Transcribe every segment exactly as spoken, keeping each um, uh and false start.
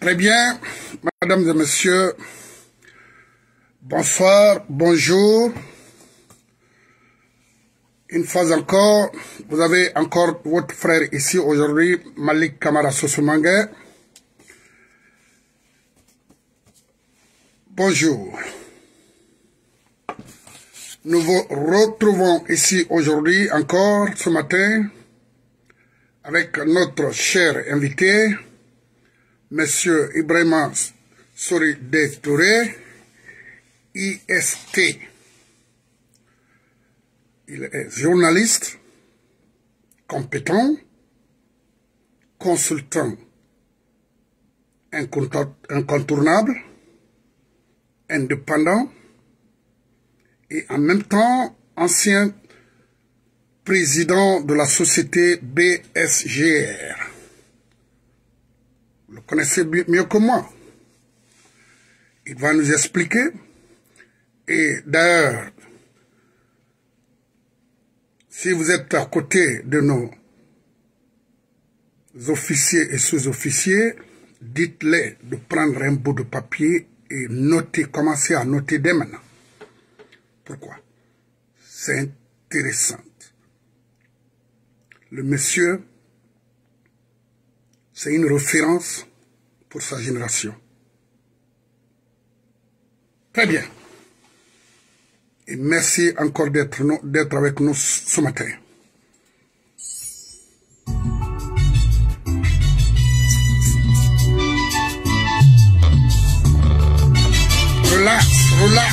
Très bien, mesdames et messieurs, bonsoir, bonjour. Une fois encore, vous avez encore votre frère ici aujourd'hui, Malik Kamara Sosomangue. Bonjour. Nous vous retrouvons ici aujourd'hui encore ce matin avec notre cher invité, Monsieur Ibrahima Soridé Touré, I S T. Il est journaliste, compétent, consultant incontournable, indépendant et en même temps ancien président de la société B S G R. Vous le connaissez mieux que moi. Il va nous expliquer. Et d'ailleurs, si vous êtes à côté de nos officiers et sous-officiers, dites-les de prendre un bout de papier et noter, commencer à noter dès maintenant. Pourquoi? C'est intéressant. Le monsieur, c'est une référence pour sa génération. Très bien. Et merci encore d'être avec nous ce matin. Relax, relax.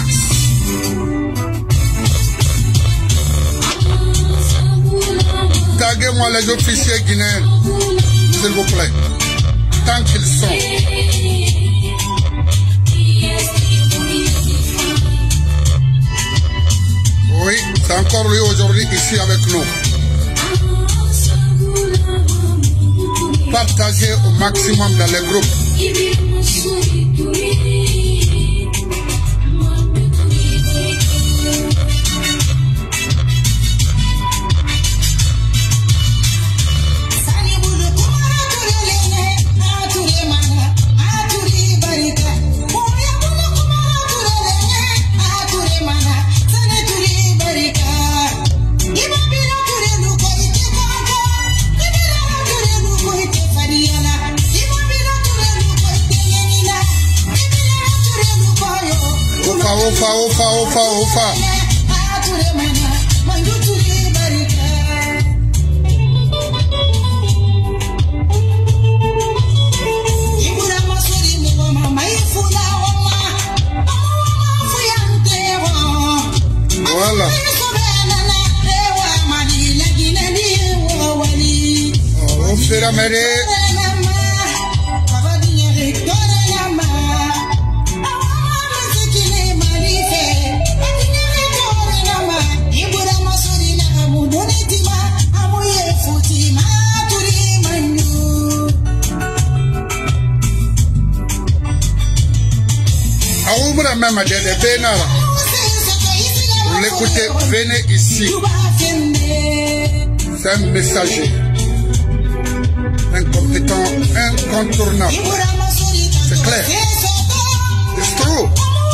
Taguez-moi les officiers guinéens, s'il vous plaît, tant qu'ils sont. Oui, c'est encore lui aujourd'hui ici avec nous. Partagez au maximum dans les groupes. Ofa, ofa, ofa, ofa. Voilà. Oh, c'est même à des Bénara. Vous l'écoutez, venez ici. C'est un messager. Incompétent, incontournable. C'est clair. C'est true.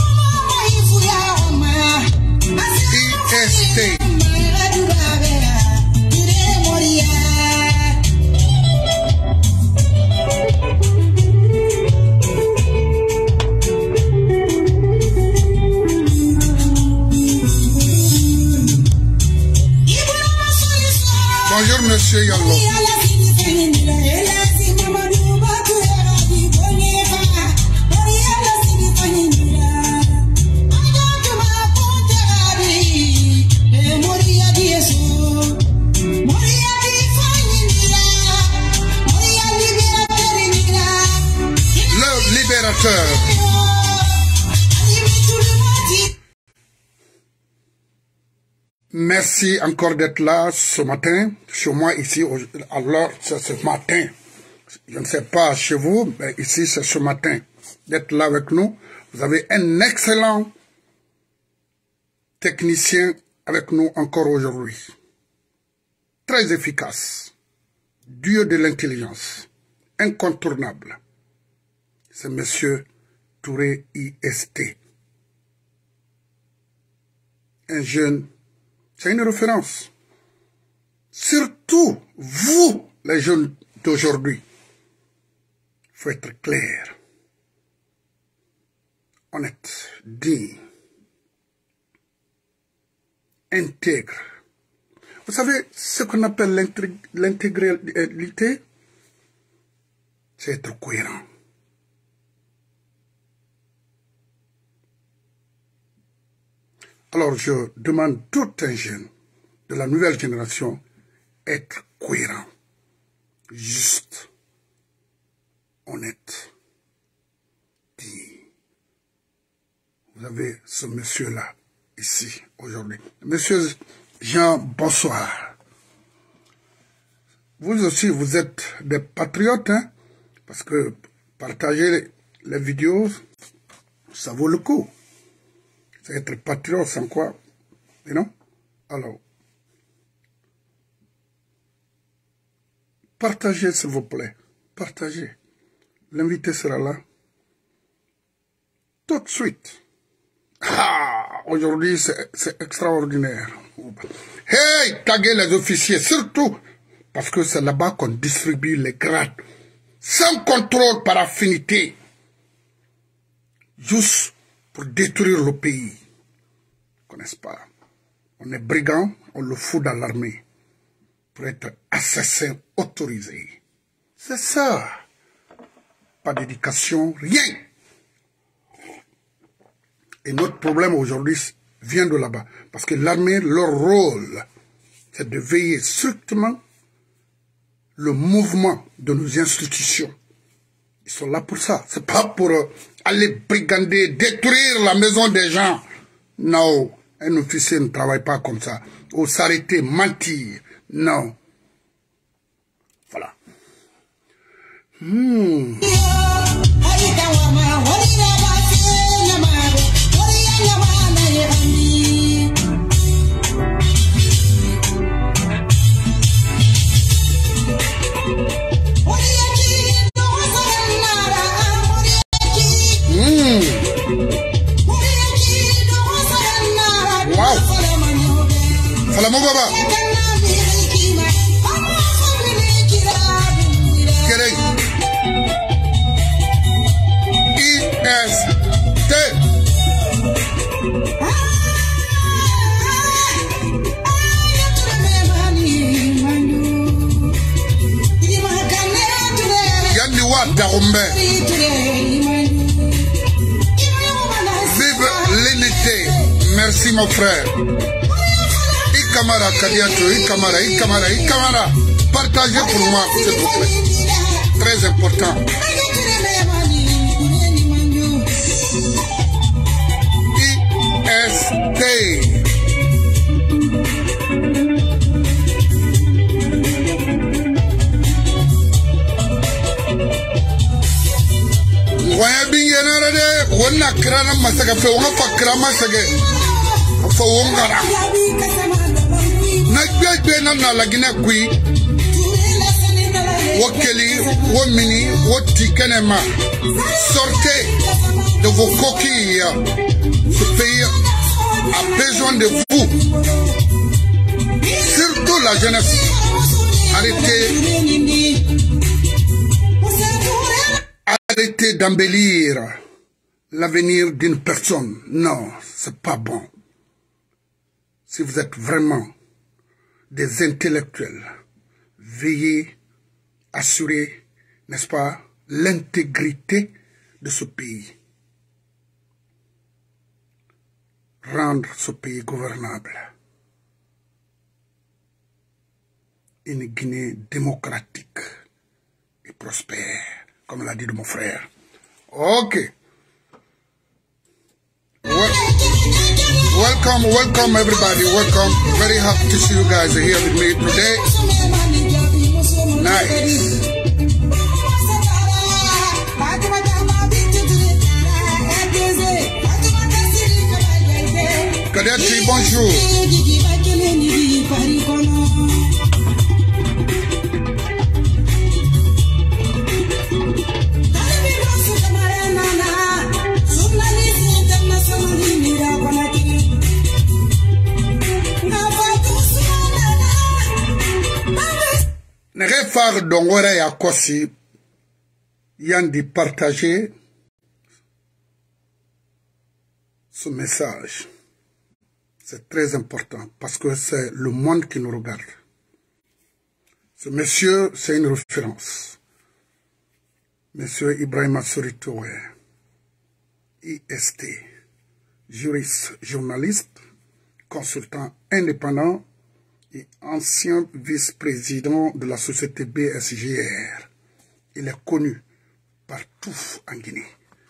I S T. Bonjour Monsieur Yallo. Le libérateur. Merci encore d'être là ce matin, chez moi ici, alors c'est ce matin, je ne sais pas chez vous, mais ici c'est ce matin, d'être là avec nous. Vous avez un excellent technicien avec nous encore aujourd'hui, très efficace, dieu de l'intelligence, incontournable, c'est M. Touré I S T. Un jeune, c'est une référence. Surtout, vous, les jeunes d'aujourd'hui, il faut être clair, honnête, digne, intègre. Vous savez, ce qu'on appelle l'intégralité, c'est être cohérent. Alors je demande tout un jeune de la nouvelle génération être cohérent, juste, honnête, digne. Vous avez ce monsieur-là, ici, aujourd'hui. Monsieur Jean, bonsoir. Vous aussi, vous êtes des patriotes, hein, parce que partager les vidéos, ça vaut le coup. C'est être patriote sans quoi, you know? Alors, partagez s'il vous plaît, partagez. L'invité sera là. Tout de suite. Ah, aujourd'hui c'est extraordinaire. Hey, taguez les officiers, surtout parce que c'est là-bas qu'on distribue les grades. Sans contrôle par affinité. Juste pour détruire le pays. Vous ne connaissez pas. On est brigand, on le fout dans l'armée. Pour être assassin autorisé. C'est ça. Pas d'éducation, rien. Et notre problème aujourd'hui vient de là-bas. Parce que l'armée, leur rôle, c'est de veiller strictement le mouvement de nos institutions. Ils sont là pour ça. C'est pas pour euh, aller brigander, détruire la maison des gens. Non, un officier ne travaille pas comme ça. Ou s'arrêter, mentir. Non. Voilà. Hmm. Fala mon baba. Quel I S T. Yandi wa Darumbe. Vive l'unité. Merci mon frère. Ikamara Kadiato, Ikamara, Ikamara, Ikamara. Partagez pour moi, s'il vous plaît. Très important. I S T. Waya bingenara de wonna krana masaka fe wonga fa krama sage fa wongara na gbegbe na na lagina kui wokeli womini wotikenema sortez de vos coquilles. Ce pays a besoin de vous, surtout la jeunesse. Arrêtez Arrêtez d'embellir l'avenir d'une personne. Non, c'est pas bon. Si vous êtes vraiment des intellectuels, veillez, assurer, n'est-ce pas, l'intégrité de ce pays. Rendre ce pays gouvernable. Une Guinée démocratique et prospère. Comme l'a dit de mon frère. Ok. Well, welcome, welcome everybody. Welcome. Very happy to see you guys here with me today. Nice. Kadetri, bonjour. Omar Dongore Yakosi, Yandi partager ce message. C'est très important parce que c'est le monde qui nous regarde. Ce monsieur, c'est une référence. Monsieur Ibrahima Sori Touré, I S T, juriste, journaliste, consultant indépendant et ancien vice-président de la société B S G R. Il est connu partout en Guinée.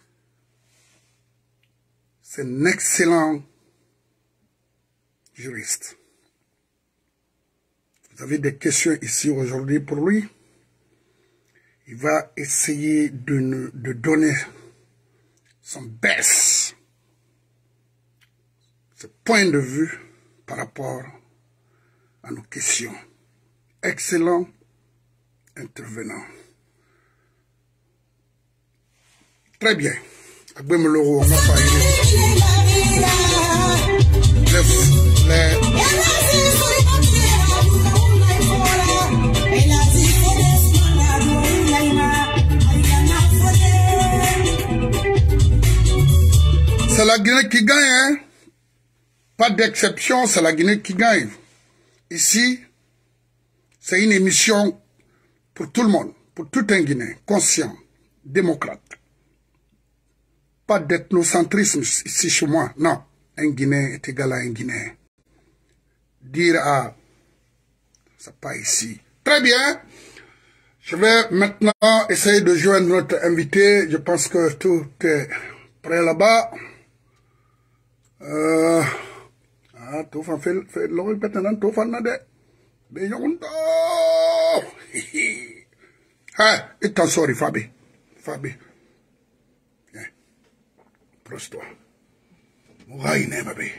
C'est un excellent juriste. Vous avez des questions ici aujourd'hui pour lui. Il va essayer de, de donner son best, ce point de vue par rapport à nos questions. Excellent intervenant. Très bien. Agbemelo, on va faire les... C'est la Guinée qui gagne, hein? Pas d'exception, c'est la Guinée qui gagne. Ici, c'est une émission pour tout le monde, pour tout un Guinéen, conscient, démocrate. Pas d'ethnocentrisme ici chez moi, non. Un Guinéen est égal à un Guinéen. Dire à... c'est pas ici. Très bien. Je vais maintenant essayer de joindre notre invité. Je pense que tout est prêt là-bas. Euh... Ah, tout fait fait fait l'oreille maintenant tout fait nade. Mais yon do. Ah, et t'en sorry Fabi. Fabi. Viens. Proche-toi. Mouraï ne baby.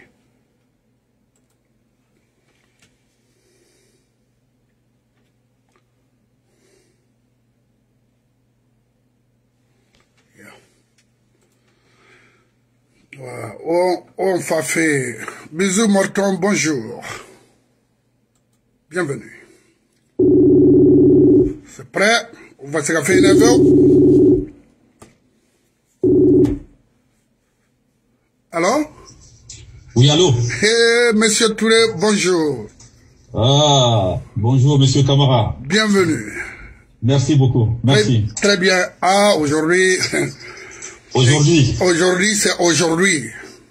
On, on va faire. Bisous Morton, bonjour. Bienvenue. C'est prêt? On va se faire une heure. Allô? Oui, allô? Hey, monsieur Touré, bonjour. Ah, bonjour, monsieur Camara. Bienvenue. Merci beaucoup. Merci. Très, très bien. Ah, aujourd'hui... Aujourd'hui. Aujourd'hui, c'est aujourd'hui.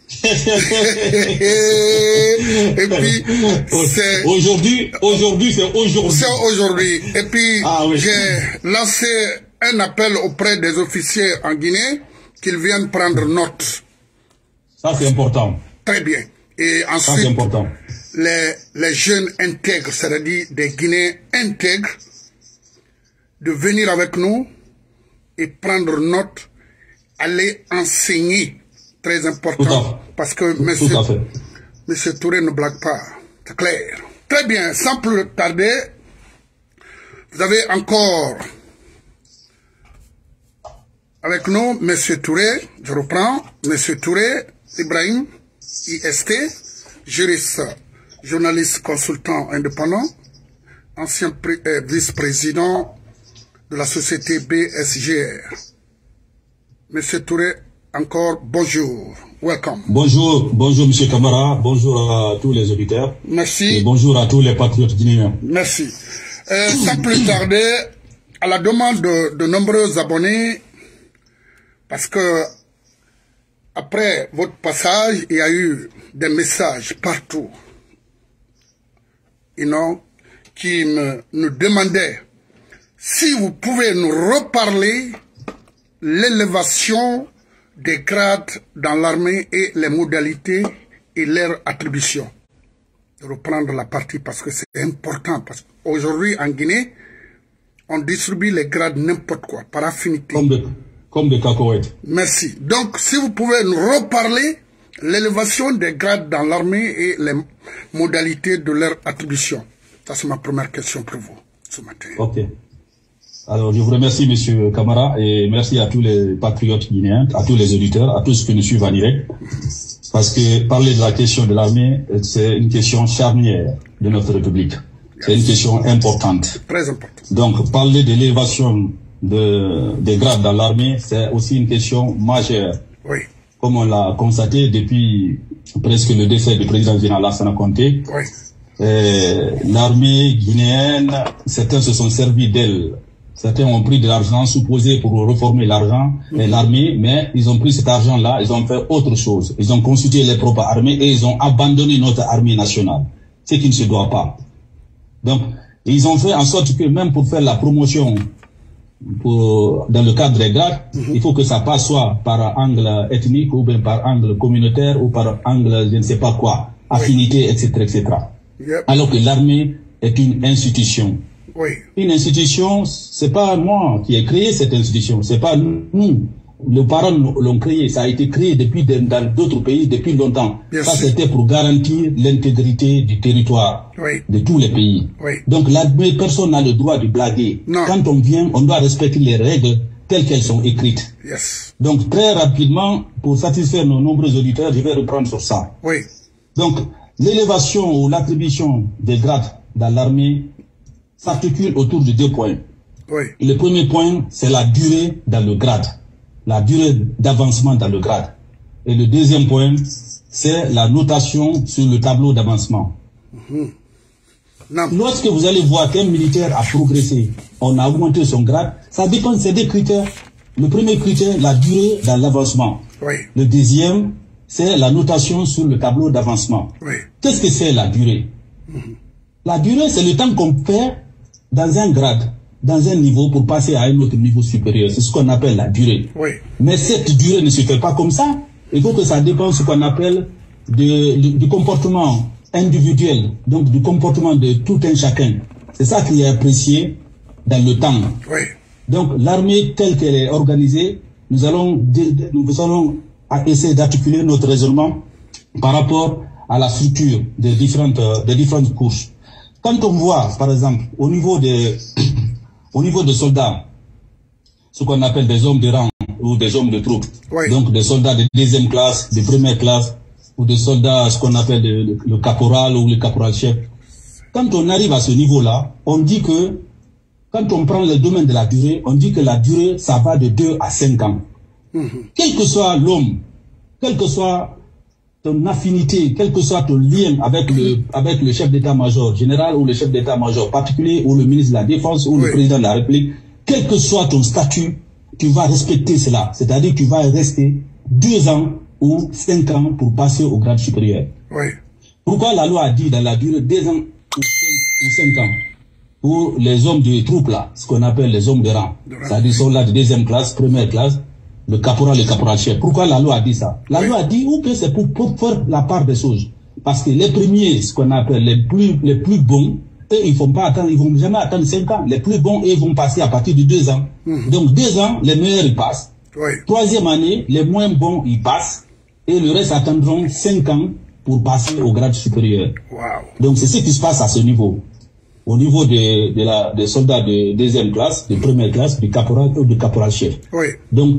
Et puis, c'est... Aujourd'hui, aujourd'hui, c'est aujourd'hui. C'est aujourd'hui. Et puis, ah, oui. j'ai lancé un appel auprès des officiers en Guinée qu'ils viennent prendre note. Ça, c'est important. Très bien. Et ensuite, ça, c'est important. Les, les jeunes intègres, c'est-à-dire des Guinéens intègres, de venir avec nous et prendre note, aller enseigner, très important, parce que monsieur, monsieur Touré ne blague pas, c'est clair. Très bien, sans plus tarder, vous avez encore avec nous monsieur Touré, je reprends, monsieur Touré, Ibrahim, I S T, juriste, journaliste, consultant indépendant, ancien euh, vice-président de la société B S G R. Monsieur Touré, encore bonjour. Welcome. Bonjour, bonjour Monsieur Camara, bonjour à tous les auditeurs. Merci. Et bonjour à tous les patriotes guinéens. Merci. Euh, sans plus tarder, à la demande de, de nombreux abonnés, parce que après votre passage, il y a eu des messages partout, you know, qui me, nous demandaient si vous pouvez nous reparler l'élévation des grades dans l'armée et les modalités et leurs attributions. De reprendre la partie parce que c'est important. Parce qu'aujourd'hui, en Guinée, on distribue les grades n'importe quoi, par affinité. Comme de, comme de cacahuètes. Merci. Donc, si vous pouvez nous reparler l'élévation des grades dans l'armée et les modalités de leur attribution. Ça, c'est ma première question pour vous ce matin. Ok. Alors, je vous remercie, monsieur Camara, et merci à tous les patriotes guinéens, à tous les auditeurs, à tous ceux qui nous suivent en direct. Parce que parler de la question de l'armée, c'est une question charnière de notre République. C'est une question importante. Très importante. Donc, parler de l'élévation de, des grades dans l'armée, c'est aussi une question majeure. Oui. Comme on l'a constaté depuis presque le décès du président général Lassana Conté. Oui. L'armée guinéenne, certains se sont servis d'elle. Certains ont pris de l'argent supposé pour reformer l'argent, mm-hmm. l'armée, mais ils ont pris cet argent-là, ils ont fait autre chose. Ils ont constitué les propres armées et ils ont abandonné notre armée nationale. Ce qui ne se doit pas. Donc, ils ont fait en sorte que même pour faire la promotion pour, dans le cadre des grades, mm-hmm. il faut que ça passe soit par angle ethnique ou bien par angle communautaire ou par angle je ne sais pas quoi, affinité, oui. et cetera, et cetera. Yep. Alors que l'armée est une institution. Oui. Une institution, c'est pas moi qui ai créé cette institution, c'est pas nous. Les parents l'ont créé, ça a été créé depuis de, dans d'autres pays depuis longtemps. Bien ça, c'était pour garantir l'intégrité du territoire, oui. de tous les pays. Oui. Donc, l'armée, personne n'a le droit de blaguer. Non. Quand on vient, on doit respecter les règles telles qu'elles sont écrites. Yes. Donc, très rapidement, pour satisfaire nos nombreux auditeurs, je vais reprendre sur ça. Oui. Donc, l'élévation ou l'attribution des grades dans l'armée s'articule autour de deux points. Oui. Le premier point, c'est la durée dans le grade. La durée d'avancement dans le grade. Et le deuxième point, c'est la notation sur le tableau d'avancement. Mm-hmm. Lorsque vous allez voir qu'un militaire a progressé, on a augmenté son grade, ça dépend de ces deux critères. Le premier critère, la durée dans l'avancement. Oui. Le deuxième, c'est la notation sur le tableau d'avancement. Oui. Qu'est-ce que c'est la durée? Mm-hmm. La durée, c'est le temps qu'on perd dans un grade, dans un niveau pour passer à un autre niveau supérieur. C'est ce qu'on appelle la durée. Oui. Mais cette durée ne se fait pas comme ça. Il faut que ça dépend de ce qu'on appelle de, de, du comportement individuel, donc du comportement de tout un chacun. C'est ça qui est apprécié dans le temps. Oui. Donc l'armée telle qu'elle est organisée, nous allons, nous allons essayer d'articuler notre raisonnement par rapport à la structure des différentes, des différentes couches. Quand on voit, par exemple, au niveau des, au niveau des soldats, ce qu'on appelle des hommes de rang ou des hommes de troupes, oui. donc des soldats de deuxième classe, de première classe, ou des soldats, ce qu'on appelle le, le, le caporal ou le caporal-chef. Quand on arrive à ce niveau-là, on dit que, quand on prend le domaine de la durée, on dit que la durée, ça va de deux à cinq ans. Mm-hmm. Quel que soit l'homme, quel que soit ton affinité, quel que soit ton lien avec le, avec le chef d'état-major général ou le chef d'état-major particulier ou le ministre de la Défense ou oui. le président de la République, quel que soit ton statut, tu vas respecter cela. C'est-à-dire que tu vas rester deux ans ou cinq ans pour passer au grade supérieur. Oui. Pourquoi la loi a dit dans la durée deux ans ou cinq ans pour les hommes de troupes là, ce qu'on appelle les hommes de rang, c'est-à-dire sont là de deuxième classe, première classe, le caporal, le caporal-chef. Pourquoi la loi a dit ça? La oui. loi a dit ou que c'est pour, pour faire la part des choses. Parce que les premiers, ce qu'on appelle les plus, les plus bons, eux, ils vont pas attendre, ils vont jamais attendre cinq ans. Les plus bons, eux, ils vont passer à partir de deux ans. Mm-hmm. Donc, deux ans, les meilleurs, ils passent. Oui. Troisième année, les moins bons, ils passent. Et le reste attendront cinq ans pour passer au grade supérieur. Wow. Donc, c'est ce qui se passe à ce niveau. Au niveau de, de la, des soldats de deuxième classe, de première classe, du caporal ou du caporal-chef. Oui. Donc,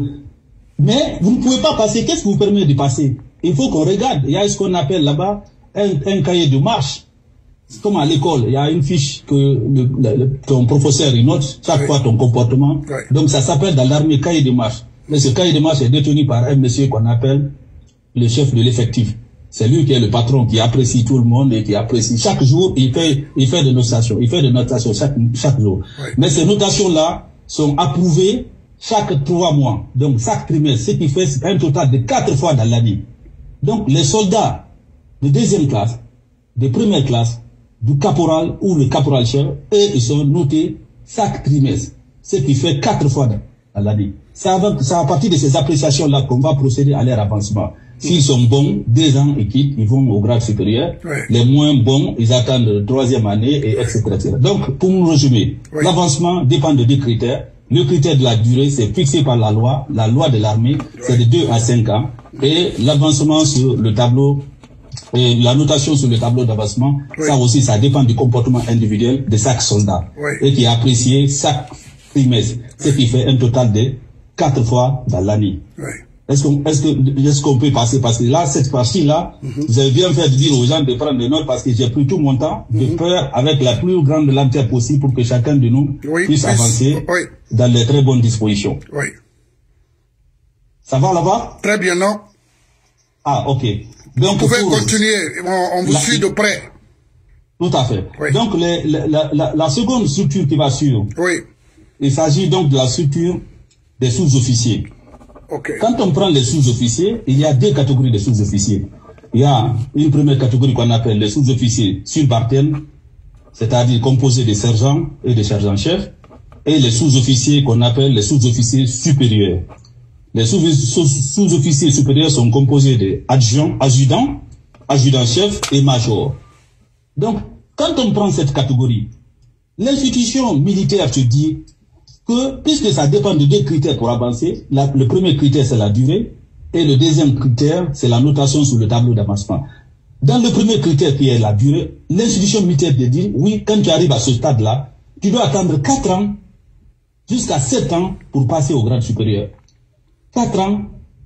mais vous ne pouvez pas passer. Qu'est-ce qui vous permet de passer? Il faut qu'on regarde. Il y a ce qu'on appelle là-bas un, un cahier de marche. C'est comme à l'école. Il y a une fiche que le, le, ton professeur il note chaque oui. fois ton comportement. Oui. Donc ça s'appelle dans l'armée cahier de marche. Mais ce cahier de marche est détenu par un monsieur qu'on appelle le chef de l'effectif. C'est lui qui est le patron, qui apprécie tout le monde et qui apprécie. Chaque jour, il fait, il fait des notations. Il fait des notations chaque, chaque jour. Oui. Mais ces notations-là sont approuvées chaque trois mois, donc chaque trimestre, ce qui fait un total de quatre fois dans l'année. Donc les soldats de deuxième classe, de première classe, du caporal ou le caporal-chef, eux, ils sont notés chaque trimestre, ce qui fait quatre fois dans l'année. C'est à partir de ces appréciations-là qu'on va procéder à leur avancement. S'ils sont bons, deux ans ils quittent, ils vont au grade supérieur. Oui. Les moins bons, ils attendent la troisième année, et et cetera, et cetera. Donc, pour nous résumer, oui. l'avancement dépend de deux critères. Le critère de la durée, c'est fixé par la loi. La loi de l'armée, c'est de deux à cinq ans. Et l'avancement sur le tableau, et la notation sur le tableau d'avancement, oui. ça aussi, ça dépend du comportement individuel de chaque soldat. Oui. Et qui est apprécié chaque trimestre. Ce qui fait un total de quatre fois dans l'année. Oui. Est-ce qu'on est-ce que, est-ce qu'on peut passer? Parce que là, cette partie-là, mm-hmm. vous avez bien fait de dire aux gens de prendre des notes parce que j'ai pris tout mon temps mm-hmm. de faire avec la plus grande lenteur possible pour que chacun de nous oui, puisse oui, avancer oui. dans les très bonnes dispositions. Oui. Ça va là-bas? Très bien, non? Ah, ok. Donc, vous pouvez continuer, on, on vous la, suit de près. Tout à fait. Oui. Donc, les, la, la, la seconde structure qui va suivre, oui. il s'agit donc de la structure des sous-officiers. Okay. Quand on prend les sous-officiers, il y a deux catégories de sous-officiers. Il y a une première catégorie qu'on appelle les sous-officiers subalternes, c'est-à-dire composés de sergents et de sergents-chefs, et les sous-officiers qu'on appelle les sous-officiers supérieurs. Les sous-officiers supérieurs sont composés d'adjudants, adjudants, adjudants-chefs et majors. Donc, quand on prend cette catégorie, l'institution militaire se dit que, puisque ça dépend de deux critères pour avancer, la, le premier critère c'est la durée, et le deuxième critère c'est la notation sur le tableau d'avancement. Dans le premier critère qui est la durée, l'institution militaire te dit, oui, quand tu arrives à ce stade-là, tu dois attendre quatre ans jusqu'à sept ans pour passer au grade supérieur. quatre ans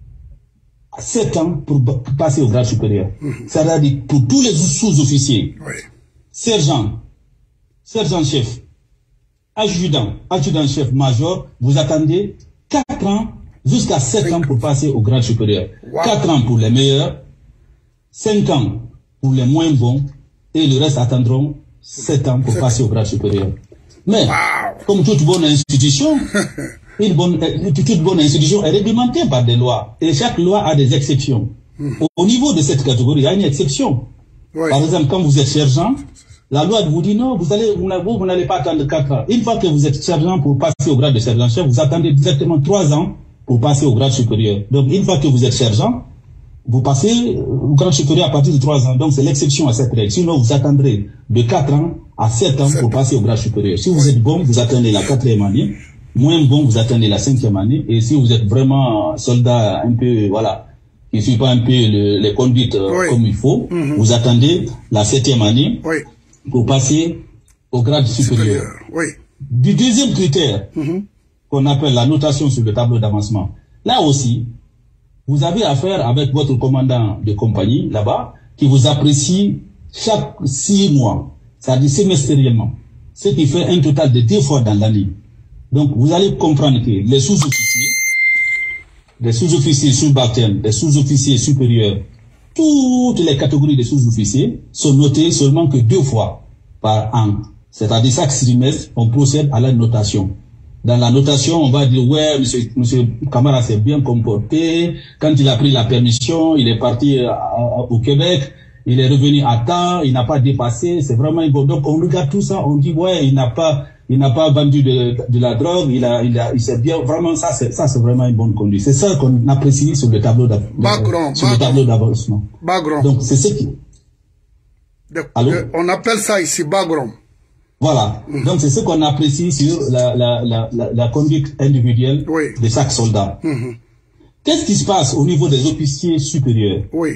à sept ans pour passer au grade supérieur. Mmh. C'est-à-dire pour tous les sous-officiers, oui. sergents, sergents-chefs, adjudant, adjudant-chef major, vous attendez quatre ans jusqu'à sept ans pour passer au grade supérieur. Wow. quatre ans pour les meilleurs, cinq ans pour les moins bons, et le reste attendront sept ans pour passer au grade supérieur. Mais, wow. comme toute bonne institution, une bonne, toute bonne institution est réglementée par des lois, et chaque loi a des exceptions. Mm. Au, au niveau de cette catégorie, il y a une exception. Oui. Par exemple, quand vous êtes sergent, la loi vous dit non, vous allez, vous, vous n'allez pas attendre quatre ans. Une fois que vous êtes sergent pour passer au grade de sergent-chef, vous attendez directement trois ans pour passer au grade supérieur. Donc, une fois que vous êtes sergent, vous passez au grade supérieur à partir de trois ans. Donc, c'est l'exception à cette règle. Sinon, vous attendrez de quatre ans à sept ans pour passer au grade supérieur. Si vous êtes bon, vous attendez la quatrième année. Moins bon, vous attendez la cinquième année. Et si vous êtes vraiment soldat un peu, voilà, qui ne suit pas un peu le, les conduites oui. comme il faut, mm-hmm. vous attendez la septième année. Oui. Pour passer au grade supérieur. supérieur oui. Du deuxième critère, mm-hmm. qu'on appelle la notation sur le tableau d'avancement, là aussi, vous avez affaire avec votre commandant de compagnie, là-bas, qui vous apprécie chaque six mois, c'est-à-dire semestriellement, ce qui fait un total de deux fois dans l'année. Donc, vous allez comprendre que les sous-officiers, les sous-officiers subalternes, les sous-officiers supérieurs, toutes les catégories de sous-officiers sont notées seulement que deux fois par an. C'est-à-dire chaque trimestre, on procède à la notation. Dans la notation, on va dire, ouais, monsieur, monsieur Camara s'est bien comporté. Quand il a pris la permission, il est parti à, à, au Québec. Il est revenu à temps. Il n'a pas dépassé. C'est vraiment bon. Donc, on regarde tout ça. On dit, ouais, il n'a pas, il n'a pas vendu de, de la drogue. Il a, il a, il s'est bien, vraiment, ça, c'est, ça, c'est vraiment une bonne conduite. C'est ça qu'on apprécie sur le tableau d'avancement. Sur le tableau d'avancement. Background. Donc, c'est ce qui, de, Allô? De, on appelle ça ici background. Voilà. Mmh. Donc, c'est ce qu'on apprécie sur la, la, la, la, la conduite individuelle oui. de chaque soldat. Mmh. Qu'est-ce qui se passe au niveau des officiers supérieurs? Oui.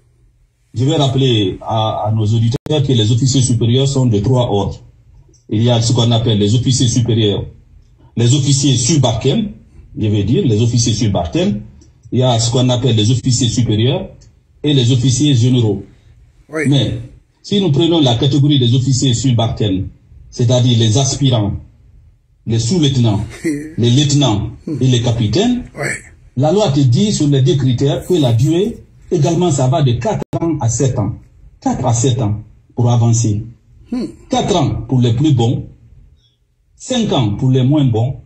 Je vais rappeler à, à nos auditeurs que les officiers supérieurs sont de trois ordres. Il y a ce qu'on appelle les officiers supérieurs, les officiers subalternes, je vais dire, les officiers subalternes. Il y a ce qu'on appelle les officiers supérieurs et les officiers généraux. Oui. Mais, si nous prenons la catégorie des officiers subalternes, c'est-à-dire les aspirants, les sous-lieutenants, les lieutenants et les capitaines, oui. la loi te dit sur les deux critères que la durée, également, ça va de quatre ans à sept ans. quatre à sept ans pour avancer. quatre ans pour les plus bons, cinq ans pour les moins bons,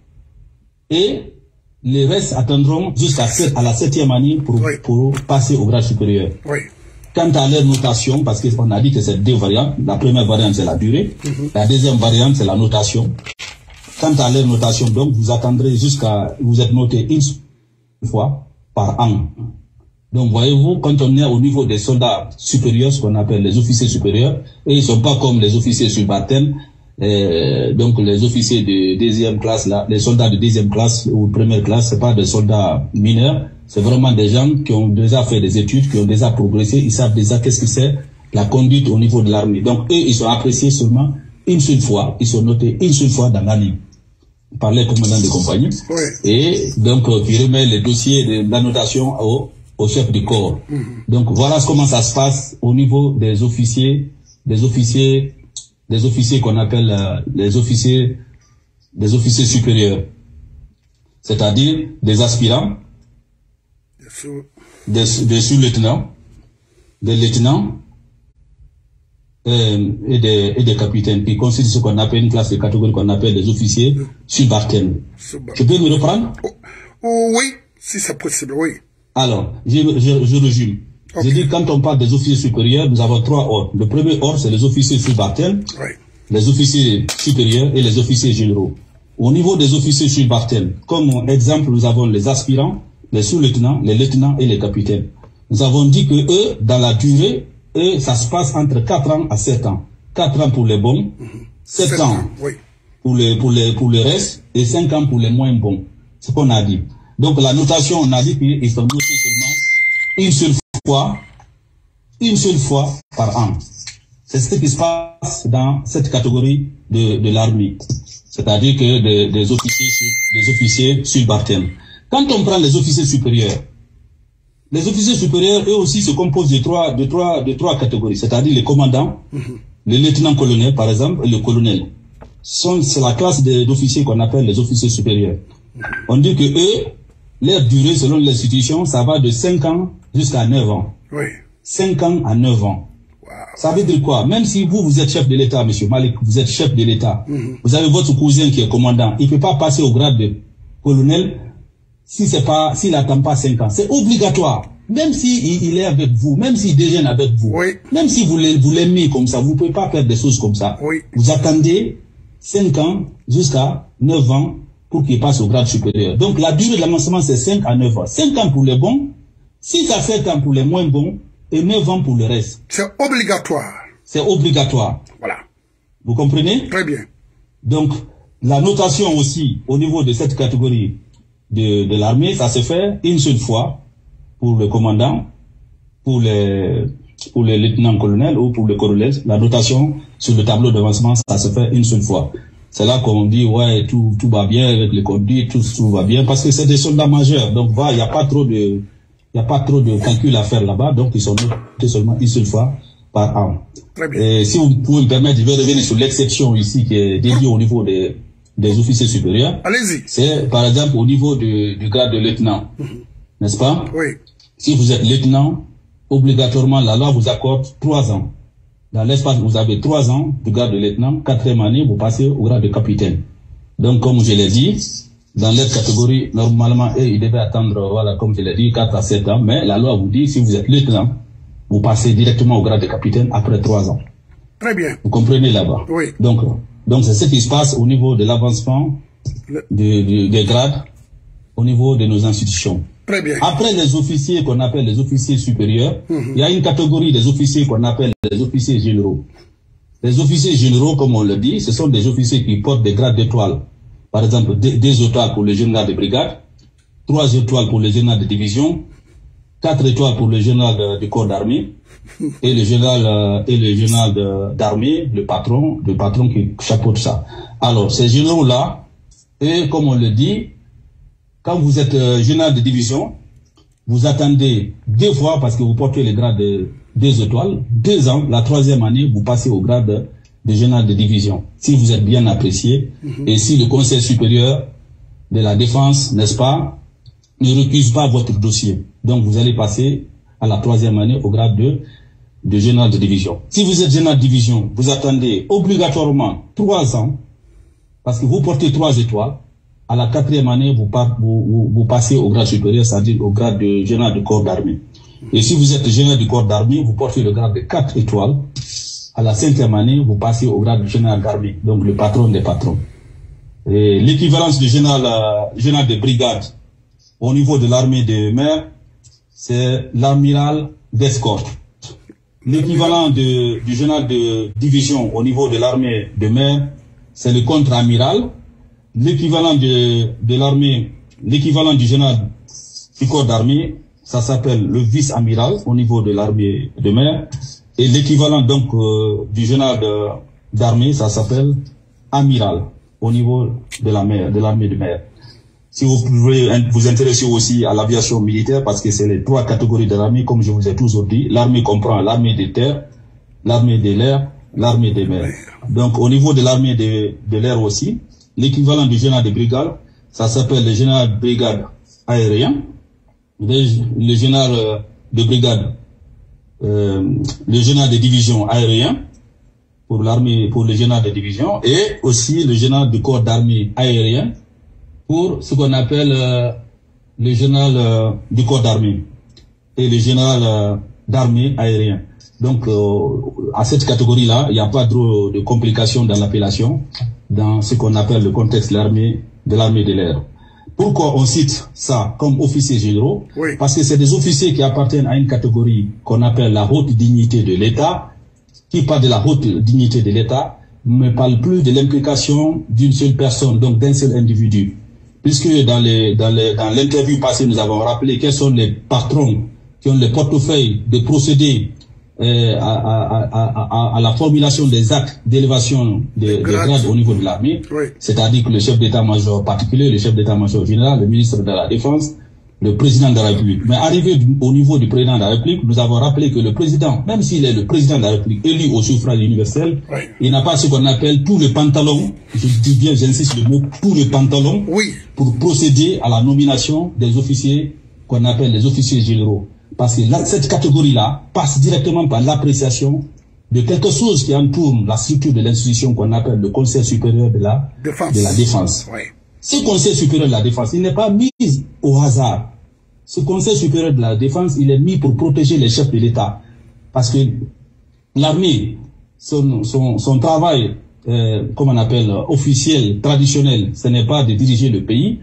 et les restes attendront jusqu'à à la septième année pour, oui. pour passer au grade supérieur. Oui. Quant à leur notation, parce qu'on a dit que c'est deux variantes, la première variante c'est la durée, mm-hmm. la deuxième variante c'est la notation. Quant à leur notation, donc vous attendrez jusqu'à, vous êtes noté une fois par an. Donc voyez-vous, quand on est au niveau des soldats supérieurs, ce qu'on appelle les officiers supérieurs, et ils ne sont pas comme les officiers subalternes, euh, donc les officiers de deuxième classe, là, les soldats de deuxième classe ou première classe, c'est pas des soldats mineurs. C'est vraiment des gens qui ont déjà fait des études, qui ont déjà progressé, ils savent déjà qu'est-ce que c'est la conduite au niveau de l'armée. Donc eux, ils sont appréciés seulement une seule fois, ils sont notés une seule fois dans l'année. par les commandants de compagnie, oui. et donc euh, qui remet les dossiers de l'annotation au, au chef du corps. Mm-hmm. Donc voilà comment ça se passe au niveau des officiers, des officiers, des officiers qu'on appelle euh, les officiers, des officiers supérieurs, c'est-à-dire des aspirants, des, des sous-lieutenants, des lieutenants euh, et, des, et des capitaines qui constituent ce qu'on appelle une classe de catégorie qu'on appelle des officiers subalternes. Tu peux me reprendre? Oh, oh, oui, si c'est possible, oui. Alors, je, je, je résume. Okay. Je dis, quand on parle des officiers supérieurs, nous avons trois ordres. Le premier ordre, c'est les officiers subalternes, oui. les officiers supérieurs et les officiers généraux. Au niveau des officiers subalternes, comme exemple, nous avons les aspirants, les sous-lieutenants, les lieutenants et les capitaines. Nous avons dit que eux, dans la durée, eux, ça se passe entre quatre ans à sept ans. quatre ans pour les bons, mm-hmm. sept ans, ans oui. pour les, pour les, pour le reste, et cinq ans pour les moins bons. C'est ce qu'on a dit. Donc, la notation, on a dit qu'ils sont notés seulement une seule fois, une seule fois par an. C'est ce qui se passe dans cette catégorie de, de l'armée. C'est-à-dire que des, des officiers, des officiers subalternes. Quand on prend les officiers supérieurs, les officiers supérieurs, eux aussi, se composent de trois, de trois, de trois catégories. C'est-à-dire les commandants, mm-hmm. les lieutenants-colonels, par exemple, et le colonel. C'est la classe d'officiers qu'on appelle les officiers supérieurs. Mm-hmm. On dit que eux, leur durée, selon l'institution, ça va de cinq ans jusqu'à neuf ans. Oui. cinq ans à neuf ans. Wow. Ça veut dire quoi? Même si vous, vous êtes chef de l'État, monsieur Malik, vous êtes chef de l'État, mm-hmm. vous avez votre cousin qui est commandant, il ne peut pas passer au grade de colonel si c'est pas, s'il n'attend pas cinq ans. C'est obligatoire. Même s'il il est avec vous, même s'il déjeune avec vous, oui. même si vous l'aimez comme ça, vous ne pouvez pas faire des choses comme ça. Oui. Vous attendez cinq ans jusqu'à neuf ans pour qu'il passe au grade supérieur. Donc la durée de l'avancement, c'est cinq à neuf ans. cinq ans pour les bons, six à sept ans pour les moins bons, et neuf ans pour le reste. C'est obligatoire. C'est obligatoire. Voilà. Vous comprenez? Très bien. Donc, la notation aussi, au niveau de cette catégorie de, de l'armée, ça se fait une seule fois pour le commandant, pour les, pour les lieutenants-colonels ou pour le colonel. La notation sur le tableau d'avancement, ça se fait une seule fois. C'est là qu'on dit, ouais, tout, tout va bien avec les conduites, tout, tout va bien, parce que c'est des soldats majeurs. Donc, voilà, il n'y a pas trop de, il n'y a pas trop de calcul à faire là-bas. Donc, ils sont notés seulement une seule fois par an. Très bien. Et si vous pouvez me permettre, je vais revenir sur l'exception ici qui est dédiée au niveau des, des officiers supérieurs. Allez-y. C'est, par exemple, au niveau du, du grade de lieutenant. Mm-hmm. N'est-ce pas? Oui. Si vous êtes lieutenant, obligatoirement, la loi vous accorde trois ans. Dans l'espace, vous avez trois ans du grade de lieutenant, quatrième année, vous passez au grade de capitaine. Donc, comme je l'ai dit, dans leur catégorie, normalement, eux, ils devaient attendre, voilà, comme je l'ai dit, quatre à sept ans, mais la loi vous dit, si vous êtes lieutenant, vous passez directement au grade de capitaine après trois ans. Très bien. Vous comprenez là-bas? Oui. Donc, donc c'est ce qui se passe au niveau de l'avancement Le... de, de, des grades au niveau de nos institutions. Très bien. Après les officiers qu'on appelle les officiers supérieurs, mm-hmm. il y a une catégorie des officiers qu'on appelle les officiers généraux. Les officiers généraux, comme on le dit, ce sont des officiers qui portent des grades d'étoiles. Par exemple, deux, deux étoiles pour le général de brigade, trois étoiles pour le général de division, quatre étoiles pour le général de, de corps d'armée, et le général, euh, et le général d'armée, le patron, le patron qui chapeaute ça. Alors, ces généraux-là, et comme on le dit, quand vous êtes euh, général de division, vous attendez deux fois parce que vous portez le grade de deux étoiles, deux ans, la troisième année, vous passez au grade de, de général de division. Si vous êtes bien apprécié, mm-hmm. et si le Conseil supérieur de la défense, n'est-ce pas, ne recuse pas votre dossier. Donc vous allez passer à la troisième année au grade de, de général de division. Si vous êtes général de division, vous attendez obligatoirement trois ans parce que vous portez trois étoiles. À la quatrième année, vous, par, vous, vous, vous passez au grade supérieur, c'est-à-dire au grade de général du corps d'armée. Et si vous êtes général du corps d'armée, vous portez le grade de quatre étoiles. À la cinquième année, vous passez au grade de général d'armée, donc le patron des patrons. L'équivalence du général, euh, général de brigade au niveau de l'armée de mer, c'est l'amiral d'escorte. L'équivalent du général de division au niveau de l'armée de mer, c'est le contre-amiral. L'équivalent de, de l'armée, l'équivalent du général du corps d'armée, ça s'appelle le vice-amiral au niveau de l'armée de mer. Et l'équivalent donc euh, du général d'armée, ça s'appelle amiral. au niveau de la mer, de l'armée de mer. Si vous pouvez vous intéresser aussi à l'aviation militaire, parce que c'est les trois catégories de l'armée, comme je vous ai toujours dit. L'armée comprend l'armée des terres, l'armée de l'air, l'armée des mers. Donc, au niveau de l'armée de, de l'air aussi, l'équivalent du général de brigade, ça s'appelle le général de brigade aérien, le, le général de brigade, euh, le général de division aérien, pour l'armée, pour le général de division, et aussi le général du corps d'armée aérien, pour ce qu'on appelle euh, le général euh, du corps d'armée et le général euh, d'armée aérien. Donc, euh, à cette catégorie-là, il n'y a pas de, de complications dans l'appellation, dans ce qu'on appelle le contexte de l'armée, de l'armée de l'air. Pourquoi on cite ça comme officiers généraux? Oui. Parce que c'est des officiers qui appartiennent à une catégorie qu'on appelle la haute dignité de l'État, qui parle de la haute dignité de l'État, ne parle plus de l'implication d'une seule personne, donc d'un seul individu. Puisque dans les, dans les, dans l'interview passée, nous avons rappelé quels sont les patrons qui ont les portefeuilles de procéder euh, à, à, à, à, à la formulation des actes d'élévation des de grades au niveau de l'armée. Oui. C'est-à-dire que le chef d'état-major particulier, le chef d'état-major général, le ministre de la Défense, le président de la République. Mais arrivé au niveau du président de la République, nous avons rappelé que le président, même s'il est le président de la République élu au suffrage universel, oui. il n'a pas ce qu'on appelle tout le pantalon, je dis bien, j'insiste le mot, tout le pantalon, oui. pour procéder à la nomination des officiers qu'on appelle les officiers généraux. Parce que là, cette catégorie-là passe directement par l'appréciation de quelque chose qui entoure la structure de l'institution qu'on appelle le Conseil supérieur de la défense. De la défense. Oui. Ce Conseil supérieur de la défense, il n'est pas mis au hasard. Ce Conseil supérieur de la défense, il est mis pour protéger les chefs de l'État. Parce que l'armée, son, son, son travail, euh, comme on appelle, officiel, traditionnel, ce n'est pas de diriger le pays,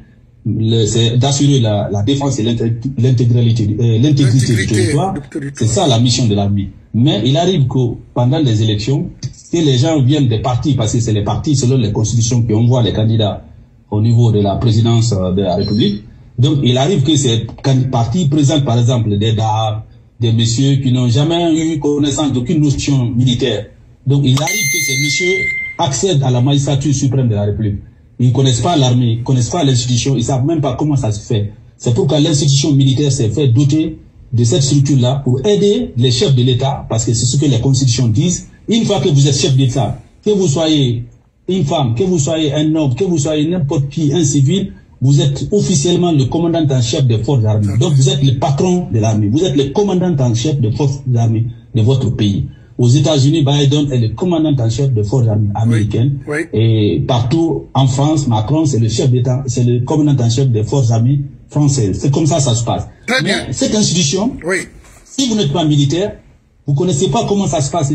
c'est d'assurer la, la défense et l'intégralité euh, l'intégrité du territoire. C'est ça la mission de l'armée. Mais il arrive que pendant les élections, que les gens viennent des partis, parce que c'est les partis selon les constitutions qui envoient les candidats au niveau de la présidence de la République. Donc il arrive que ces partis présentent par exemple des dames, des messieurs qui n'ont jamais eu connaissance d'aucune notion militaire. Donc il arrive que ces messieurs accèdent à la magistrature suprême de la République. Ils ne connaissent pas l'armée, ils ne connaissent pas l'institution, ils ne savent même pas comment ça se fait. C'est pourquoi l'institution militaire s'est fait doter de cette structure-là pour aider les chefs de l'État, parce que c'est ce que les constitutions disent. Une fois que vous êtes chef d'État, que vous soyez une femme, que vous soyez un homme, que vous soyez n'importe qui, un civil, vous êtes officiellement le commandant en chef des forces armées. Donc vous êtes le patron de l'armée, vous êtes le commandant en chef des forces armées de votre pays. Aux États-Unis, Biden est le commandant en chef des forces armées américaines. Oui, oui. Et partout en France, Macron, c'est le chef d'État, c'est le commandant en chef des forces armées françaises. C'est comme ça, ça se passe. Très bien. Mais cette institution, oui. si vous n'êtes pas militaire, vous ne connaissez pas comment ça se passe,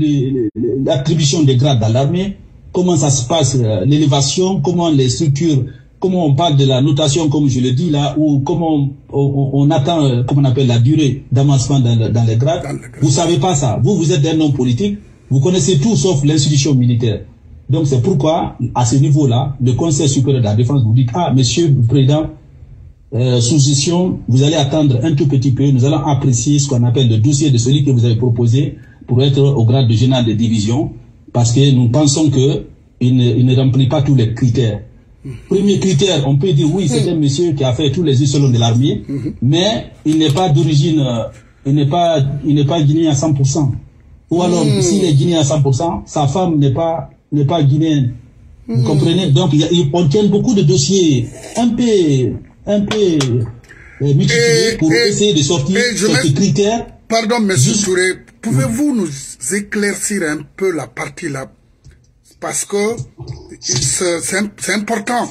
l'attribution des grades dans l'armée, comment ça se passe, l'élévation, comment les structures, comment on parle de la notation, comme je le dis là, ou comment on, on, on attend, euh, comment on appelle la durée d'avancement dans, le, dans les grades. Dans le grade. Vous savez pas ça. Vous, vous êtes un homme politique. Vous connaissez tout sauf l'institution militaire. Donc c'est pourquoi, à ce niveau-là, le Conseil supérieur de la défense vous dit, ah, monsieur le président, euh, sous gestion, vous allez attendre un tout petit peu. Nous allons apprécier ce qu'on appelle le dossier de celui que vous avez proposé pour être au grade de général de division, parce que nous pensons que il ne, il ne remplit pas tous les critères. Premier critère, on peut dire oui, c'est un monsieur qui a fait tous les échelons de l'armée, mm-hmm. mais il n'est pas d'origine, euh, il n'est pas, il n'est pas guinéen à cent pour cent. Ou alors, mm. s'il est guinéen à cent pour cent, sa femme n'est pas, n'est pas guinéenne. Mm. Vous comprenez? Donc, il y a, on tient beaucoup de dossiers un peu, un peu euh, multipliés pour et, essayer de sortir ces critères. Pardon, monsieur juste... Touré, pouvez-vous mm. nous éclaircir un peu la partie là? Parce que c'est important.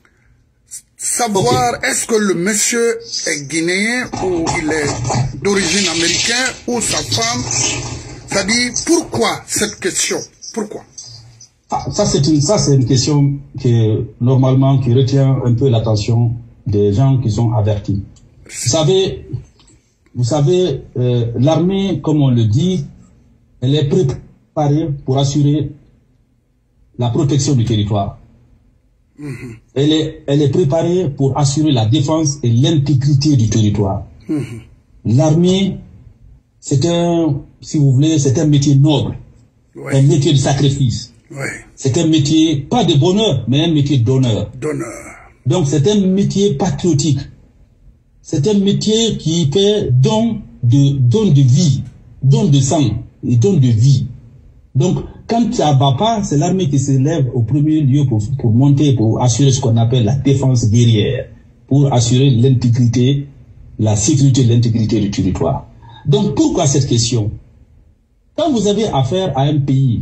Savoir okay. est-ce que le monsieur est guinéen ou il est d'origine américaine ou sa femme. C'est-à-dire, pourquoi cette question? Pourquoi? Ah, ça, c'est une, ça, c'est une question qui, normalement, qui retient un peu l'attention des gens qui sont avertis. Vous savez, vous savez, euh, l'armée, comme on le dit, elle est préparée pour assurer la protection du territoire. Mm-hmm. Elle est, elle est préparée pour assurer la défense et l'intégrité du territoire. Mm-hmm. L'armée, c'est un, si vous voulez, c'est un métier noble, ouais. un métier de sacrifice. Oui. C'est un métier, pas de bonheur, mais un métier d'honneur. D'honneur. Donc c'est un métier patriotique. C'est un métier qui fait don de, don de vie, don de sang et don de vie. Donc quand ça ne va pas, c'est l'armée qui se lève au premier lieu pour, pour monter, pour assurer ce qu'on appelle la défense guerrière, pour assurer l'intégrité, la sécurité de l'intégrité du territoire. Donc pourquoi cette question? Quand vous avez affaire à un pays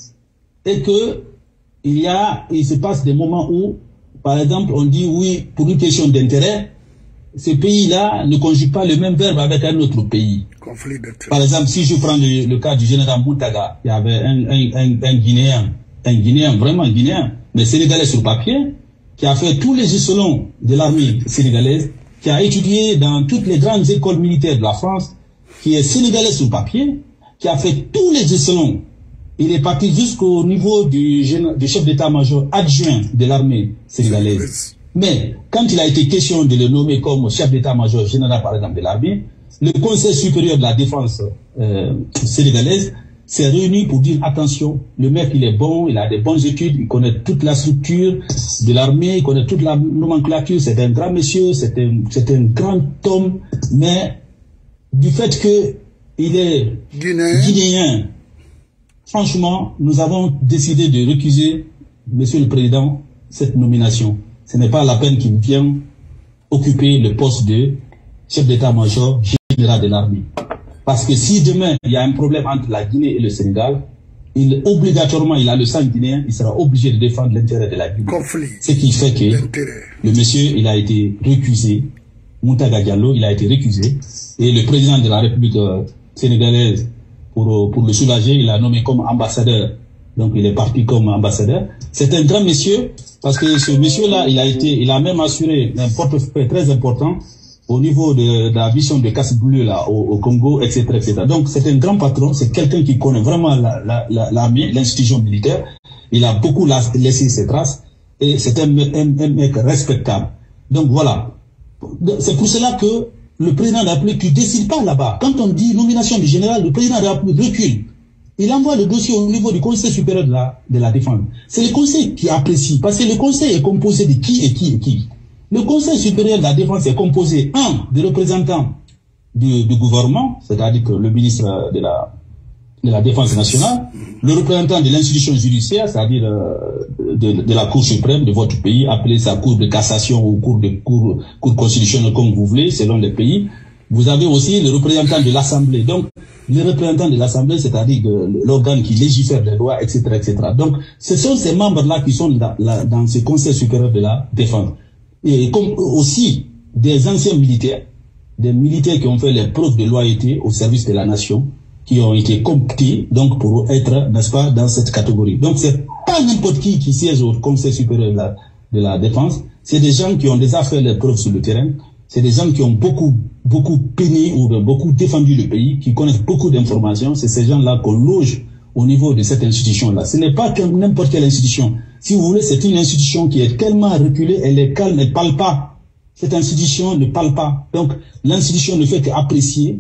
et que il y a, il se passe des moments où, par exemple, on dit oui, pour une question d'intérêt, ce pays-là ne conjugue pas le même verbe avec un autre pays. Conflit d'intérêt. Par exemple, si je prends le, le cas du général Moutaga, il y avait un, un, un, un Guinéen, un Guinéen, vraiment Guinéen, mais sénégalais sur papier, qui a fait tous les échelons de l'armée sénégalaise, qui a étudié dans toutes les grandes écoles militaires de la France, qui est sénégalais sur papier, qui a fait tous les échelons. Il est parti jusqu'au niveau du, du chef d'état-major adjoint de l'armée sénégalaise. Mais quand il a été question de le nommer comme chef d'état-major général, par exemple, de l'armée, le Conseil supérieur de la défense euh, sénégalaise s'est réuni pour dire attention, le mec il est bon, il a des bonnes études, il connaît toute la structure de l'armée, il connaît toute la nomenclature, c'est un grand monsieur, c'est un, c'est un grand homme, mais du fait que il est Guinéen. guinéen, franchement, nous avons décidé de recuser, Monsieur le Président, cette nomination. Ce n'est pas la peine qu'il vienne occuper le poste de chef d'état-major général de l'armée. Parce que si demain, il y a un problème entre la Guinée et le Sénégal, il, obligatoirement, il a le sang guinéen, il sera obligé de défendre l'intérêt de la Guinée. Conflit. Ce qui fait que le monsieur, il a été récusé, Moutaga Diallo, il a été récusé, et le président de la République euh, sénégalaise, pour, pour le soulager, il l'a nommé comme ambassadeur. Donc il est parti comme ambassadeur. C'est un grand monsieur, parce que ce monsieur-là, il a été, il a même assuré un portefeuille très important au niveau de, de la mission de Casse-Bleu là, au, au Congo, et cetera, et cetera. Donc c'est un grand patron, c'est quelqu'un qui connaît vraiment l'armée, la, la, la, l'institution militaire. Il a beaucoup la, laissé ses traces et c'est un, un, un mec respectable. Donc voilà. C'est pour cela que le président de la République ne décide pas là-bas. Quand on dit nomination du général, le président de la République recule. Il envoie le dossier au niveau du Conseil supérieur de la, de la défense. C'est le Conseil qui apprécie, parce que le Conseil est composé de qui et qui et qui. Le Conseil supérieur de la défense est composé, un, des représentants du, du gouvernement, c'est-à-dire que le ministre de la, de la Défense nationale, le représentant de l'institution judiciaire, c'est-à-dire euh, de, de la Cour suprême de votre pays, appelez ça Cour de cassation ou Cour de Cour, Cour constitutionnelle comme vous voulez, selon les pays. Vous avez aussi le représentant de l'Assemblée. Donc, le représentant de l'Assemblée, c'est-à-dire l'organe qui légifère les lois, et cetera, et cetera. Donc, ce sont ces membres-là qui sont dans, là, dans ce Conseil supérieur de la défense. Et comme aussi des anciens militaires, des militaires qui ont fait les preuves de loyauté au service de la nation, qui ont été comptés, donc, pour être, n'est-ce pas, dans cette catégorie. Donc, c'est pas n'importe qui qui siège au Conseil supérieur de la, de la défense. C'est des gens qui ont déjà fait les preuves sur le terrain. C'est des gens qui ont beaucoup, beaucoup peiné ou beaucoup défendu le pays, qui connaissent beaucoup d'informations. C'est ces gens-là qu'on loge au niveau de cette institution-là. Ce n'est pas n'importe quelle institution. Si vous voulez, c'est une institution qui est tellement reculée, elle est calme, elle ne parle pas. Cette institution ne parle pas. Donc, l'institution ne fait qu'apprécier,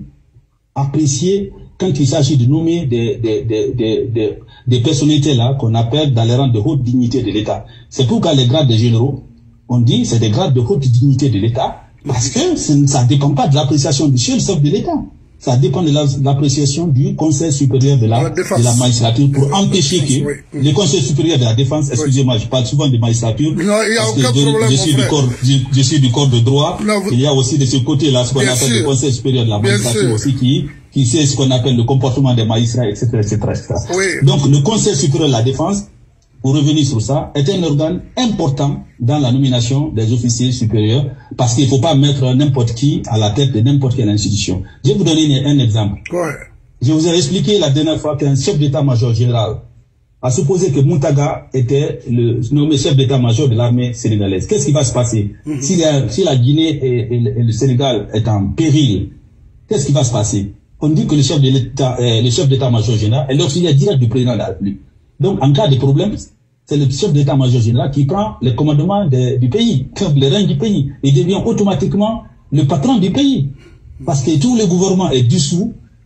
apprécier quand il s'agit de nommer des, des, des, des, des, des personnalités là qu'on appelle dans les rangs de haute dignité de l'État. C'est pourquoi les grades des généraux, on dit, c'est des grades de haute dignité de l'État. Parce que ça ne dépend pas de l'appréciation du seul chef de l'État. Ça dépend de l'appréciation du Conseil supérieur de la, de la magistrature pour oui, empêcher que oui. le Conseil supérieur de la défense, excusez-moi, je parle souvent de magistrature, non, il y a parce aucun que je, problème, je, suis du corps, je, je suis du corps de droit. Non, vous... Il y a aussi de ce côté-là ce qu'on appelle sûr. le Conseil supérieur de la magistrature aussi qui, qui sait ce qu'on appelle le comportement des magistrats, et cetera, et cetera, et cetera. Oui. Donc le Conseil supérieur de la défense, pour revenir sur ça, est un organe important dans la nomination des officiers supérieurs, parce qu'il ne faut pas mettre n'importe qui à la tête de n'importe quelle institution. Je vais vous donner un exemple. Ouais. Je vous ai expliqué la dernière fois qu'un chef d'état-major général a supposé que Moutaga était le nommé chef d'état-major de l'armée sénégalaise. Qu'est-ce qui va se passer? Mm-hmm. si, la, si la Guinée et, et, le, et le Sénégal est en péril, qu'est-ce qui va se passer? On dit que le chef de l'État, euh, le chef d'état-major général est l'auxiliaire direct du président de la République. Donc, en cas de problème, c'est le chef d'état-major général qui prend le commandement de, du pays, le règne du pays, et devient automatiquement le patron du pays. Parce que tout le gouvernement est dissous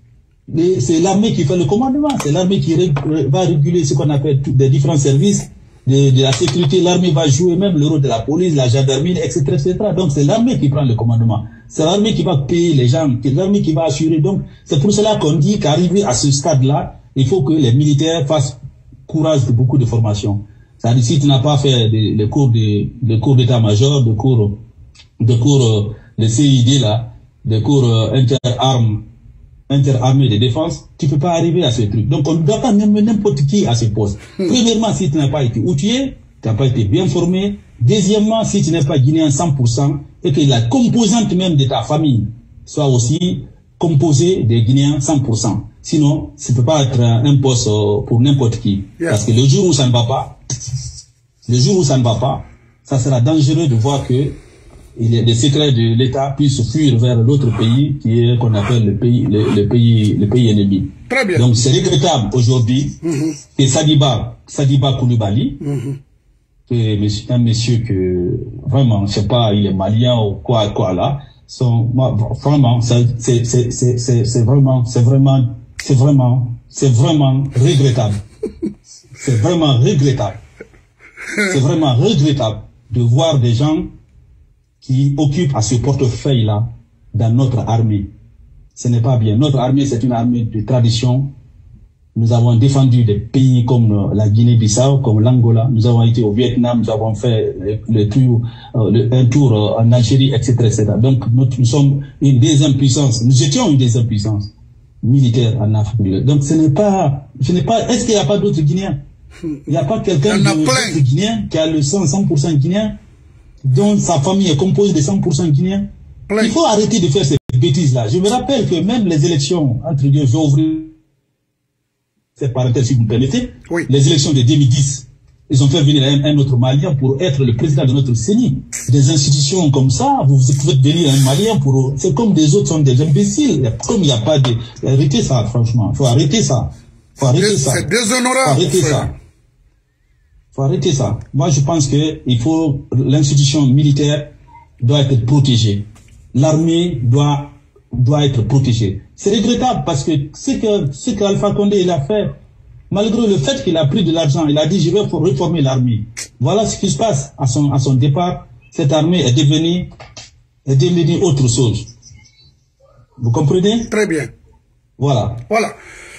c'est l'armée qui fait le commandement, c'est l'armée qui ré, va réguler ce qu'on appelle tous les différents services de, de la sécurité. L'armée va jouer même le rôle de la police, la gendarmerie, et cetera, et cetera. Donc c'est l'armée qui prend le commandement. C'est l'armée qui va payer les gens, c'est l'armée qui va assurer. Donc c'est pour cela qu'on dit qu'arrivé à ce stade-là, il faut que les militaires fassent courage de beaucoup de formations. C'est-à-dire si tu n'as pas fait les cours de, les cours d'état-major, de cours, de cours de C I D là, de cours inter-armes, interarmée de défense, tu peux pas arriver à ce truc. Donc on ne doit pas nommer n'importe qui à ce poste. Hmm. Premièrement, si tu n'as pas été outillé, tu n'as pas été bien formé. Deuxièmement, si tu n'es pas guinéen cent pour cent et que la composante même de ta famille soit aussi composée des Guinéens cent pour cent. Sinon, ça ne peut pas être un poste pour n'importe qui. Yeah. Parce que le jour où ça ne va pas, le jour où ça ne va pas, ça sera dangereux de voir que les secrets de l'État puissent fuir vers l'autre pays qui est qu'on appelle le pays, le, le pays, le pays ennemi. Très bien. Donc c'est regrettable aujourd'hui mm-hmm. que Sadiba, Sadiba Koulibaly, mm-hmm. un monsieur que vraiment, je sais pas, il est malien ou quoi, quoi là, sont, vraiment, c'est, c'est, c'est, c'est, c'est vraiment, c'est vraiment, c'est vraiment, c'est vraiment regrettable. C'est vraiment regrettable. C'est vraiment regrettable de voir des gens qui occupent à ce portefeuille-là dans notre armée. Ce n'est pas bien. Notre armée, c'est une armée de tradition. Nous avons défendu des pays comme la Guinée-Bissau, comme l'Angola. Nous avons été au Vietnam, nous avons fait le, le tour, euh, le, un tour euh, en Algérie, et cetera, et cetera. Donc, nous, nous sommes une deuxième puissance. Nous étions une deuxième puissance militaire en Afrique. Donc, ce n'est pas, ce n'est pas, est-ce qu'il n'y a pas d'autres Guinéens? Il n'y a pas quelqu'un de Guinéen qui a le sang cent pour cent guinéen, dont sa famille est composée de cent pour cent guinéens. Plein. Il faut arrêter de faire ces bêtises-là. Je me rappelle que même les élections, entre Dieu, je vais ouvrir cette parenthèse si vous me permettez, oui. Les élections de deux mille dix, ils ont fait venir un, un autre Malien pour être le président de notre C E N I. Des institutions comme ça, vous, vous pouvez devenir un Malien pour... C'est comme des autres sont des imbéciles. Comme il n'y a pas de... Arrêtez ça, franchement. Il faut arrêter ça. Il faut arrêter ça. C'est déshonorable. Il faut arrêter ça. Faut arrêter ça. Moi, je pense que il faut, l'institution militaire doit être protégée. L'armée doit, doit être protégée. C'est regrettable parce que ce que, ce qu'Alpha Condé, il a fait, malgré le fait qu'il a pris de l'argent, il a dit, je vais réformer l'armée. Voilà ce qui se passe à son, à son départ. Cette armée est devenue, est devenue autre chose. Vous comprenez? Très bien. Voilà. Voilà.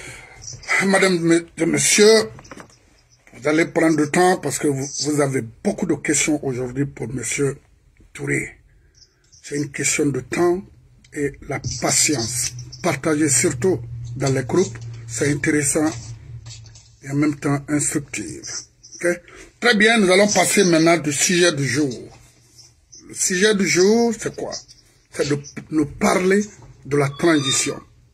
Madame, monsieur, vous allez prendre du temps parce que vous, vous avez beaucoup de questions aujourd'hui pour monsieur Touré. C'est une question de temps et la patience. Partagez surtout dans les groupes, c'est intéressant et en même temps instructif. Okay? Très bien, nous allons passer maintenant du sujet du jour. Le sujet du jour, c'est quoi? C'est de nous parler de la transition.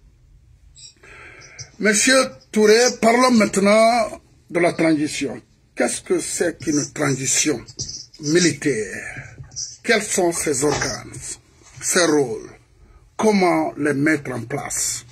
Monsieur Touré, parlons maintenant de la transition. Qu'est-ce que c'est qu'une transition militaire? Quels sont ses organes, ses rôles? Comment les mettre en place?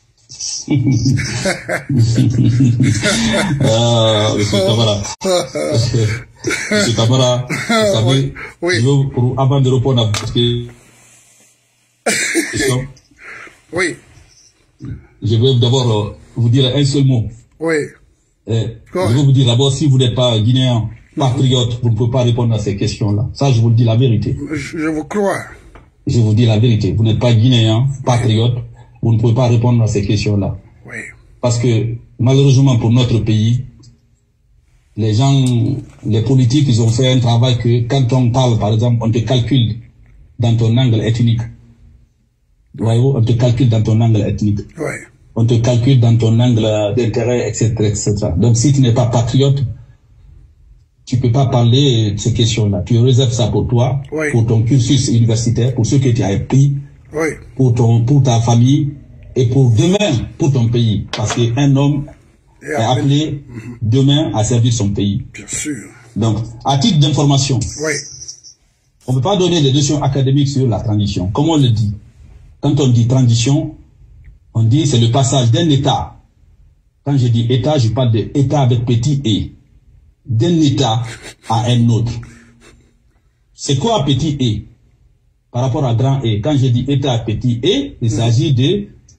ah, Monsieur Camara, Monsieur Camara, vous savez, oui, oui. Je veux, pour, avant de répondre à votre question, oui. Je veux d'abord vous dire un seul mot. Oui. Eh, je veux vous dire d'abord, si vous n'êtes pas guinéen, patriote, vous ne pouvez pas répondre à ces questions-là. Ça, je vous le dis la vérité. Je, je vous crois. Je vous dis la vérité. Vous n'êtes pas guinéen, patriote, vous ne pouvez pas répondre à ces questions-là. Oui. Parce que, malheureusement pour notre pays, les gens, les politiques, ils ont fait un travail que, quand on parle, par exemple, on te calcule dans ton angle ethnique. Voyez-vous, on te calcule dans ton angle ethnique. Oui. On te calcule dans ton angle d'intérêt, et cetera, et cetera. Donc, si tu n'es pas patriote, tu peux pas parler de ces questions-là. Tu réserves ça pour toi, oui, pour ton cursus universitaire, pour ce que tu as appris, oui, pour ton, pour ta famille et pour demain, pour ton pays. Parce qu'un homme et est appelé mm-hmm. demain à servir son pays. Bien sûr. Donc, à titre d'information, oui, on ne peut pas donner des notions académiques sur la transition. Comme on le dit, quand on dit transition, on dit c'est le passage d'un état. Quand je dis état, je parle d'état avec petit e. D'un état à un autre. C'est quoi petit e par rapport à grand e? Quand je dis état petit e, il s'agit de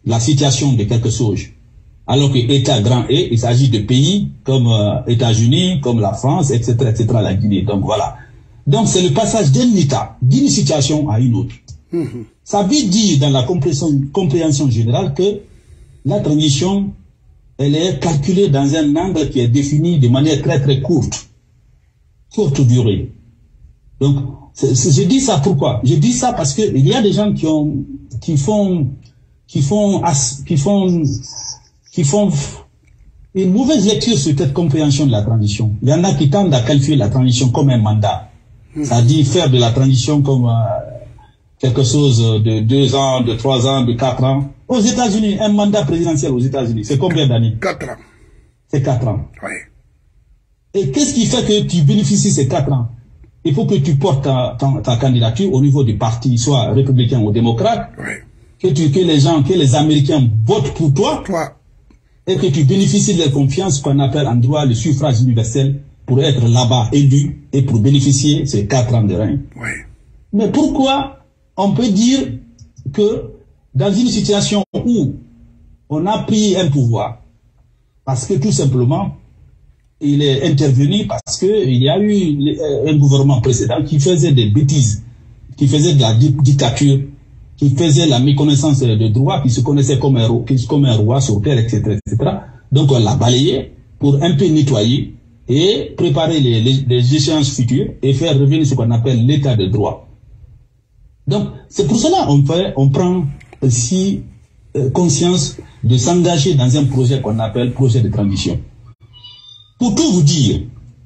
la situation de quelque chose. Alors que État grand E, il s'agit de pays comme euh, États-Unis, comme la France, et cetera, et cetera, la Guinée. Donc voilà. Donc c'est le passage d'un État, d'une situation à une autre. Mmh. Ça veut dire dans la compréhension, compréhension générale que la transition, elle est calculée dans un angle qui est défini de manière très très courte, courte durée. Donc, c'est, c'est, je dis ça pourquoi? Je dis ça parce que il y a des gens qui ont, qui font, qui font, qui font, qui font une mauvaise lecture sur cette compréhension de la transition. Il y en a qui tendent à qualifier la transition comme un mandat. Mmh. C'est-à-dire faire de la transition comme euh, quelque chose de deux ans, de trois ans, de quatre ans. Aux États-Unis, un mandat présidentiel aux États-Unis, c'est combien d'années? Quatre ans. C'est quatre ans. Oui. Et qu'est-ce qui fait que tu bénéficies ces quatre ans? Il faut que tu portes ta, ta, ta candidature au niveau du parti, soit républicain ou démocrate, oui. que, tu, que les gens, que les Américains votent pour toi, toi. Et que tu bénéficies de leur confiance, qu'on appelle en droit le suffrage universel, pour être là-bas élu et pour bénéficier ces quatre ans de règne. Oui. Mais pourquoi on peut dire que dans une situation où on a pris un pouvoir, parce que tout simplement, il est intervenu parce qu'il y a eu un gouvernement précédent qui faisait des bêtises, qui faisait de la dictature, qui faisait la méconnaissance de droit, qui se connaissait comme un, comme un roi sur terre, et cetera, et cetera. Donc on l'a balayé pour un peu nettoyer et préparer les, les, les échéances futures et faire revenir ce qu'on appelle l'état de droit. Donc c'est pour cela qu'on fait, on prend aussi euh, conscience de s'engager dans un projet qu'on appelle projet de transition. Pour tout vous dire,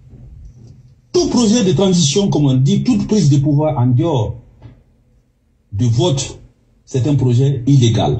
tout projet de transition, comme on dit, toute prise de pouvoir en dehors du vote, c'est un projet illégal.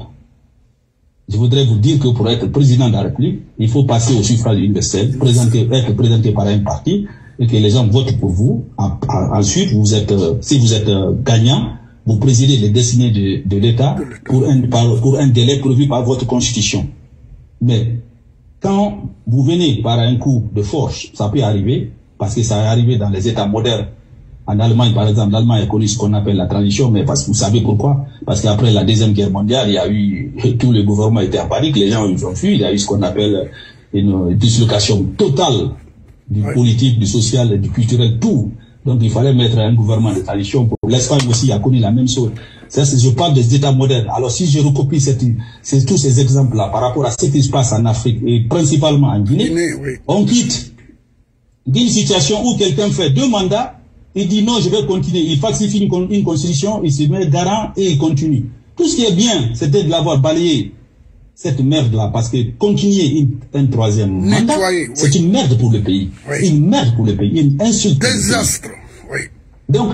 Je voudrais vous dire que pour être président de la République, il faut passer au suffrage universel, présenter, être présenté par un parti, et que les gens votent pour vous. Ensuite, vous êtes, si vous êtes gagnant, vous présidez les destinées de, de l'État pour un, pour un délai prévu par votre constitution. Mais quand vous venez par un coup de force, ça peut arriver, parce que ça est arrivé dans les États modernes. En Allemagne, par exemple, l'Allemagne a connu ce qu'on appelle la transition, mais parce que vous savez pourquoi? Parce qu'après la Deuxième Guerre mondiale, il y a eu, tout le gouvernement était en panique, les gens ils ont fui, il y a eu ce qu'on appelle une dislocation totale du oui. politique, du social, et du culturel, tout. Donc il fallait mettre un gouvernement de transition. Pour l'Espagne aussi a connu la même chose. Ça, je parle des États modernes. Alors si je recopie cette, c'est, tous ces exemples-là par rapport à ce qui se passe en Afrique et principalement en Guinée, Guinée oui. on quitte d'une situation où quelqu'un fait deux mandats, il dit non, je vais continuer. Il falsifie une, une constitution, il se met garant et il continue. Tout ce qui est bien, c'était de l'avoir balayé, cette merde-là, parce que continuer une, un troisième mandat, oui. c'est une merde pour le pays. Oui. Une merde pour le pays, une insulte. Désastre, oui. Donc,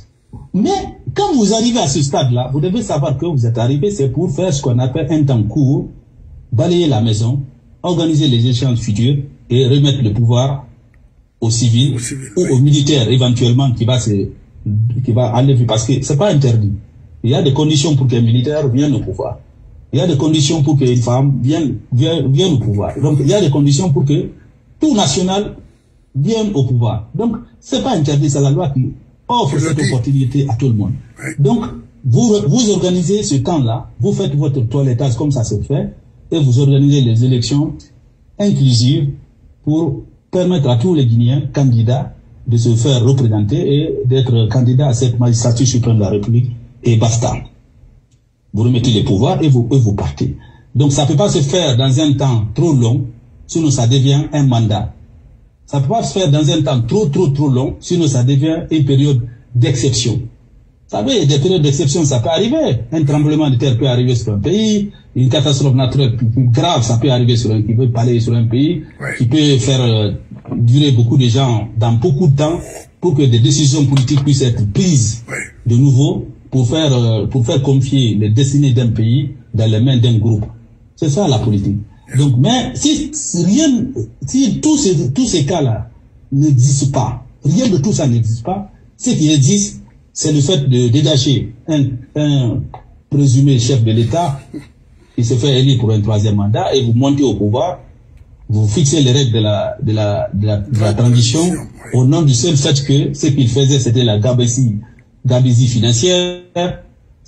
mais quand vous arrivez à ce stade-là, vous devez savoir que vous êtes arrivé, c'est pour faire ce qu'on appelle un temps court, balayer la maison, organiser les échéances futures et remettre le pouvoir aux civils, au civil, ou oui. aux militaires éventuellement qui va se, qui va enlever, parce que c'est pas interdit. Il y a des conditions pour qu'un militaire vienne au pouvoir. Il y a des conditions pour qu'une femme vienne, vienne, vienne au pouvoir. Donc il y a des conditions pour que tout national vienne au pouvoir. Donc c'est pas interdit, c'est la loi qui offre cette dis. opportunité à tout le monde. Oui. Donc vous, vous organisez ce temps-là, vous faites votre toilettage comme ça se fait, et vous organisez les élections inclusives pour permettre à tous les Guinéens candidats de se faire représenter et d'être candidats à cette magistrature suprême de la République, et basta. Vous remettez les pouvoirs et vous, et vous partez. Donc ça ne peut pas se faire dans un temps trop long, sinon ça devient un mandat. Ça ne peut pas se faire dans un temps trop trop trop long, sinon ça devient une période d'exception. Vous savez, des périodes d'exception, ça peut arriver. Un tremblement de terre peut arriver sur un pays, une catastrophe naturelle plus, plus grave, ça peut arriver sur un, qui peut parler sur un pays, ouais. qui peut faire euh, durer beaucoup de gens dans beaucoup de temps pour que des décisions politiques puissent être prises ouais. de nouveau pour faire, euh, pour faire confier les destinées d'un pays dans les mains d'un groupe. C'est ça la politique. Donc, mais si, si rien, si tous ces, tous ces cas-là n'existent pas, rien de tout ça n'existe pas, ce qui existe, c'est le fait de dégager un, un présumé chef de l'État qui se fait élire pour un troisième mandat et vous montez au pouvoir, vous fixez les règles de la, de la, de la, de la transition au nom du seul fait que ce qu'il faisait c'était la gabegie, gabegie financière,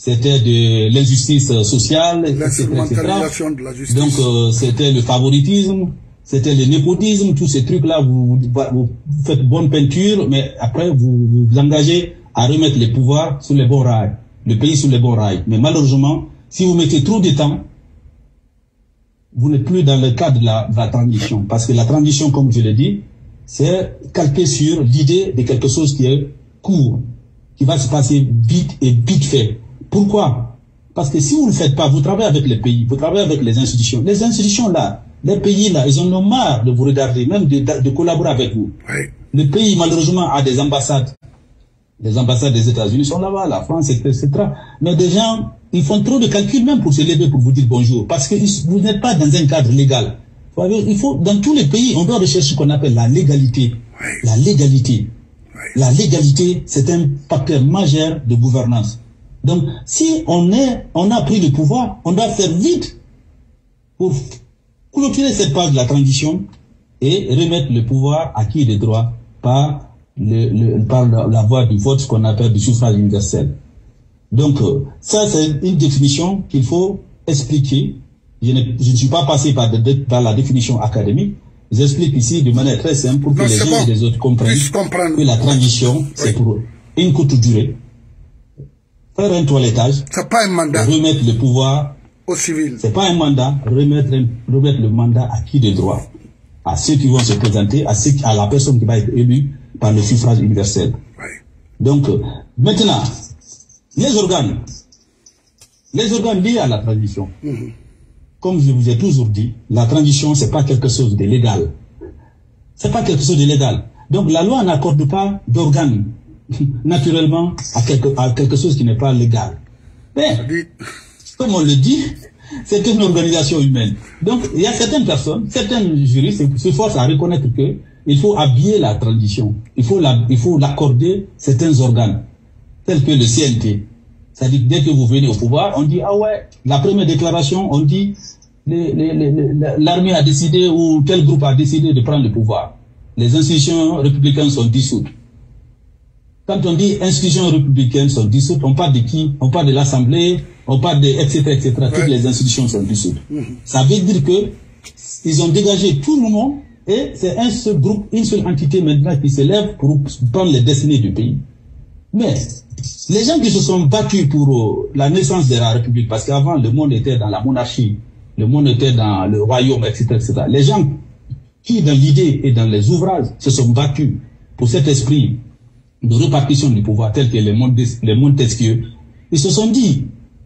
c'était de l'injustice sociale, et cetera, et cetera. De la justice. Donc, euh, c'était le favoritisme, c'était le népotisme, tous ces trucs-là, vous, vous, vous faites bonne peinture, mais après, vous vous engagez à remettre les pouvoirs sur les bons rails, le pays sur les bons rails. Mais malheureusement, si vous mettez trop de temps, vous n'êtes plus dans le cadre de la, de la transition. Parce que la transition, comme je l'ai dit, c'est calqué sur l'idée de quelque chose qui est court, qui va se passer vite et vite fait. Pourquoi? Parce que si vous ne le faites pas, vous travaillez avec les pays, vous travaillez avec les institutions. Les institutions là, les pays là, ils en ont marre de vous regarder, même de, de, de collaborer avec vous. Oui. Le pays, malheureusement, a des ambassades. Les ambassades des États-Unis sont là-bas, la France, et cetera. Mais des gens, ils font trop de calculs même pour se lever, pour vous dire bonjour. Parce que vous n'êtes pas dans un cadre légal. Il faut, dans tous les pays, on doit rechercher ce qu'on appelle la légalité. Oui. La légalité. Oui. La légalité, c'est un facteur majeur de gouvernance. Donc, si on est, on a pris le pouvoir, on doit faire vite pour clôturer cette phase de la transition et remettre le pouvoir acquis de droit par le, le, par la, la voie du vote, ce qu'on appelle du suffrage universel. Donc, euh, ça, c'est une définition qu'il faut expliquer. Je ne, je ne suis pas passé par, de, par la définition académique. J'explique ici de manière très simple pour que non, les uns bon. et les autres comprennent que la transition, oui. c'est pour une courte durée. Faire un toilettage, c'est pas un mandat. Remettre le pouvoir au civil. C'est pas un mandat, remettre, remettre le mandat à qui de droit? À ceux qui vont se présenter, à, ceux, à la personne qui va être élue par le suffrage universel. Oui. Donc, euh, maintenant, les organes, les organes liés à la transition. Mm-hmm. Comme je vous ai toujours dit, la transition, c'est pas quelque chose de légal. C'est pas quelque chose de légal. Donc, la loi n'accorde pas d'organes naturellement à quelque, à quelque chose qui n'est pas légal. Mais, comme on le dit, c'est une organisation humaine. Donc, il y a certaines personnes, certains juristes se forcent à reconnaître que il faut habiller la transition. Il faut la, il faut l'accorder certains organes, tels que le C N T. C'est-à-dire que dès que vous venez au pouvoir, on dit, ah ouais, la première déclaration, on dit, l'armée a décidé ou tel groupe a décidé de prendre le pouvoir. Les institutions républicaines sont dissoutes. Quand on dit institutions républicaines sont dissoutes, on parle de qui? On parle de l'Assemblée, on parle de et cetera et cetera. Ouais. Toutes les institutions sont dissoutes. Mmh. Ça veut dire que ils ont dégagé tout le monde et c'est un seul groupe, une seule entité maintenant qui se lève pour prendre les destinées du pays. Mais les gens qui se sont battus pour la naissance de la République, parce qu'avant le monde était dans la monarchie, le monde était dans le royaume, et cetera et cetera. Les gens qui, dans l'idée et dans les ouvrages, se sont battus pour cet esprit de répartition du pouvoir tel que les, Monte, les Montesquieu, ils se sont dit,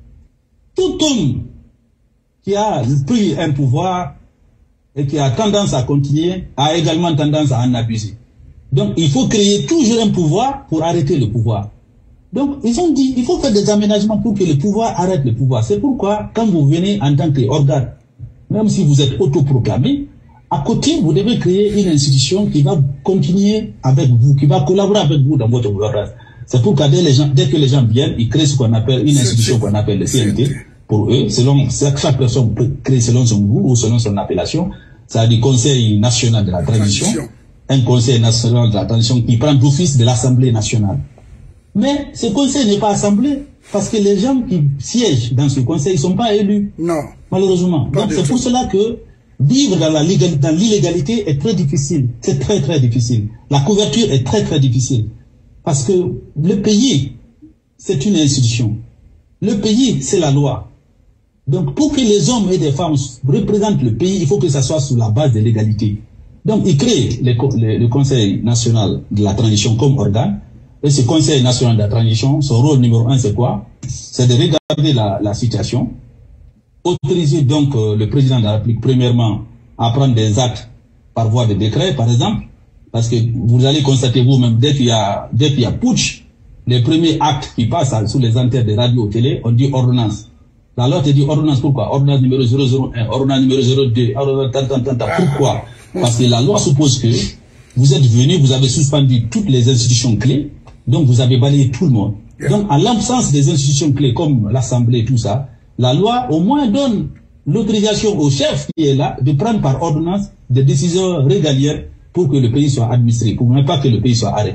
tout homme qui a pris un pouvoir et qui a tendance à continuer a également tendance à en abuser. Donc il faut créer toujours un pouvoir pour arrêter le pouvoir. Donc ils ont dit, il faut faire des aménagements pour que le pouvoir arrête le pouvoir. C'est pourquoi quand vous venez en tant qu'organe, même si vous êtes autoproclamé, à côté, vous devez créer une institution qui va continuer avec vous, qui va collaborer avec vous dans votre gouvernance. C'est pourquoi dès, les gens, dès que les gens viennent, ils créent ce qu'on appelle une institution qu'on appelle le C N T. Pour eux, selon chaque personne peut créer selon son goût ou selon son appellation. Ça a dit Conseil national de la transition, un Conseil national de la transition qui prend d'office de l'Assemblée nationale. Mais ce conseil n'est pas assemblé parce que les gens qui siègent dans ce conseil ne sont pas élus. Non. Malheureusement. Donc c'est pour cela que vivre dans la légalité, dans l'illégalité est très difficile. C'est très très difficile. La couverture est très très difficile. Parce que le pays, c'est une institution. Le pays, c'est la loi. Donc pour que les hommes et les femmes représentent le pays, il faut que ça soit sous la base de l'égalité. Donc il crée le, le, le Conseil national de la transition comme organe. Et ce Conseil national de la transition, son rôle numéro un, c'est quoi? C'est de regarder la, la situation, autoriser donc euh, le président de la République, premièrement, à prendre des actes par voie de décret, par exemple, parce que vous allez constater vous-même, dès qu'il y a, dès qu'il y a putsch, les premiers actes qui passent à, sous les antennes des radios ou télé, on dit ordonnance. La loi te dit ordonnance, pourquoi? Ordonnance numéro zéro zéro un, ordonnance numéro zéro deux, ordonnance tant, tant, tant, tant. Pourquoi? Parce que la loi suppose que vous êtes venu, vous avez suspendu toutes les institutions clés, donc vous avez balayé tout le monde. Donc à l'absence des institutions clés comme l'Assemblée, tout ça, la loi au moins donne l'autorisation au chef qui est là de prendre par ordonnance des décisions régaliennes pour que le pays soit administré, pour ne pas que le pays soit arrêté.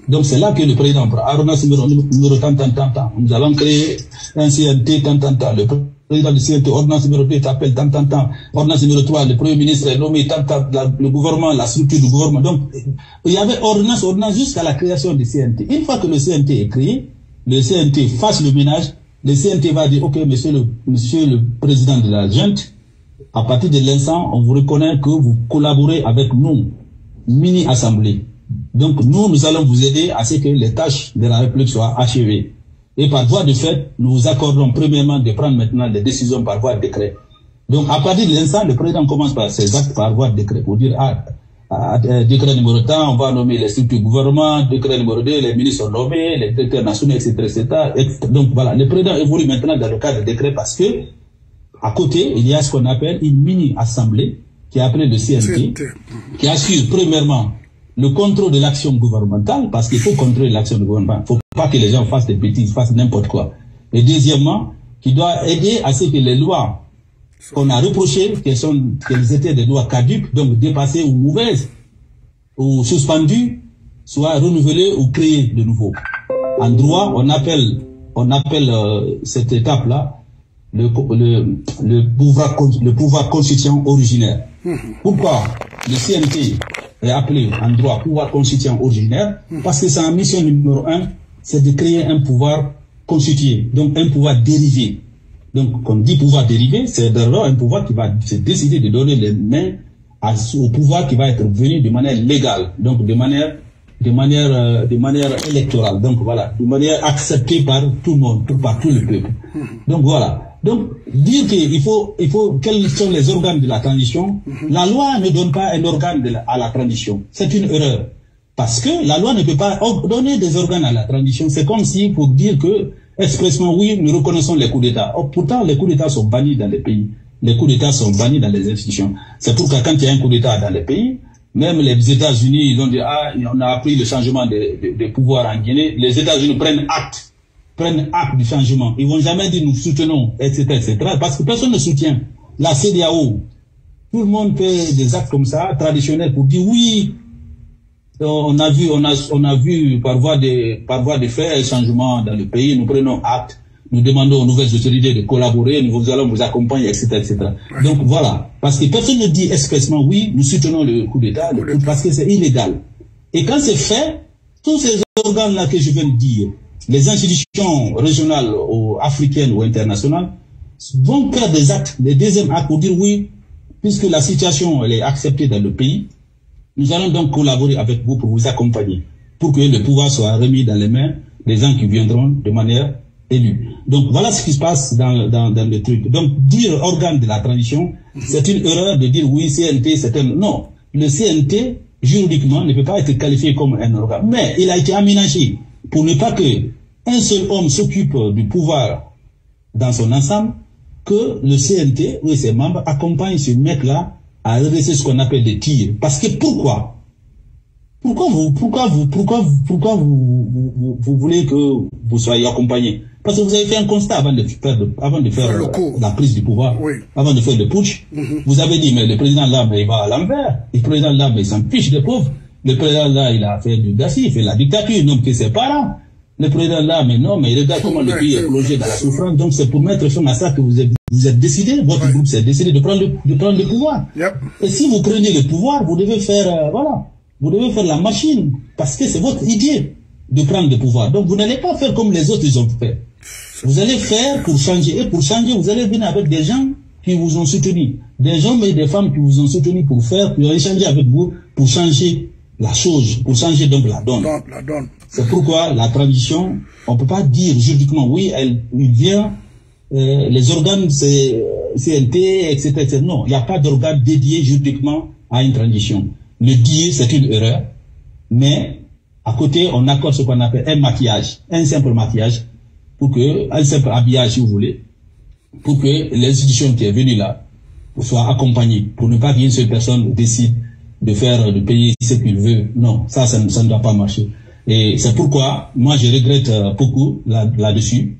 Donc c'est là que le président prend ordonnance numéro, numéro tant, tant, tant, tant. Nous allons créer un C N T tant, tant, tant. Le président du C N T, ordonnance numéro deux, t'appelle tant, tant, tant. Ordonnance numéro trois, le premier ministre est nommé tant, tant, la, le gouvernement, la structure du gouvernement. Donc, il y avait ordonnance, ordonnance jusqu'à la création du C N T. Une fois que le C N T est créé, le C N T fasse le ménage, le C N T va dire, ok, monsieur le, monsieur le président de la junte, à partir de l'instant, on vous reconnaît que vous collaborez avec nous, mini-assemblée. Donc, nous, nous allons vous aider à ce que les tâches de la République soient achevées. Et par voie de fait, nous vous accordons premièrement de prendre maintenant les décisions par voie de décret. Donc, à partir de l'instant, le président commence par ses actes par voie de décret pour dire, ah, ah, décret numéro un, on va nommer les structures du gouvernement, décret numéro deux, les ministres sont nommés, les directeurs nationaux, et cetera, et cetera. Donc, voilà, le président évolue maintenant dans le cadre de décret parce que, à côté, il y a ce qu'on appelle une mini-assemblée qui est appelée le C N T, qui assure premièrement le contrôle de l'action gouvernementale, parce qu'il faut contrôler l'action du gouvernement. Il ne faut pas que les gens fassent des bêtises, fassent n'importe quoi. Et deuxièmement, qui doit aider à ce que les lois qu'on a reprochées, qu'elles sont, qu'elles étaient des lois caduques, donc dépassées ou mauvaises, ou suspendues, soient renouvelées ou créées de nouveau. En droit, on appelle, on appelle euh, cette étape-là le, le, le, pouvoir, le pouvoir constituant originaire. Pourquoi le C N T est appelé en droit pouvoir constituant originaire? Parce que sa mission numéro un, c'est de créer un pouvoir constitué, donc un pouvoir dérivé. Donc, comme dit pouvoir dérivé, c'est d'abord un pouvoir qui va se décider de donner les mains à, au pouvoir qui va être venu de manière légale, donc de manière, de manière, euh, de manière électorale. Donc voilà, de manière acceptée par tout le monde, par tout le peuple. Donc voilà. Donc, dire qu'il faut, il faut, quels sont les organes de la transition, mm-hmm. La loi ne donne pas un organe de la, à la transition. C'est une erreur. Parce que la loi ne peut pas donner des organes à la transition. C'est comme si, pour dire que, expressement, oui, nous reconnaissons les coups d'État. Oh, pourtant, les coups d'État sont bannis dans les pays. Les coups d'État sont bannis dans les institutions. C'est pourquoi quand il y a un coup d'État dans les pays, même les États-Unis, ils ont dit, ah, on a appris le changement de, de, de pouvoir en Guinée. Les États-Unis prennent acte. prennent acte du changement. Ils vont jamais dire nous soutenons, et cetera, et cetera. Parce que personne ne soutient. La C D A O, tout le monde fait des actes comme ça, traditionnels, pour dire oui, on a vu, on a, on a vu par voie de, par voie de fait un changement dans le pays. Nous prenons acte. Nous demandons aux nouvelles autorités de collaborer. Nous allons vous accompagner, et cetera, et cetera. Donc voilà. Parce que personne ne dit expressement oui, nous soutenons le coup d'État, parce que c'est illégal. Et quand c'est fait, tous ces organes-là que je viens de dire, les institutions régionales ou africaines ou internationales vont faire des actes, des deuxièmes actes pour dire oui, puisque la situation elle est acceptée dans le pays, nous allons donc collaborer avec vous pour vous accompagner, pour que le pouvoir soit remis dans les mains des gens qui viendront de manière élue. Donc voilà ce qui se passe dans, dans, dans le truc. Donc dire organe de la transition, c'est une erreur de dire oui, C N T, c'est un... Non, le C N T, juridiquement, ne peut pas être qualifié comme un organe, mais il a été aménagé pour ne pas que un seul homme s'occupe du pouvoir dans son ensemble, que le C N T ou ses membres accompagnent ce mec-là à redresser ce qu'on appelle des tirs. Parce que pourquoi Pourquoi vous, pourquoi vous, pourquoi vous, pourquoi vous, vous, vous voulez que vous soyez accompagné? Parce que vous avez fait un constat avant de faire, de, avant de faire euh, la prise du pouvoir, oui. Avant de faire le putsch. Mm-hmm. Vous avez dit, mais le président là, mais il va à l'envers. Le président là, mais il s'en fiche des pauvres. Le président là, il a fait du Gassi, il fait la dictature, non que ses parents. Le président là, mais non, mais regarde comment le pays est plongé dans la souffrance. Donc c'est pour mettre fin à ça que vous êtes, vous êtes décidé, votre groupe s'est décidé de prendre le, de prendre le pouvoir. Yep. Et si vous prenez le pouvoir, vous devez faire, euh, voilà, vous devez faire la machine, parce que c'est votre idée de prendre le pouvoir. Donc vous n'allez pas faire comme les autres ils ont fait. Vous allez faire pour changer. Et pour changer, vous allez venir avec des gens qui vous ont soutenu. Des hommes et des femmes qui vous ont soutenu pour faire, pour échanger avec vous, pour changer la chose, pour changer donc la donne. La donne. C'est pourquoi la transition, on ne peut pas dire juridiquement, oui, elle, il vient, euh, les organes, c'est C N T, et cetera, et cetera. Non, il n'y a pas d'organe dédié juridiquement à une transition. Le dire, c'est une erreur, mais à côté, on accorde ce qu'on appelle un maquillage, un simple maquillage, pour que, un simple habillage, si vous voulez, pour que l'institution qui est venue là soit accompagnée, pour ne pas qu'une seule personne décide de faire, de payer ce qu'il veut. Non, ça, ça, ça ne doit pas marcher. Et c'est pourquoi, moi, je regrette beaucoup là, là-dessus.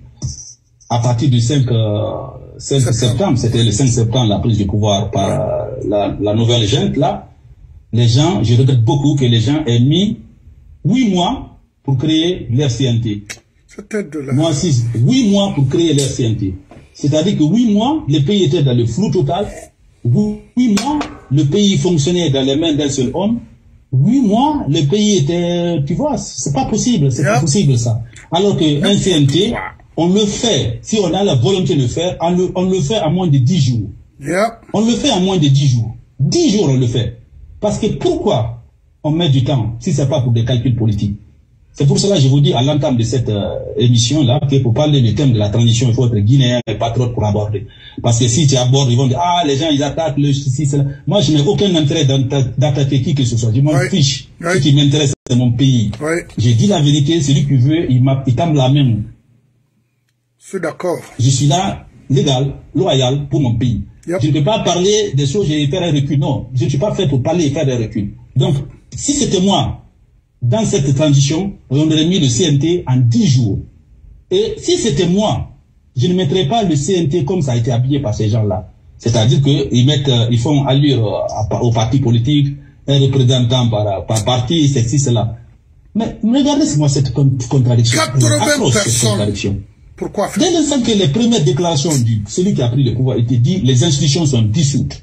À partir du cinq, euh, cinq septembre, c'était le cinq septembre, la prise du pouvoir par euh, la, la nouvelle junte, là, les gens, je regrette beaucoup que les gens aient mis huit mois pour créer l'R C N T. De la... Moi, six, huit mois pour créer l'R C N T. C'est-à-dire que huit mois, le pays était dans le flou total. Huit mois, le pays fonctionnait dans les mains d'un seul homme. Huit mois, le pays était, tu vois, c'est pas possible, c'est yep. pas possible ça. Alors que un C N T, on le fait, si on a la volonté de le faire, on le, on le fait à moins de dix jours. Yep. On le fait à moins de dix jours. dix jours on le fait. Parce que pourquoi on met du temps si c'est pas pour des calculs politiques? C'est pour cela que je vous dis à l'entame de cette euh, émission-là que pour parler du thème de la transition, il faut être guinéen et patriote pour aborder. Parce que si tu abordes, ils vont dire, ah, les gens, ils attaquent le ceci, cela. Moi, je n'ai aucun intérêt d'attaquer qui que ce soit. Je m'en oui. fiche. Oui. Ce qui m'intéresse, c'est mon pays. Oui. J'ai dit la vérité, celui qui veut, il, il tend la main. Je suis d'accord. Je suis là, légal, loyal pour mon pays. Yep. Je ne peux pas parler des choses et faire un recul. Non, je ne suis pas fait pour parler et faire des reculs. Donc, si c'était moi, dans cette transition, on aurait mis le C N T en dix jours. Et si c'était moi, je ne mettrais pas le C N T comme ça a été habillé par ces gens-là. C'est-à-dire qu'ils mettent, ils font allure au parti politique, un représentant par, par parti, ceci, cela. Mais regardez-moi cette contradiction. quatre-vingts personnes. Pourquoi faire? Dès l'instant que les premières déclarations du celui qui a pris le pouvoir étaient dites, les institutions sont dissoutes.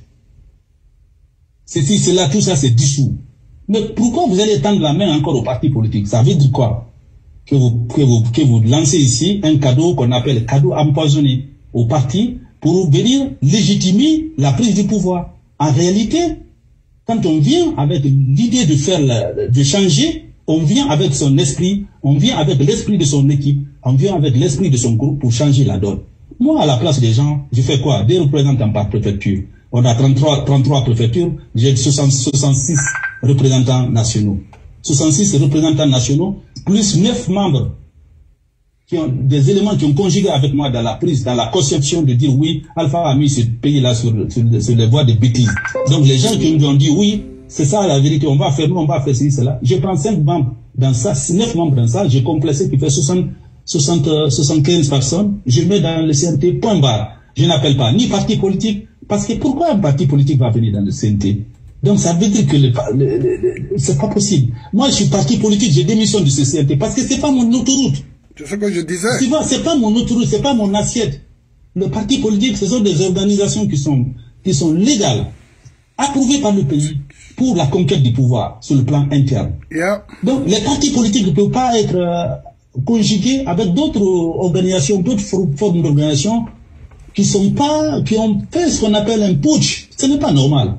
Ceci, cela, tout ça, c'est dissous. Mais pourquoi vous allez tendre la main encore au parti politique? Ça veut dire quoi? Que vous, que vous, que vous lancez ici un cadeau qu'on appelle cadeau empoisonné au parti pour venir légitimer la prise du pouvoir. En réalité, quand on vient avec l'idée de faire, la, de changer, on vient avec son esprit, on vient avec l'esprit de son équipe, on vient avec l'esprit de son groupe pour changer la donne. Moi, à la place des gens, je fais quoi? Des représentants par préfecture. On a trente-trois, trente-trois préfectures, j'ai soixante-six représentants nationaux. soixante-six représentants nationaux, plus neuf membres qui ont des éléments qui ont conjugué avec moi dans la prise, dans la conception de dire oui, Alpha a mis ce pays-là sur, sur, sur les voies de bêtises. Donc les gens qui nous ont dit oui, c'est ça la vérité, on va faire, nous on va faire ceci, cela. Je prends cinq membres dans ça, neuf membres dans ça, j'ai complexé qui fait soixante, soixante, soixante-quinze personnes, je mets dans le C N T, point barre. Je n'appelle pas ni parti politique, parce que pourquoi un parti politique va venir dans le C N T? Donc ça veut dire que le, le, le, le, c'est pas possible. Moi je suis parti politique, je démissionne de ce C N T parce que c'est pas mon autoroute. C'est ce que je disais. Tu vois, c'est pas mon autoroute, c'est pas mon assiette. Le parti politique, ce sont des organisations qui sont, qui sont légales, approuvées par le pays pour la conquête du pouvoir sur le plan interne. Yeah. Donc les partis politiques ne peuvent pas être euh, conjugués avec d'autres organisations, d'autres formes d'organisation qui sont pas, qui ont fait ce qu'on appelle un putsch. Ce n'est pas normal.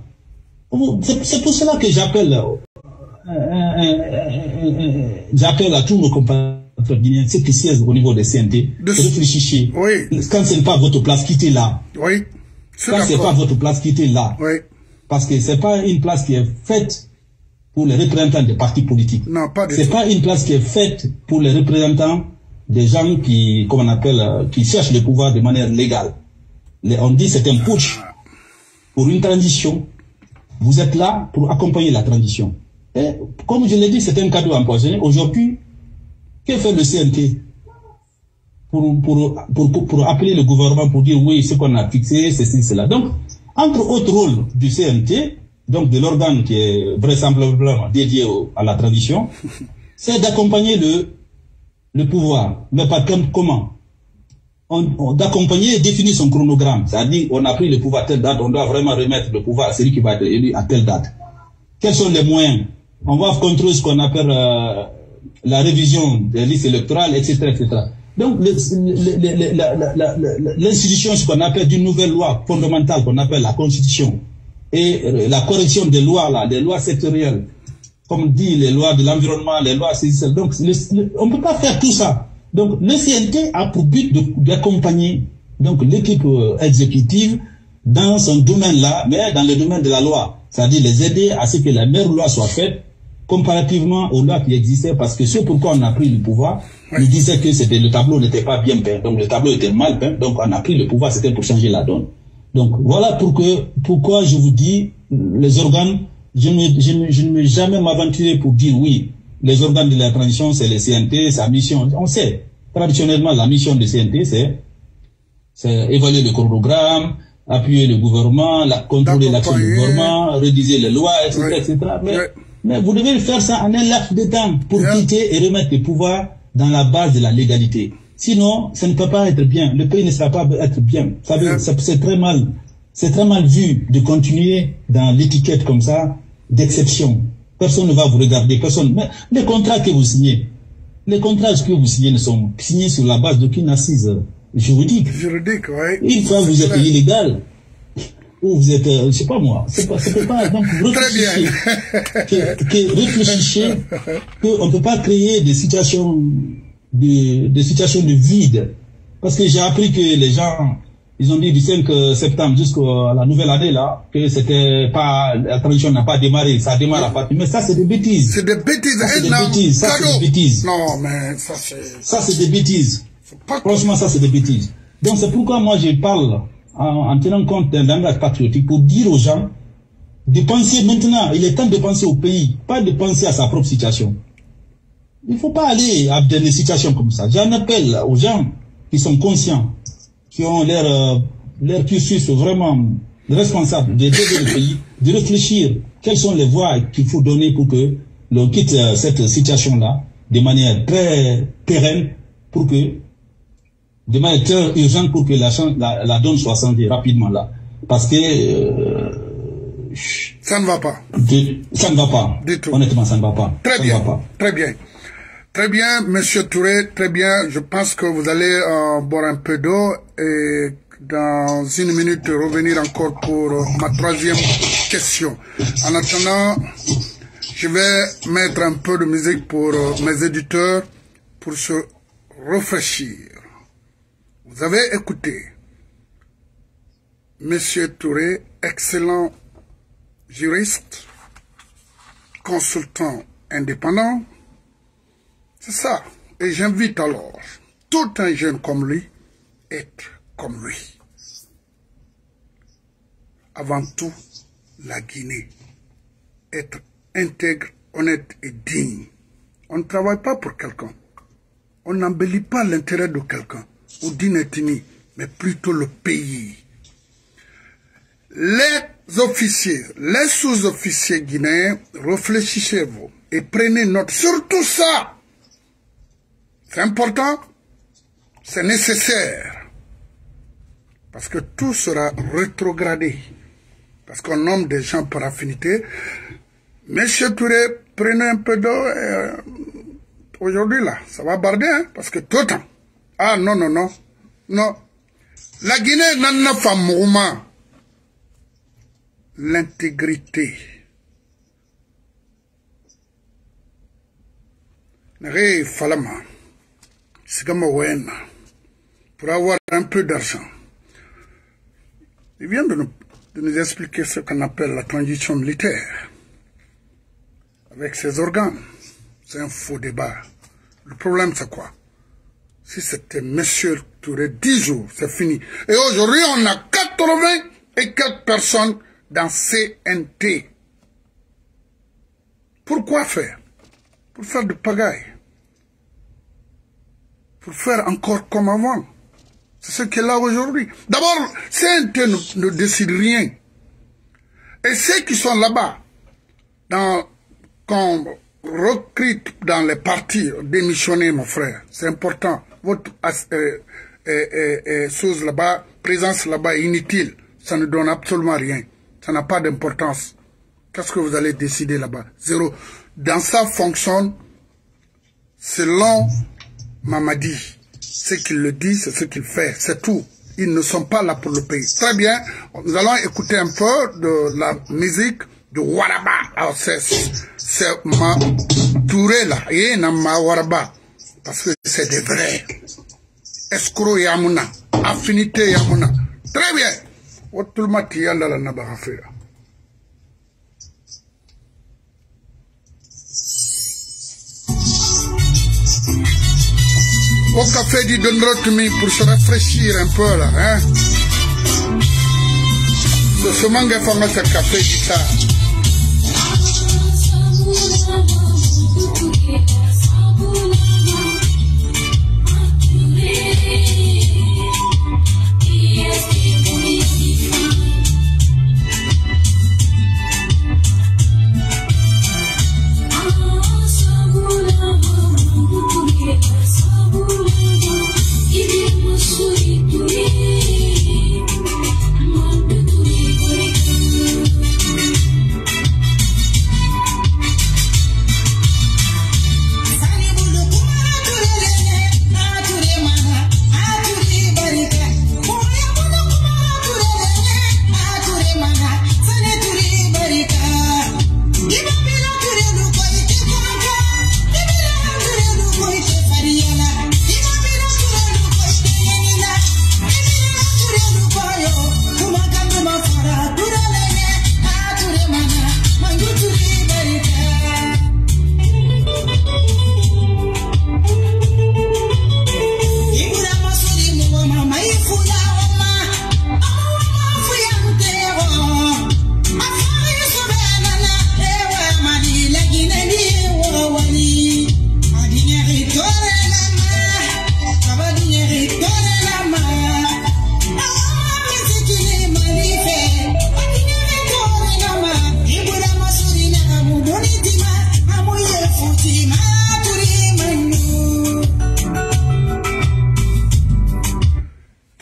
C'est pour cela que j'appelle, euh, euh, euh, euh, j'appelle à tous nos compatriotes guinéens, ceux qui siègent au niveau des C N T, de réfléchissez. Oui. Quand ce n'est pas votre place, quittez-la. Oui. Quand ce n'est pas votre place, quittez-la. Oui. Parce que c'est pas une place qui est faite pour les représentants des partis politiques. Non, pas du tout. C'est pas une place qui est faite pour les représentants des gens qui, comme on appelle, euh, qui cherchent le pouvoir de manière légale. Les, on dit c'est un putsch pour une transition. Vous êtes là pour accompagner la transition. Et comme je l'ai dit, c'est un cadeau empoisonné. Aujourd'hui, que fait le C N T pour, pour, pour, pour, pour appeler le gouvernement pour dire oui, ce qu'on a fixé, c'est ceci, cela. Donc, entre autres rôles du C N T, donc de l'organe qui est vraisemblablement dédié au, à la transition, c'est d'accompagner le, le pouvoir. Mais pas comme, comment? D'accompagner et définir son chronogramme. C'est-à-dire, on a pris le pouvoir à telle date, on doit vraiment remettre le pouvoir à celui qui va être élu à telle date. Quels sont les moyens? On va contrôler ce qu'on appelle euh, la révision des listes électorales, et cetera, et cetera. Donc, l'institution, ce qu'on appelle d'une nouvelle loi fondamentale, qu'on appelle la Constitution, et euh, la correction des lois, là, des lois sectorielles, comme dit les lois de l'environnement, les lois, c'est ça. Donc, le, le, on ne peut pas faire tout ça. Donc, le C N T a pour but d'accompagner donc l'équipe euh, exécutive dans son domaine-là, mais dans le domaine de la loi. C'est-à-dire les aider à ce que la meilleure loi soit faite comparativement aux lois qui existaient, parce que ce pourquoi on a pris le pouvoir, oui. Il disait que c'était le tableau n'était pas bien peint, donc le tableau était mal peint, donc on a pris le pouvoir, c'était pour changer la donne. Donc voilà pour que, pourquoi je vous dis, les organes, je ne, je ne, je ne vais jamais m'aventurer pour dire oui, les organes de la transition, c'est le C N T, sa mission. On sait, traditionnellement, la mission du C N T, c'est, c'est évaluer le chronogramme, appuyer le gouvernement, la, contrôler l'action du gouvernement, rédiger les lois, et cetera, oui. et cetera. Mais oui. Mais vous devez faire ça en un laps de temps pour yeah. quitter et remettre le pouvoir dans la base de la légalité. Sinon, ça ne peut pas être bien. Le pays ne sera pas être bien. Ça veut, yeah. c'est très mal. C'est très mal vu de continuer dans l'étiquette comme ça d'exception. Personne ne va vous regarder. Personne. Mais les contrats que vous signez, les contrats que vous signez ne sont signés sur la base d'aucune assise juridique. Juridique, oui. Une fois que vous êtes illégal, ou vous êtes, euh, je sais pas moi, c'est pas, c'est pas, donc réfléchissez, que, que réfléchissez qu'on ne peut pas créer des situations de, des situations de vide. Parce que j'ai appris que les gens, ils ont dit du cinq septembre jusqu'à la nouvelle année là, que c'était pas, la transition n'a pas démarré, ça démarre à partir. Mais ça c'est des bêtises. C'est des bêtises, ça, c'est des bêtises. Ça c'est des bêtises. Non, mais ça c'est... Ça c'est des bêtises. Pas Franchement, ça c'est des bêtises. Donc c'est pourquoi moi je parle en, en tenant compte d'un langage patriotique pour dire aux gens de penser maintenant, il est temps de penser au pays, pas de penser à sa propre situation. Il ne faut pas aller à des situations comme ça. J'en appelle aux gens qui sont conscients, qui ont leur, euh, leur cursus vraiment responsable d'aider le pays, de réfléchir quelles sont les voies qu'il faut donner pour que l'on quitte euh, cette situation-là de manière très pérenne, pour que de manière très urgente pour que la, la, la donne soit changée rapidement là. Parce que euh, ça ne va pas. De, ça ne va pas. Du tout. Honnêtement, ça ne va pas. Très ça bien. Ne va pas. Très bien. Très bien, Monsieur Touré, très bien. Je pense que vous allez euh, boire un peu d'eau et dans une minute revenir encore pour euh, ma troisième question. En attendant, je vais mettre un peu de musique pour euh, mes éditeurs pour se rafraîchir. Vous avez écouté Monsieur Touré, excellent juriste, consultant indépendant. C'est ça. Et j'invite alors tout un jeune comme lui, être comme lui. Avant tout, la Guinée. Être intègre, honnête et digne. On ne travaille pas pour quelqu'un. On n'embellit pas l'intérêt de quelqu'un ou d'une ethnie, mais plutôt le pays. Les officiers, les sous-officiers guinéens, réfléchissez-vous et prenez note. Surtout ça. C'est important, c'est nécessaire. Parce que tout sera rétrogradé. Parce qu'on nomme des gens par affinité. Monsieur Touré, prenez un peu d'eau. Euh, Aujourd'hui, là, ça va barder, hein, parce que tout le temps. Ah, non, non, non. Non. La Guinée n'en a pas mouvement. L'intégrité. Nare Falama. Sigama Wena. Pour avoir un peu d'argent. Il vient de nous, de nous expliquer ce qu'on appelle la transition militaire. Avec ses organes. C'est un faux débat. Le problème, c'est quoi? Si c'était Monsieur Touré, dix jours, c'est fini. Et aujourd'hui, on a quatre-vingts et quelques personnes dans C N T. Pourquoi faire? Pour faire de pagaille. Pour faire encore comme avant. C'est ce qui est là aujourd'hui. D'abord, C N T ne, ne décide rien. Et ceux qui sont là-bas, dans, qu'on recrute dans les partis, démissionner, mon frère. C'est important. Votre euh, euh, euh, euh, chose là-bas, présence là-bas est inutile. Ça ne donne absolument rien. Ça n'a pas d'importance. Qu'est-ce que vous allez décider là-bas? Zéro. Dans ça fonctionne selon Mamadi. Ce qu'il le dit, c'est ce qu'il fait. C'est tout. Ils ne sont pas là pour le pays. Très bien. Nous allons écouter un peu de la musique de Waraba. Alors c'est, c'est ma Touré là. Et ma Waraba. Parce que c'est des vrais. Escroc Yamuna. Affinité Yamuna. Très bien. Otulmati yalla la nabafira. Au café du Dondrotumi pour se rafraîchir un peu là, hein. Ce manga fanga ce café du ça.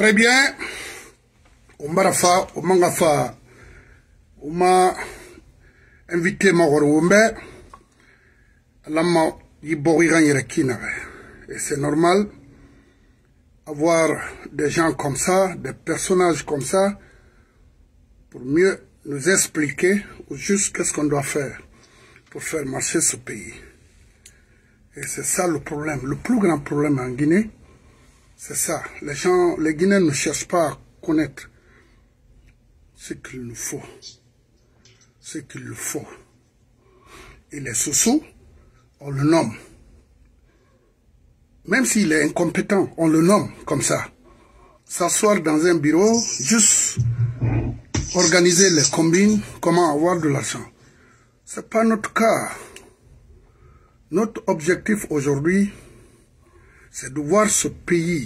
Très bien. Ombarafa, Omangafa, Oma invité Magorombe, Lama Yiboriran Yerekinare. Et c'est normal avoir des gens comme ça, des personnages comme ça, pour mieux nous expliquer au juste qu'est-ce qu'on doit faire pour faire marcher ce pays. Et c'est ça le problème. Le plus grand problème en Guinée, c'est ça. Les gens, les Guinéens ne cherchent pas à connaître ce qu'il nous faut. Ce qu'il nous faut. Et les sous-sous, on le nomme. Même s'il est incompétent, on le nomme comme ça. S'asseoir dans un bureau, juste organiser les combines, comment avoir de l'argent. C'est pas notre cas. Notre objectif aujourd'hui, c'est de voir ce pays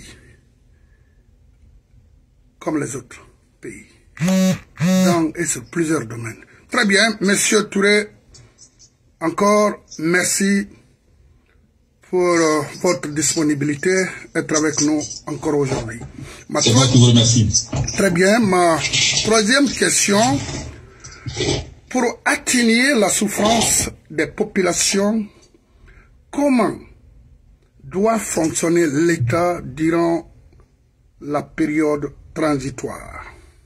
comme les autres pays, dans et sur plusieurs domaines. Très bien, Monsieur Touré, encore merci pour euh, votre disponibilité, être avec nous encore aujourd'hui. C'est moi qui vous remercie. Très bien, ma troisième question, pour atténuer la souffrance des populations, comment doit fonctionner l'État durant la période transitoire?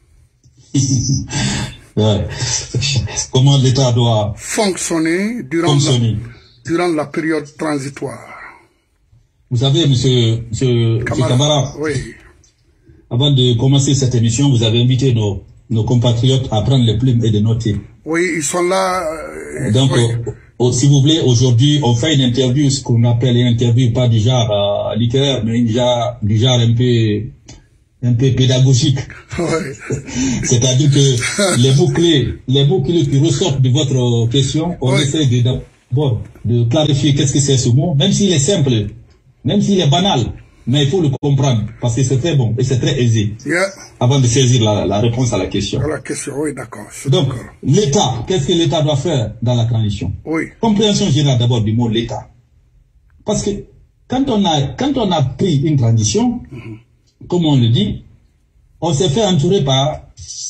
Ouais. Comment l'État doit fonctionner durant, fonctionner la, durant la période transitoire? Vous savez, monsieur, monsieur Camara, Camara oui. Avant de commencer cette émission, vous avez invité nos, nos compatriotes à prendre les plumes et de noter. Oui, ils sont là. Euh, Donc, oui. Oh, s'il vous plaît, aujourd'hui, on fait une interview, ce qu'on appelle une interview, pas du genre euh, littéraire, mais du genre, du genre un peu, un peu pédagogique. Ouais. C'est-à-dire que les mots-clés, les mots-clés qui ressortent de votre question, on ouais. essaie de, d'abord de clarifier qu'est-ce que c'est ce mot, même s'il est simple, même s'il est banal, mais il faut le comprendre, parce que c'est très bon et c'est très aisé, yeah. avant de saisir la, la réponse à la question. À la question, oui, d'accord. Donc, l'État, qu'est-ce que l'État doit faire dans la transition? Oui. Compréhension générale d'abord du mot l'État. Parce que quand on a, quand on a pris une transition, mm-hmm. comme on le dit, on s'est fait entourer par,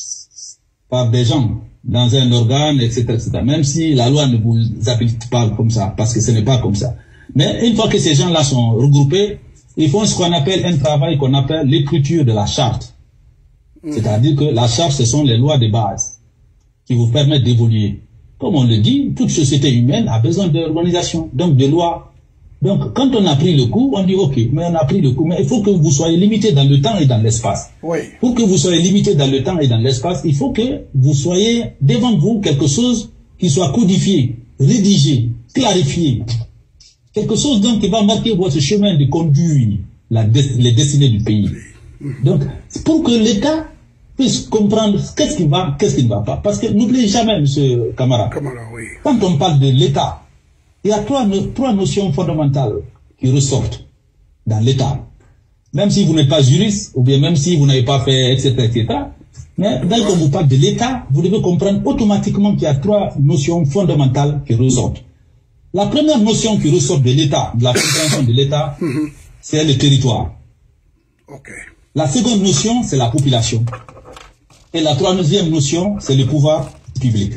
par des gens dans un organe, et cetera, et cetera. Même si la loi ne vous habilite pas comme ça, parce que ce n'est pas comme ça. Mais une fois que ces gens-là sont regroupés, ils font ce qu'on appelle un travail qu'on appelle l'écriture de la charte. Mmh. C'est-à-dire que la charte, ce sont les lois de base qui vous permettent d'évoluer. Comme on le dit, toute société humaine a besoin d'organisation, donc de lois. Donc, quand on a pris le coup, on dit, OK, mais on a pris le coup, mais il faut que vous soyez limité dans le temps et dans l'espace. Oui. Pour que vous soyez limité dans le temps et dans l'espace, il faut que vous soyez devant vous quelque chose qui soit codifié, rédigé, clarifié. Quelque chose donc qui va marquer votre chemin de conduire la des- les destinées du pays. Donc, pour que l'État puisse comprendre qu'est-ce qui va, qu'est-ce qui ne va pas. Parce que n'oubliez jamais, monsieur Camara, Camara oui. quand on parle de l'État, il y a trois, no- trois notions fondamentales qui ressortent dans l'État. Même si vous n'êtes pas juriste, ou bien même si vous n'avez pas fait, et cetera, et cetera. Mais dès qu'on vous parle de l'État, vous devez comprendre automatiquement qu'il y a trois notions fondamentales qui ressortent. La première notion qui ressort de l'État, de la compréhension de l'État, mm-hmm. c'est le territoire. Okay. La seconde notion, c'est la population. Et la troisième notion, c'est le pouvoir public.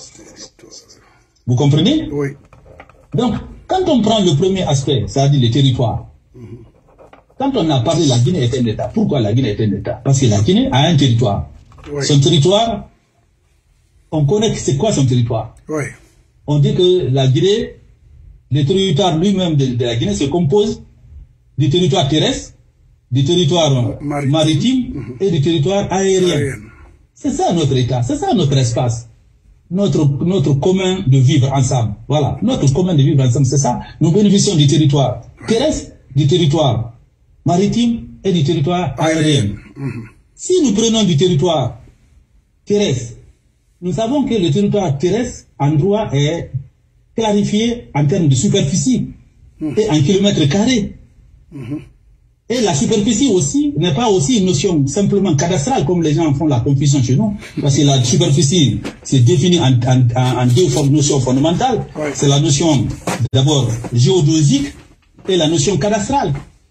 Vous comprenez? Oui. Donc, quand on prend le premier aspect, c'est-à-dire le territoire, mm-hmm. quand on a parlé de la Guinée est un État, pourquoi la Guinée est un État? Parce que la Guinée a un territoire. Oui. Son territoire, on connaît c'est quoi son territoire. Oui. On dit que la Guinée, le territoire lui-même de, de la Guinée se compose du territoire terrestre, du territoire maritime, maritime mm-hmm. et du territoire aérien. Aérien. C'est ça notre État, c'est ça notre espace, notre, notre commun de vivre ensemble. Voilà, notre commun de vivre ensemble, c'est ça. Nous bénéficions du territoire terrestre, du territoire maritime et du territoire aérien. Mm-hmm. Si nous prenons du territoire terrestre, nous savons que le territoire terrestre, en droit, est clarifié en termes de superficie mmh. et en kilomètres carrés. Mmh. Et la superficie aussi n'est pas aussi une notion simplement cadastrale, comme les gens font la confusion chez nous. Parce que la superficie, c'est défini en, en, en, en deux notions fondamentales. Ouais. C'est la notion, d'abord, géodésique et la notion cadastrale.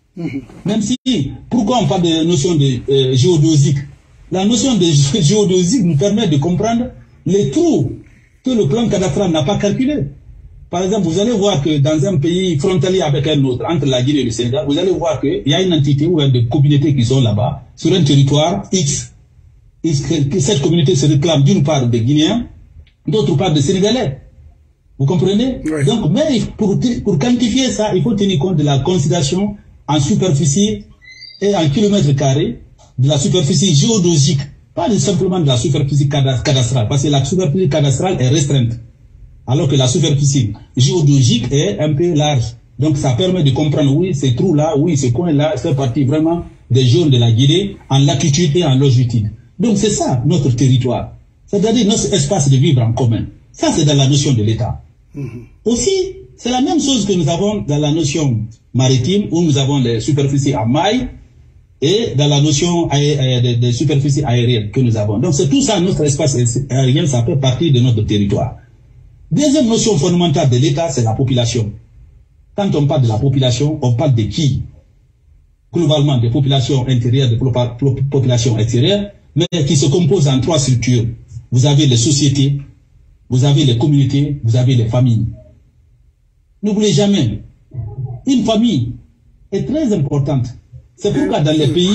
Mm-hmm. Même si, pourquoi on parle de notion de euh, géodésique? La notion de géodésique nous permet de comprendre les trous que le plan cadastral n'a pas calculés. Par exemple, vous allez voir que dans un pays frontalier avec un autre, entre la Guinée et le Sénégal, vous allez voir qu'il y a une entité ou des communautés qui sont là-bas, sur un territoire X. Et que cette communauté se réclame d'une part des Guinéens, d'autre part des Sénégalais. Vous comprenez? Oui. Donc, mais pour, pour quantifier ça, il faut tenir compte de la considération en superficie et en kilomètres carrés, de la superficie géodésique, pas simplement de la superficie cadastrale, parce que la superficie cadastrale est restreinte, alors que la superficie géodésique est un peu large. Donc ça permet de comprendre, oui, ces trous-là, oui, ce coin-là, c'est partie vraiment des zones de la Guinée en latitude et en longitude. Donc c'est ça, notre territoire. C'est-à-dire notre espace de vivre en commun. Ça, c'est dans la notion de l'État. Mm-hmm. Aussi, c'est la même chose que nous avons dans la notion maritime, où nous avons les superficies en mailles, et dans la notion des de superficies aériennes que nous avons. Donc c'est tout ça, notre espace aérien, ça fait partie de notre territoire. Deuxième notion fondamentale de l'État, c'est la population. Quand on parle de la population, on parle de qui? Globalement, des populations intérieures, des populations extérieures, mais qui se composent en trois structures. Vous avez les sociétés, vous avez les communautés, vous avez les familles. N'oubliez jamais, une famille est très importante. C'est pourquoi dans les pays,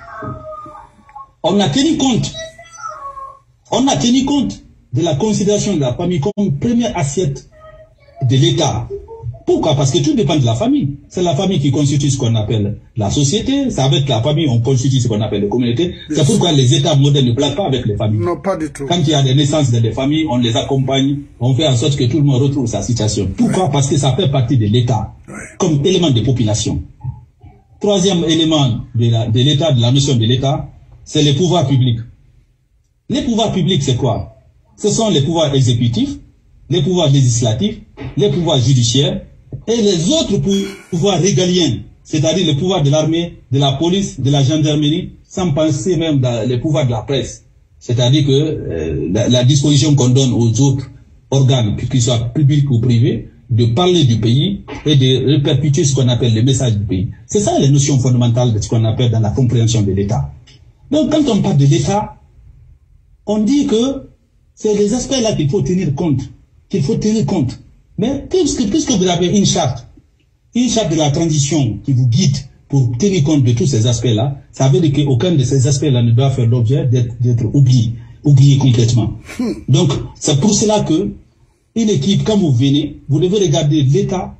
on a tenu compte, on a tenu compte de la considération de la famille comme première assiette de l'État. Pourquoi? Parce que tout dépend de la famille. C'est la famille qui constitue ce qu'on appelle la société. C'est avec la famille qu'on constitue ce qu'on appelle les communautés. C'est pourquoi les États modernes ne plaquent pas avec les familles. Non, pas du tout. Quand il y a des naissances dans les familles, on les accompagne, on fait en sorte que tout le monde retrouve sa situation. Pourquoi? Ouais. Parce que ça fait partie de l'État, ouais, comme élément de population. Troisième élément de l'État, de, de la notion de l'État, c'est les pouvoirs publics. Les pouvoirs publics, c'est quoi? Ce sont les pouvoirs exécutifs, les pouvoirs législatifs, les pouvoirs judiciaires et les autres pouvoirs régaliens, c'est-à-dire les pouvoirs de l'armée, de la police, de la gendarmerie, sans penser même dans les pouvoirs de la presse. C'est-à-dire que euh, la, la disposition qu'on donne aux autres organes, qu'ils soient publics ou privés, de parler du pays et de répercuter ce qu'on appelle le message du pays. C'est ça les notions fondamentales de ce qu'on appelle dans la compréhension de l'État. Donc quand on parle de l'État, on dit que c'est les aspects-là qu'il faut tenir compte, qu'il faut tenir compte. Mais puisque, puisque vous avez une charte, une charte de la transition qui vous guide pour tenir compte de tous ces aspects-là, ça veut dire qu'aucun de ces aspects-là ne doit faire l'objet d'être oublié, oublié complètement. Donc c'est pour cela que une équipe, quand vous venez, vous devez regarder l'État.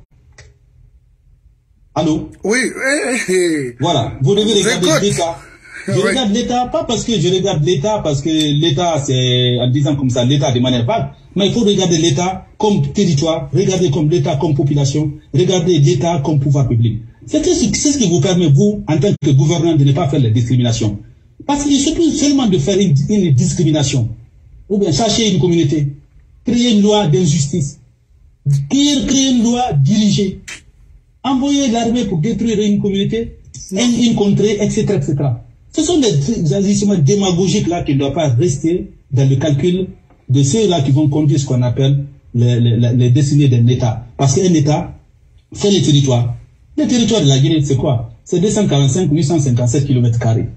Allô? Oui, oui, oui. Voilà, vous devez regarder l'État. Je oui. regarde l'État, pas parce que je regarde l'État, parce que l'État, c'est, en disant comme ça, l'État de manière vague, mais il faut regarder l'État comme territoire, regarder comme l'État comme population, regarder l'État comme pouvoir public. C'est ce qui vous permet, vous, en tant que gouvernant, de ne pas faire la discrimination. Parce qu'il suffit seulement de faire une, une discrimination, ou bien chercher une communauté, créer une loi d'injustice, créer, créer une loi dirigée, envoyer l'armée pour détruire une communauté, une, une contrée, et cetera, et cetera. Ce sont des agissements démagogiques là qui ne doivent pas rester dans le calcul de ceux-là qui vont conduire ce qu'on appelle les, les, les destinées d'un État. Parce qu'un État, c'est les territoires. Le territoire de la Guinée, c'est quoi? C'est deux cent quarante-cinq huit cent cinquante-sept kilomètres carrés.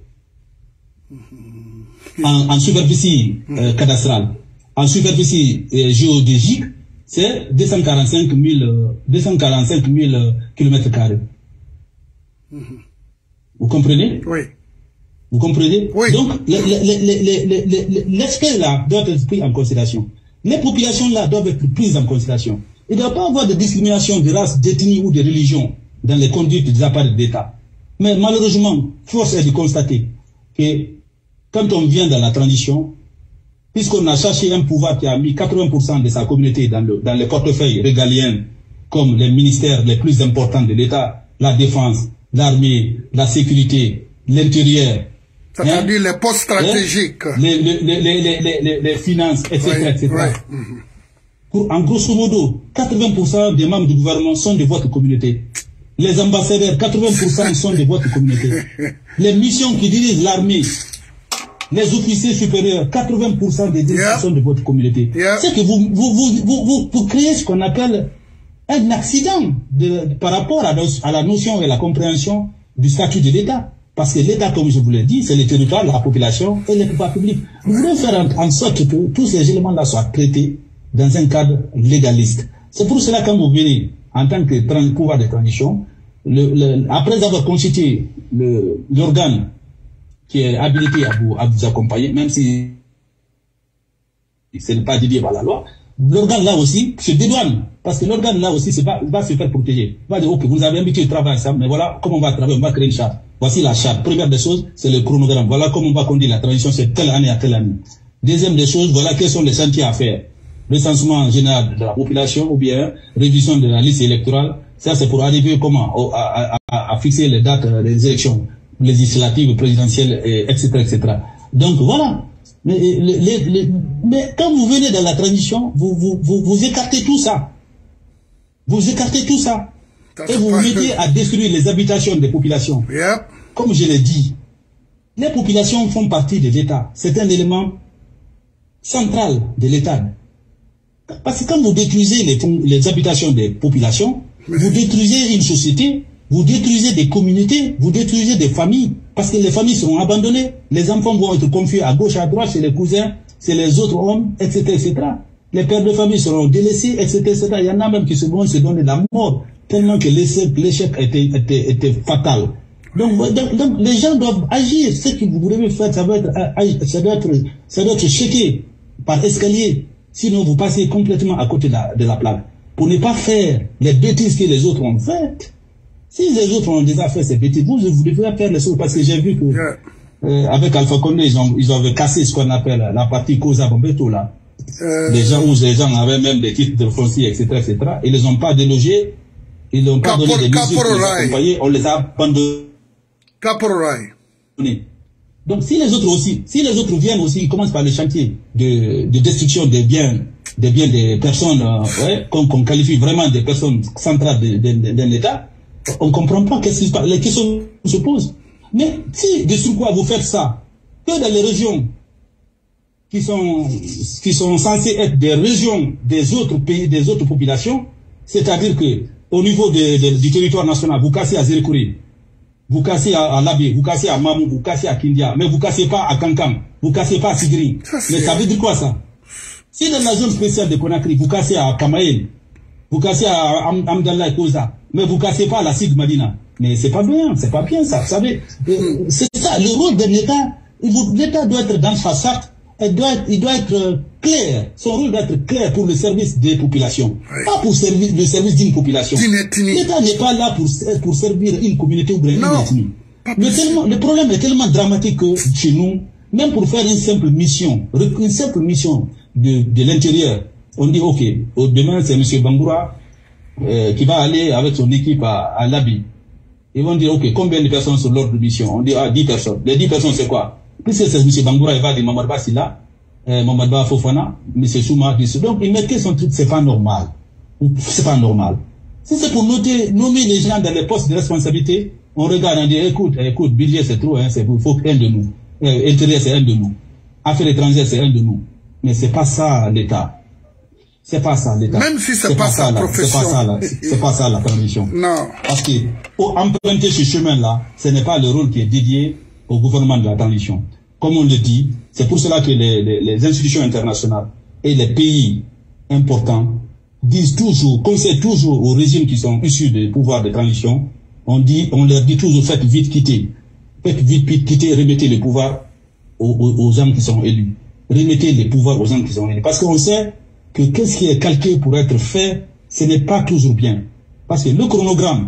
En, en superficie euh, cadastrale. En superficie euh, géodésique, c'est deux cent quarante-cinq mille euh, kilomètres carrés. Vous comprenez? Oui. Vous comprenez? Oui. Donc, l'aspect là doit être pris en considération. Les populations là doivent être prises en considération. Il ne doit pas y avoir de discrimination de race, d'ethnie ou de religion dans les conduites des appareils d'État. Mais malheureusement, force est de constater que quand on vient dans la transition, puisqu'on a cherché un pouvoir qui a mis quatre-vingts pour cent de sa communauté dans, le, dans les portefeuilles régaliens, comme les ministères les plus importants de l'État, la défense, l'armée, la sécurité, l'intérieur, c'est-à-dire hein, les postes stratégiques, hein, les, les, les, les, les, les, les finances, et cetera, oui, et cetera. Oui. Pour, en grosso modo, quatre-vingts pour cent des membres du gouvernement sont de votre communauté. Les ambassadeurs, quatre-vingts pour cent sont de votre communauté. Les missions qui dirigent l'armée, les officiers supérieurs, quatre-vingts pour cent des décisions yeah. sont de votre communauté. Yeah. C'est que vous, vous, vous, vous, vous, vous créez ce qu'on appelle un accident de, de, par rapport à, à la notion et la compréhension du statut de l'État. Parce que l'État, comme je vous l'ai dit, c'est le territoire, la population et les pouvoirs publics. Nous voulons faire en, en sorte que tous ces éléments-là soient traités dans un cadre légaliste. C'est pour cela que quand vous venez en tant que pouvoir de transition, le, le, après avoir constitué l'organe qui est habilité à vous, à vous accompagner, même si ce n'est pas dédié par la loi, l'organe là aussi se dédouane. Parce que l'organe là aussi va, va se faire protéger. Il va dire, ok, vous avez invité de travailler ensemble, mais voilà comment on va travailler, on va créer une charte. Voici la charte. Première des choses, c'est le chronogramme. Voilà comment on va conduire la transition, c'est telle année à telle année. Deuxième des choses, voilà quels sont les chantiers à faire. Recensement général de la population ou bien révision de la liste électorale. Ça, c'est pour arriver comment à, à, à, à fixer les dates des élections législatives, présidentielles, et, etc., et cetera. Donc voilà. Mais, les, les, les, mais quand vous venez dans la transition, vous, vous, vous, vous écartez tout ça. Vous écartez tout ça. ça et vous vous mettez à détruire les habitations des populations. Yep. Comme je l'ai dit, les populations font partie de l'État. C'est un élément central de l'État. Parce que quand vous détruisez les, les habitations des populations, mais... vous détruisez une société, vous détruisez des communautés, vous détruisez des familles. Parce que les familles seront abandonnées. Les enfants vont être confiés à gauche, à droite, chez les cousins, chez les autres hommes, et cetera, et cetera. Les pères de famille seront délaissés, et cetera, et cetera. Il y en a même qui se vont se donner la mort, tellement que l'échec était, était, était fatal. Donc, donc, donc, les gens doivent agir. Ce que vous devez faire, ça doit être, ça doit être, ça doit être checké par escalier. Sinon, vous passez complètement à côté de la, de la plaque. Pour ne pas faire les bêtises que les autres ont faites. Si les autres ont déjà fait ces bêtises, vous, vous devez faire les choses. Parce que j'ai vu que, yeah. euh, avec Alpha Condé, ils ont, ils ont cassé ce qu'on appelle la partie Cosa Bombeto, là. Euh... Les gens où les gens avaient même des titres de foncier, et cetera, et cetera. Ils les ont pas délogés. Ils n'ont pas donné des mesures pour les accompagner. On les a abandonnés. Caporal. Donc, si les autres aussi, si les autres viennent aussi, ils commencent par le chantier de, de destruction des biens, des biens des personnes, euh, ouais, qu'on qu'on qualifie vraiment des personnes centrales d'un État, on ne comprend pas qu'est-ce qui se passe. Les questions se posent. Mais si, de sur quoi vous faites ça, que dans les régions qui sont, qui sont censées être des régions des autres pays, des autres populations, c'est-à-dire que, au niveau de, de, du territoire national, vous cassez à Zérékouré, vous cassez à, à Labé, vous cassez à Mamou, vous cassez à Kindia, mais vous cassez pas à Kankam, vous cassez pas à Sigri. Mais ça veut dire quoi ça? Si dans la zone spéciale de Conakry, vous cassez à Kamaïl, vous cassez à Am Amdallah et Koza, mais vous cassez pas à la Sid Madina. Mais c'est pas bien, c'est pas bien ça. Vous savez, euh, c'est ça, le rôle de l'État. L'État doit être dans sa charte, il doit être, il doit être clair. Son rôle doit être clair pour le service des populations, oui. Pas pour servir, le service d'une population. L'État n'est pas là pour, pour servir une communauté ou bien une ethnie. Mais tellement, le problème est tellement dramatique que chez nous, même pour faire une simple mission, une simple mission de, de l'intérieur, on dit ok, demain c'est M. Bangoura euh, qui va aller avec son équipe à, à Labi. Ils vont dire ok, combien de personnes sur l'ordre de mission? On dit ah, dix personnes. Les dix personnes c'est quoi? Puisque c'est M. Bangoura, il va dire Mamadba Silla, euh, Mamadba Fofana, M. Souma, donc ils mettent son truc, c'est pas normal. C'est pas normal. Si c'est pour noter, nommer les gens dans les postes de responsabilité, on regarde, on dit écoute, écoute, budget c'est trop, hein, c'est pour, faut un de nous. Euh, intérieur c'est un de nous. Affaires étrangères c'est un de nous. Mais c'est pas ça l'État. C'est pas ça l'État. Même si c'est pas, pas sa profession. C'est pas ça, c'est pas ça la transition. Non. Parce que, pour emprunter ce chemin-là, ce n'est pas le rôle qui est dédié au gouvernement de la transition. Comme on le dit, c'est pour cela que les, les, les institutions internationales et les pays importants disent toujours, conseillent toujours aux régimes qui sont issus des pouvoirs de transition, on dit, on leur dit toujours, faites vite quitter. Faites vite quitter, remettez le pouvoir aux, aux, aux gens qui sont élus. Remettez les pouvoirs aux gens qui sont élus. Parce qu'on sait que qu'est-ce qui est calqué pour être fait, ce n'est pas toujours bien. Parce que le chronogramme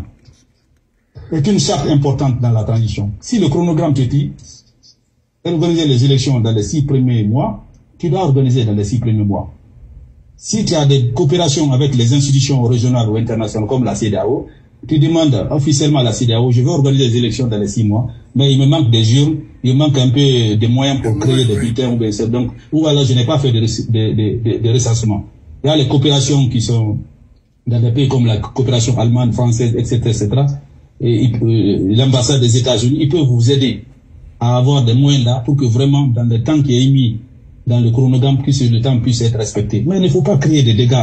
est une charte importante dans la transition. Si le chronogramme te dit organiser les élections dans les six premiers mois, tu dois organiser dans les six premiers mois. Si tu as des coopérations avec les institutions régionales ou internationales comme la C E D E A O, tu demandes officiellement à la C E D E A O, je veux organiser les élections dans les six mois, mais il me manque des urnes, il me manque un peu de moyens pour créer des bulletins ou bien ça. Donc, ou alors je n'ai pas fait de, de, de, de, de recensement. Il y a les coopérations qui sont dans des pays comme la coopération allemande, française, et cetera, et cetera. Et l'ambassade des États-Unis, ils peuvent vous aider à avoir des moyens là pour que vraiment, dans le temps qui est mis dans le chronogramme, que le temps puisse être respecté. Mais il ne faut pas créer des dégâts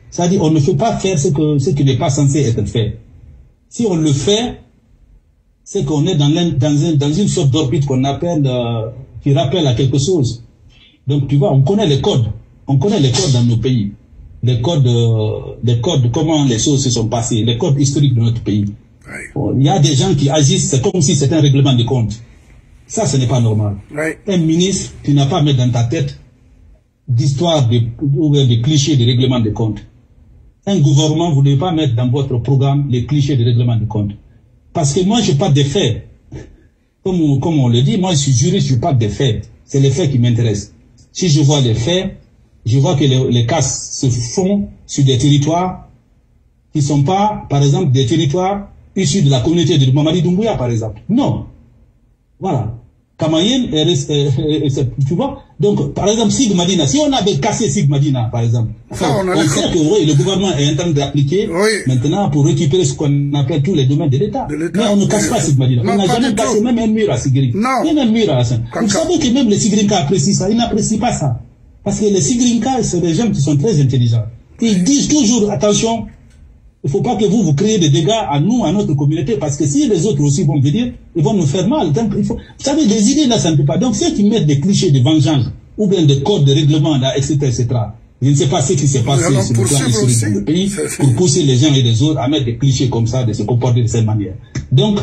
C'est-à-dire, on ne fait pas faire ce, que, ce qui n'est pas censé être fait. Si on le fait, c'est qu'on est dans, dans, un, dans une sorte d'orbite qu'on appelle, euh, qui rappelle à quelque chose. Donc, tu vois, on connaît les codes. On connaît les codes dans nos pays. Les codes, euh, les codes, comment les choses se sont passées, les codes historiques de notre pays. Oui. Il y a des gens qui agissent, c'est comme si c'était un règlement de compte. Ça, ce n'est pas normal. Oui. Un ministre, tu n'as pas à mettre dans ta tête d'histoire de, de clichés de règlement de compte. Un gouvernement, vous ne devez pas mettre dans votre programme les clichés de règlement de compte. Parce que moi, je parle des faits. Comme on, comme on le dit, moi, je suis juriste, je parle des faits. C'est les faits qui m'intéressent. Si je vois les faits, je vois que les, les cas se font sur des territoires qui ne sont pas, par exemple, des territoires issus de la communauté de Mamadi Doumbouya, par exemple. Non. Voilà. Kamayel, tu vois. Donc, par exemple, Sigmadina, si on avait cassé Sigmadina, par exemple, enfin, on, on sait que oui, le gouvernement est en train d'appliquer oui. maintenant pour récupérer ce qu'on appelle tous les domaines de l'État. Mais on ne casse pas Sigmadina. On n'a jamais cassé même un mur à Sigrinka. Non. Il y a un mur à ça. Vous savez que même les Sigrinka apprécient ça. Ils n'apprécient pas ça. Parce que les Sigrinka, c'est des gens qui sont très intelligents. Ils disent toujours, attention, il ne faut pas que vous, vous créez des dégâts à nous, à notre communauté, parce que si les autres aussi vont venir, ils vont nous faire mal. Donc, il faut... Vous savez, des idées là, ça ne peut pas. Donc, ceux qui mettent des clichés de vengeance, ou bien des codes de règlement, là, et cetera, et cetera, je ne sais pas ce qui s'est passé sur le plan historique dans le pays, pour pousser les uns et les autres à mettre des clichés comme ça, de se comporter de cette manière. Donc,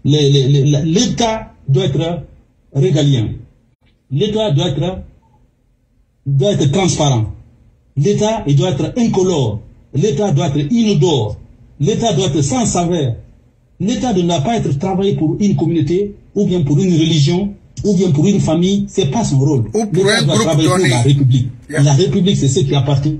l'État doit être régalien. L'État doit être, doit être transparent. L'État, il doit être incolore. L'État doit être inodore. L'État doit être sans saveur. L'État ne doit pas être travaillé pour une communauté, ou bien pour une religion, ou bien pour une famille. C'est pas son rôle. L'État doit travailler donné. pour la République. Yeah. La République, c'est ce qui appartient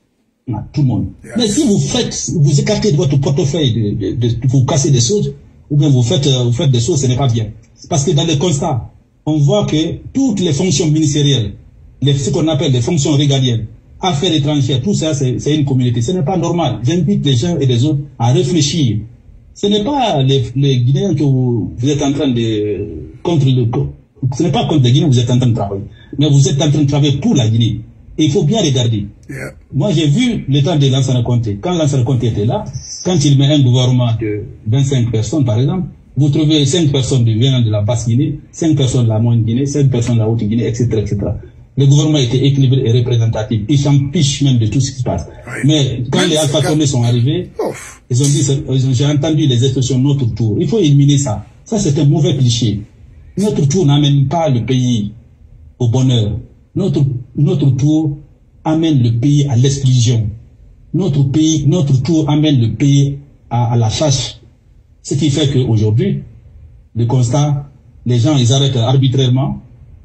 à tout le monde. Yeah. Mais si vous faites, vous écartez de votre portefeuille, de, de, de, vous cassez des choses, ou bien vous faites, vous faites des choses, ce n'est pas bien. Parce que dans les constats, on voit que toutes les fonctions ministérielles, les, ce qu'on appelle les fonctions régaliennes, affaires étrangères, tout ça, c'est une communauté. Ce n'est pas normal. J'invite les gens et les autres à réfléchir. Ce n'est pas les, les Guinéens que vous, vous êtes en train de... contre le, ce n'est pas contre les Guinéens que vous êtes en train de travailler. Mais vous êtes en train de travailler pour la Guinée. Et il faut bien regarder. Yeah. Moi, j'ai vu le temps de Lansana Conté. Quand Lansana Conté était là, quand il met un gouvernement de vingt-cinq personnes, par exemple, vous trouvez cinq personnes venant de la basse Guinée, cinq personnes de la moyenne Guinée, cinq personnes de la haute Guinée, et cetera, et cetera. Le gouvernement était équilibré et représentatif. Ils s'en fichent même de tout ce qui se passe. Oui. Mais quand Même les Alpha Condé sont arrivés, Ouf. ils ont dit, j'ai entendu les expressions notre tour. Il faut éliminer ça. Ça, c'est un mauvais cliché. Notre tour n'amène pas le pays au bonheur. Notre, notre tour amène le pays à l'exclusion. Notre pays, notre tour amène le pays à, à la chasse. Ce qui fait qu'aujourd'hui, le constat, les gens, ils arrêtent arbitrairement.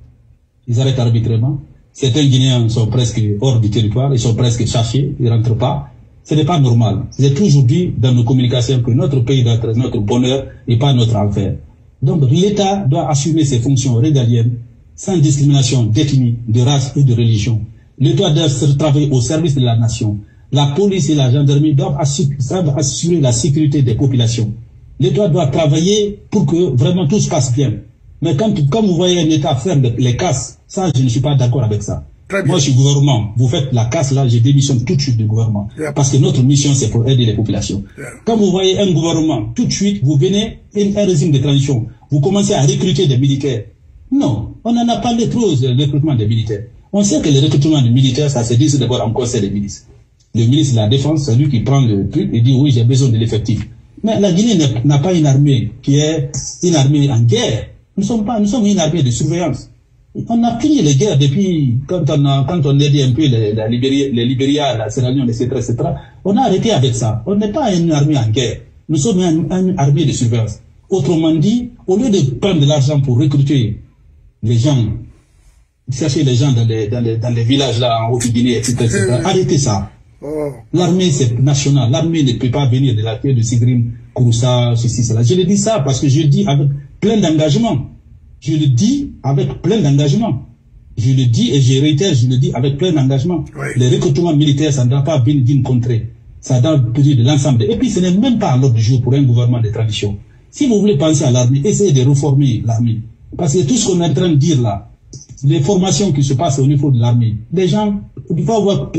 Ils arrêtent arbitrairement. Certains Guinéens sont presque hors du territoire, ils sont presque chassés, ils ne rentrent pas. Ce n'est pas normal. J'ai toujours dit dans nos communications que notre pays doit être notre bonheur et pas notre enfer. Donc l'État doit assumer ses fonctions régaliennes sans discrimination d'ethnie, de race et de religion. L'État doit travailler au service de la nation. La police et la gendarmerie doivent assurer la sécurité des populations. L'État doit travailler pour que vraiment tout se passe bien. Mais quand, quand vous voyez un État faire les casses, ça, je ne suis pas d'accord avec ça. Moi, je suis gouvernement. Vous faites la casse, là, je démissionne tout de suite du gouvernement. Yeah. Parce que notre mission, c'est pour aider les populations. Yeah. Quand vous voyez un gouvernement, tout de suite, vous venez, un régime de transition, vous commencez à recruter des militaires. Non, on en a parlé trop de recrutement des militaires. On sait que le recrutement des militaires, ça se dit d'abord en conseil des ministres. Le ministre de la Défense, c'est lui qui prend le truc et dit oui, j'ai besoin de l'effectif. Mais la Guinée n'a pas une armée qui est une armée en guerre. Nous sommes pas, nous sommes une armée de surveillance. On a fini les guerres depuis, quand on a, quand on a dit un peu les, la Libéria, les Libéria, la Sierra Leone, et cetera, et cetera. On a arrêté avec ça. On n'est pas une armée en guerre. Nous sommes une, une armée de surveillance. Autrement dit, au lieu de prendre de l'argent pour recruter les gens, chercher les gens dans les, dans les, dans les villages là, en Haute-Guinée, et cetera, et cetera, arrêtez ça. Oh. L'armée, c'est national. L'armée ne peut pas venir de la terre de Sigrim, Kouroussa, ceci, cela. Je le dis ça parce que je le dis avec plein d'engagement. Je le dis avec plein d'engagement. Je le dis et je réitère, je le dis avec plein d'engagement. Oui. Les recrutements militaires, ça ne doit pas venir d'une contrée. Ça doit venir de l'ensemble. Et puis, ce n'est même pas à l'ordre du jour pour un gouvernement de transition. Si vous voulez penser à l'armée, essayez de reformer l'armée. Parce que tout ce qu'on est en train de dire là, les formations qui se passent au niveau de l'armée, les gens, il faut avoir,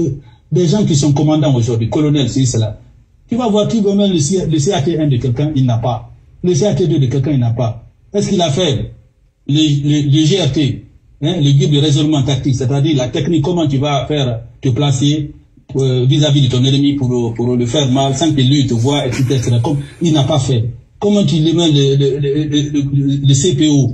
des gens qui sont commandants aujourd'hui, colonels, c'est cela. Tu vas voir, tu vas même le C A T un de quelqu'un, il n'a pas. Le C A T deux de quelqu'un, il n'a pas. Est-ce qu'il a fait le, le, le G R T, hein, le guide de raisonnement tactique, c'est-à-dire la technique, comment tu vas faire, te placer vis-à-vis -vis de ton ennemi pour, pour le faire mal, sans que lui te voie, et cetera. Comme, il n'a pas fait. Comment tu lui mets le, le, le, le, le, le C P O,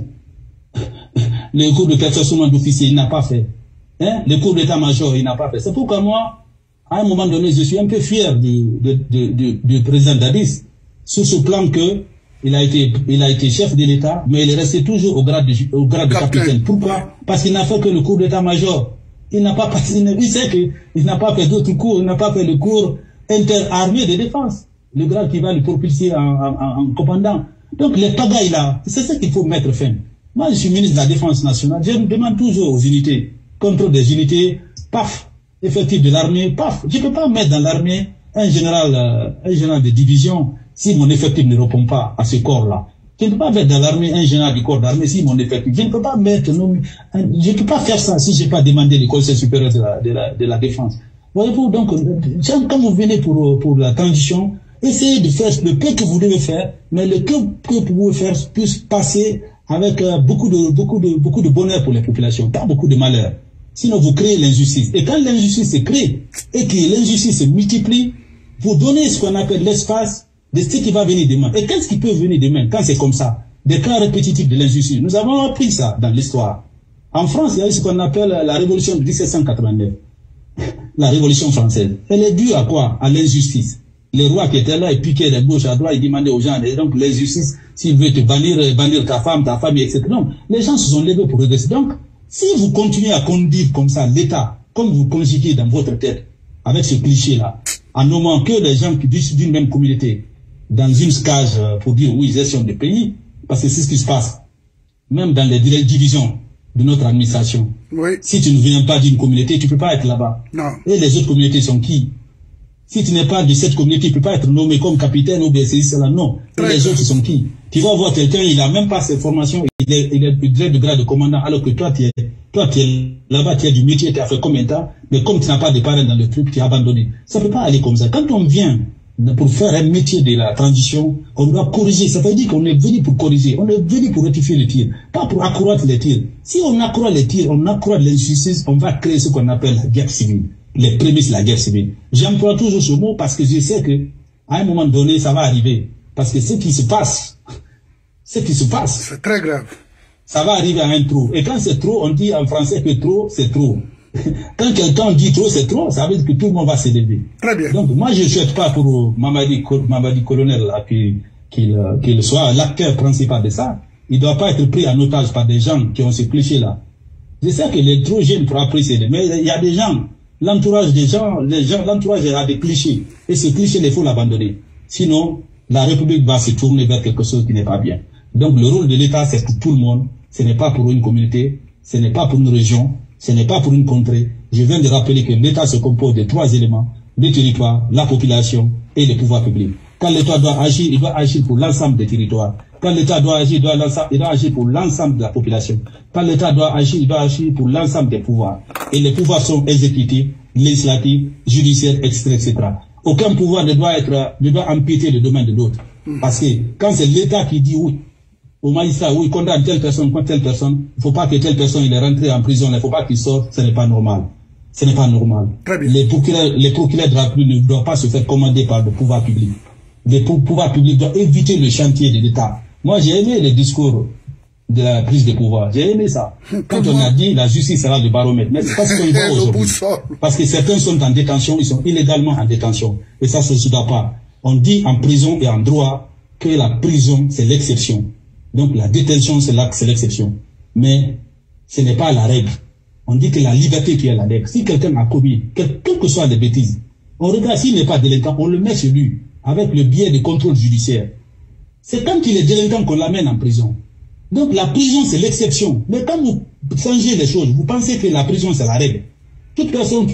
le cours de perfectionnement d'officier, il n'a pas fait. Hein? Le cours d'état-major, il n'a pas fait. C'est pourquoi moi, à un moment donné, je suis un peu fier du, du, du, du, du président Dadis, sur ce plan que il a été, il a été chef de l'État, mais il est resté toujours au grade de, au grade de capitaine. Pourquoi? Parce qu'il n'a fait que le cours d'état-major. Il n'a pas passé, il sait qu'il n'a pas fait d'autres cours, il n'a pas fait le cours interarmé de défense. Le grade qui va le propulser en, en, en commandant. Donc les pagailles là, c'est ça qu'il faut mettre fin. Moi, je suis ministre de la Défense nationale, je me demande toujours aux unités, contrôle des unités, paf, effectif de l'armée, paf. Je ne peux pas mettre dans l'armée un général, euh, un général de division si mon effectif ne répond pas à ce corps-là. Je ne peux pas mettre dans l'armée un général du corps d'armée si mon effectif. Je ne peux pas mettre, non, je ne peux pas faire ça si je n'ai pas demandé le Conseil supérieur de la, de la, de la défense. Voyez-vous, donc, quand vous venez pour, pour la transition, essayez de faire le peu que vous devez faire, mais le peu que vous pouvez faire puisse passer avec euh, beaucoup de, beaucoup de, beaucoup de bonheur pour les populations, pas beaucoup de malheur. Sinon, vous créez l'injustice. Et quand l'injustice se crée, et que l'injustice se multiplie, vous donnez ce qu'on appelle l'espace de ce qui va venir demain. Et qu'est-ce qui peut venir demain quand c'est comme ça? Des cas répétitifs de l'injustice. Nous avons appris ça dans l'histoire. En France, il y a eu ce qu'on appelle la révolution de mille sept cent quatre-vingt-neuf. La révolution française. Elle est due à quoi? À l'injustice. Les rois qui étaient là, ils piquaient de gauche à droite, ils demandaient aux gens, et donc l'injustice, s'ils veulent te bannir, bannir ta femme, ta famille, et cetera. Non, les gens se sont levés pour redresser. Donc, si vous continuez à conduire comme ça l'État, comme vous conjuguez dans votre tête, avec ce cliché-là, en nommant que les gens qui disent d'une même communauté, dans une cage pour dire oui, gestion de pays, parce que c'est ce qui se passe, même dans les divisions de notre administration. Oui. Si tu ne viens pas d'une communauté, tu ne peux pas être là-bas. Non. Et les autres communautés sont qui? Si tu n'es pas de cette communauté, tu ne peux pas être nommé comme capitaine ou B C I, cela non. Et les autres sont qui? Tu vas voir quelqu'un, il n'a même pas ses formations, il est, il est de grade de commandant, alors que toi, tu es, toi, tu es là-bas, tu as du métier, tu as fait combien de temps, mais comme tu n'as pas de parrain dans le truc, tu es abandonné. Ça ne peut pas aller comme ça. Quand on vient pour faire un métier de la transition, on doit corriger. Ça veut dire qu'on est venu pour corriger. On est venu pour rectifier les tirs, pas pour accroître les tirs. Si on accroît les tirs, on accroît l'injustice, on va créer ce qu'on appelle la guerre civile. Les prémices de la guerre civile. J'emploie toujours ce mot parce que je sais que à un moment donné, ça va arriver. Parce que ce qui se passe, ce qui se passe, c'est très grave. Ça va arriver à un trop. Et quand c'est trop, on dit en français que trop, c'est trop. Quand quelqu'un dit trop, c'est trop, ça veut dire que tout le monde va s'élever. Très bien. Donc, moi, je ne souhaite pas pour Mamadi, Mamadi colonel qu'il qu'il qu'il soit l'acteur principal de ça. Il ne doit pas être pris en otage par des gens qui ont ce cliché-là. Je sais que les trop jeunes pour apprécier, mais il y a des gens, l'entourage des gens, les gens, l'entourage a des clichés. Et ces clichés, il faut l'abandonner. Sinon, la République va se tourner vers quelque chose qui n'est pas bien. Donc, le rôle de l'État, c'est pour tout le monde. Ce n'est pas pour une communauté, ce n'est pas pour une région, ce n'est pas pour une contrée. Je viens de rappeler que l'État se compose de trois éléments, le territoire, la population et le pouvoir public. Quand l'État doit agir, il doit agir pour l'ensemble des territoires. Quand l'État doit agir, il doit, il doit agir pour l'ensemble de la population. Quand l'État doit agir, il doit agir pour l'ensemble des pouvoirs. Et les pouvoirs sont exécutifs, législatifs, judiciaires, et cetera, et cetera. Aucun pouvoir ne doit être, ne doit empiéter le domaine de l'autre. Parce que quand c'est l'État qui dit oui, au magistrat, oui, condamne telle personne, contre telle personne, il ne faut pas que telle personne il est rentré en prison, il ne faut pas qu'il sorte, ce n'est pas normal. Ce n'est pas normal. Les procureurs, les procureurs de la République ne doivent pas se faire commander par le pouvoir public. Le pouvoir public doit éviter le chantier de l'État. Moi, j'ai aimé les discours de la prise de pouvoir. J'ai aimé ça. Quand on a dit la justice sera le baromètre, mais c'est parce qu'on voit aujourd'hui. Parce que certains sont en détention, ils sont illégalement en détention. Et ça, ça ne se doit pas. On dit en prison et en droit que la prison, c'est l'exception. Donc la détention, c'est l'exception. Mais ce n'est pas la règle. On dit que la liberté qui est la règle. Si quelqu'un a commis, quelles que soient les bêtises, on regarde s'il n'est pas délinquant, on le met chez lui, avec le biais de contrôle judiciaire. C'est quand il est délinquant qu'on l'amène en prison. Donc la prison, c'est l'exception. Mais quand vous changez les choses, vous pensez que la prison, c'est la règle. Toute personne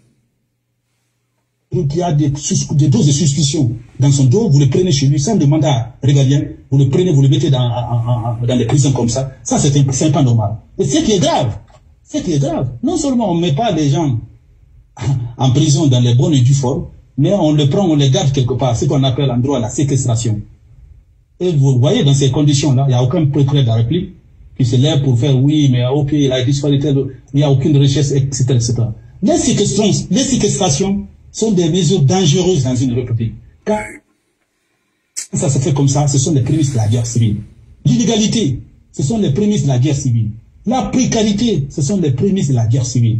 qui a des, des doses de suspicion dans son dos, vous le prenez chez lui sans demander à régalien, vous le prenez, vous le mettez dans, en, en, dans des prisons comme ça. Ça, c'est pas normal. Et ce qui est grave, ce qui est grave, non seulement on ne met pas les gens en prison dans les bonnes et due forme, mais on le prend, on le garde quelque part, ce qu'on appelle en droit la séquestration. Et vous voyez, dans ces conditions-là, il n'y a aucun procureur de la République qui se lève pour faire oui, mais ok, il a disparu, il n'y a aucune recherche, et cetera, et cetera. Les séquestrations, les séquestrations sont des mesures dangereuses dans une république. Quand ça se fait comme ça, ce sont les prémices de la guerre civile. L'illégalité, ce sont les prémices de la guerre civile. La précarité, ce sont les prémices de la guerre civile.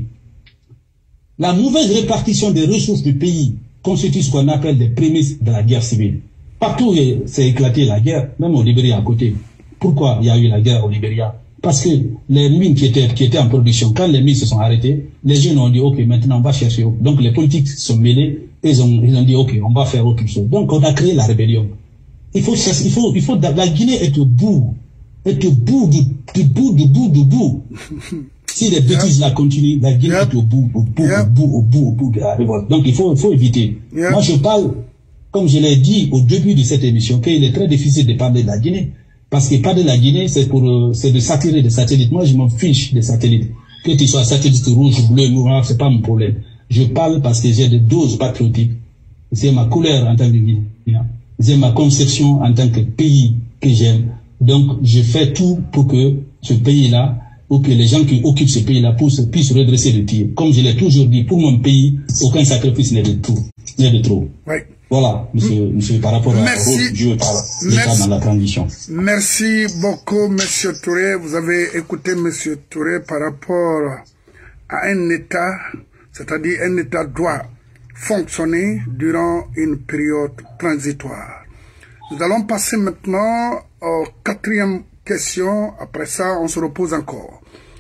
La mauvaise répartition des ressources du pays constitue ce qu'on appelle des prémices de la guerre civile. Partout s'est éclaté la guerre, même au Libéria à côté. Pourquoi il y a eu la guerre au Libéria? Parce que les mines qui étaient, qui étaient en production, quand les mines se sont arrêtées, les jeunes ont dit, ok, maintenant on va chercher. Donc les politiques se sont mêlés, et ils ont, ils ont dit, ok, on va faire autre chose. Donc on a créé la rébellion. Il faut, il faut, il faut, la Guinée est au bout, est au bout du, du bout, du bout, du bout. Si les bêtises yep. la continuent, la Guinée yep. est au bout, au bout, yep. au bout, au bout, au bout de la révolte. Donc il faut, il faut éviter. Yep. Moi je parle, comme je l'ai dit au début de cette émission, qu'il est très difficile de parler de la Guinée. Parce que parler de la Guinée, c'est pour, euh, c'est de s'attirer des satellites. Moi je m'en fiche des satellites. Que tu sois satellite rouge, bleu, noir, c'est pas mon problème. Je parle parce que j'ai des doses patriotiques. C'est ma couleur en tant que Guinéen. C'est ma conception en tant que pays que j'aime. Donc, je fais tout pour que ce pays-là, ou que les gens qui occupent ce pays-là puissent, puissent redresser le tir. Comme je l'ai toujours dit, pour mon pays, aucun sacrifice n'est de trop. N'est de trop. Oui. Voilà, monsieur, monsieur, par rapport Merci. à rôle joué par l'État dans la transition. Merci beaucoup, monsieur Touré. Vous avez écouté monsieur Touré par rapport à un État, c'est-à-dire un État doit fonctionner durant une période transitoire. Nous allons passer maintenant aux quatrième question. Après ça, on se repose encore.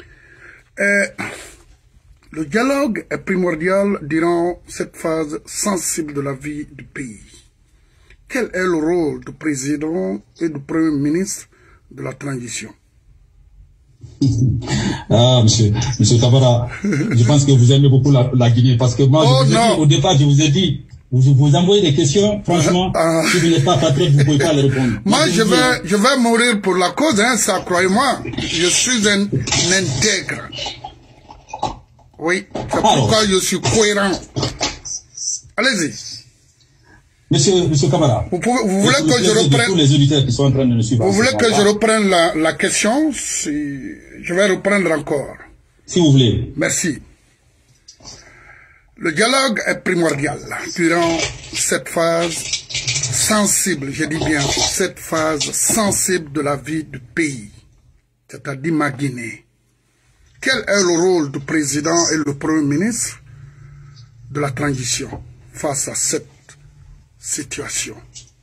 Et le dialogue est primordial durant cette phase sensible de la vie du pays. Quel est le rôle du président et du premier ministre de la transition? Ah, monsieur, monsieur Kabara, je pense que vous aimez beaucoup la, la Guinée, parce que moi, oh, je vous ai dit, au départ, je vous ai dit, vous, vous envoyez des questions, franchement, uh, uh, si vous n'êtes pas patriote, vous ne pouvez pas les répondre. Moi, je vais, je vais mourir pour la cause, hein, ça, croyez-moi. Je suis un, un intègre. Oui, c'est pourquoi je suis cohérent. Allez-y. Monsieur, monsieur Kamara, vous, pouvez, vous voulez que je reprenne tous les auditeurs qui sont en train de nous suivre. Vous voulez que je reprenne la, la question? Si, je vais reprendre encore. Si vous voulez. Merci. Le dialogue est primordial durant cette phase sensible, je dis bien cette phase sensible de la vie du pays, c'est-à-dire ma Guinée. Quel est le rôle du président et le premier ministre de la transition face à cette situation?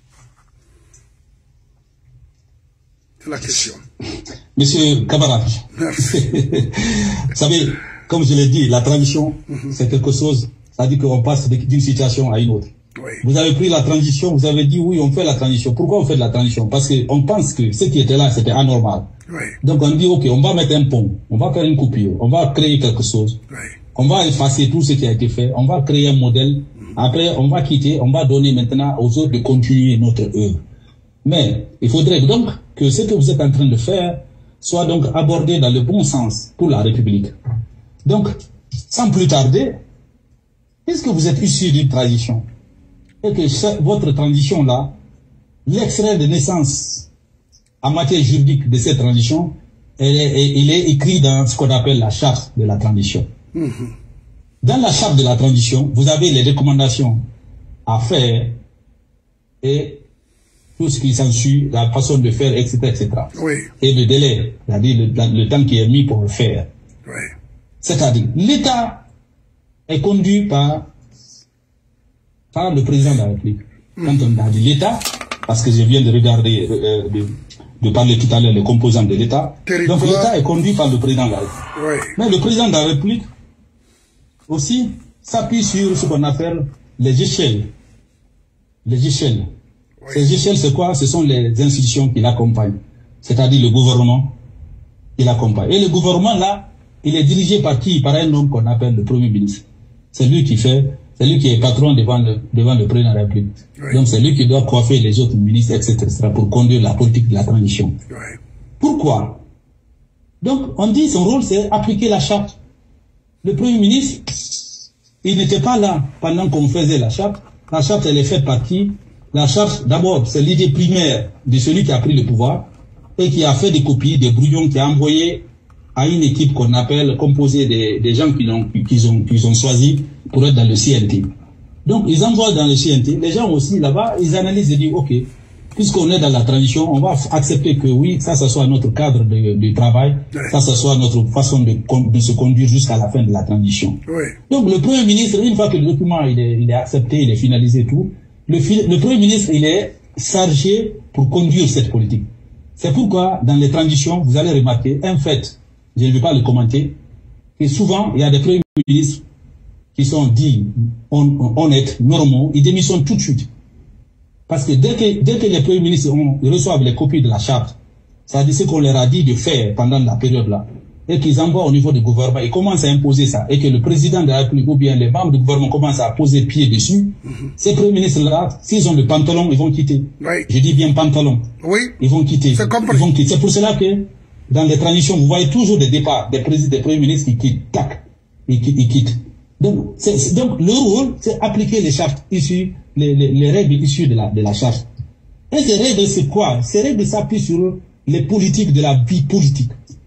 C'est la question. Monsieur Kabara, merci. Vous savez, comme je l'ai dit, la transition, mm-hmm. c'est quelque chose, ça dit qu'on passe d'une situation à une autre. Oui. Vous avez pris la transition, vous avez dit oui, on fait la transition. Pourquoi on fait de la transition? Parce qu'on pense que ce qui était là, c'était anormal. Oui. Donc on dit, ok, on va mettre un pont, on va faire une coupure, on va créer quelque chose. Oui. On va effacer tout ce qui a été fait, on va créer un modèle. Mm-hmm. Après, on va quitter, on va donner maintenant aux autres de continuer notre œuvre. Mais il faudrait donc que ce que vous êtes en train de faire soit donc abordé dans le bon sens pour la République. Donc, sans plus tarder, puisque vous êtes issu d'une transition, et que votre transition-là, l'extrait de naissance en matière juridique de cette transition, elle est, il est écrit dans ce qu'on appelle la charte de la transition. Mmh. Dans la charte de la transition, vous avez les recommandations à faire et tout ce qui s'ensuit, la façon de faire, et cetera, et cetera. Oui. Et le délai, c'est-à-dire le, le temps qui est mis pour le faire. Oui. C'est-à-dire, l'État est conduit par, par le président de la République. Mm. Quand on a dit l'État, parce que je viens de regarder, euh, de, de parler tout à l'heure les composants de l'État, donc l'État est conduit par le président de la République. Oui. Mais le président de la République aussi s'appuie sur ce qu'on appelle les échelles. Les échelles. Oui. Ces échelles, c'est quoi? Ce sont les institutions qui l'accompagnent. C'est-à-dire le gouvernement qui l'accompagne. Et le gouvernement, là, il est dirigé par qui? Par un homme qu'on appelle le Premier ministre. C'est lui qui fait, c'est lui qui est patron devant le, devant le président de la République. Oui. Donc c'est lui qui doit coiffer les autres ministres, et cetera, et cetera pour conduire la politique de la transition. Oui. Pourquoi? Donc on dit son rôle c'est appliquer la charte. Le Premier ministre Il n'était pas là pendant qu'on faisait la charte. La charte, elle est faite par qui? La charte, d'abord, c'est l'idée primaire de celui qui a pris le pouvoir et qui a fait des copies, des brouillons, qui a envoyé à une équipe qu'on appelle, composée des, des gens qu'ils ont, qu'ils ont, qu'ils ont choisis pour être dans le C N T. Donc, ils envoient dans le C N T. Les gens aussi, là-bas, ils analysent et disent, OK, puisqu'on est dans la transition, on va accepter que oui, ça, ça soit notre cadre de, de travail, ça, ça soit notre façon de, de se conduire jusqu'à la fin de la transition. Oui. Donc, le Premier ministre, une fois que le document il est, il est accepté, il est finalisé, tout, le, le Premier ministre, il est chargé pour conduire cette politique. C'est pourquoi, dans les transitions, vous allez remarquer un fait, je ne vais pas le commenter, que souvent, il y a des premiers ministres qui sont dits honnêtes, normaux, ils démissionnent tout de suite. Parce que dès que, dès que les premiers ministres ont, reçoivent les copies de la charte, ça dit ce qu'on leur a dit de faire pendant la période-là, et qu'ils envoient au niveau du gouvernement, ils commencent à imposer ça, et que le président de la République ou bien les membres du gouvernement commencent à poser pied dessus, mm-hmm. Ces premiers ministres-là, s'ils ont le pantalon, ils vont quitter. Oui. Je dis bien pantalon. Oui. Ils vont quitter. C'est compris. Ils vont quitter. C'est pour cela que, dans les transitions, vous voyez toujours des départs, des présidents, des premiers ministres qui quittent, tac, ils quittent. Ils quittent. Donc, c'est, donc, le rôle, c'est appliquer les chartes issues, les, les, les règles issues de la, de la charte. Et ces règles, c'est quoi? Ces règles s'appuient sur les politiques de la vie politique,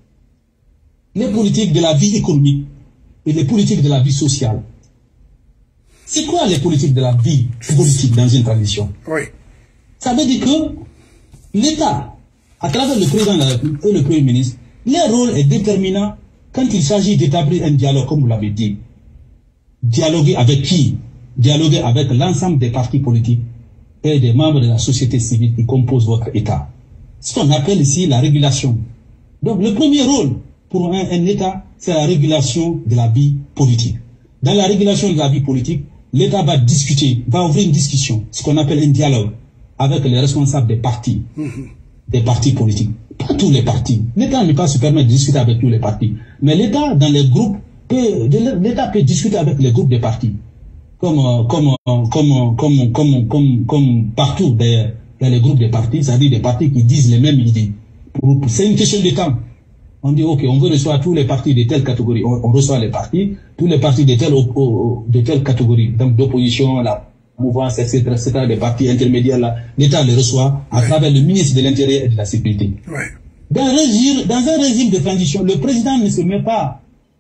les politiques de la vie économique et les politiques de la vie sociale. C'est quoi les politiques de la vie politique dans une transition? Oui. Ça veut dire que l'État, à travers le président de la République et le Premier ministre, leur rôle est déterminant quand il s'agit d'établir un dialogue, comme vous l'avez dit. Dialoguer avec qui? Dialoguer avec l'ensemble des partis politiques et des membres de la société civile qui composent votre État. Ce qu'on appelle ici la régulation. Donc le premier rôle pour un, un État, c'est la régulation de la vie politique. Dans la régulation de la vie politique, l'État va discuter, va ouvrir une discussion, ce qu'on appelle un dialogue, avec les responsables des partis, mmh. des partis politiques. Pas tous les partis. L'État ne peut pas se permettre de discuter avec tous les partis. Mais l'État, dans les groupes, l'État peut discuter avec les groupes des partis, comme, comme, comme, comme, comme, comme, comme partout d'ailleurs, il y a les groupes des partis, c'est-à-dire des partis qui disent les mêmes idées. C'est une question de temps. On dit, ok, on veut recevoir tous les partis de telle catégorie, on, on reçoit les partis, tous les partis de telle, de telle catégorie, donc d'opposition, la mouvance, et cetera, et cetera, des partis intermédiaires, là, l'État les reçoit à ouais. travers le ministre de l'Intérieur et de la Sécurité. Ouais. Dans, un régime, dans un régime de transition, le président ne se met pas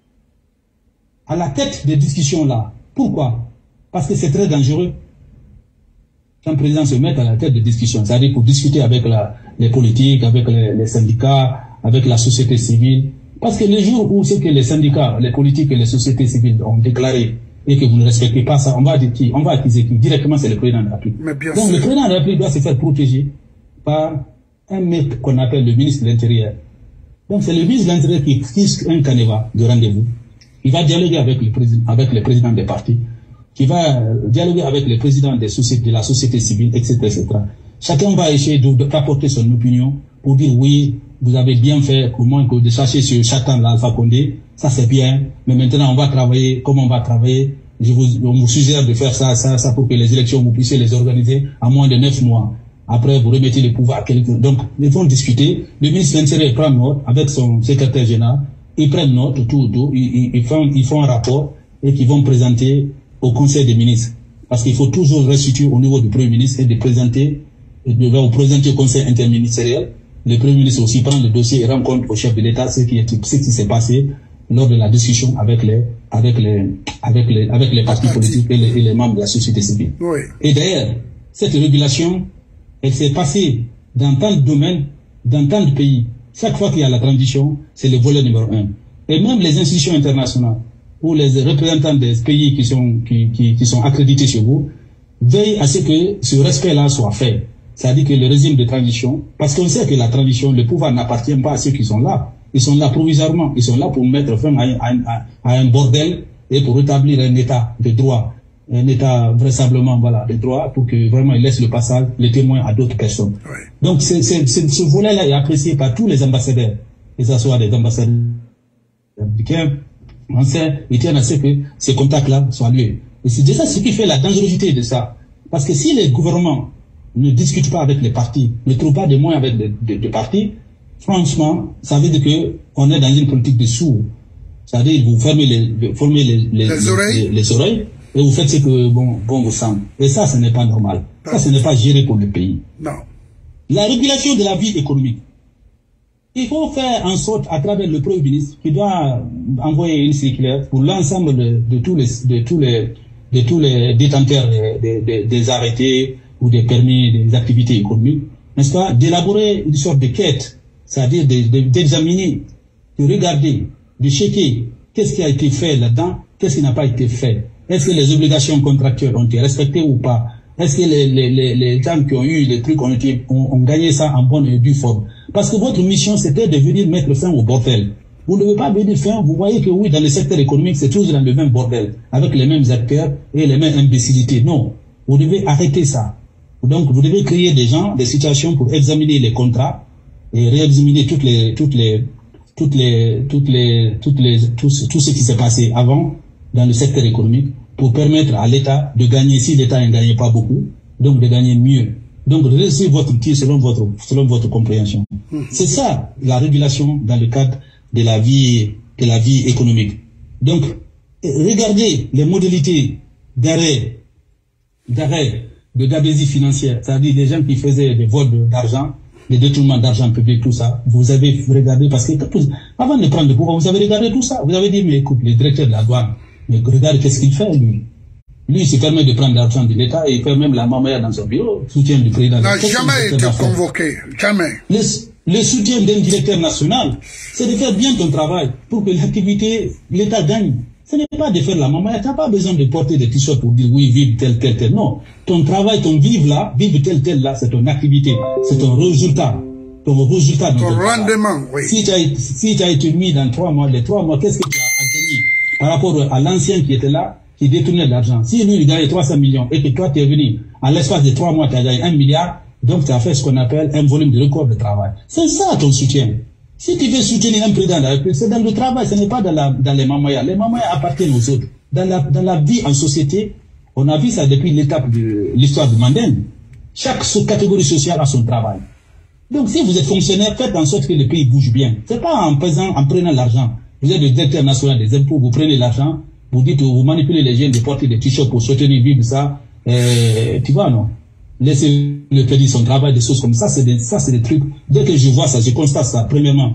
à la tête des discussions là. Pourquoi? Parce que c'est très dangereux. Quand le président se met à la tête des discussions, c'est-à-dire pour discuter avec la, les politiques, avec les, les syndicats, avec la société civile. Parce que le jour où c'est que les syndicats, les politiques et les sociétés civiles ont déclaré et que vous ne respectez pas ça, on va dire qui? On va accuser qui? Directement, c'est le président de la République. Donc sûr. Le président de la République doit se faire protéger par un mec qu'on appelle le ministre de l'Intérieur. Donc c'est le ministre de l'Intérieur qui fixe un canevas de rendez-vous. Il va dialoguer avec le président, avec les présidents des partis, qui va dialoguer avec les présidents des sociétés, de la société civile, et cetera, et cetera. Chacun va essayer de, de rapporter son opinion pour dire oui, vous avez bien fait, au moins que de chercher sur Chatan l'Alpha Condé, ça c'est bien, mais maintenant on va travailler, comment on va travailler, je vous, on vous suggère de faire ça, ça, ça pour que les élections, vous puissiez les organiser en moins de neuf mois. Après, vous remettez le pouvoir à quelqu'un. Donc, ils vont discuter, le ministre de l'Intérieur prend note avec son secrétaire général, ils prennent note, tout, tout, ils, ils, font, ils font un rapport et qu'ils vont présenter au Conseil des ministres. Parce qu'il faut toujours restituer au niveau du Premier ministre et de présenter, de vous présenter au Conseil interministériel. Le Premier ministre aussi prend le dossier et rend compte au chef de l'État ce qui est, ce qui s'est passé lors de la discussion avec les, avec les, avec les, avec les partis politiques et les, et les membres de la société civile. Oui. Et d'ailleurs, cette régulation, elle s'est passée dans tant de domaines, dans tant de pays. Chaque fois qu'il y a la transition, c'est le volet numéro un. Et même les institutions internationales, ou les représentants des pays qui sont, qui, qui, qui sont accrédités chez vous, veillent à ce que ce respect-là soit fait. C'est-à-dire que le régime de transition, parce qu'on sait que la transition, le pouvoir n'appartient pas à ceux qui sont là. Ils sont là provisoirement. Ils sont là pour mettre fin à, à, à, à un bordel et pour rétablir un état de droit. Un état vraisemblablement, voilà, de droit pour que vraiment il laisse le passage, le témoin à d'autres personnes. Oui. Donc c'est, c'est, c'est, ce volet-là est apprécié par tous les ambassadeurs. Que ce soit des ambassadeurs américains, français, ils tiennent à ce que ces contacts-là soient liés. Et c'est déjà ce qui fait la dangerosité de ça. Parce que si les gouvernements ne discutent pas avec les partis, ne trouvent pas de moyens avec les de, de partis, franchement, ça veut dire qu'on est dans une politique de sourds. C'est-à-dire, vous fermez les, vous fermez les, les, les, oreilles. les, les oreilles et vous faites ce que bon, bon vous semble. Et ça, ce n'est pas normal. Non. Ça, ce n'est pas géré pour le pays. Non. La régulation de la vie économique. Il faut faire en sorte, à travers le Premier ministre, qui doit envoyer une circulaire pour l'ensemble de, de tous les, de tous les, de tous les détenteurs des, des, des arrêtés ou des permis des activités économiques, n'est-ce pas, d'élaborer une sorte de quête, c'est-à-dire d'examiner, de, de, de regarder, de checker qu'est-ce qui a été fait là-dedans, qu'est-ce qui n'a pas été fait. Est-ce que les obligations contractuelles ont été respectées ou pas? Est-ce que les, les, les, les gens qui ont eu les trucs ont, été, ont, ont gagné ça en bonne et due forme? Parce que votre mission, c'était de venir mettre fin au bordel. Vous ne devez pas venir fin. Vous voyez que oui, dans le secteur économique, c'est toujours dans le même bordel, avec les mêmes acteurs et les mêmes imbécilités. Non. Vous devez arrêter ça. Donc, vous devez créer des gens, des situations pour examiner les contrats et réexaminer toutes les, toutes les, toutes les, toutes les, toutes les, tout, tout ce qui s'est passé avant dans le secteur économique pour permettre à l'État de gagner, si l'État ne gagnait pas beaucoup, donc de gagner mieux. Donc, redressez votre tir selon votre, selon votre compréhension. Mmh. C'est ça, la régulation dans le cadre de la vie, de la vie économique. Donc, regardez les modalités d'arrêt, d'arrêt, de gabegie financière, c'est-à-dire des gens qui faisaient des vols d'argent, des détournements d'argent public, tout ça. Vous avez regardé, parce que avant de prendre le pouvoir, vous avez regardé tout ça. Vous avez dit, mais écoute, le directeur de la douane, mais regarde qu'est-ce qu'il fait, lui. Lui, il se permet de prendre l'argent de l'État et il fait même la mamaya dans son bureau, soutien du président. N'a jamais été convoqué, jamais. Le, le soutien d'un directeur national, c'est de faire bien ton travail pour que l'activité, l'État gagne. Ce n'est pas de faire la mamaya, tu n'as pas besoin de porter des t-shirts pour dire oui, vive tel, tel, tel. Non, ton travail, ton vivre là, vivre tel, tel là, c'est ton activité, c'est ton résultat. Ton résultat. Ton rendement, oui. Si tu as, si tu as été mis dans trois mois, les trois mois, qu'est-ce que tu as gagné par rapport à l'ancien qui était là, qui détournait de l'argent? Si lui, il gagnait trois cents millions et que toi, tu es venu, en l'espace de trois mois, tu as gagné un milliard, donc tu as fait ce qu'on appelle un volume de record de travail. C'est ça ton soutien. Si tu veux soutenir un président de la République, c'est dans le travail, ce n'est pas dans, la, dans les mamayas. Les mamayas appartiennent aux autres. Dans la, dans la vie en société, on a vu ça depuis l'étape de l'histoire de Mandela. Chaque catégorie sociale a son travail. Donc si vous êtes fonctionnaire, faites en sorte que le pays bouge bien. C'est pas en, pesant, en prenant l'argent. Vous êtes le directeur national des impôts, vous prenez l'argent, vous dites, vous manipulez les jeunes de porter des t-shirts pour soutenir, vivre ça. Et, tu vois, non? Laissez le pays son travail, des choses comme ça, c'est des, ça, c'est des trucs. Dès que je vois ça, je constate ça. Premièrement,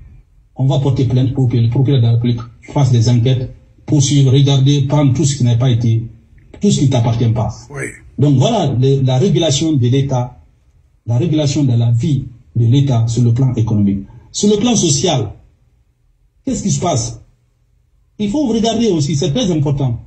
on va porter plainte pour que le procureur de la République fasse des enquêtes, poursuivre, regarder, prendre tout ce qui n'a pas été, tout ce qui ne t'appartient pas. Oui. Donc voilà, le, la régulation de l'État, la régulation de la vie de l'État sur le plan économique. Sur le plan social, qu'est-ce qui se passe? Il faut regarder aussi, c'est très important.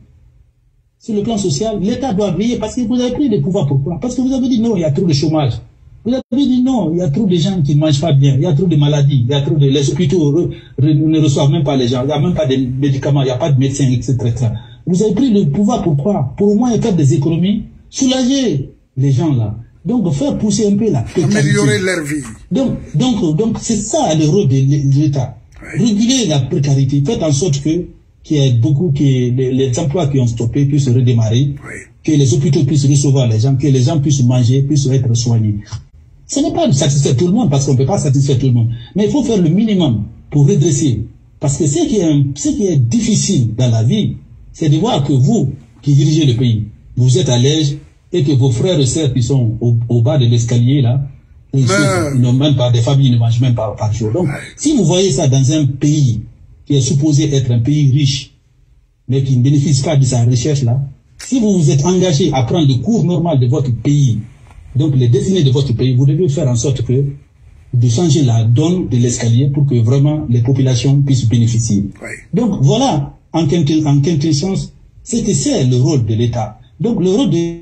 Sur le plan social, l'État doit veiller parce que vous avez pris le pouvoir. Pourquoi? Parce que vous avez dit non, il y a trop de chômage. Vous avez dit non, il y a trop de gens qui ne mangent pas bien, il y a trop de maladies, il y a trop de... Les hôpitaux re, re, ne reçoivent même pas les gens, il n'y a même pas de médicaments, il n'y a pas de médecins, et cetera, et cetera. Vous avez pris le pouvoir pourquoi? Pour au moins faire des économies, soulager les gens là. Donc faire pousser un peu la précarité. Améliorer leur vie. Donc, donc, donc c'est ça le rôle de l'État. Oui. Réguler la précarité, faites en sorte que qu'il y ait beaucoup, que les, les emplois qui ont stoppé puissent redémarrer, oui. Que les hôpitaux puissent recevoir les gens, que les gens puissent manger, puissent être soignés. Ce n'est pas de satisfaire tout le monde, parce qu'on ne peut pas satisfaire tout le monde. Mais il faut faire le minimum pour redresser. Parce que ce qui est, ce qui est difficile dans la vie, c'est de voir que vous, qui dirigez le pays, vous êtes à l'aise et que vos frères et sœurs qui sont au, au bas de l'escalier, là, ils n'ont même pas, des familles ne mangent même pas par jour. Donc, si vous voyez ça dans un pays qui est supposé être un pays riche, mais qui ne bénéficie pas de sa recherche là, si vous vous êtes engagé à prendre le cours normal de votre pays, donc les destinées de votre pays, vous devez faire en sorte que de changer la donne de l'escalier pour que vraiment les populations puissent bénéficier. Oui. Donc voilà, en quelque, en quelque sens, c'est c'est le rôle de l'État. Donc le rôle de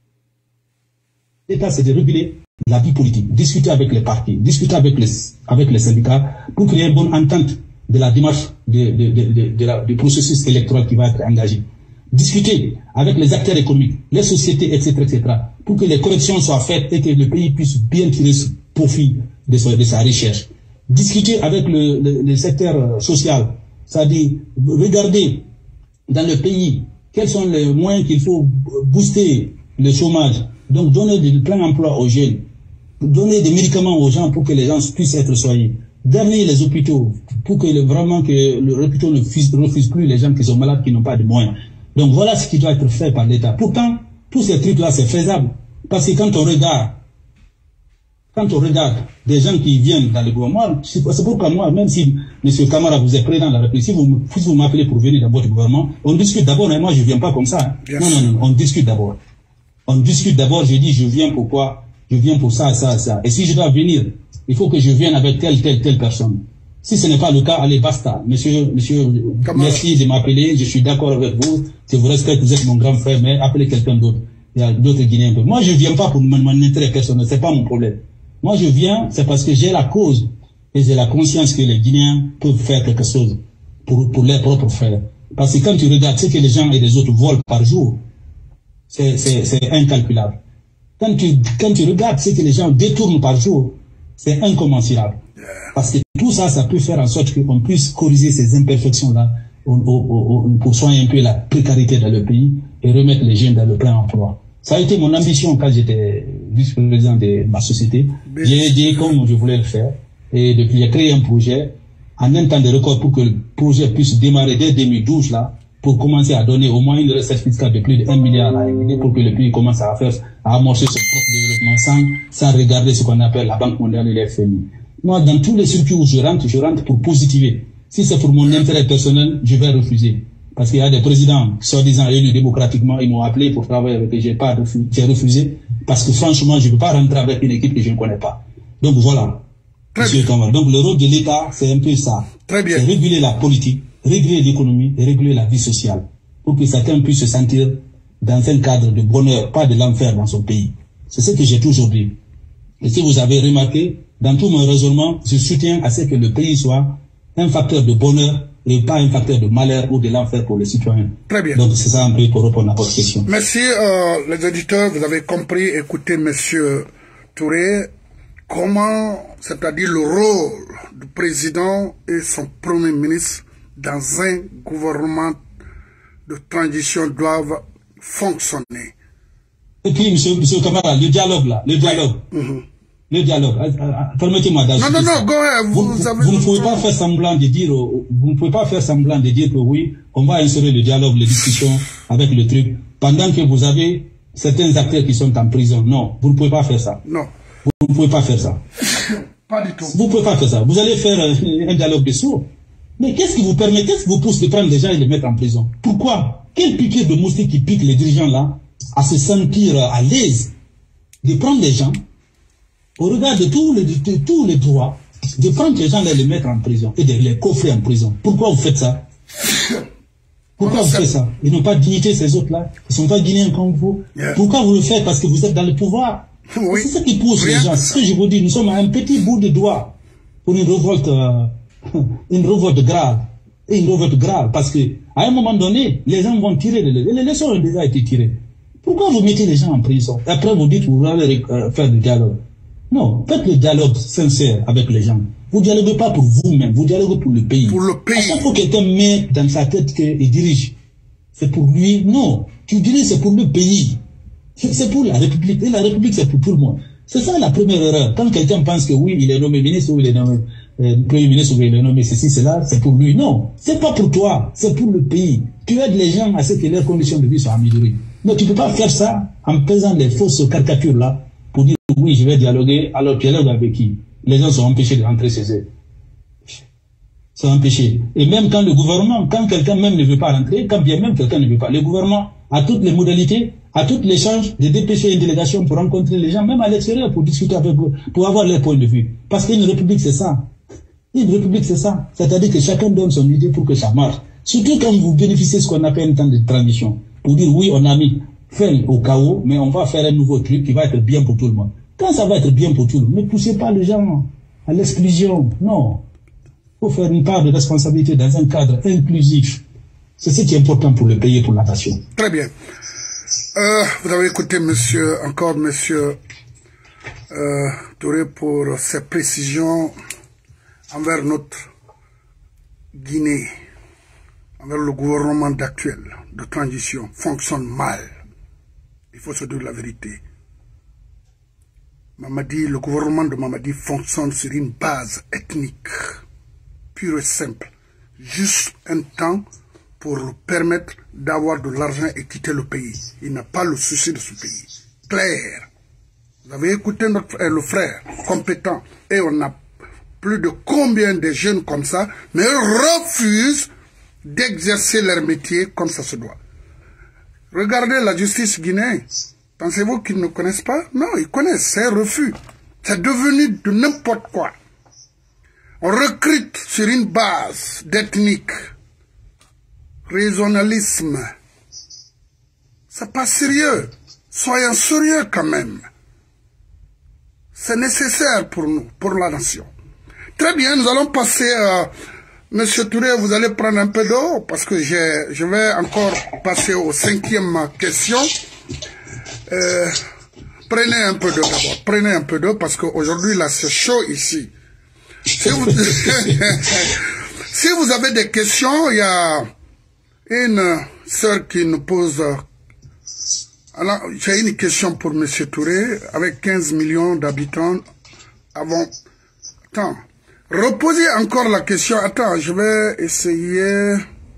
l'État, c'est de réguler la vie politique, discuter avec les partis, discuter avec les, avec les syndicats pour créer une bonne entente de la démarche de, de, de, de, de la, du processus électoral qui va être engagé. Discuter avec les acteurs économiques, les sociétés, et cetera, et cetera, pour que les corrections soient faites et que le pays puisse bien tirer profit de, son, de sa recherche. Discuter avec le, le, le secteur social, c'est-à-dire regarder dans le pays quels sont les moyens qu'il faut booster le chômage, donc donner des plein emploi aux jeunes, donner des médicaments aux gens pour que les gens puissent être soignés. dernier les hôpitaux, pour que le, vraiment que le hôpital ne refuse, refuse plus les gens qui sont malades, qui n'ont pas de moyens. Donc voilà ce qui doit être fait par l'État. Pourtant, tous ces trucs-là, c'est faisable. Parce que quand on regarde, quand on regarde des gens qui viennent dans le gouvernement, c'est pourquoi moi, même si M. Camara vous est président de la République, si vous, si vous m'appelez pour venir dans votre gouvernement, on discute d'abord, et moi je ne viens pas comme ça. Hein. Non, non, non, on discute d'abord. On discute d'abord, je dis, je viens pour quoi? Je viens pour ça, ça, ça. Et si je dois venir, il faut que je vienne avec telle, telle, telle personne. Si ce n'est pas le cas, allez, basta. Monsieur, monsieur, Camara, merci de m'appeler, je suis d'accord avec vous, je vous respecte, vous êtes mon grand frère, mais appelez quelqu'un d'autre. Il y a d'autres Guinéens. Moi, je ne viens pas pour mon, mon intérêt personnel, c'est pas mon problème. Moi, je viens, c'est parce que j'ai la cause et j'ai la conscience que les Guinéens peuvent faire quelque chose pour, pour leurs propres frères. Parce que quand tu regardes ce que les gens et les autres volent par jour, c'est incalculable. Quand tu, quand tu regardes ce que les gens détournent par jour, c'est incommensurable. Parce que tout ça, ça peut faire en sorte qu'on puisse corriger ces imperfections-là pour soigner un peu la précarité dans le pays et remettre les jeunes dans le plein emploi. Ça a été mon ambition quand j'étais vice-président de ma société. J'ai dit comme je voulais le faire. Et depuis, j'ai créé un projet en un temps de record pour que le projet puisse démarrer dès deux mille douze, là, pour commencer à donner au moins une recette fiscale de plus de un milliard à Guinée pour que le pays commence à faire, à amorcer son propre développement sans, sans regarder ce qu'on appelle la Banque mondiale et l'F M I. Moi, dans tous les circuits où je rentre, je rentre pour positiver. Si c'est pour mon intérêt personnel, je vais refuser. Parce qu'il y a des présidents, soi-disant élus démocratiquement, ils m'ont appelé pour travailler avec eux, j'ai pas refusé, j'ai refusé. Parce que franchement, je ne peux pas rentrer avec une équipe que je ne connais pas. Donc voilà. Monsieur Kamara. Donc le rôle de l'État, c'est un peu ça. Très bien. C'est réguler la politique, réguler l'économie et réguler la vie sociale. Pour que chacun puisse se sentir dans un cadre de bonheur, pas de l'enfer dans son pays. C'est ce que j'ai toujours dit. Et si vous avez remarqué, dans tout mon raisonnement, je soutiens à ce que le pays soit un facteur de bonheur et pas un facteur de malheur ou de l'enfer pour les citoyens. Très bien. Donc c'est ça un peu pour répondre à votre question. Merci euh, les auditeurs, vous avez compris, écoutez Monsieur Touré, comment, c'est-à-dire le rôle du président et son premier ministre dans un gouvernement de transition doivent fonctionner. Et puis, monsieur, monsieur Camara, le dialogue là, le dialogue. Mm-hmm. Le dialogue, permettez-moi d'ajouter. Non, non, non, go ahead. Vous, vous, vous, vous ne pouvez pas faire semblant de dire, vous ne pouvez pas faire semblant de dire que oui, on va insérer le dialogue, les discussions avec le truc, pendant que vous avez certains acteurs qui sont en prison. Non, vous ne pouvez pas faire ça. Non. Vous ne pouvez pas faire ça. Pas du tout. Vous ne pouvez pas faire ça. Vous allez faire un dialogue de sourds. Mais qu'est-ce qui vous permet, qu'est-ce qui vous pousse de prendre des gens et de les mettre en prison? Pourquoi? Quelle piqûre de moustique qui pique les dirigeants là à se sentir à l'aise de prendre des gens au regard de tous les, de tous les droits, de prendre les gens et de les mettre en prison et de les coffrer en prison? Pourquoi vous faites ça? Pourquoi vous faites ça? Ils n'ont pas de dignité, ces autres-là. Ils ne sont pas guinéens comme vous. Yeah. Pourquoi vous le faites? Parce que vous êtes dans le pouvoir. Oui. C'est ça qui pousse Rien les gens. C'est ce que je vous dis. Nous sommes à un petit bout de doigt pour une révolte, euh, une révolte grave. Et une révolte grave. Parce que, à un moment donné, les gens vont tirer les leçons. Les leçons ont déjà été tirées. Pourquoi vous mettez les gens en prison? Après, vous dites que vous allez euh, faire du dialogue. Non, faites le dialogue sincère avec les gens. Vous ne dialoguez pas pour vous-même, vous dialoguez pour le pays. Pour le pays. À chaque fois que quelqu'un met dans sa tête qu'il dirige, c'est pour lui. Non, tu dirais c'est pour le pays. C'est pour la République. Et la République, c'est pour tout le monde. C'est ça la première erreur. Quand quelqu'un pense que oui, il est nommé ministre, ou il est nommé euh, Premier ministre, ou il est nommé ceci, cela, c'est pour lui. Non, c'est pas pour toi, c'est pour le pays. Tu aides les gens à ce que leurs conditions de vie soient améliorées. Mais tu ne peux pas faire ça en faisant des fausses caricatures là, pour dire oui, je vais dialoguer, alors dialogue avec qui? Les gens sont empêchés de rentrer chez eux. Sont empêchés. Et même quand le gouvernement, quand quelqu'un même ne veut pas rentrer, quand bien même quelqu'un ne veut pas, le gouvernement a toutes les modalités, a tout l'échange de dépêcher une délégation pour rencontrer les gens, même à l'extérieur, pour discuter avec eux, pour avoir leur point de vue. Parce qu'une république, c'est ça. Une république, c'est ça. C'est-à-dire que chacun donne son idée pour que ça marche. Surtout quand vous bénéficiez de ce qu'on appelle un temps de transition. Pour dire, oui, on a mis fin au chaos, mais on va faire un nouveau truc qui va être bien pour tout le monde. Quand ça va être bien pour tout le monde, ne poussez pas les gens à l'exclusion. Non. Il faut faire une part de responsabilité dans un cadre inclusif. C'est ce qui est important pour le pays et pour la nation. Très bien. Euh, vous avez écouté monsieur, encore monsieur euh, Touré pour ses précisions envers notre Guinée, envers le gouvernement actuel de transition, fonctionne mal. Il faut se dire la vérité. Mamadi, le gouvernement de Mamadi fonctionne sur une base ethnique, pure et simple. Juste un temps pour permettre d'avoir de l'argent et quitter le pays. Il n'a pas le souci de ce pays. Clair. Vous avez écouté notre frère, le frère, compétent, et on a plus de combien de jeunes comme ça, mais ils refusent d'exercer leur métier comme ça se doit. Regardez la justice guinéenne. Pensez-vous qu'ils ne connaissent pas? Non, ils connaissent, c'est un refus. C'est devenu de n'importe quoi. On recrute sur une base d'ethnique, raisonnalisme. C'est pas sérieux. Soyons sérieux quand même. C'est nécessaire pour nous, pour la nation. Très bien, nous allons passer à... Monsieur Touré, vous allez prendre un peu d'eau, parce que je, je vais encore passer aux cinquième question. Euh, prenez un peu d'eau d'abord, prenez un peu d'eau, parce qu'aujourd'hui, là, c'est chaud ici. Si vous, si vous avez des questions, il y a une sœur qui nous pose... Alors, j'ai une question pour Monsieur Touré, avec quinze millions d'habitants, avant... Attends. Reposez encore la question. Attends, je vais essayer.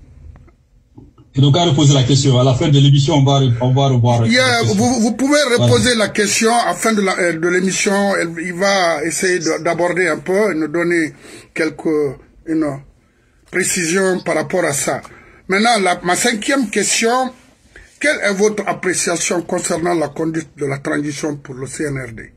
Et donc, à reposer la question. À la fin de l'émission, on va, on va revoir. Yeah, vous, vous pouvez reposer voilà. la question à la fin de l'émission. Il va essayer d'aborder un peu et nous donner quelques une précisions par rapport à ça. Maintenant, la, ma cinquième question. Quelle est votre appréciation concernant la conduite de la transition pour le C N R D?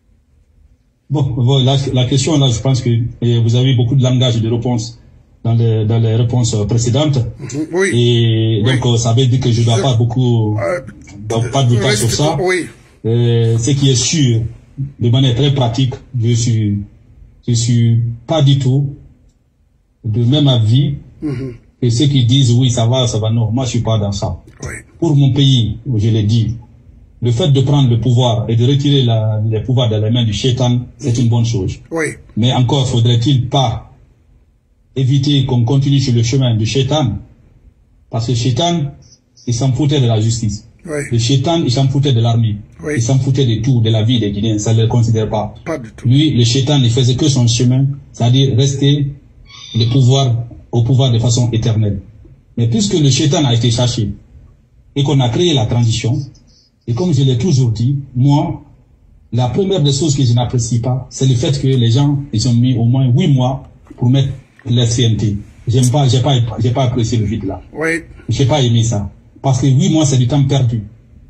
Bon, la, la question là, je pense que vous avez beaucoup de langage et de réponses dans les, dans les réponses précédentes. Oui. Et donc, oui. ça veut dire que je ne dois je, pas beaucoup, euh, pas de temps sur ça. Oui. Euh, ce qui est sûr, de manière très pratique, je suis, je suis pas du tout de même avis mm-hmm. que ceux qui disent oui, ça va, ça va, non. Moi, je suis pas dans ça. Oui. Pour mon pays, je l'ai dit, le fait de prendre le pouvoir et de retirer la, les pouvoirs dans les mains du Shaitan, c'est une bonne chose. Oui. Mais encore, faudrait-il pas éviter qu'on continue sur le chemin du Shaitan, parce que le Shaitan, il s'en foutait de la justice. Oui. Le Shaitan, il s'en foutait de l'armée. Oui. Il s'en foutait de tout, de la vie des Guinéens. Ça ne le considère pas. Pas du tout. Lui, le Shaitan, il faisait que son chemin, c'est-à-dire rester le pouvoir, au pouvoir de façon éternelle. Mais puisque le Shaitan a été cherché et qu'on a créé la transition, et comme je l'ai toujours dit, moi, la première des choses que je n'apprécie pas, c'est le fait que les gens, ils ont mis au moins huit mois pour mettre la C N T. J'aime pas, j'ai pas, j'ai pas apprécié le vide là. Oui. J'ai pas aimé ça. Parce que huit mois, c'est du temps perdu.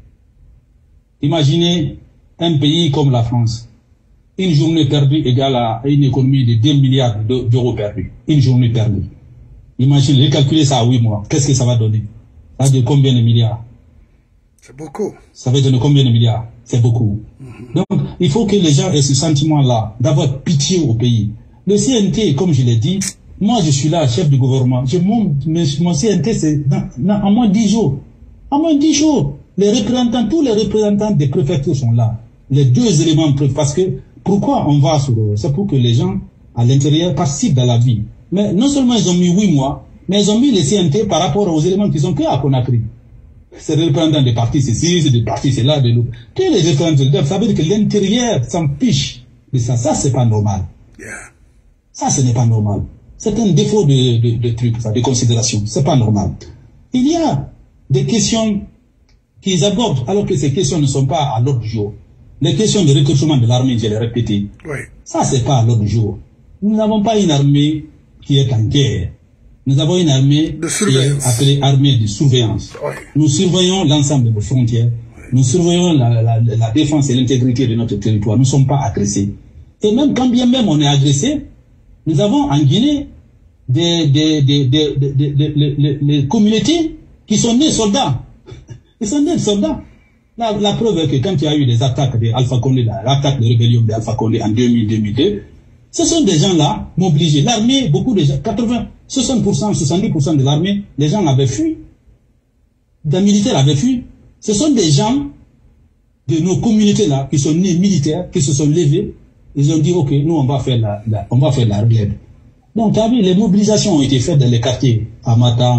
Imaginez un pays comme la France. Une journée perdue égale à une économie de deux milliards d'euros perdus. Une journée perdue. Imaginez, recalculez ça à huit mois. Qu'est-ce que ça va donner? Ça va donner combien de milliards? C'est beaucoup. Ça va donner combien de milliards? C'est beaucoup. Mm-hmm. Donc, il faut que les gens aient ce sentiment-là, d'avoir pitié au pays. Le C N T, comme je l'ai dit, moi je suis là, chef du gouvernement. Je monte, mon C N T, c'est en moins dix jours. En moins dix jours. Les représentants, tous les représentants des préfectures sont là. Les deux éléments, parce que, pourquoi on va sur eux? C'est pour que les gens, à l'intérieur, participent dans la vie. Mais non seulement ils ont mis huit mois, mais ils ont mis les C N T par rapport aux éléments qui sont que à Conakry. C'est les représentants des partis, c'est ci, c'est des partis, c'est là, de l'autre. Tous les représentants, ça veut dire que l'intérieur s'empêche de ça. Ça, c'est pas normal. Yeah. Ça, ce n'est pas normal. C'est un défaut de, de, de truc, ça, de considération. C'est pas normal. Il y a des questions qu'ils abordent, alors que ces questions ne sont pas à l'ordre du jour. Les questions de recrutement de l'armée, je l'ai répété. Oui. Ça, c'est pas à l'ordre du jour. Nous n'avons pas une armée qui est en guerre. Nous avons une armée qui est appelée armée de surveillance. Oui. Nous surveillons l'ensemble de nos frontières. Oui. Nous surveillons la, la, la défense et l'intégrité de notre territoire. Nous ne sommes pas agressés. Et même quand bien même on est agressé, nous avons en Guinée des, des, des, des, des, des, des, des, des communautés qui sont nées soldats. Ils sont nés soldats. La, la preuve est que quand il y a eu des attaques de Alpha Condé, l'attaque de rébellion de Alpha Condé en deux mille deux mille deux, ce sont des gens-là mobilisés. L'armée, beaucoup de gens, quatre-vingts, soixante pour cent, soixante-dix pour cent de l'armée, les gens avaient fui. Des militaires avaient fui. Ce sont des gens de nos communautés-là qui sont nés militaires, qui se sont levés. Ils ont dit, OK, nous, on va faire la, la, on va faire la relève. Donc, tu as vu, les mobilisations ont été faites dans les quartiers, à Matam, à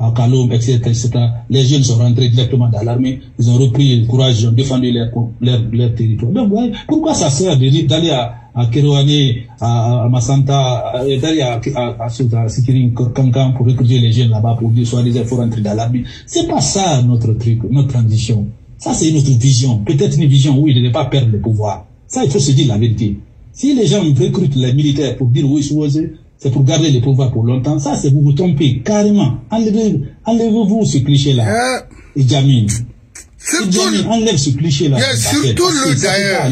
à Kaloum, et cetera, et cetera. Les jeunes sont rentrés directement dans l'armée, ils ont repris le courage, ils ont défendu leur, leur, leur territoire. Donc, ouais, pourquoi ça sert d'aller à, à Kerouané, à, à Massanta, d'aller à, à, à, à Sikiring, Kankan pour recruter les jeunes là-bas pour dire, soit il faut rentrer dans l'armée. C'est pas ça notre truc, notre transition. Ça, c'est notre vision. Peut-être une vision où il ne devait pas perdre le pouvoir. Ça, il faut se dire la vérité. Si les gens recrutent les militaires pour dire oui, c'est pour garder le pouvoir pour longtemps, ça, c'est vous vous trompez carrément. Enlevez, enlevez-vous ce cliché-là. Yeah. Et Djamine. Surtout, Djamine, enlève ce cliché-là. Yeah, surtout le d'ailleurs.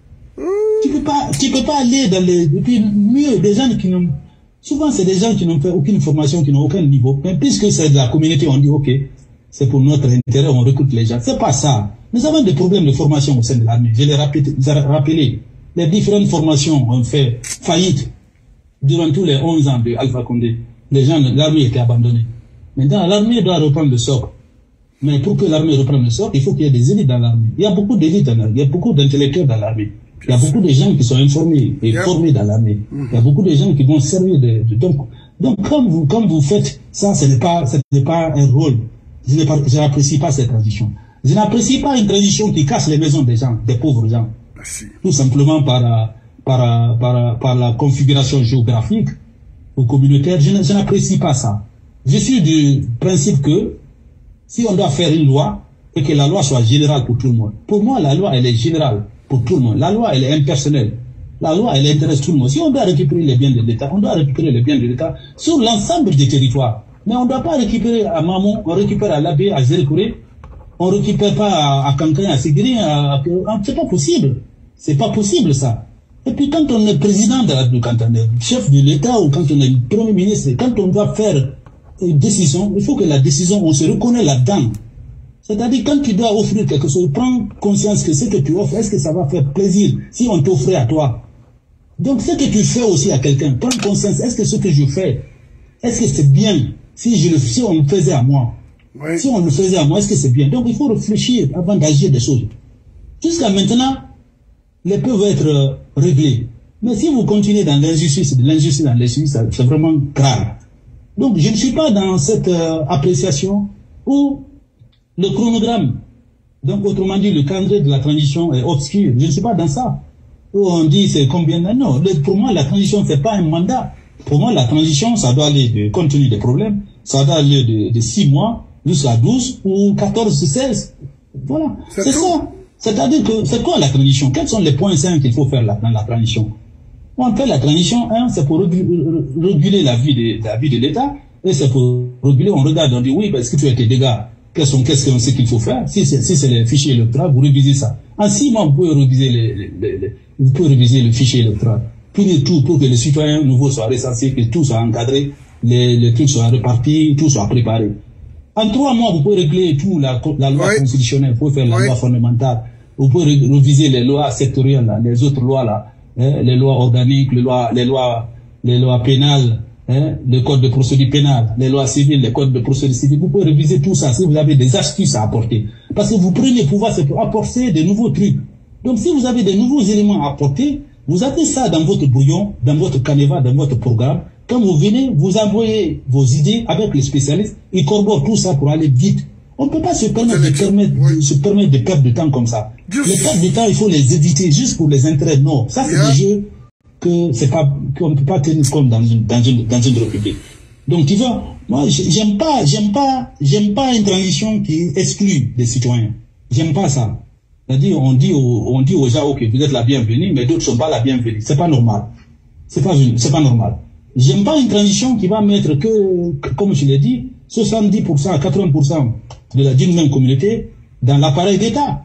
Tu peux pas, tu peux pas aller dans les, et puis mieux, des gens qui n'ont, souvent c'est des gens qui n'ont fait aucune formation, qui n'ont aucun niveau. Mais puisque c'est de la communauté, on dit, ok, c'est pour notre intérêt, on recrute les gens. C'est pas ça. Nous avons des problèmes de formation au sein de l'armée. Je l'ai rappelé. Les différentes formations ont fait faillite durant tous les onze ans de Alpha Condé. Les gens, l'armée était abandonnée. Maintenant, l'armée doit reprendre le socle. Mais pour que l'armée reprenne le socle, il faut qu'il y ait des élites dans l'armée. Il y a beaucoup d'élites dans l'armée. Il y a beaucoup d'intellectuels dans l'armée. Il y a beaucoup de gens qui sont informés et yeah. formés dans l'armée. Il y a beaucoup de gens qui vont servir de, de donc, donc, comme vous, comme vous faites ça, ce n'est pas, ce n'est pas un rôle. Je n'apprécie pas cette transition. Je n'apprécie pas une transition qui casse les maisons des gens, des pauvres gens. Merci. Tout simplement par, par, par, par la configuration géographique ou communautaire. Je, je n'apprécie pas ça. Je suis du principe que si on doit faire une loi et que la loi soit générale pour tout le monde. Pour moi, la loi, elle est générale pour tout le monde. La loi, elle est impersonnelle. La loi, elle intéresse tout le monde. Si on doit récupérer les biens de l'État, on doit récupérer les biens de l'État sur l'ensemble des territoires. Mais on ne doit pas récupérer à Mamon, on récupère à Labé, à Zérekouré, on ne récupère pas à, à Kankan, à Ségiri, c'est pas possible. C'est pas possible ça. Et puis quand on est président de la République, quand on est chef de l'État ou quand on est premier ministre, quand on doit faire une décision, il faut que la décision, on se reconnaît là-dedans. C'est-à-dire quand tu dois offrir quelque chose, prends conscience que ce que tu offres, est-ce que ça va faire plaisir si on t'offrait à toi? Donc ce que tu fais aussi à quelqu'un, prends conscience, est-ce que ce que je fais, est-ce que c'est bien si, je le, si on le faisait à moi? Oui. Si on le faisait à moi, est-ce que c'est bien? Donc il faut réfléchir avant d'agir des choses. Jusqu'à maintenant, les peuvent être euh, réglés. Mais si vous continuez dans l'injustice, l'injustice dans l'injustice, c'est vraiment grave. Donc je ne suis pas dans cette euh, appréciation où le chronogramme, donc autrement dit le calendrier de la transition est obscur. Je ne suis pas dans ça. Où on dit c'est combien d'années. Non, pour moi la transition c'est pas un mandat. Pour moi la transition ça doit aller de, compte tenu des problèmes, ça doit aller de, de six mois jusqu'à douze ou quatorze, seize. Voilà, c'est ça. C'est-à-dire que c'est quoi la transition? Quels sont les points sains qu'il faut faire là, dans la transition? On fait la transition, hein, c'est pour réguler la vie de, la vie de l'État, et c'est pour réguler, on regarde, on dit oui, parce que tu as tes dégâts, qu'est-ce qu'on qu'est-ce qu'on sait qu'il faut faire? Si c'est si c'est les fichiers électoraux, vous révisez ça. En six mois, vous pouvez réviser les, les, les, les vous pouvez réviser le fichier électoral. Punir tout pour que les citoyens nouveaux soient recensés, que tout soit encadré, les, les trucs soient répartis, tout soit préparé. En trois mois, vous pouvez régler tout, la, la loi oui. constitutionnelle, vous pouvez faire la oui. loi fondamentale, vous pouvez réviser les lois sectorielles, là, les autres lois là, hein, les lois organiques, les lois, les lois, les lois pénales, hein, le code de procédure pénale, les lois civiles, les codes de procédure civile. Vous pouvez réviser tout ça si vous avez des astuces à apporter. Parce que vous prenez le pouvoir, c'est pour apporter de nouveaux trucs. Donc si vous avez des nouveaux éléments à apporter, vous avez ça dans votre brouillon, dans votre canevas, dans votre programme. Quand vous venez, vous envoyez vos idées avec les spécialistes, ils corroborent tout ça pour aller vite. On ne peut pas se permettre de, permettre, oui. se permettre de perdre de temps comme ça. Just... Les pertes de temps, il faut les éviter juste pour les intérêts. Non, ça c'est yeah. des jeux que c'est pas qu'on ne peut pas tenir compte dans une, dans une, dans une république. Donc tu vois, moi j'aime pas, j'aime pas, j'aime pas une transition qui exclut des citoyens. J'aime pas ça. C'est-à-dire on dit aux, on dit aux gens ok vous êtes la bienvenue, mais d'autres sont pas la bienvenue. C'est pas normal. C'est pas c'est pas normal. J'aime pas une transition qui va mettre que, comme je l'ai dit, soixante-dix pour cent à quatre-vingts pour cent de la d'une même communauté dans l'appareil d'État,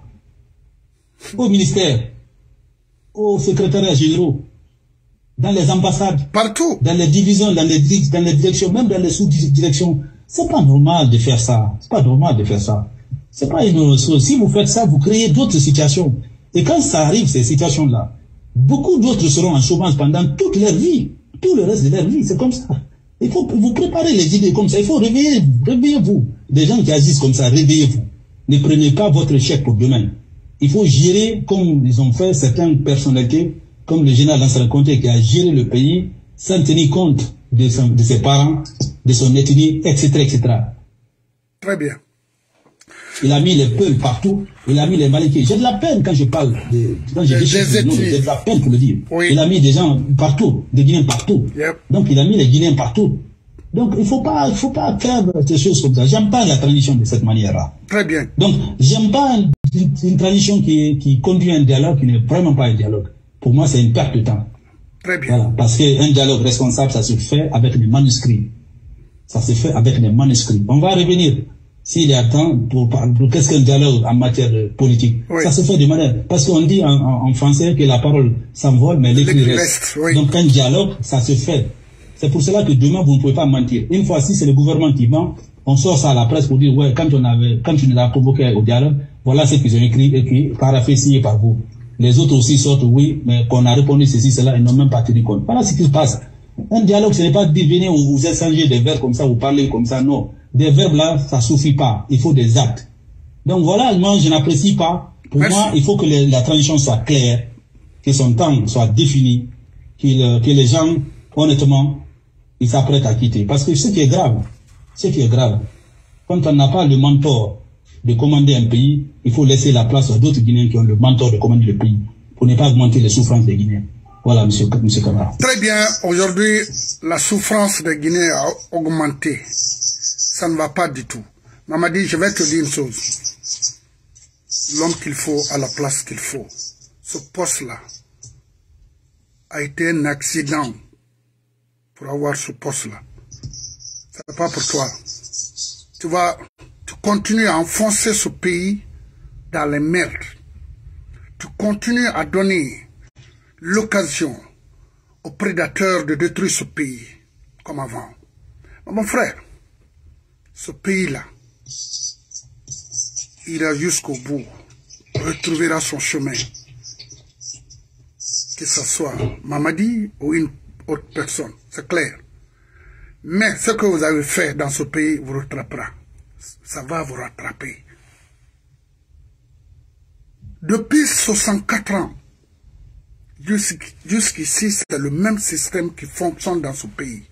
au ministère, au secrétariat généraux, dans les ambassades, partout, dans les divisions, dans les, dans les directions, même dans les sous-directions. C'est pas normal de faire ça. C'est pas normal de faire ça. C'est pas une chose. Si vous faites ça, vous créez d'autres situations. Et quand ça arrive, ces situations-là, beaucoup d'autres seront en chômage pendant toute leur vie. Tout le reste de leur vie, c'est comme ça. Il faut vous préparer les idées comme ça. Il faut réveiller, réveillez-vous. Des gens qui agissent comme ça, réveillez-vous. Ne prenez pas votre chèque pour demain. Il faut gérer comme ils ont fait certaines personnalités, comme le général Lansana Conté qui a géré le pays sans tenir compte de, son, de ses parents, de son ethnie, et cetera, et cetera. Très bien. Il a mis les Peuls partout, il a mis les Malinké. J'ai de la peine quand je parle, de, quand je dis j'ai de la peine pour le dire. Oui. Il a mis des gens partout, des Guinéens partout. Yep. Donc il a mis les Guinéens partout. Donc il ne faut pas, il faut pas faire des choses comme ça. J'aime pas la transition de cette manière-là. Très bien. Donc j'aime pas une, une transition qui, qui conduit à un dialogue qui n'est vraiment pas un dialogue. Pour moi, c'est une perte de temps. Très bien. Voilà, parce qu'un dialogue responsable, ça se fait avec des manuscrits. Ça se fait avec des manuscrits. On va revenir. S'il y a temps pour, pour qu'est-ce qu'un dialogue en matière de politique, oui. Ça se fait de manière, parce qu'on dit en, en, en français que la parole s'envole, mais l'écrit reste. reste oui. Donc un dialogue, ça se fait. C'est pour cela que demain vous ne pouvez pas mentir. Une fois, si c'est le gouvernement qui ment, on sort ça à la presse pour dire ouais, quand on avait, quand tu nous as convoqué au dialogue, voilà ce qu'ils ont écrit, écrit, paraphrasé, signé par vous. Les autres aussi sortent oui, mais qu'on a répondu ceci, cela, ils n'ont même pas tenu compte. Voilà ce qui se passe. Un dialogue, ce n'est pas de venir où vous échangez des verbes comme ça, vous parlez comme ça, non. Des verbes là, ça suffit pas. Il faut des actes. Donc voilà, moi, je n'apprécie pas. Pour Merci. moi, il faut que les, la transition soit claire, que son temps soit défini, que, que les gens, honnêtement, ils s'apprêtent à quitter. Parce que ce qui est grave, ce qui est grave, quand on n'a pas le mentor de commander un pays, il faut laisser la place à d'autres Guinéens qui ont le mentor de commander le pays, pour ne pas augmenter les souffrances des Guinéens. Voilà, monsieur, monsieur Camara. Très bien. Aujourd'hui, la souffrance des Guinéens a augmenté. Ça ne va pas du tout. Mamadi, je vais te dire une chose. L'homme qu'il faut à la place qu'il faut. Ce poste-là a été un accident pour avoir ce poste-là. Ce n'est pas pour toi. Tu vas, tu continues à enfoncer ce pays dans les merdes. Tu continues à donner l'occasion aux prédateurs de détruire ce pays comme avant. Mais mon frère, ce pays-là ira jusqu'au bout, retrouvera son chemin, que ce soit Mamadi ou une autre personne, c'est clair. Mais ce que vous avez fait dans ce pays vous rattrapera. Ça va vous rattraper. Depuis soixante-quatre ans, jusqu'ici, c'est le même système qui fonctionne dans ce pays.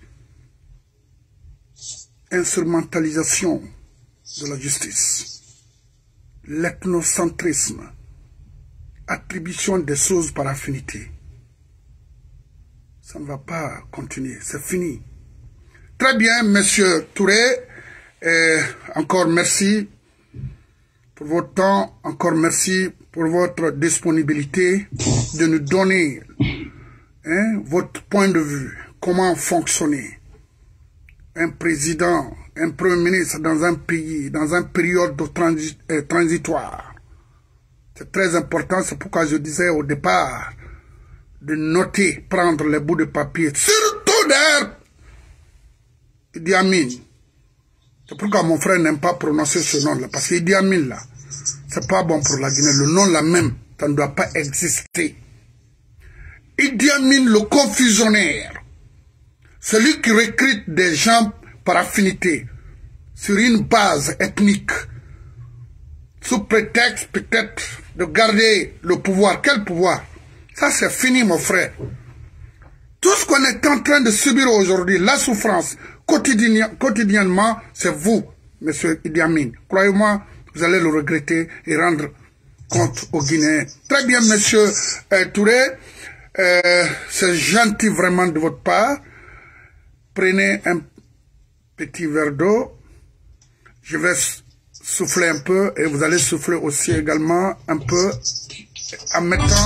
Instrumentalisation de la justice, l'ethnocentrisme, attribution des choses par affinité. Ça ne va pas continuer, c'est fini. Très bien, monsieur Touré, et encore merci pour votre temps, encore merci pour votre disponibilité de nous donner hein, votre point de vue, comment fonctionner. Un président, un premier ministre dans un pays, dans une période de transi euh, transitoire. C'est très important, c'est pourquoi je disais au départ de noter, prendre les bouts de papier, surtout d'ailleurs, Idi Amin. C'est pourquoi mon frère n'aime pas prononcer ce nom-là, parce que Idi Amin, là, c'est pas bon pour la Guinée. Le nom là même, ça ne doit pas exister. Idi Amin, le confusionnaire. Celui qui recrute des gens par affinité, sur une base ethnique, sous prétexte peut-être de garder le pouvoir. Quel pouvoir? Ça c'est fini mon frère. Tout ce qu'on est en train de subir aujourd'hui, la souffrance, quotidien, quotidiennement, c'est vous, monsieur Idi Amin. Croyez-moi, vous allez le regretter et rendre compte aux Guinéens. Très bien, monsieur euh, Touré, euh, c'est gentil vraiment de votre part. Prenez un petit verre d'eau. Je vais souffler un peu et vous allez souffler aussi également un peu en mettant...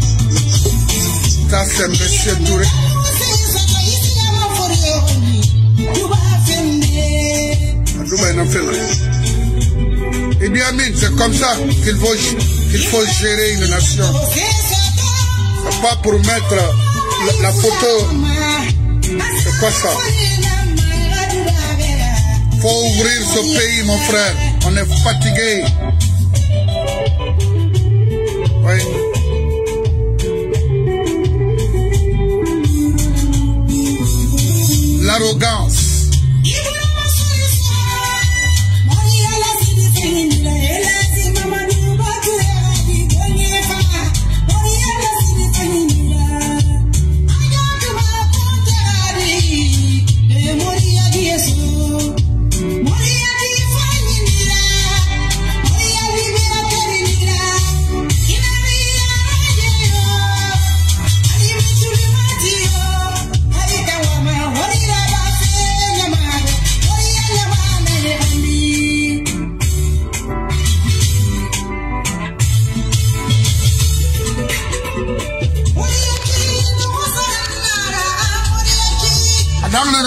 Ça c'est monsieur Touré. Idi Amin, c'est comme ça qu'il faut, qu'il faut gérer une nation. C'est pas pour mettre la, la photo... C'est quoi ça? Faut ouvrir ce pays, mon frère. On est fatigué. Oui. L'arrogance.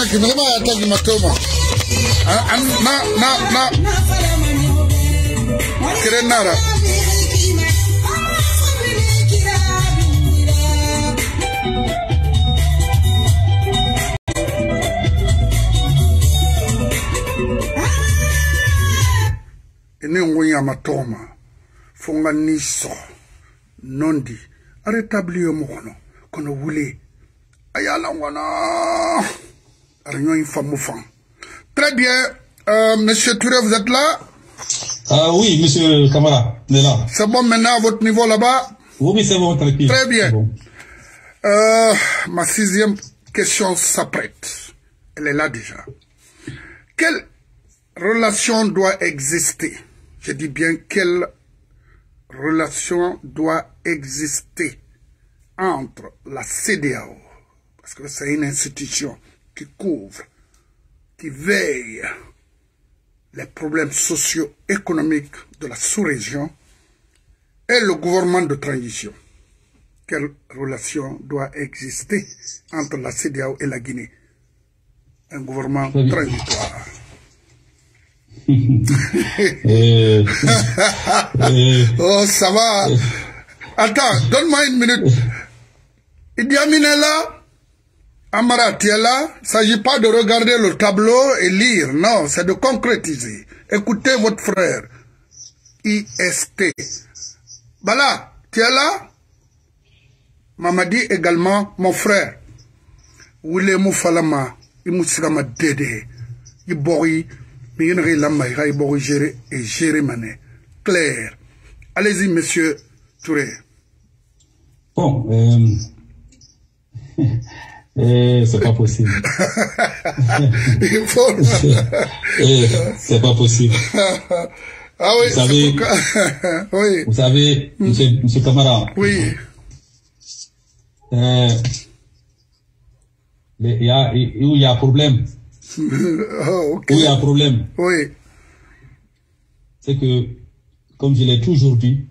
kimema ataki matoma. Na na na. Kerenara. Ene ngoya matoma. Fonga niso. Nondi. A rétabli au mono. Kono wule. Ayala wana. Réunion infamofan. Très bien. Euh, Monsieur Touré, vous êtes là? Ah oui, Monsieur Camara, on est là. C'est bon maintenant à votre niveau là-bas? Oui, c'est bon, tranquille. Très bien. Bon. Euh, ma sixième question s'apprête. Elle est là déjà. Quelle relation doit exister? Je dis bien quelle relation doit exister entre la C D A O, parce que c'est une institution qui couvre, qui veille les problèmes socio-économiques de la sous-région, et le gouvernement de transition. Quelle relation doit exister entre la C D A O et la Guinée? Un gouvernement transitoire. euh, euh, oh, ça va. Attends, donne-moi une minute. Idi Amin est là. Amara, tu es là. Il ne s'agit pas de regarder le tableau et lire. Non, c'est de concrétiser. Écoutez votre frère. I S T. Bala, tu es là? Mamadi également, mon frère. Wile Moufalama, Imoussama Dede, Ibori, Miyinri Lama, Ibori Géré et Géré Mané. Claire. Allez-y, monsieur Touré. Bon, euh, euh, c'est pas possible. Il faut. C'est pas possible. Ah oui, vous savez, oui. Vous savez, mm. monsieur, monsieur Camara. Oui. Euh, il y a, où il y a un problème. Oh, okay. Où il y a un problème. Oui. C'est que, comme je l'ai toujours dit,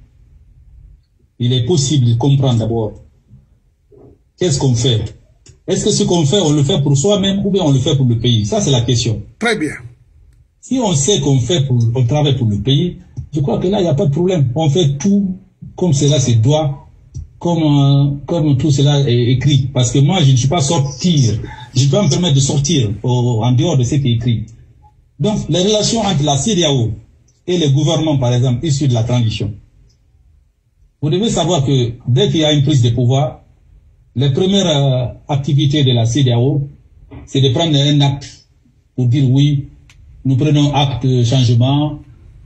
il est possible de comprendre d'abord qu'est-ce qu'on fait. Est-ce que ce qu'on fait, on le fait pour soi-même ou bien on le fait pour le pays? Ça, c'est la question. Très bien. Si on sait qu'on fait pour, on travaille pour le pays, je crois que là, il n'y a pas de problème. On fait tout comme cela se doit, comme, euh, comme tout cela est écrit. Parce que moi, je ne suis pas sortir. Je peux me permettre de sortir au, en dehors de ce qui est écrit. Donc, les relations entre la C D A O et les gouvernements, par exemple, issus de la transition. Vous devez savoir que dès qu'il y a une prise de pouvoir, les premières euh, activités de la C D A O, c'est de prendre un acte pour dire oui, nous prenons acte de changement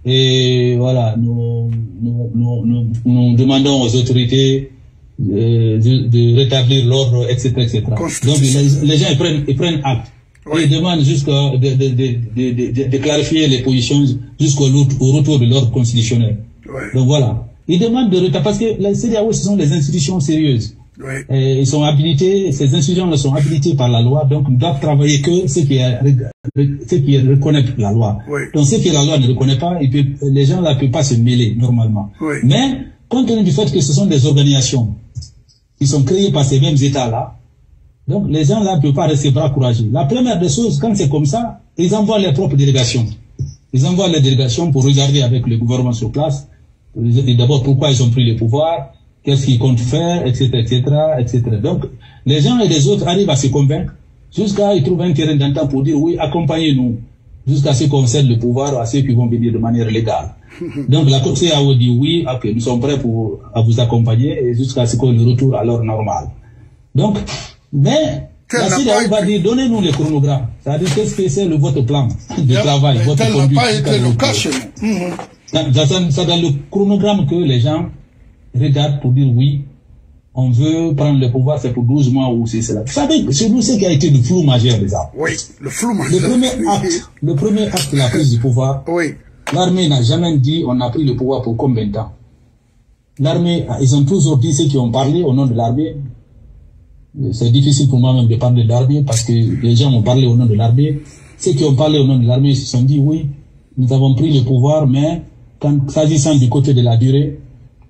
et voilà, nous, nous, nous, nous, nous demandons aux autorités euh, de, de rétablir l'ordre, et cetera, et cetera. Donc les, les gens ils prennent, ils prennent acte. Oui. Et ils demandent jusqu'à de, de, de, de, de, de, de clarifier les positions jusqu'au au retour de l'ordre constitutionnel. Oui. Donc voilà. Ils demandent de rétablir, parce que les C D A O, ce sont des institutions sérieuses. Oui. Et ils sont habilités, ces institutions sont habilitées par la loi, donc ils doivent travailler que ce qui est, ce qui est reconnaître la loi. Oui. Donc ce que la loi ne reconnaît pas, il peut, les gens là ne peuvent pas se mêler normalement. Oui. Mais compte tenu du fait que ce sont des organisations qui sont créées par ces mêmes États-là, donc les gens là ne peuvent pas rester bras courageux. La première des choses, quand c'est comme ça, ils envoient leurs propres délégations. Ils envoient les délégations pour regarder avec le gouvernement sur place, d'abord pourquoi ils ont pris le pouvoir, qu'est-ce qu'ils comptent faire, et cetera, et cetera, et cetera. Donc, les gens et les autres arrivent à se convaincre jusqu'à ils trouvent un terrain d'entente pour dire oui, accompagnez-nous, jusqu'à ce qu'on cède le pouvoir à ceux qui vont venir de manière légale. Donc, la C D A O dit oui, ok, nous sommes prêts pour à vous accompagner et jusqu'à ce qu'on le retourne à l'heure normale. Donc, mais la C D A O va dire donnez-nous les chronogrammes. C'est-à-dire qu'est-ce que c'est le votre plan de travail, votre conduite. Ça n'a pas été le cas chez nous. C'est dans le chronogramme que les gens regardent pour dire oui, on veut prendre le pouvoir, c'est pour douze mois ou c'est cela. Vous savez, c'est nous ce qui a été le flou majeur déjà. Oui, le flou majeur. Le premier acte, le premier acte de la prise du pouvoir, oui. L'armée n'a jamais dit on a pris le pouvoir pour combien de temps. L'armée, ils ont toujours dit ceux qui ont parlé au nom de l'armée. C'est difficile pour moi même de parler de l'armée parce que les gens ont parlé au nom de l'armée. Ceux qui ont parlé au nom de l'armée se sont dit oui, nous avons pris le pouvoir, mais quand s'agissant du côté de la durée,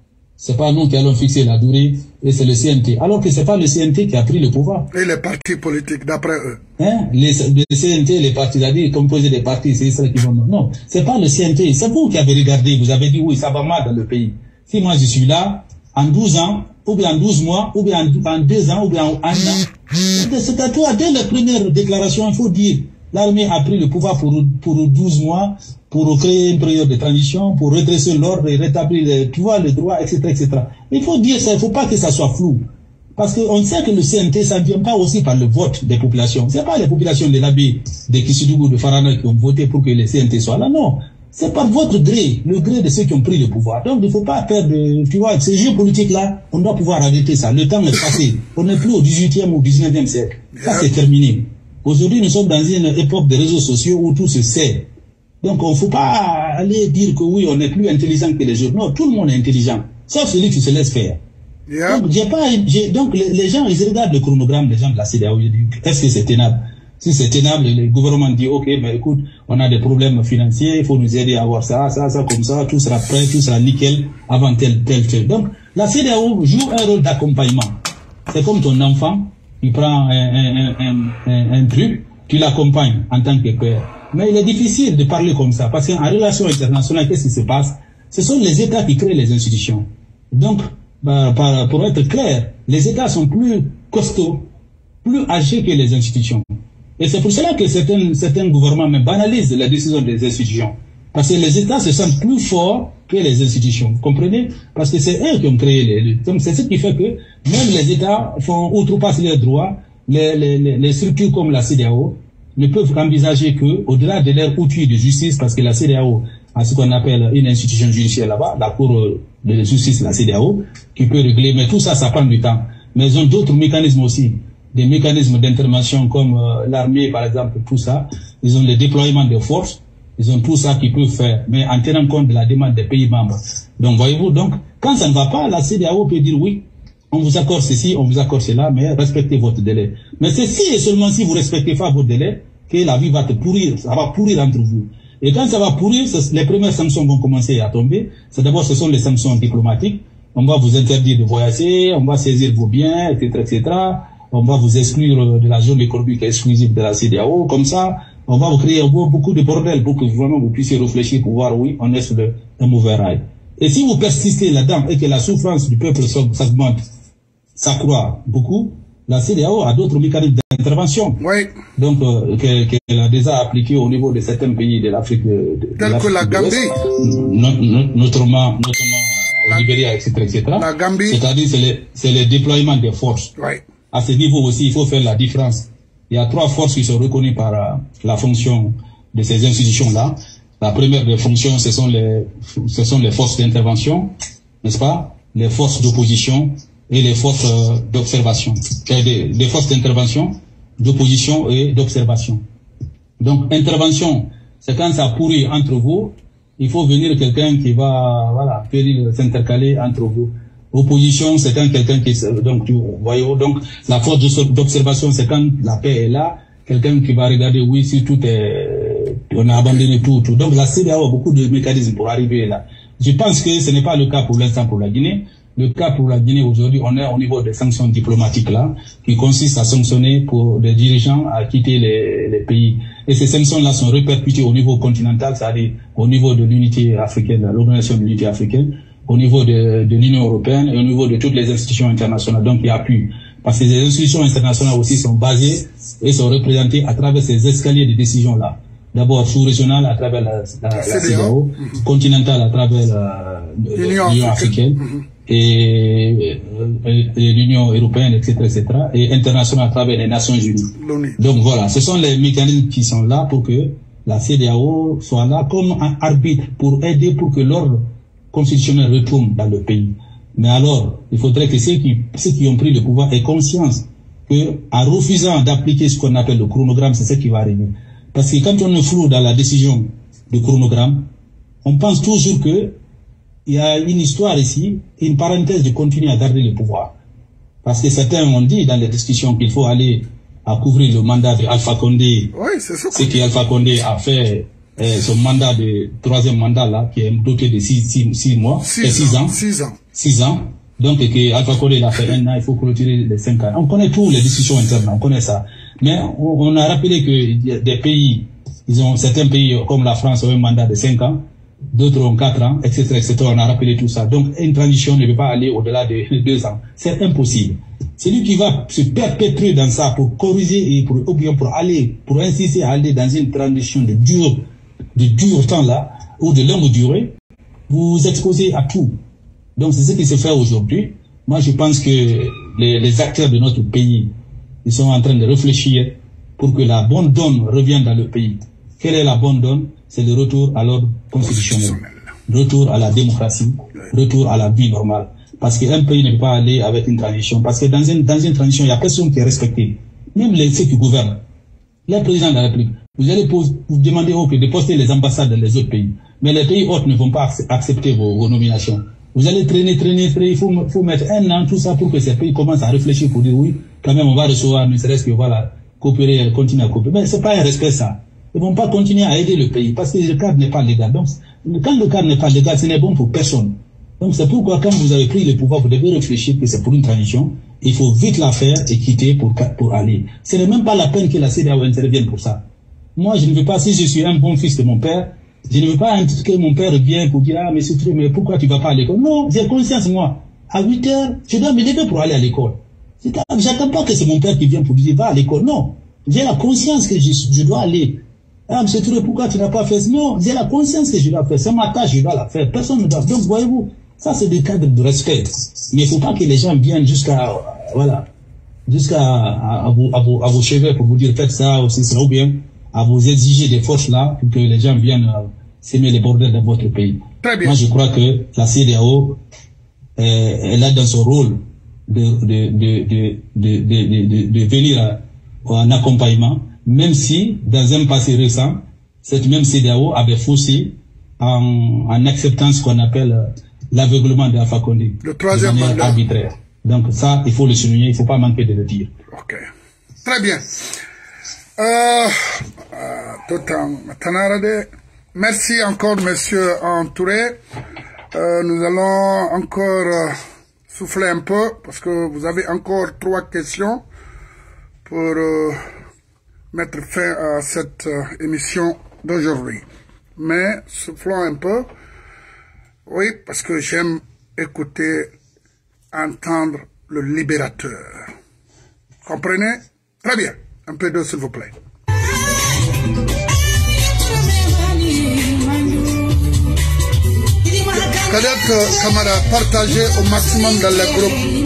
C'est pas nous qui allons fixer la durée, et c'est le C N T. Alors que c'est pas le C N T qui a pris le pouvoir. Et les partis politiques, d'après eux. Hein? Les, le C N T, les partis, c'est-à-dire composés des partis, c'est ça qui vont... Non, c'est pas le C N T. C'est vous qui avez regardé, vous avez dit oui, ça va mal dans le pays. Si moi je suis là, en douze ans, ou bien en douze mois, ou bien en deux ans, ou bien en un an, c'est à toi, dès la première déclaration, il faut dire, l'armée a pris le pouvoir pour, pour douze mois, pour créer une période de transition, pour redresser l'ordre et rétablir les, tu vois, le droit, et cetera, et cetera. Il faut dire ça, il ne faut pas que ça soit flou. Parce qu'on sait que le C N T, ça ne vient pas aussi par le vote des populations. Ce n'est pas les populations de l'Abbé, de Kissidougou, de Farana qui ont voté pour que le C N T soit là, non. C'est par votre gré, le gré de ceux qui ont pris le pouvoir. Donc il ne faut pas faire de, tu vois, ces jeux politiques-là, on doit pouvoir arrêter ça. Le temps est passé. On n'est plus au dix-huitième ou dix-neuvième siècle. Ça, c'est terminé. Aujourd'hui, nous sommes dans une époque de réseaux sociaux où tout se sait. Donc, on ne faut pas aller dire que oui, on est plus intelligent que les autres. Non, tout le monde est intelligent, sauf celui qui se laisse faire. Yeah. Donc, j'ai pas, j'ai, donc les, les gens, ils regardent le chronogramme des gens de la C E D E A O. Ils disent, est-ce que c'est tenable? Si c'est tenable, le gouvernement dit, ok, mais écoute, on a des problèmes financiers, il faut nous aider à avoir ça, ça, ça, comme ça, tout sera prêt, tout sera nickel avant tel, tel, tel. Donc, la C E D E A O joue un rôle d'accompagnement. C'est comme ton enfant, il prend un, un, un, un, un truc, tu l'accompagnes en tant que père. Mais il est difficile de parler comme ça, parce qu'en relation internationale, qu'est-ce qui se passe? Ce sont les États qui créent les institutions. Donc, bah, par, pour être clair, les États sont plus costauds, plus âgés que les institutions. Et c'est pour cela que certains, certains gouvernements même banalisent les décisions des institutions. Parce que les États se sentent plus forts que les institutions. Vous comprenez? Parce que c'est eux qui ont créé les... Donc c'est ce qui fait que même les États font outrepasser leurs droits. Les, les, les structures comme la C E D E A O ne peuvent qu'envisager que, au-delà de leur outil de justice, parce que la C E D E A O a ce qu'on appelle une institution judiciaire là-bas, la Cour de justice, la C E D E A O, qui peut régler, mais tout ça, ça prend du temps. Mais ils ont d'autres mécanismes aussi, des mécanismes d'intervention comme euh, l'armée, par exemple, tout ça. Ils ont le déploiement de forces, ils ont tout ça qu'ils peuvent faire, mais en tenant compte de la demande des pays membres. Donc, voyez-vous, donc, quand ça ne va pas, la C E D E A O peut dire oui, on vous accorde ceci, on vous accorde cela, mais respectez votre délai. Mais c'est si et seulement si vous respectez pas votre délai que la vie va te pourrir, ça va pourrir entre vous. Et quand ça va pourrir, les premières sanctions vont commencer à tomber. C'est d'abord, ce sont les sanctions diplomatiques. On va vous interdire de voyager, on va saisir vos biens, et cetera, et cetera. On va vous exclure de la zone économique exclusive de la C E D E A O. Comme ça, on va vous créer beaucoup de bordel pour que vraiment vous puissiez réfléchir pour voir, oui, on est sur le, un mauvais rail. Et si vous persistez là-dedans et que la souffrance du peuple s'augmente, s'accroît beaucoup, la C E D E A O a d'autres mécanismes d'intervention. Oui. Donc, euh, qu'elle a déjà appliqué au niveau de certains pays de l'Afrique de, de Tel que la Gambie. No, no, notamment, notamment au Libéria, et cetera, et cetera. La Gambie. C'est-à-dire, c'est le, c'est le déploiement des forces. Oui. À ce niveau aussi, il faut faire la différence. Il y a trois forces qui sont reconnues par euh, la fonction de ces institutions-là. La première des fonctions, ce sont les, ce sont les forces d'intervention, n'est-ce pas? Les forces d'opposition et les forces euh, d'observation. Des, des forces d'intervention, d'opposition et d'observation. Donc, intervention, c'est quand ça pourrit entre vous, il faut venir quelqu'un qui va, voilà, s'intercaler entre vous. Opposition, c'est quand quelqu'un qui, donc, tu, voyez, donc, la force d'observation, c'est quand la paix est là, quelqu'un qui va regarder, oui, si tout est, on a abandonné tout, tout. Donc, la C E D E A O a beaucoup de mécanismes pour arriver là. Je pense que ce n'est pas le cas pour l'instant pour la Guinée. Le cas pour la Guinée aujourd'hui, on est au niveau des sanctions diplomatiques là, qui consistent à sanctionner pour des dirigeants à quitter les, les pays. Et ces sanctions-là sont répercutées au niveau continental, c'est-à-dire au niveau de l'unité africaine, l'organisation de l'unité africaine, au niveau de, de l'Union européenne et au niveau de toutes les institutions internationales. Donc il y a plus. Parce que les institutions internationales aussi sont basées et sont représentées à travers ces escaliers de décision-là. D'abord sous-régional à travers la, la, la C E D E A O, mm-hmm. continental à travers l'Union africaine, mm-hmm. et, et, et l'Union européenne, et cetera, et cetera, et international à travers les Nations Unies. Donc voilà, ce sont les mécanismes qui sont là pour que la C E D E A O soit là comme un arbitre pour aider pour que l'ordre constitutionnel retourne dans le pays. Mais alors, il faudrait que ceux qui, ceux qui ont pris le pouvoir aient conscience que, en refusant d'appliquer ce qu'on appelle le chronogramme, c'est ce qui va arriver. Parce que quand on est flou dans la décision du chronogramme, on pense toujours que il y a une histoire ici, une parenthèse de continuer à garder le pouvoir. Parce que certains ont dit dans les discussions qu'il faut aller à couvrir le mandat de Alpha Condé, oui, c'est ça ce qu'Alpha Condé a fait euh, son mandat de troisième mandat là, qui est bloqué de six, six, six mois, six, et six ans, six ans, six ans. Donc que Alpha Condé il a fait un an, il faut clôturer les cinq ans. On connaît tous les discussions internes, on connaît ça. Mais on, on a rappelé que des pays, ils ont certains pays comme la France ont un mandat de cinq ans, d'autres ont quatre ans, et cetera, et cetera. On a rappelé tout ça. Donc une transition ne peut pas aller au-delà de deux ans. C'est impossible. Celui qui va se perpétrer dans ça pour corriger et pour, ou bien pour aller, pour insister à aller dans une transition de dur, de dur temps là, ou de longue durée, vous exposez à tout. Donc c'est ce qui se fait aujourd'hui. Moi je pense que les, les acteurs de notre pays, ils sont en train de réfléchir pour que la bonne donne revienne dans le pays. Quelle est la bonne donne? C'est le retour à l'ordre constitutionnel, retour à la démocratie, retour à la vie normale. Parce qu'un pays ne peut pas aller avec une transition. Parce que dans une, dans une transition, il n'y a personne qui est respecté. Même les, ceux qui gouvernent. Les présidents de la République. Vous allez pose, vous demander aux pays de poster les ambassades dans les autres pays. Mais les pays autres ne vont pas accepter vos, vos nominations. Vous allez traîner, traîner, traîner. Il faut, faut mettre un an, tout ça, pour que ces pays commencent à réfléchir pour dire oui, quand même, on va recevoir, ne serait-ce que voilà, coopérer, continuer à coopérer. Mais c'est pas un respect, ça. Ils vont pas continuer à aider le pays parce que le cadre n'est pas légal. Donc, quand le cadre n'est pas légal, ce n'est bon pour personne. Donc c'est pourquoi quand vous avez pris le pouvoir, vous devez réfléchir que c'est pour une transition. Il faut vite la faire et quitter pour, pour aller. Ce n'est même pas la peine que la C D A O intervienne pour ça. Moi, je ne veux pas, si je suis un bon fils de mon père, je ne veux pas que mon père vienne pour dire, ah, mais c'est trop, mais pourquoi tu vas pas à l'école? Non, j'ai conscience, moi. À huit heures, je dois me lever pour aller à l'école. J'attends pas que c'est mon père qui vienne pour dire, va à l'école. Non. J'ai la conscience que je, je dois aller. Ah, monsieur Touré, pourquoi tu n'as pas fait ça? Non, j'ai la conscience que je dois faire. C'est ma tâche, je dois la faire. Personne ne doit. Donc, voyez-vous, ça, c'est des cadres de respect. Mais il ne faut pas que les gens viennent jusqu'à, voilà, jusqu'à, à, à, vos, à, vos, à vos cheveux pour vous dire, faites ça, aussi, ça, ou bien, à vous exiger des forces là, pour que les gens viennent euh, s'aimer les bordels dans votre pays. Très bien. Moi, je crois que la C D A O, euh, elle a dans son rôle de, de, de, de, de, de, de, de venir à, en accompagnement, même si, dans un passé récent, cette même C D A O avait faussé en, en acceptant ce qu'on appelle euh, l'aveuglement de Alpha Condé. Le troisième mandat. Arbitraire. Donc ça, il faut le souligner, il ne faut pas manquer de le dire. Ok. Très bien. Euh, euh, merci encore, monsieur Touré. Euh, nous allons encore euh, souffler un peu, parce que vous avez encore trois questions pour euh, mettre fin à cette euh, émission d'aujourd'hui. Mais soufflons un peu. Oui, parce que j'aime écouter, entendre le libérateur. Comprenez? Très bien. Un peu d'eau, s'il vous plaît. Cadet Camara, partagez au maximum dans le groupe.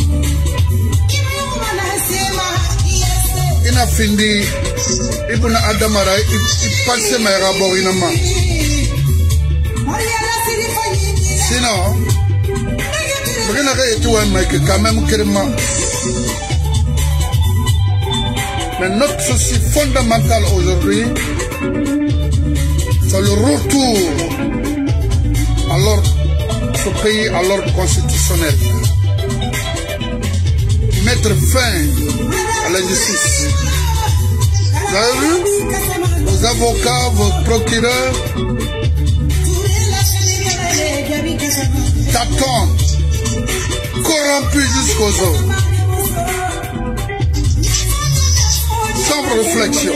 Ina findi, ibuna Adamara, il passe ma raborinama. Sinon, quand même mais notre souci fondamental aujourd'hui, c'est le retour à l'ordre, ce pays à l'ordre constitutionnel. Mettre fin à la justice. Vous avez vu? Vos avocats, vos procureurs t'attendent, corrompus jusqu'aux os, sans réflexion.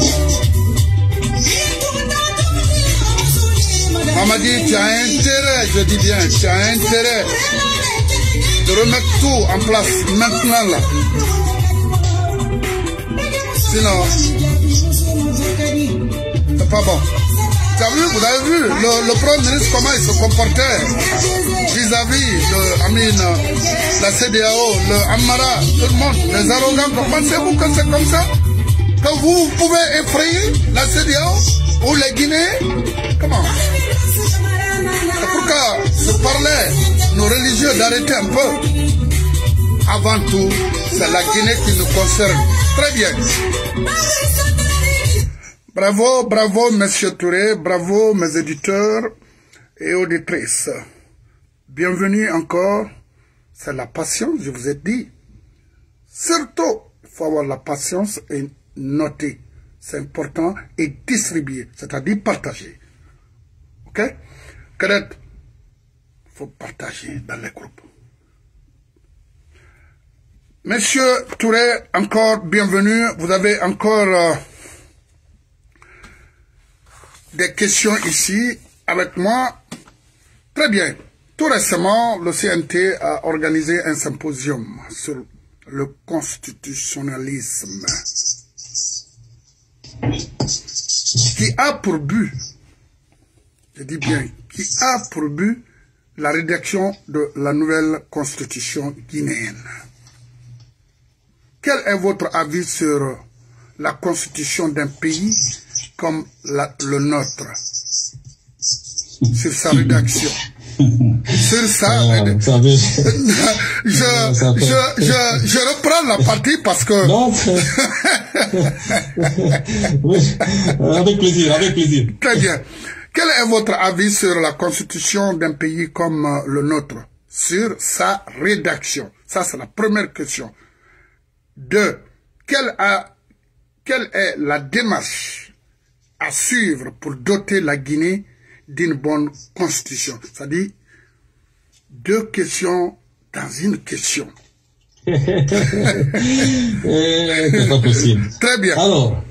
Mamadi, tu as intérêt, je dis bien, tu as intérêt de remettre tout en place maintenant là. Sinon, c'est pas bon. Tu as vu, vous avez vu le, le Premier ministre comment il se comportait vis-à-vis de Amine, la C D A O, le Amara, tout le monde, les arrogants. Pensez-vous que c'est comme ça? Que vous pouvez effrayer la C D A O ou les Guinéens? Comment? C'est pourquoi je parlais, nos religieux, d'arrêter un peu. Avant tout, c'est la Guinée qui nous concerne. Très bien. Bravo, bravo, monsieur Touré, bravo, mes éditeurs et auditrices. Bienvenue encore. C'est la patience, je vous ai dit. Surtout, il faut avoir la patience et noter c'est important, et distribuer, c'est-à-dire partager. Ok? Correct? Il faut partager dans les groupes. Monsieur Touré, encore bienvenue. Vous avez encore euh, des questions ici avec moi. Très bien. Tout récemment, le C N T a organisé un symposium sur le constitutionnalisme qui a pour but, je dis bien, qui a pour but la rédaction de la nouvelle constitution guinéenne. Quel est votre avis sur la constitution d'un pays comme la, le nôtre, sur sa rédaction? Sur ça, euh, ça veut... je, je, je, je reprends la partie parce que... Non, oui, avec plaisir, avec plaisir. Très bien. Quel est votre avis sur la constitution d'un pays comme le nôtre, sur sa rédaction? Ça, c'est la première question. Deux, quelle, a, quelle est la démarche à suivre pour doter la Guinée d'une bonne constitution? C'est-à-dire, deux questions dans une question. C'est pas possible. Très bien. Alors,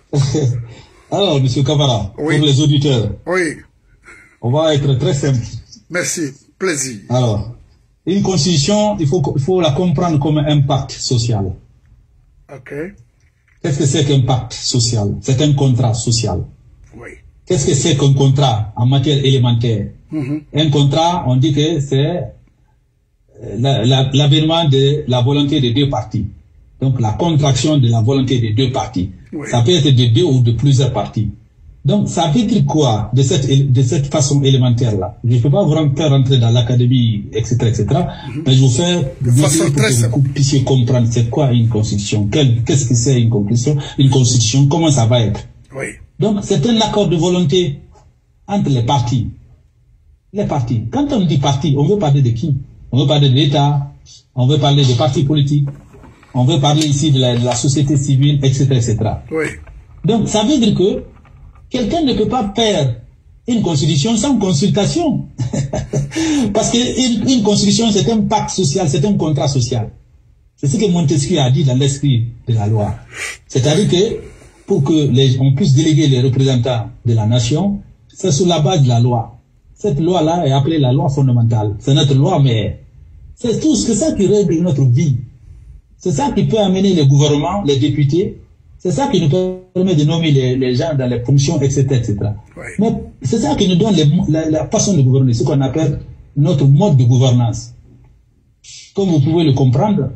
alors M. Camara, oui. Pour les auditeurs, oui. On va être très simple. Merci, plaisir. Alors, une constitution, il faut, il faut la comprendre comme un pacte social. Ok. Qu'est-ce que c'est qu'un pacte social? C'est un contrat social. Oui. Qu'est-ce que c'est qu'un contrat en matière élémentaire? Mm-hmm. Un contrat, on dit que c'est l'avènement de la volonté des deux parties. Donc la contraction de la volonté des deux parties. Oui. Ça peut être de deux ou de plusieurs parties. Donc ça veut dire quoi de cette, de cette façon élémentaire-là? Je ne peux pas vraiment faire rentrer dans l'académie, et cetera, et cetera. Mm-hmm. Mais je vous fais pour que vous puissiez comprendre c'est quoi une constitution, qu'est-ce que c'est une constitution, une constitution, comment ça va être. Oui. Donc c'est un accord de volonté entre les parties. Les partis. Quand on dit parti, on veut parler de qui? On veut parler de l'État, on veut parler des partis politiques, on veut parler ici de la, de la société civile, et cetera, et cetera. Oui. Donc, ça veut dire que quelqu'un ne peut pas faire une constitution sans consultation. Parce qu'une une constitution, c'est un pacte social, c'est un contrat social. C'est ce que Montesquieu a dit dans l'esprit de la loi. C'est-à-dire que pour que les, on puisse déléguer les représentants de la nation, c'est sur la base de la loi. Cette loi-là est appelée la loi fondamentale. C'est notre loi, mais c'est tout ce que ça qui règle notre vie. C'est ça qui peut amener les gouvernements, les députés. C'est ça qui nous permet de nommer les, les gens dans les fonctions, et cetera, et cetera. Oui. Mais c'est ça qui nous donne les, la, la façon de gouverner, ce qu'on appelle notre mode de gouvernance. Comme vous pouvez le comprendre,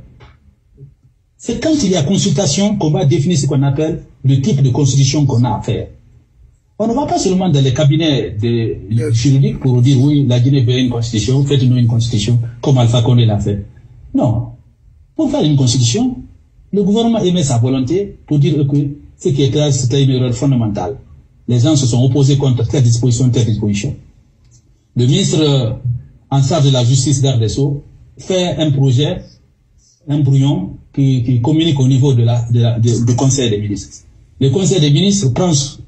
c'est quand il y a consultation qu'on va définir ce qu'on appelle le type de constitution qu'on a à faire. On ne va pas seulement dans les cabinets de juridiques pour dire oui, la Guinée veut une constitution, faites-nous une constitution, comme Alpha Condé l'a fait. Non. Pour faire une constitution, le gouvernement émet sa volonté pour dire que ce qui était là, c'était une erreur fondamentale. Les gens se sont opposés contre telle disposition, telle disposition. Le ministre en charge de la justice d'R D S O fait un projet, un brouillon qui, qui communique au niveau de la, de la, de, du Conseil des ministres. Le Conseil des ministres prend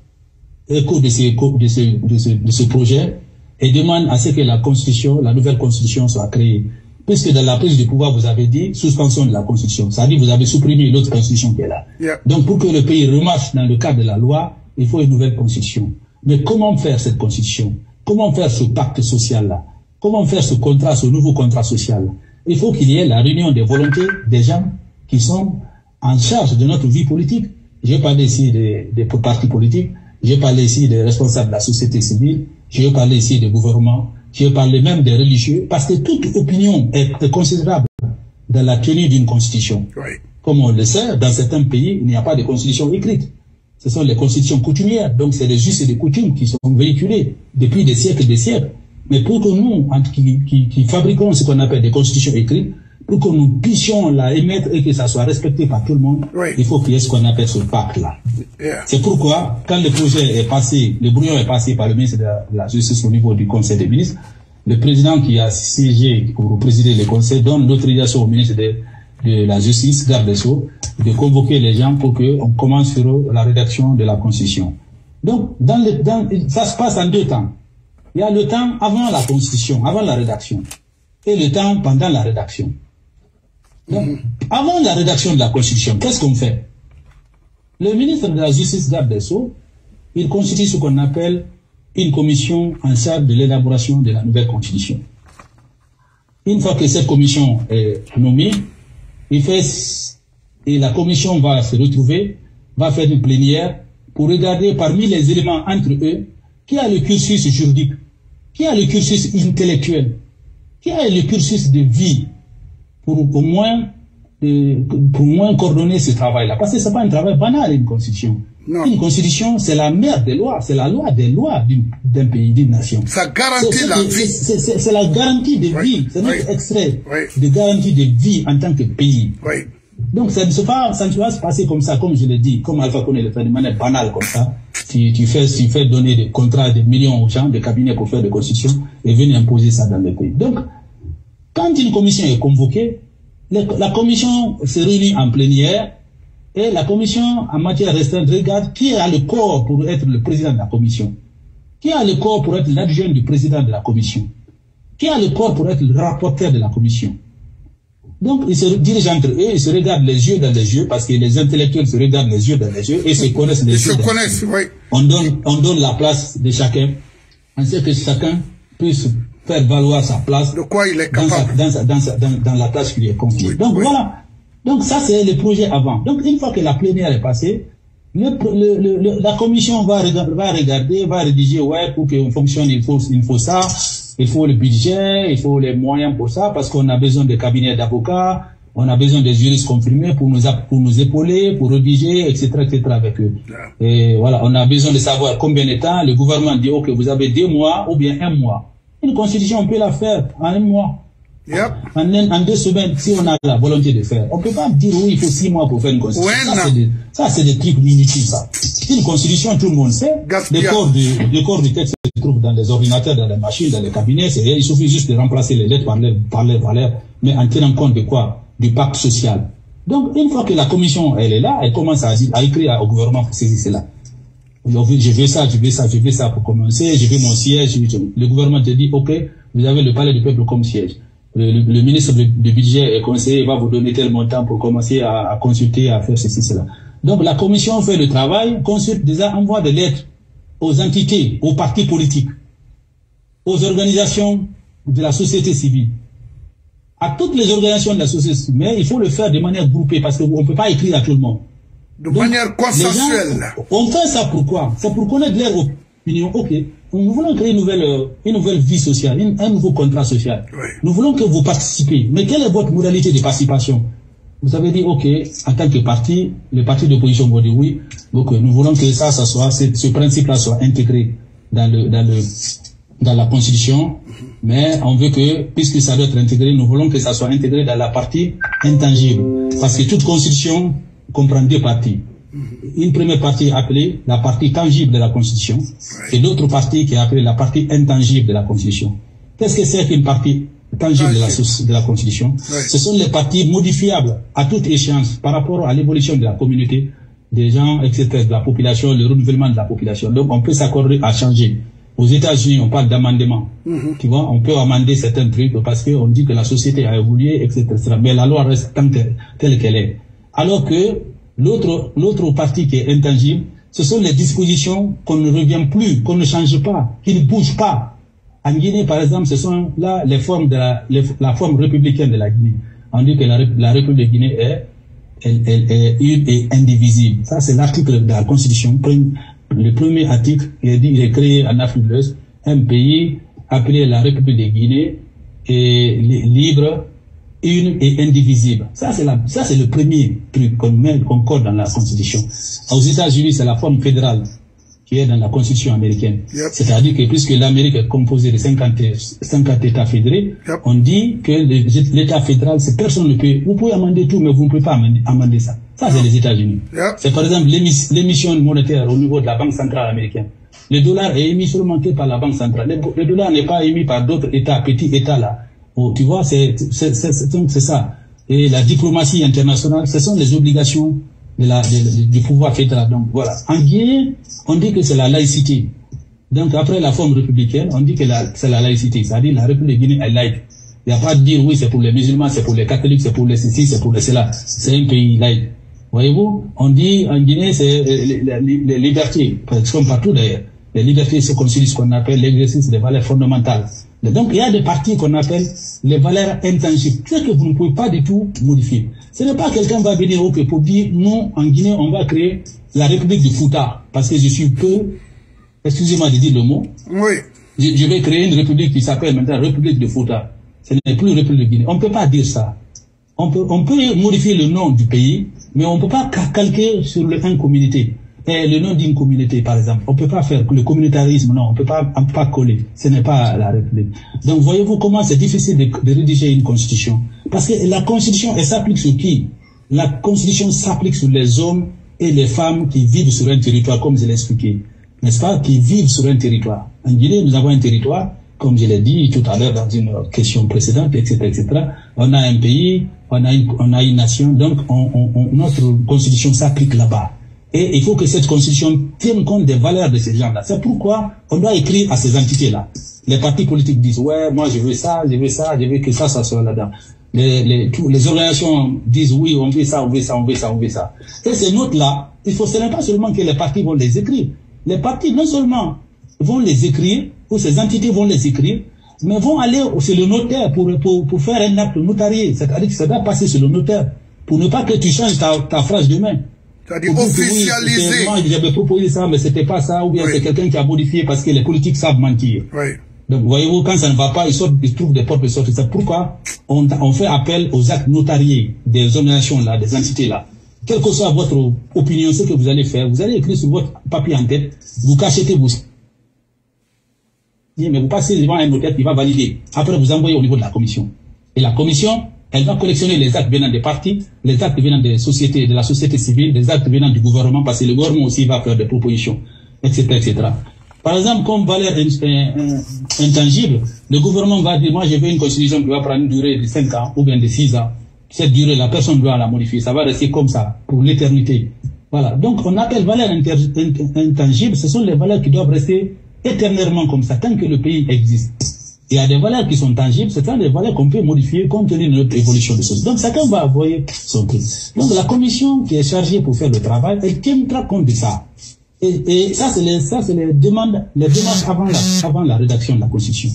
écho de, ces, de, ce, de, ce, de ce projet et demande à ce que la constitution, la nouvelle constitution soit créée. Puisque dans la prise du pouvoir, vous avez dit suspension de la constitution. C'est-à-dire vous avez supprimé l'autre constitution qui est là. Yeah. Donc pour que le pays remarche dans le cadre de la loi, il faut une nouvelle constitution. Mais comment faire cette constitution? Comment faire ce pacte social-là? Comment faire ce contrat, ce nouveau contrat social? Il faut qu'il y ait la réunion des volontés des gens qui sont en charge de notre vie politique. J'ai parlé ici des, des partis politiques. J'ai parlé ici des responsables de la société civile, j'ai parlé ici des gouvernements, j'ai parlé même des religieux, parce que toute opinion est considérable dans la tenue d'une constitution. Oui. Comme on le sait, dans certains pays, il n'y a pas de constitution écrite. Ce sont les constitutions coutumières, donc c'est les us et les coutumes qui sont véhiculées depuis des siècles et des siècles. Mais pour que nous, qui, qui, qui fabriquons ce qu'on appelle des constitutions écrites, pour que nous puissions la émettre et que ça soit respecté par tout le monde, oui. Il faut qu'il y ait ce qu'on appelle ce pacte-là. Yeah. C'est pourquoi, quand le projet est passé, le brouillon est passé par le ministre de la, de la Justice au niveau du Conseil des ministres, le président qui a siégé pour présider le Conseil donne l'autorisation au ministre de, de la justice, garde des Sceaux, de convoquer les gens pour qu'on commence sur la rédaction de la Constitution. Donc, dans le, dans, ça se passe en deux temps. Il y a le temps avant la Constitution, avant la rédaction, et le temps pendant la rédaction. Donc, mmh. avant la rédaction de la Constitution, qu'est-ce qu'on fait? Le ministre de la Justice, garde des Sceaux, il constitue ce qu'on appelle une commission en charge de l'élaboration de la nouvelle Constitution. Une fois que cette commission est nommée, il fait, et la commission va se retrouver, va faire une plénière pour regarder parmi les éléments entre eux qui a le cursus juridique, qui a le cursus intellectuel, qui a le cursus de vie, pour au moins, euh, pour moins coordonner ce travail-là. Parce que ce n'est pas un travail banal, une constitution. Non. Une constitution, c'est la mère des lois, c'est la loi des lois d'un pays, d'une nation. Ça garantit la vie. C'est la garantie de oui. vie, c'est notre oui. extrait oui. de garantie de vie en tant que pays. Oui. Donc ça ne se pas, ça ne va se passer comme ça, comme je l'ai dit, comme Alpha Condé le fait de manière banale comme ça. Tu, tu fais, tu fais donner des contrats de millions aux gens, des cabinets pour faire des constitutions et venir imposer ça dans le pays. Donc, quand une commission est convoquée, la commission se réunit en plénière et la commission en matière restreinte regarde qui a le corps pour être le président de la commission, qui a le corps pour être l'adjoint du président de la commission, qui a le corps pour être le rapporteur de la commission. Donc, ils se dirigent entre eux, ils se regardent les yeux dans les yeux, parce que les intellectuels se regardent les yeux dans les yeux et se connaissent les ils yeux. Ils se connaissent, oui. On donne, on donne la place de chacun, on sait que chacun puisse faire valoir sa place. De quoi il est capable. Dans, sa, dans, sa, dans, sa, dans, dans la tâche qui lui est confiée. Oui, Donc, oui. voilà. Donc, ça, c'est le projet avant. Donc, une fois que la plénière est passée, le, le, le, le, la commission va, va regarder, va rédiger, ouais, pour qu'on fonctionne, il faut, il faut ça. Il faut le budget, il faut les moyens pour ça, parce qu'on a besoin de cabinets d'avocats, on a besoin des juristes confirmés pour nous, pour nous épauler, pour rédiger, et cetera, et cetera avec eux. Et voilà, on a besoin de savoir combien de temps. Le gouvernement dit, ok, vous avez deux mois ou bien un mois. Une constitution, on peut la faire en un mois. Yep. En, en deux semaines, si on a la volonté de faire. On peut pas dire, oui, il faut six mois pour faire une constitution. Ouais, ça, c'est des, des trucs inutiles, ça. Une constitution, tout le monde sait. Le corps, du, le corps du texte se trouve dans les ordinateurs, dans les machines, dans les cabinets. Il suffit juste de remplacer les lettres par les, par les valeurs, mais en tenant compte de quoi? Du pacte social. Donc, une fois que la commission, elle est là, elle commence à, à écrire au gouvernement pour saisir cela. Je veux ça, je veux ça, je veux ça pour commencer, je veux mon siège. Le gouvernement te dit, ok, vous avez le palais du peuple comme siège. Le, le, le ministre du budget et conseiller va vous donner tel montant pour commencer à, à consulter, à faire ceci, cela. Donc la commission fait le travail, consulte déjà, envoie des lettres aux entités, aux partis politiques, aux organisations de la société civile, à toutes les organisations de la société civile, mais il faut le faire de manière groupée parce qu'on ne peut pas écrire à tout le monde. De Donc, manière consensuelle. On fait ça pourquoi? C'est pour connaître leur opinion. Ok, nous voulons créer une nouvelle, une nouvelle vie sociale, une, un nouveau contrat social. Oui. Nous voulons que vous participez. Mais quelle est votre modalité de participation? Vous avez dit, ok, en tant que parti, le parti d'opposition vont dire oui. Donc, nous voulons que ça, ça soit, ce principe-là soit intégré dans le, dans le, dans la Constitution. Mais on veut que, puisque ça doit être intégré, nous voulons que ça soit intégré dans la partie intangible. Parce que toute Constitution comprend deux parties. Une première partie appelée la partie tangible de la Constitution et l'autre partie qui est appelée la partie intangible de la Constitution. Qu'est-ce que c'est qu'une partie tangible de la, de la Constitution? Oui. Ce sont les parties modifiables à toute échéance par rapport à l'évolution de la communauté, des gens, et cetera, de la population, le renouvellement de la population. Donc on peut s'accorder à changer. Aux États-Unis, on parle d'amendement. Mm-hmm. Tu vois, on peut amender certains trucs parce qu'on dit que la société a évolué, et cetera, et cetera. Mais la loi reste telle qu'elle est. Alors que L'autre, l'autre partie qui est intangible, ce sont les dispositions qu'on ne revient plus, qu'on ne change pas, qui ne bougent pas. En Guinée, par exemple, ce sont là les formes de la, les, la forme républicaine de la Guinée. On dit que la, la République de Guinée est, elle, elle est une et indivisible. Ça, c'est l'article de la Constitution. Le premier article, il est dit, il est créé en Afrique de l'Ouest, un pays appelé la République de Guinée est libre, une et indivisible. Ça, c'est la, ça, c'est le premier truc qu'on met, qu'on code dans la Constitution. Aux États-Unis, c'est la forme fédérale qui est dans la Constitution américaine. Yep. C'est-à-dire que puisque l'Amérique est composée de cinquante, cinquante États fédérés, yep. on dit que l'État fédéral, c'est personne ne peut, vous pouvez amender tout, mais vous ne pouvez pas amender, amender ça. Ça, c'est les États-Unis. Yep. C'est par exemple l'émission monétaire au niveau de la Banque centrale américaine. Le dollar est émis seulement que par la Banque centrale. Le, le dollar n'est pas émis par d'autres États, petits États là. Oh, tu vois, c'est, c'est, c'est, c'est, c'est ça. et la diplomatie internationale, ce sont les obligations de la, de, de, du pouvoir fédéral. Donc voilà. En Guinée, on dit que c'est la laïcité. Donc après la forme républicaine, on dit que c'est la laïcité. C'est-à-dire la République de Guinée est laïque. Il n'y a pas de dire oui, c'est pour les musulmans, c'est pour les catholiques, c'est pour les ceci, c'est pour les cela. C'est un pays laïque. Voyez-vous, on dit en Guinée, c'est les, les, les libertés, comme partout d'ailleurs. Les libertés se constituent ce qu'on appelle l'exercice des valeurs fondamentales. Donc il y a des parties qu'on appelle les valeurs intangibles, ce que vous ne pouvez pas du tout modifier. Ce n'est pas quelqu'un va venir au pour dire non, en Guinée, on va créer la République du Fouta, parce que je suis peu, excusez-moi de dire le mot. Oui. Je, je vais créer une république qui s'appelle maintenant République de Fouta. Ce n'est plus République de Guinée. On ne peut pas dire ça. On peut, on peut modifier le nom du pays, mais on ne peut pas calquer sur le un communauté. Et le nom d'une communauté, par exemple. On ne peut pas faire le communautarisme, non, on ne peut pas, on peut pas coller. Ce n'est pas la République. Donc, voyez-vous comment c'est difficile de, de rédiger une constitution. Parce que la constitution, elle s'applique sur qui? La constitution s'applique sur les hommes et les femmes qui vivent sur un territoire, comme je l'ai expliqué. N'est-ce pas? Qui vivent sur un territoire. En Guinée, nous avons un territoire, comme je l'ai dit tout à l'heure dans une question précédente, et cetera, et cetera. On a un pays, on a une, on a une nation, donc on, on, on, notre constitution s'applique là-bas. Et il faut que cette constitution tienne compte des valeurs de ces gens-là. C'est pourquoi on doit écrire à ces entités-là. Les partis politiques disent, ouais, moi je veux ça, je veux ça, je veux que ça, ça soit là-dedans. Les, les, tous, les organisations disent, oui, on veut ça, on veut ça, on veut ça, on veut ça. Et ces notes-là, il faut, ce n'est pas seulement que les partis vont les écrire. Les partis, non seulement vont les écrire, ou ces entités vont les écrire, mais vont aller sur le notaire pour, pour, pour faire un acte notarié. C'est-à-dire que ça doit passer sur le notaire, pour ne pas que tu changes ta, ta phrase demain. C'est-à-dire officialiser. Oui, moi, j'avais proposé ça, mais c'était pas ça, ou bien oui. C'est quelqu'un qui a modifié parce que les politiques savent mentir. Oui. Donc, voyez-vous, quand ça ne va pas, ils, sortent, ils trouvent des portes de sortie. C'est pourquoi on, on fait appel aux actes notariés des organisations-là, des entités-là. Quelle que soit votre opinion, ce que vous allez faire, vous allez écrire sur votre papier en tête, vous cachetez, vous mais vous passez devant un notaire qui va valider. Après, vous envoyez au niveau de la commission. Et la commission, elle va collectionner les actes venant des partis, les actes venant des sociétés, de la société civile, les actes venant du gouvernement, parce que le gouvernement aussi va faire des propositions, et cetera, et cetera. Par exemple, comme valeur intangible, le gouvernement va dire, moi je veux une constitution qui va prendre une durée de cinq ans ou bien de six ans. Cette durée, la personne doit la modifier. Ça va rester comme ça, pour l'éternité. Voilà. Donc, on appelle valeur intangible, ce sont les valeurs qui doivent rester éternellement comme ça, tant que le pays existe. Il y a des valeurs qui sont tangibles, c'est des valeurs qu'on peut modifier compte tenu de notre évolution de choses. Donc chacun va envoyer son truc. Donc la commission qui est chargée pour faire le travail, elle tiendra compte de ça. Et, et ça, c'est les, ça, c'est les demandes, les demandes avant la, avant la rédaction de la Constitution.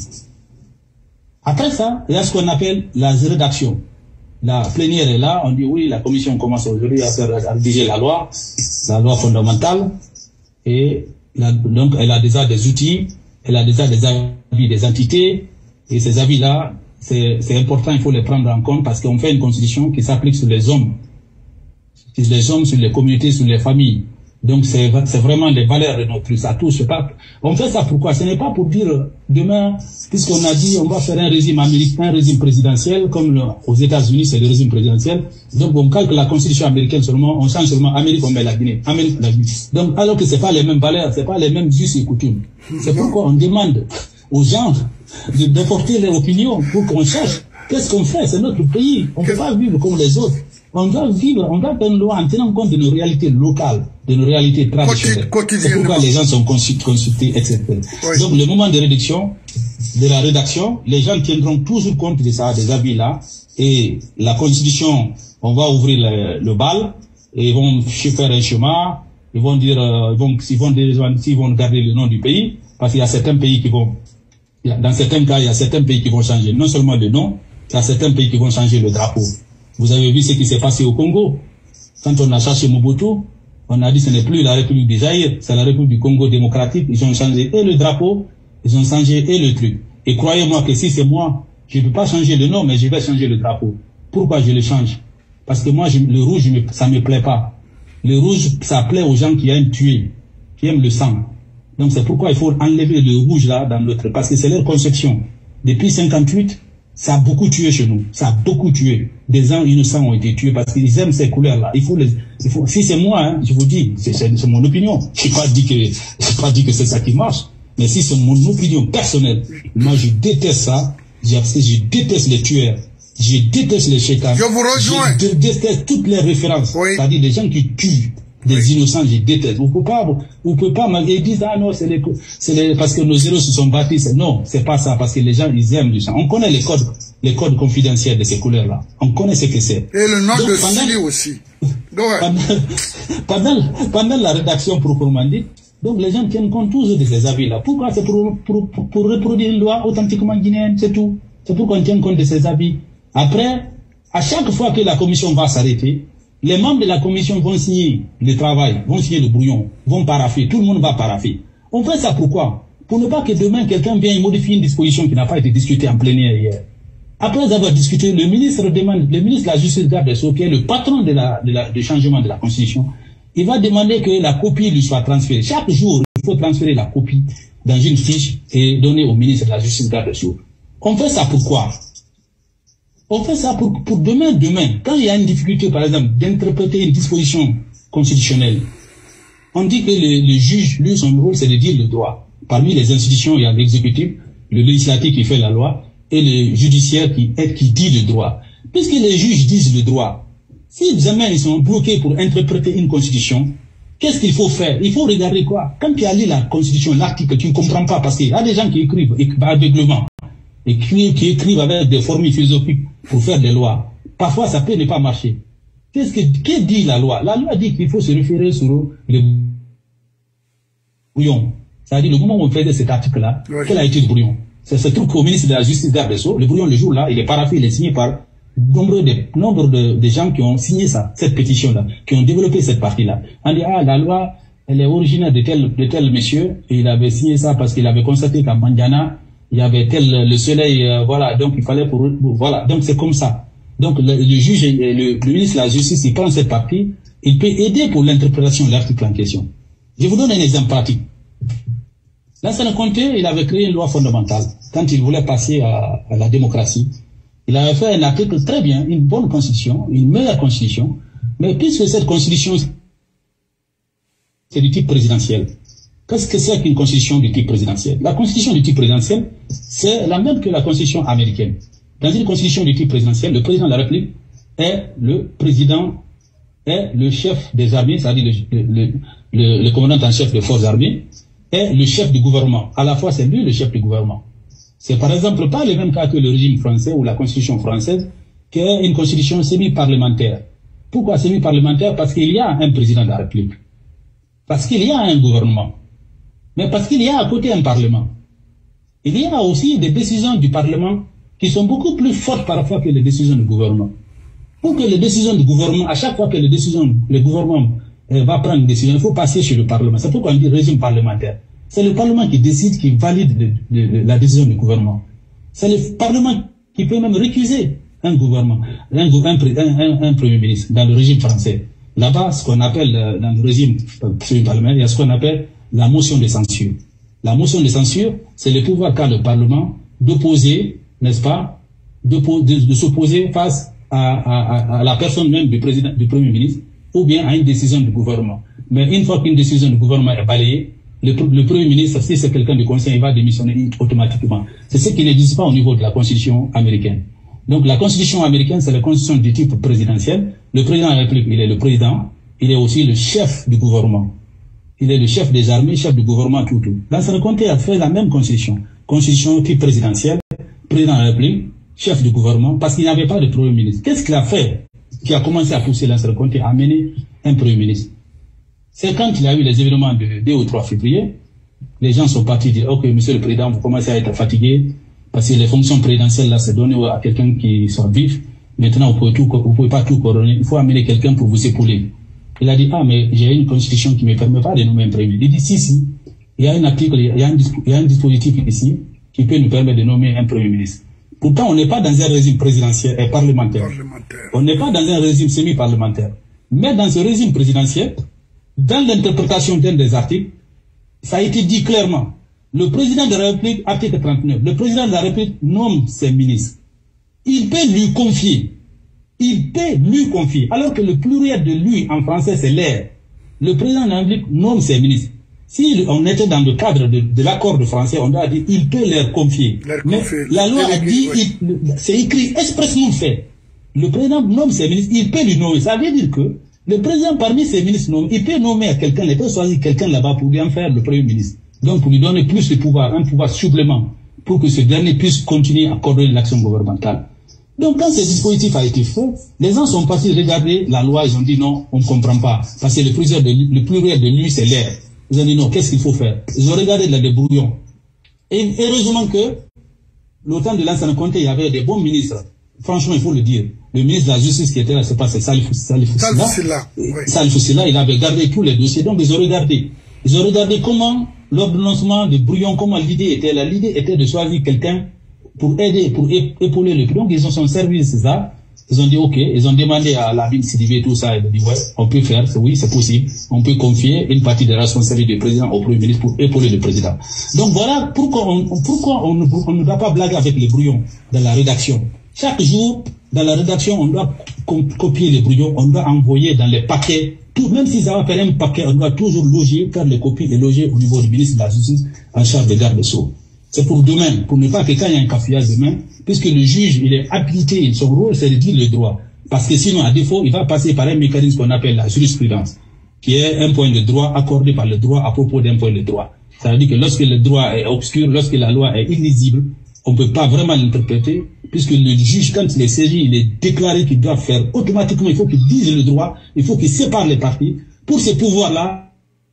Après ça, il y a ce qu'on appelle la rédaction. La plénière est là, on dit oui, la commission commence aujourd'hui à faire, à rédiger la loi, la loi fondamentale, et la, donc elle a déjà des outils, elle a déjà des avis des entités, et ces avis-là, c'est important, il faut les prendre en compte parce qu'on fait une constitution qui s'applique sur les hommes, sur les hommes, sur les communautés, sur les familles. Donc c'est vraiment des valeurs de notre ça touche pas. On fait ça pourquoi? Ce n'est pas pour dire demain, puisqu'on a dit on va faire un régime américain, un régime présidentiel, comme le, aux États-Unis c'est le régime présidentiel. Donc on calque la constitution américaine seulement, on change seulement Amérique, on met la Guinée, Amérique, la Guinée. Donc alors que c'est pas les mêmes valeurs, c'est pas les mêmes us et coutumes. C'est pourquoi on demande aux gens de d'apporter leur opinion pour qu'on cherche. Qu'est-ce qu'on fait? C'est notre pays. On ne peut pas vivre comme les autres. On doit vivre, on doit faire une loi en tenant compte de nos réalités locales, de nos réalités traditionnelles. C'est pourquoi les gens sont consultés, et cetera. Oui. Donc, le moment de rédaction, de la rédaction, les gens tiendront toujours compte de ça, des avis-là. Et la Constitution, on va ouvrir le, le bal, et ils vont faire un chemin, ils vont dire, euh, ils vont, ils vont, ils vont garder le nom du pays, parce qu'il y a certains pays qui vont, dans certains cas, il y a certains pays qui vont changer non seulement le nom, il y a certains pays qui vont changer le drapeau. Vous avez vu ce qui s'est passé au Congo. Quand on a cherché Mobutu, on a dit que ce n'est plus la République du Zaïre, c'est la République du Congo démocratique. Ils ont changé et le drapeau, ils ont changé et le truc. Et croyez-moi que si c'est moi, je ne peux pas changer le nom, mais je vais changer le drapeau. Pourquoi je le change? Parce que moi, je, le rouge, ça ne me plaît pas. Le rouge, ça plaît aux gens qui aiment tuer, qui aiment le sang. Donc c'est pourquoi il faut enlever le rouge là dans l'autre, parce que c'est leur conception. Depuis cinquante-huit, ça a beaucoup tué chez nous. Ça a beaucoup tué. Des gens innocents ont été tués parce qu'ils aiment ces couleurs-là. Il faut les, il faut, si c'est moi, hein, je vous dis, c'est mon opinion. Je n'ai pas dit que, j'ai pas dit que c'est ça qui marche. Mais si c'est mon opinion personnelle, moi je déteste ça. Parce que je déteste les tueurs. Je déteste les chétans. Je vous rejoins. Je déteste toutes les références. Oui. C'est-à-dire des gens qui tuent des oui. innocents, je déteste. Vous pouvez pas, vous pouvez pas, ils disent, ah non, c'est les, c'est les, parce que nos héros se sont battus. Non, c'est pas ça, parce que les gens, ils aiment du sang. On connaît les codes, les codes confidentiels de ces couleurs-là. On connaît ce que c'est. Et le nom donc, de pendant, Sili aussi. pendant, pendant, pendant la rédaction proprement dit, donc les gens tiennent compte tous de ces avis-là. Pourquoi? C'est pour, pour, pour, pour reproduire une loi authentiquement guinéenne, c'est tout. C'est pour qu'on tienne compte de ces avis. Après, à chaque fois que la commission va s'arrêter, les membres de la commission vont signer le travail, vont signer le brouillon, vont paraffer, tout le monde va paraffer. On fait ça pourquoi? Pour ne pas que demain quelqu'un vienne modifier une disposition qui n'a pas été discutée en plénière hier. Après avoir discuté, le ministre demande, le ministre de la Justice garde des Sceaux, qui est le patron de la, de la, du changement de la Constitution, il va demander que la copie lui soit transférée. Chaque jour, il faut transférer la copie dans une fiche et donner au ministre de la Justice garde des Sceaux. On fait ça pourquoi? On fait ça pour, pour demain, demain. Quand il y a une difficulté, par exemple, d'interpréter une disposition constitutionnelle, on dit que le, le juge, lui, son rôle, c'est de dire le droit. Parmi les institutions, il y a l'exécutif, le législatif qui fait la loi, et le judiciaire qui est, qui dit le droit. Puisque les juges disent le droit, si demain ils sont bloqués pour interpréter une constitution, qu'est-ce qu'il faut faire? Il faut regarder quoi? Quand tu as lu la constitution, l'article, tu ne comprends pas, parce qu'il y a des gens qui écrivent aveuglement, et qui, qui écrivent avec des formules philosophiques pour faire des lois. Parfois, ça peut ne pas marcher. Qu'est-ce que, que dit la loi? La loi dit qu'il faut se référer sur le brouillon. C'est-à-dire, le moment où on faisait cet article-là, oui. Quel a été le brouillon? C'est ce truc au ministre de la Justice garde des Sceaux. Le brouillon, le jour-là, il est paraffé, il est signé par nombre de, nombre de, de gens qui ont signé ça, cette pétition-là, qui ont développé cette partie-là. On dit, ah, la loi, elle est originaire de tel, de tel monsieur, et il avait signé ça parce qu'il avait constaté qu'à Mandiana, il y avait tel, le soleil, euh, voilà, donc il fallait pour, pour voilà, donc c'est comme ça. Donc le, le juge, et le, le ministre de la Justice, il prend cette partie, il peut aider pour l'interprétation de l'article en question. Je vous donne un exemple pratique. Lansana Conté, il avait créé une loi fondamentale. Quand il voulait passer à, à la démocratie, il avait fait un article très bien, une bonne constitution, une meilleure constitution, mais puisque cette constitution, c'est du type présidentiel. Qu'est-ce que c'est qu'une constitution du type présidentiel? La constitution du type présidentiel, c'est la même que la constitution américaine. Dans une constitution du type présidentiel, le président de la République est le président, est le chef des armées, c'est-à-dire le, le, le, le commandant en chef des forces armées, est le chef du gouvernement. À la fois, c'est lui le chef du gouvernement. C'est par exemple pas le même cas que le régime français ou la constitution française, qui est une constitution semi-parlementaire. Pourquoi semi-parlementaire? Parce qu'il y a un président de la République. Parce qu'il y a un gouvernement. Mais parce qu'il y a à côté un parlement. Il y a aussi des décisions du parlement qui sont beaucoup plus fortes parfois que les décisions du gouvernement. Pour que les décisions du gouvernement, à chaque fois que les décisions, le gouvernement euh, va prendre une décision, il faut passer sur le parlement. C'est pourquoi on dit régime parlementaire. C'est le parlement qui décide, qui valide le, le, le, la décision du gouvernement. C'est le parlement qui peut même récuser un gouvernement, un, un, un, un premier ministre dans le régime français. Là-bas, ce qu'on appelle, dans le régime parlementaire, il y a ce qu'on appelle la motion de censure. La motion de censure, c'est le pouvoir qu'a le Parlement d'opposer, n'est-ce pas, de, de, de s'opposer face à, à, à la personne même du président, du Premier ministre, ou bien à une décision du gouvernement. Mais une fois qu'une décision du gouvernement est balayée, le, le Premier ministre, si c'est quelqu'un du Conseil, il va démissionner automatiquement. C'est ce qui n'existe pas au niveau de la Constitution américaine. Donc la Constitution américaine, c'est la Constitution du type présidentiel. Le président de la République, il est le président, il est aussi le chef du gouvernement. Il est le chef des armées, chef du gouvernement, tout, tout. Lansana Conté a fait la même constitution. Constitution type présidentielle, président de la République, chef du gouvernement, parce qu'il n'avait pas de premier ministre. Qu'est-ce qu'il a fait qui a commencé à pousser Lansana Conté à amener un premier ministre? C'est quand il y a eu les événements de deux ou trois février, les gens sont partis dire, ok, monsieur le président, vous commencez à être fatigué, parce que les fonctions présidentielles, là, c'est donné à quelqu'un qui soit vif. Maintenant, vous pouvez tout, vous pouvez pas tout coordonner. Il faut amener quelqu'un pour vous épauler. Il a dit, ah, mais j'ai une constitution qui ne me permet pas de nommer un premier ministre. Il dit, si, si, il y a un article, il y a un, il y a un dispositif ici qui peut nous permettre de nommer un premier ministre. Pourtant, on n'est pas dans un régime présidentiel et parlementaire. parlementaire. On n'est pas dans un régime semi-parlementaire. Mais dans ce régime présidentiel, dans l'interprétation d'un des articles, ça a été dit clairement. Le président de la République, article trente-neuf, le président de la République nomme ses ministres. Il peut lui confier. Il peut lui confier. Alors que le pluriel de lui en français, c'est l'air. Le président de la République nomme ses ministres. Si on était dans le cadre de, de l'accord de français, on doit dire il peut leur confier. Leur Mais confier, la loi a dit, oui. c'est écrit expressement fait. Le président nomme ses ministres, il peut lui nommer. Ça veut dire que le président parmi ses ministres, nomme, il peut nommer à quelqu'un, il peut choisir quelqu'un là-bas pour lui en faire le premier ministre. Donc pour lui donner plus de pouvoir, un pouvoir supplément, pour que ce dernier puisse continuer à coordonner l'action gouvernementale. Donc quand ce dispositif a été fait, les gens sont partis regarder la loi, ils ont dit non, on ne comprend pas. Parce que le pluriel de, le pluriel de lui, c'est l'air. Ils ont dit non, qu'est-ce qu'il faut faire? Ils ont regardé la débrouillon. Et heureusement que, le temps de l'ancien Conté, il y avait des bons ministres. Franchement, il faut le dire. Le ministre de la Justice qui était là, c'est pas c'est Salif Silla. Salif Silla, il avait gardé tous les dossiers. Donc ils ont regardé. Ils ont regardé comment l'ordonnancement de brouillon, comment l'idée était là. L'idée était de choisir quelqu'un pour aider, pour épauler le. Donc ils ont son service, c'est ça. Ils ont dit ok, ils ont demandé à la ville Sidibé tout ça, ils ont dit ouais, on peut faire, oui, c'est possible, on peut confier une partie des responsabilités du président au premier ministre pour épauler le président. Donc voilà pourquoi on, pourquoi on, on ne doit pas blaguer avec les brouillons dans la rédaction. Chaque jour, dans la rédaction, on doit copier les brouillons, on doit envoyer dans les paquets, tout, même si ça va faire un paquet, on doit toujours loger, faire les copies et loger au niveau du ministre de la Justice en charge des gardes des Sceaux. C'est pour demain, pour ne pas que quand il y a un cafouillage demain, puisque le juge, il est habilité, son rôle, c'est de dire le droit. Parce que sinon, à défaut, il va passer par un mécanisme qu'on appelle la jurisprudence, qui est un point de droit accordé par le droit à propos d'un point de droit. Ça veut dire que lorsque le droit est obscur, lorsque la loi est illisible, on ne peut pas vraiment l'interpréter, puisque le juge, quand il est saisi, il est déclaré qu'il doit faire automatiquement, il faut qu'il dise le droit, il faut qu'il sépare les parties. Pour ce pouvoir-là,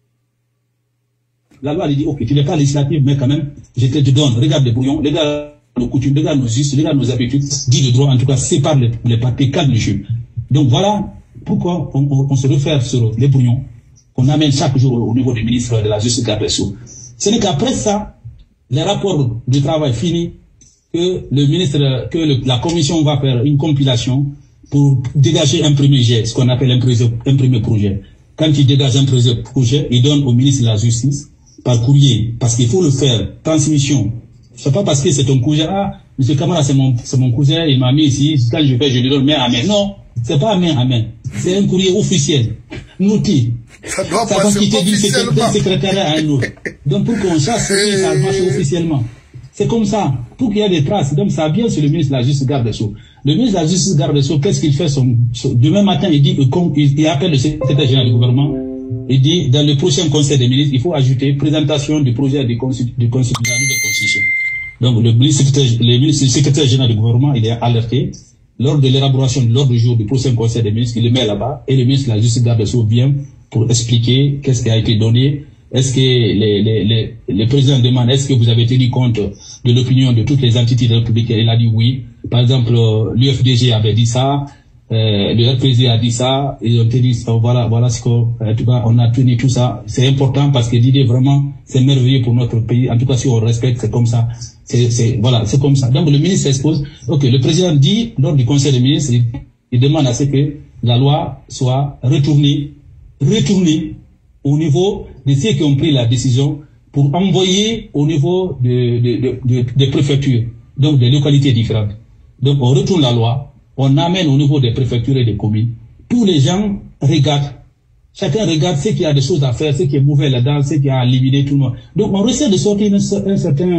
la loi dit, ok, tu n'es pas législative, mais quand même, je te donne, regarde les brouillons, regarde nos coutumes, regarde nos us, regarde nos habitudes, dis le droit, en tout cas, sépare les, les parties, calme le jeu. Donc voilà pourquoi on, on, on se réfère sur les brouillons qu'on amène chaque jour au niveau du ministre de la Justice garde des Sceaux. Ce n'est qu'après ça, les rapports du travail finis, que le ministre, que le, la commission va faire une compilation pour dégager un premier jet, ce qu'on appelle un, un premier projet. Quand il dégage un premier projet, il donne au ministre de la Justice par courrier, parce qu'il faut le faire, transmission. C'est pas parce que c'est ton cousin, ah, monsieur Kamara, c'est mon, c'est mon cousin, il m'a mis ici, quand je fais, je lui donne main à main. Non, c'est pas main à main. C'est un courrier officiel. Noti. Ça doit ça va quitter du secrétariat à un autre. Donc, pour qu'on chasse, ça marche officiellement. C'est comme ça. Pour qu'il y ait des traces. Donc, ça vient sur le ministre de la Justice garde des Sceaux. Le ministre de la Justice garde des Sceaux, qu'est-ce qu'il fait son, son, demain matin, il dit, il, il appelle le secrétaire général du gouvernement. Il dit, dans le prochain conseil des ministres, il faut ajouter présentation du projet de constitution, de la nouvelle constitution. Donc, le ministre, le ministre, le secrétaire général du gouvernement, il est alerté. Lors de l'élaboration de l'ordre du jour du prochain conseil des ministres, il le met là-bas, et le ministre de la Justice garde des Sceaux vient pour expliquer qu'est-ce qui a été donné. Est-ce que les, les, les, les présidents demandent, est-ce que vous avez tenu compte de l'opinion de toutes les entités républicaines? Il a dit oui. Par exemple, l'U F D G avait dit ça. Euh, le R P G a dit ça, ils ont dit oh, voilà, voilà ce qu'on, en tout cas, on a tenu tout ça. C'est important parce que l'idée vraiment, c'est merveilleux pour notre pays. En tout cas, si on respecte, c'est comme ça. C'est, c'est, voilà, c'est comme ça. Donc, le ministre s'expose. Ok, le président dit, lors du conseil des ministres, il, il demande à ce que la loi soit retournée, retournée au niveau de ceux qui ont pris la décision pour envoyer au niveau de, de, de, de, des préfectures, donc des localités différentes. Donc, on retourne la loi. On amène au niveau des préfectures et des communes. Tous les gens regardent. Chacun regarde ce qu'il y a des choses à faire, ce qui est mauvais là-dedans, ce qui a éliminé tout le monde. Donc on essaie de sortir un, un, certain,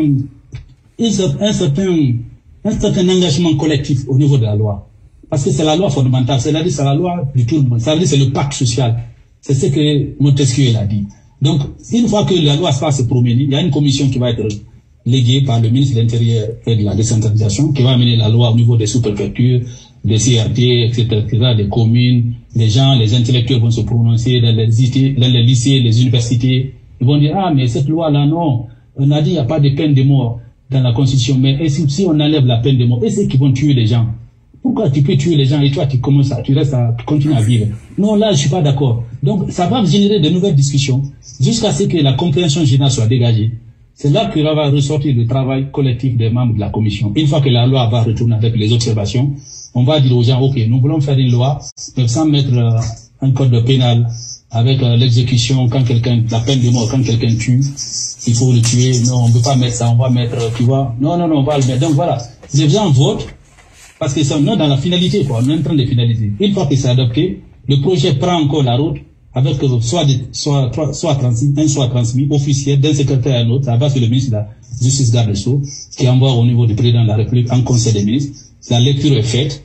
un, certain, un certain engagement collectif au niveau de la loi. Parce que c'est la loi fondamentale, c'est-à-dire c'est la loi du tout le monde. C'est-à-dire c'est le pacte social. C'est ce que Montesquieu a dit. Donc une fois que la loi va se promener, il y a une commission qui va être léguée par le ministre de l'Intérieur et de la décentralisation qui va amener la loi au niveau des sous-préfectures, des C R T, et cetera, et cetera, des communes, les gens, les intellectuels vont se prononcer dans les lycées, dans les, lycées, les universités. Ils vont dire, ah, mais cette loi-là, non, on a dit, il n'y a pas de peine de mort dans la Constitution, mais et si, si on enlève la peine de mort, et c'est qui vont tuer les gens? Pourquoi tu peux tuer les gens et toi, tu commences à, tu restes à, tu continues à vivre? Non, là, je suis pas d'accord. Donc, ça va générer de nouvelles discussions jusqu'à ce que la compréhension générale soit dégagée. C'est là que va ressortir le travail collectif des membres de la commission. Une fois que la loi va retourner avec les observations, on va dire aux gens, ok, nous voulons faire une loi, mais sans mettre euh, un code pénal avec euh, l'exécution quand quelqu'un, la peine de mort quand quelqu'un tue, il faut le tuer. Non, on ne peut pas mettre ça, on va mettre, tu vois. Non, non, non, on va le mettre. Donc voilà, les gens votent parce que c'est dans la finalité, quoi. On est en train de finaliser. Une fois que c'est adopté, le projet prend encore la route avec soit, des, soit, soit transmis, un soit transmis officiel d'un secrétaire à un autre, ça va sur le ministre de la Justice garde des Sceaux, qui envoie au niveau du président de la République en conseil des ministres. La lecture est faite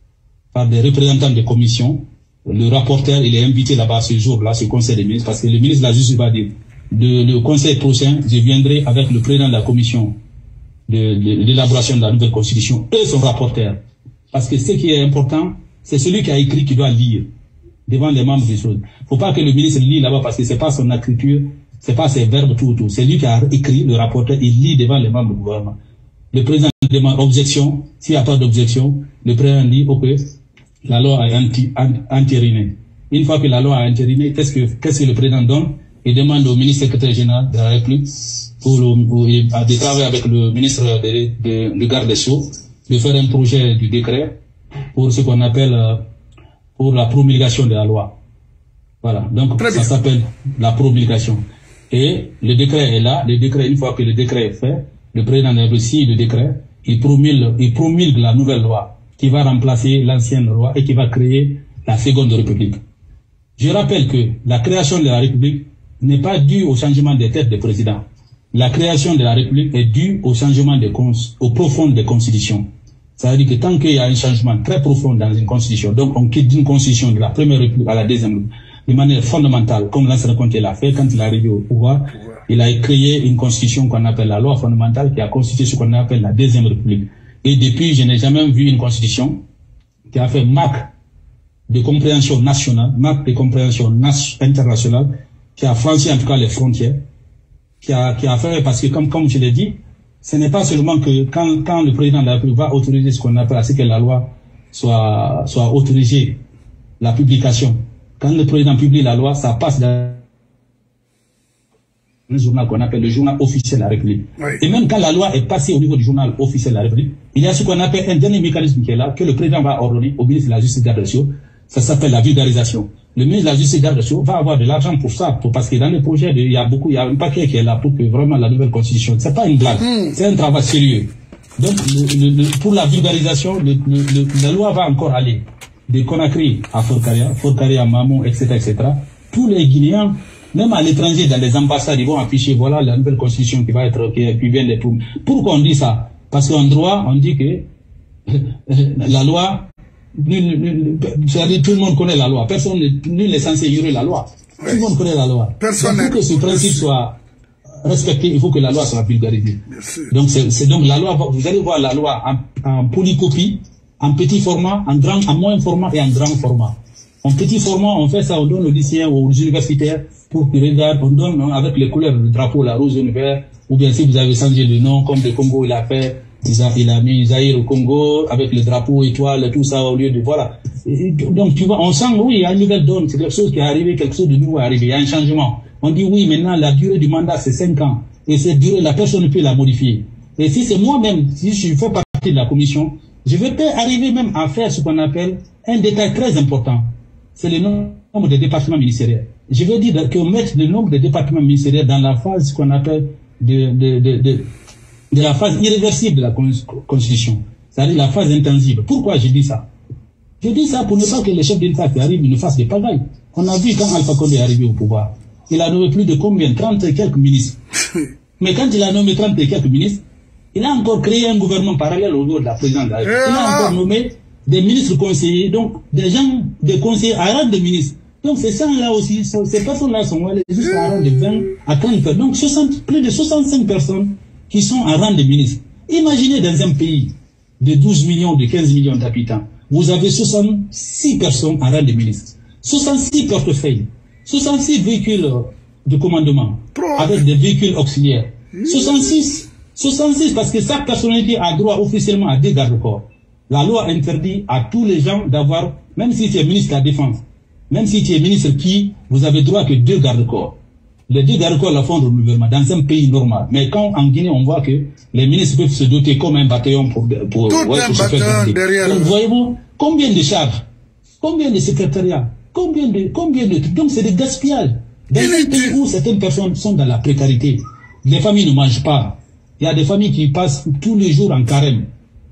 par des représentants des commissions. Le rapporteur, il est invité là-bas ce jour-là, ce conseil des ministres, parce que le ministre de la Justice va dire, de, le conseil prochain, je viendrai avec le président de la commission de, de, de l'élaboration de la nouvelle constitution et son rapporteur. Parce que ce qui est important, c'est celui qui a écrit qui doit lire devant les membres des choses. Faut pas que le ministre lit là-bas parce que c'est pas son écriture, c'est pas ses verbes, tout, tout. C'est lui qui a écrit, le rapporteur, il lit devant les membres du gouvernement. Le président demande objection. S'il n'y a pas d'objection, le président dit, ok, la loi est anti, entérinée. Une fois que la loi est entérinée, qu'est-ce que, qu'est-ce que le président donne? Il demande au ministre secrétaire général de la République pour, le, pour de travailler avec le ministre de, de, de garde des Sceaux, de faire un projet du décret pour ce qu'on appelle, pour la promulgation de la loi. Voilà. Donc, ça s'appelle la promulgation. Et le décret est là. Le décret, une fois que le décret est fait, le président a reçu le décret, il promulgue, il promulgue la nouvelle loi qui va remplacer l'ancienne loi et qui va créer la seconde république. Je rappelle que la création de la république n'est pas due au changement des têtes des présidents. La création de la république est due au changement des cons, au profond des constitutions. Ça veut dire que tant qu'il y a un changement très profond dans une constitution, donc on quitte d'une constitution de la première république à la deuxième république, de manière fondamentale, comme l'ancien Conté l'a fait quand il est arrivé au pouvoir, il a créé une constitution qu'on appelle la loi fondamentale qui a constitué ce qu'on appelle la deuxième république. Et depuis, je n'ai jamais vu une constitution qui a fait marque de compréhension nationale, marque de compréhension internationale, qui a franchi en tout cas les frontières, qui a, qui a fait, parce que comme, comme je l'ai dit, ce n'est pas seulement que quand, quand le président de la République va autoriser ce qu'on appelle à ce que la loi soit, soit autorisée, la publication. Quand le président publie la loi, ça passe dans un journal qu'on appelle le journal officiel de la République. Oui. Et même quand la loi est passée au niveau du journal officiel de la République, il y a ce qu'on appelle un dernier mécanisme qui est là, que le président va ordonner au ministre de la Justice garde des Sceaux. Ça s'appelle la vulgarisation. Le ministre de la Justice garde des Sceaux va avoir de l'argent pour ça, pour, parce que dans les projets, de, il y a beaucoup, il y a un paquet qui est là pour que vraiment la nouvelle constitution, c'est pas une blague, mmh. c'est un travail sérieux. Donc, le, le, le, pour la vulgarisation, le, le, la loi va encore aller de Conakry à Forcaria, Forcaria à Mamou, et cetera, et cetera. Tous les Guinéens, même à l'étranger, dans les ambassades, ils vont afficher, voilà la nouvelle constitution qui va être, qui, qui vient d'être. Pourquoi on dit ça? Parce qu'en droit, on dit que la loi, c'est-à-dire tout le monde connaît la loi. Personne nul n'est censé ignorer la loi. Oui. Tout le monde connaît la loi. Personne donc, pour que ce principe soit respecté, il faut que la loi soit vulgarisée. Donc, c'est donc la loi, vous allez voir la loi en, en polycopie, en petit format, en grand, en moyen format et en grand format. En petit format, on fait ça, on donne aux lycéens ou aux universitaires pour qu'ils regardent, on donne hein, avec les couleurs du drapeau, la rose, le vert, ou bien si vous avez changé le nom, comme le Congo, il a fait, il a, il a mis Zaïre au Congo, avec le drapeau, étoile, tout ça, au lieu de, voilà. Et donc, tu vois, on sent, oui, il y a une nouvelle donne, c'est quelque chose qui est arrivé, quelque chose de nouveau est arrivé, il y a un changement. On dit, oui, maintenant, la durée du mandat, c'est cinq ans. Et cette durée, la personne ne peut la modifier. Et si c'est moi-même, si je fais partie de la commission, je vais peut-être arriver même à faire ce qu'on appelle un détail très important. C'est le nombre de départements ministériels. Je veux dire qu'on mette le nombre de départements ministériels dans la phase qu'on appelle de, de, de, de, de la phase irréversible de la Constitution. C'est-à-dire la phase intangible. Pourquoi je dis ça? Je dis ça pour ne pas que les chefs d'État qui arrivent ne fassent des pagailles. On a vu quand Alpha Condé est arrivé au pouvoir. Il a nommé plus de combien? trente et quelques ministres. Mais quand il a nommé trente et quelques ministres, il a encore créé un gouvernement parallèle au niveau de la présidence de la République. Il a encore nommé des ministres conseillers, donc des gens, des conseillers à rang de ministres. Donc ces gens-là aussi, ces personnes-là sont allées jusqu'à rang de vingt à trente personnes. Donc soixante, plus de soixante-cinq personnes qui sont à rang de ministres. Imaginez dans un pays de douze millions, de quinze millions d'habitants, vous avez soixante-six personnes à rang de ministres. soixante-six portefeuilles, soixante-six véhicules de commandement, avec des véhicules auxiliaires. soixante-six, soixante-six parce que chaque personnalité a droit officiellement à deux garde-corps. La loi interdit à tous les gens d'avoir, même si tu es ministre de la Défense, même si tu es ministre qui, vous avez droit que deux garde-corps. Les deux garde-corps la font renouvellement dans un pays normal. Mais quand en Guinée, on voit que les ministres peuvent se doter comme un bataillon pour, pour, Tout ouais, un pour bataillon derrière. Donc, voyez-vous, combien de charges, combien de secrétariats, combien de, combien de trucs. Donc, c'est des gaspillages. Dans un pays où certaines personnes sont dans la précarité, les familles ne mangent pas. Il y a des familles qui passent tous les jours en carême.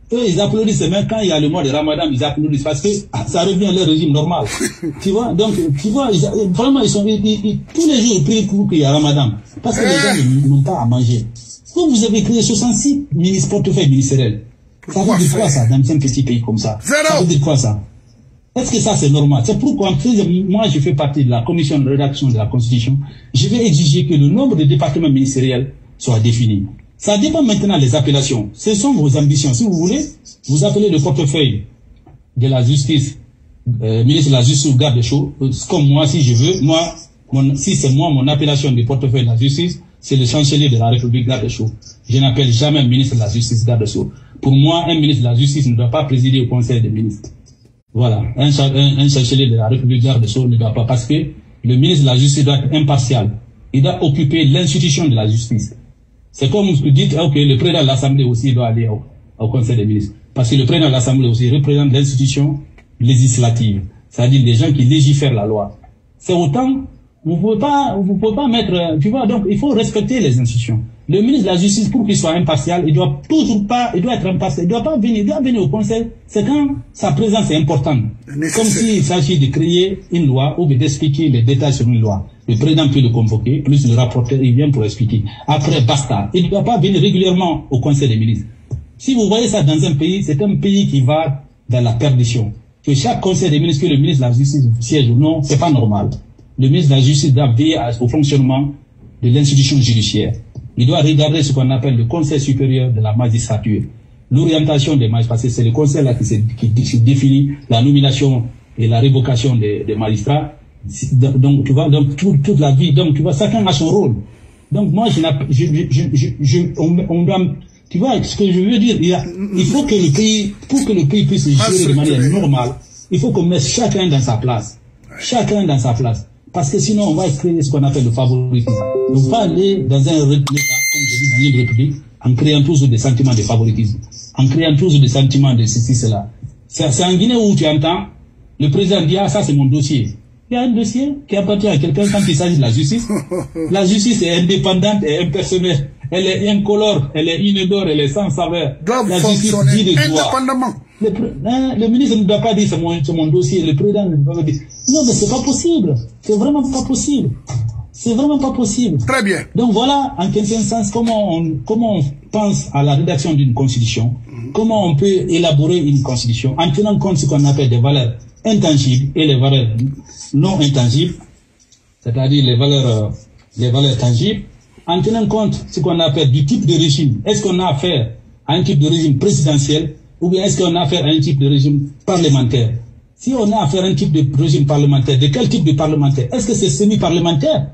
Eux, ils applaudissent, même quand il y a le mois de Ramadan, ils applaudissent parce que ça revient à leur régime normal. Tu vois, donc, tu vois, ils, vraiment, ils sont, ils, ils, tous les jours, ils prient pour qu'il y ait Ramadan. Parce que les gens n'ont pas à manger. Vous, vous avez créé soixante-six ministres portefeuilles ministériels. Ça veut dire quoi, ça, dans un petit pays comme ça? Ça veut dire quoi, ça? Est-ce que ça, c'est normal? C'est pourquoi, moi, je fais partie de la commission de rédaction de la Constitution. Je vais exiger que le nombre de départements ministériels soit défini. Ça dépend maintenant des appellations. Ce sont vos ambitions. Si vous voulez, vous appelez le portefeuille de la justice, euh, ministre de la justice ou garde des Sceaux, comme moi, si je veux, moi, mon, si c'est moi, mon appellation du portefeuille de la justice, c'est le chancelier de la République garde des Sceaux. Je n'appelle jamais ministre de la justice garde des Sceaux. Pour moi, un ministre de la justice ne doit pas présider au conseil des ministres. Voilà. Un, un, un chancelier de la République garde des Sceaux ne doit pas, parce que le ministre de la justice doit être impartial. Il doit occuper l'institution de la justice. C'est comme vous dites, ok, le président de l'Assemblée aussi doit aller au, au Conseil des ministres. Parce que le président de l'Assemblée aussi représente l'institution législative. C'est-à-dire les gens qui légifèrent la loi. C'est autant, vous ne pouvez pas, vous pouvez pas mettre, tu vois, donc il faut respecter les institutions. Le ministre de la Justice, pour qu'il soit impartial, il doit toujours pas, il doit être impartial, il doit pas venir, il doit venir au Conseil. C'est quand sa présence est importante. Comme s'il s'agit de créer une loi ou d'expliquer les détails sur une loi. Le président peut le convoquer, plus le rapporteur, il vient pour expliquer. Après, basta. Il ne doit pas venir régulièrement au Conseil des ministres. Si vous voyez ça dans un pays, c'est un pays qui va dans la perdition. Que chaque Conseil des ministres, que le ministre de la Justice siège ou non, c'est pas normal. Le ministre de la Justice doit veiller au fonctionnement de l'institution judiciaire. Il doit regarder ce qu'on appelle le Conseil supérieur de la magistrature. L'orientation des magistrats, parce que c'est le Conseil là qui, qui définit la nomination et la révocation des, des magistrats. Donc, tu vois, donc, tout, toute la vie, donc, tu vois, chacun a son rôle. Donc, moi, je, je, je, je, je on, on doit, tu vois, ce que je veux dire, il, y a, il faut que le pays, pour que le pays puisse gérer de manière normale, il faut qu'on mette chacun dans sa place. Chacun dans sa place. Parce que sinon, on va créer ce qu'on appelle le favoritisme. On va aller dans un État, comme je dis, dans une république, en créant toujours des sentiments de favoritisme. En créant toujours des sentiments de ceci, cela. C'est en Guinée où tu entends, le président dit, ah, ça c'est mon dossier. Il y a un dossier qui appartient à quelqu'un quand il s'agit de la justice. La justice est indépendante et impersonnelle. Elle est incolore, elle est inodore, elle est sans saveur. La justice dit de droit. Le, hein, le ministre ne doit pas dire c'est mon, mon dossier, le président ne doit pas dire. Non, mais c'est pas possible. C'est vraiment pas possible. C'est vraiment pas possible. Très bien. Donc voilà, en quelque sens, comment on, comment on pense à la rédaction d'une constitution, mm-hmm. comment on peut élaborer une constitution en tenant compte de ce qu'on appelle des valeurs intangibles et les valeurs non intangibles, c'est-à-dire les valeurs, euh, les valeurs tangibles, en tenant compte de ce qu'on appelle du type de régime. Est-ce qu'on a affaire à un type de régime présidentiel ou bien est-ce qu'on a affaire à un type de régime parlementaire? Si on a affaire à un type de régime parlementaire, de quel type de parlementaire? Est-ce que c'est semi-parlementaire?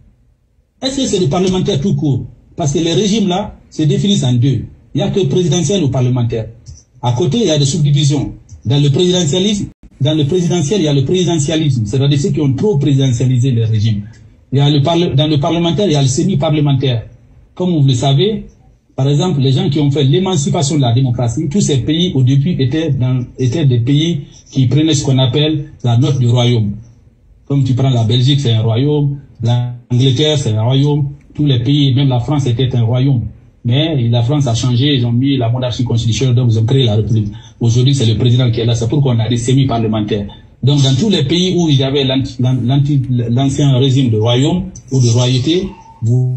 Est-ce que c'est le parlementaire tout court? Parce que les régimes là se définissent en deux. Il n'y a que présidentiel ou parlementaire. À côté, il y a des subdivisions. Dans le présidentialisme, dans le présidentiel, il y a le présidentialisme, c'est-à-dire ceux qui ont trop présidentialisé les régimes. Il y a le parle, dans le parlementaire, il y a le semi-parlementaire. Comme vous le savez, par exemple, les gens qui ont fait l'émancipation de la démocratie, tous ces pays au début étaient, dans, étaient des pays qui prenaient ce qu'on appelle la note du royaume. Comme tu prends la Belgique, c'est un royaume, l'Angleterre, c'est un royaume, tous les pays, même la France était un royaume. Mais la France a changé, ils ont mis la monarchie constitutionnelle, donc ils ont créé la République. Aujourd'hui, c'est le président qui est là, c'est pourquoi on a des semi-parlementaires. Donc, dans tous les pays où il y avait l'ancien régime de royaume ou de royauté, vous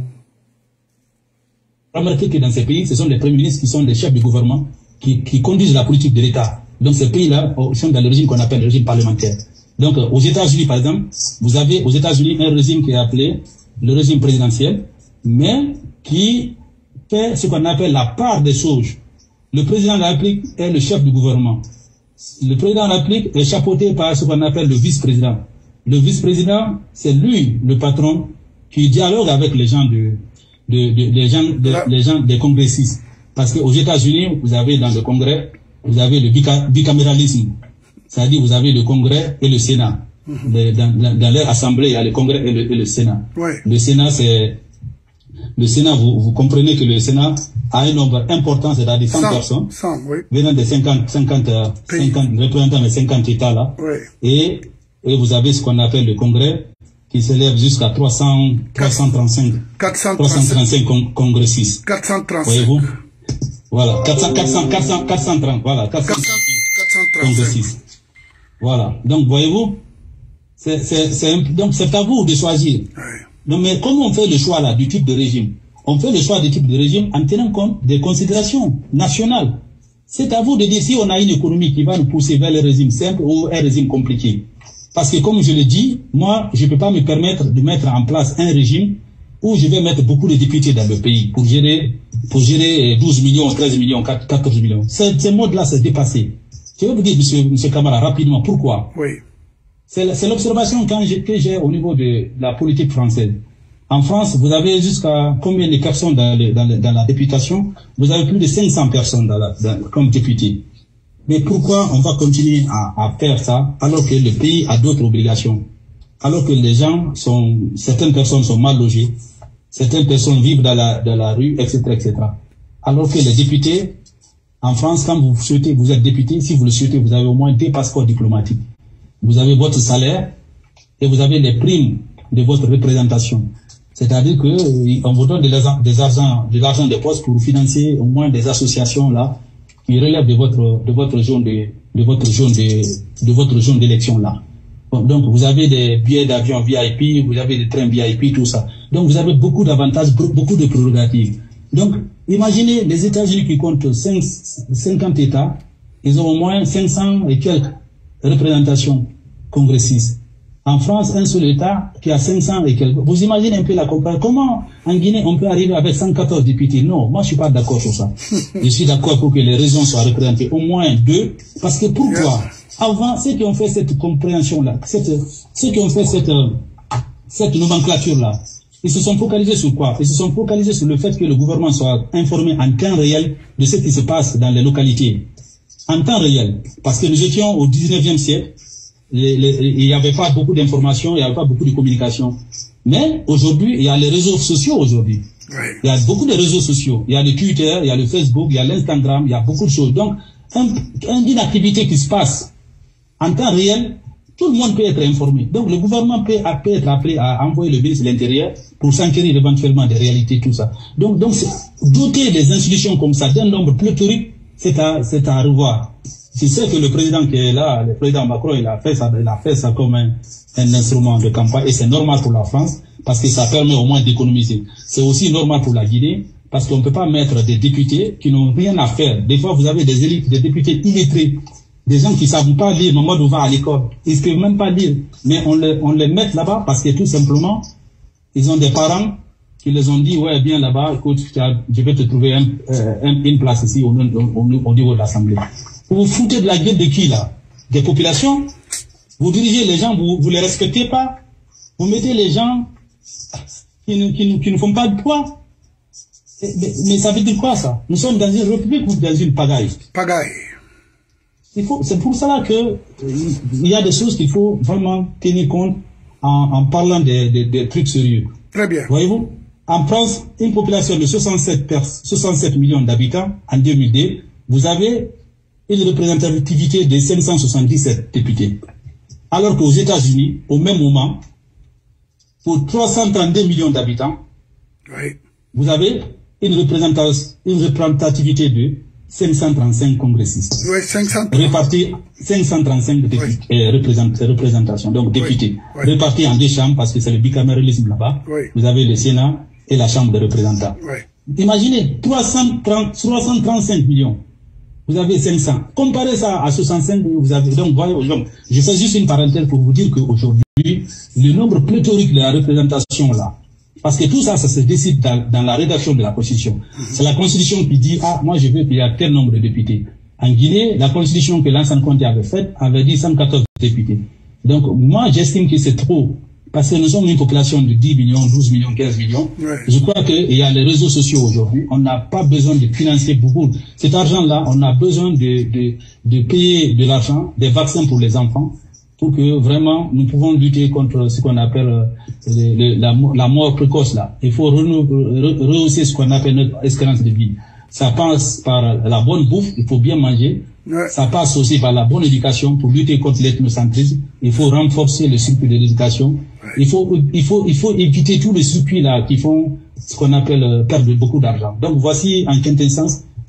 remarquez que dans ces pays, ce sont les premiers ministres qui sont les chefs du gouvernement, qui, qui conduisent la politique de l'État. Donc, ces pays-là sont dans le régime qu'on appelle le régime parlementaire. Donc, aux États-Unis, par exemple, vous avez aux États-Unis un régime qui est appelé le régime présidentiel, mais qui fait ce qu'on appelle la part des choses. Le président de la République est le chef du gouvernement. Le président de la République est chapeauté par ce qu'on appelle le vice-président. Le vice-président, c'est lui, le patron, qui dialogue avec les gens de, de, de, les gens, de, les gens des congressistes. Parce qu'aux États-Unis, vous avez dans le Congrès, vous avez le bicaméralisme. C'est-à-dire, vous avez le Congrès et le Sénat. Mm-hmm. Dans, dans, dans leur assemblée, il y a le Congrès et le, et le Sénat. Ouais. Le Sénat, c'est, le Sénat, vous, vous comprenez que le Sénat a un nombre important, c'est-à-dire cent personnes, cent, oui. venant de cinquante, cinquante, cinquante, représentant de cinquante États là. Oui. Et, et vous avez ce qu'on appelle le Congrès, qui s'élève jusqu'à trois cents, trois cent trente-cinq, quatre cent trois cent trente-cinq con, congressistes. quatre cent trente-cinq. Voyez-vous? Voilà, quatre cents, quatre cents, quatre cents, quatre cent trente, voilà, quatre cent trente-six. Voilà, donc voyez-vous, c'est donc c'est à vous de choisir. Oui. Non, mais comment on fait le choix là du type de régime? On fait le choix du type de régime en tenant compte des considérations nationales. C'est à vous de dire si on a une économie qui va nous pousser vers le régime simple ou un régime compliqué. Parce que comme je le dis, moi, je ne peux pas me permettre de mettre en place un régime où je vais mettre beaucoup de députés dans le pays pour gérer, pour gérer douze millions, treize millions, quatorze millions. Ces modes-là, c'est dépassé. Je vais vous dire, monsieur, monsieur Camara, rapidement, pourquoi? Oui. C'est l'observation que j'ai au niveau de la politique française. En France, vous avez jusqu'à combien de personnes dans, le, dans, le, dans la députation? Vous avez plus de cinq cents personnes dans la, dans, comme députés. Mais pourquoi on va continuer à, à faire ça alors que le pays a d'autres obligations? Alors que les gens sont, certaines personnes sont mal logées, certaines personnes vivent dans la, dans la rue, et cetera, et cetera. Alors que les députés, en France, quand vous souhaitez, vous êtes député, si vous le souhaitez, vous avez au moins deux passeports diplomatiques. Vous avez votre salaire et vous avez les primes de votre représentation. C'est-à-dire que on vous donne des, des argent, de l'argent de poste pour financer au moins des associations là qui relèvent de votre de votre zone de de votre zone de de votre zone d'élection là. Donc vous avez des billets d'avion V I P, vous avez des trains V I P, tout ça. Donc vous avez beaucoup d'avantages, beaucoup de prérogatives. Donc imaginez les États-Unis qui comptent cinquante États, ils ont au moins cinq cents et quelques représentations congressistes. En France, un seul État qui a cinq cents et quelques. Vous imaginez un peu la comparaison. Comment en Guinée on peut arriver avec cent quatorze députés? Non, moi je suis pas d'accord sur ça. Je suis d'accord pour que les régions soient représentées au moins deux. Parce que pourquoi? Avant, ceux qui ont fait cette compréhension-là, cette, ceux qui ont fait cette, cette nomenclature-là, ils se sont focalisés sur quoi? Ils se sont focalisés sur le fait que le gouvernement soit informé en temps réel de ce qui se passe dans les localités. En temps réel. Parce que nous étions au dix-neuvième siècle. Les, les, il n'y avait pas beaucoup d'informations, il n'y avait pas beaucoup de communication. Mais aujourd'hui, il y a les réseaux sociaux aujourd'hui. Oui. Il y a beaucoup de réseaux sociaux. Il y a le Twitter, il y a le Facebook, il y a l'Instagram, il y a beaucoup de choses. Donc, un, un, une activité qui se passe en temps réel, tout le monde peut être informé. Donc, le gouvernement peut, peut être appelé à envoyer le ministre de l'Intérieur pour s'enquérir éventuellement des réalités, tout ça. Donc, donc doter des institutions comme ça d'un nombre pléthorique, c'est à, c'est à revoir. Je sais que le président qui est là, le président Macron, il a fait ça, il a fait ça comme un, un instrument de campagne et c'est normal pour la France parce que ça permet au moins d'économiser. C'est aussi normal pour la Guinée parce qu'on ne peut pas mettre des députés qui n'ont rien à faire. Des fois, vous avez des élites, des députés illettrés, des gens qui ne savent pas lire. Mamadou va à l'école, ils ne peuvent même pas lire, mais on les, on les met là-bas parce que tout simplement, ils ont des parents qui les ont dit, ouais, viens là-bas, écoute, je vais te trouver un, un, une place ici au, au, au niveau de l'Assemblée. Vous vous foutez de la gueule de qui là? Des populations? Vous dirigez les gens, vous ne les respectez pas? Vous mettez les gens qui ne, qui ne, qui ne font pas de poids? Mais, mais ça veut dire quoi ça? Nous sommes dans une république ou dans une pagaille? Pagaille. C'est pour cela que il y a des choses qu'il faut vraiment tenir compte en, en parlant des, des, des trucs sérieux. Très bien. Voyez-vous? En France, une population de soixante-sept millions d'habitants en deux mille deux, vous avez une représentativité de cinq cent soixante-dix-sept députés. Alors qu'aux États-Unis, au même moment, pour trois cent trente-deux millions d'habitants, oui, vous avez une, une représentativité de cinq cent trente-cinq congressistes. Oui, cinq cents. Répartis, cinq cent trente-cinq députés, oui, euh, représent, représentations, donc députés. Oui, oui. Répartis en deux chambres parce que c'est le bicaméralisme là-bas. Oui. Vous avez le Sénat et la Chambre des représentants. Oui. Imaginez, trois cent trente-cinq millions. Vous avez cinq cents. Comparez ça à soixante-cinq, vous avez, donc, voyez, donc, je fais juste une parenthèse pour vous dire qu'aujourd'hui, le nombre pléthorique de la représentation là, parce que tout ça, ça se décide dans, dans la rédaction de la Constitution. Mm-hmm. C'est la Constitution qui dit, ah, moi je veux qu'il y ait tel nombre de députés. En Guinée, la Constitution que l'Ansane Conté avait faite avait dit cent quatorze députés. Donc, moi, j'estime que c'est trop. Parce que nous sommes une population de dix millions, douze millions, quinze millions. Ouais. Je crois qu'il y a les réseaux sociaux aujourd'hui. On n'a pas besoin de financer beaucoup. Cet argent-là, on a besoin de, de, de payer de l'argent, des vaccins pour les enfants, pour que vraiment nous pouvons lutter contre ce qu'on appelle le, le, la, la mort précoce là. Il faut rehausser ce qu'on appelle notre espérance de vie. Ça passe par la bonne bouffe, il faut bien manger. Ouais. Ça passe aussi par la bonne éducation pour lutter contre l'ethnocentrisme. Il faut renforcer le circuit de l'éducation. Ouais. Il faut, il faut, il faut éviter tous les circuits là qui font ce qu'on appelle euh, perdre beaucoup d'argent. Donc voici en quintessence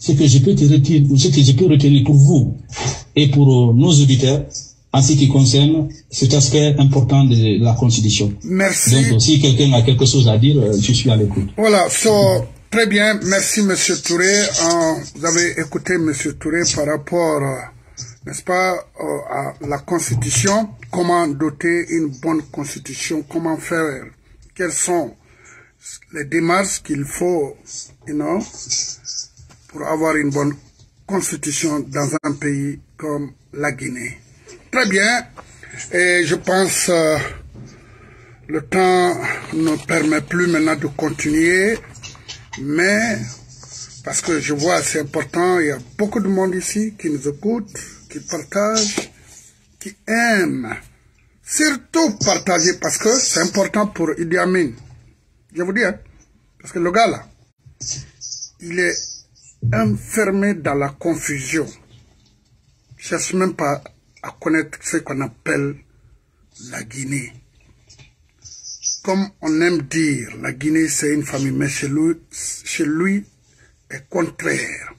ce que je peux te retirer, ce que je peux retenir pour vous et pour nos auditeurs, en ce qui concerne cet aspect important de la Constitution. Merci. Donc, si quelqu'un a quelque chose à dire, je suis à l'écoute. Voilà, so, très bien. Merci, Monsieur Touré. Euh, vous avez écouté Monsieur Touré par rapport, euh, n'est-ce pas, euh, à la Constitution. Comment doter une bonne Constitution, comment faire, quelles sont les démarches qu'il faut, you know, pour avoir une bonne Constitution dans un pays comme la Guinée. Très bien, et je pense euh, le temps ne permet plus maintenant de continuer, mais parce que je vois c'est important, il y a beaucoup de monde ici qui nous écoute, qui partage, qui aime, surtout partager parce que c'est important pour Idi Amin. Je vous dis, hein, parce que le gars là, il est enfermé dans la confusion. Je cherche même pas à connaître ce qu'on appelle la Guinée. Comme on aime dire, la Guinée c'est une famille, mais chez lui, chez lui est contraire.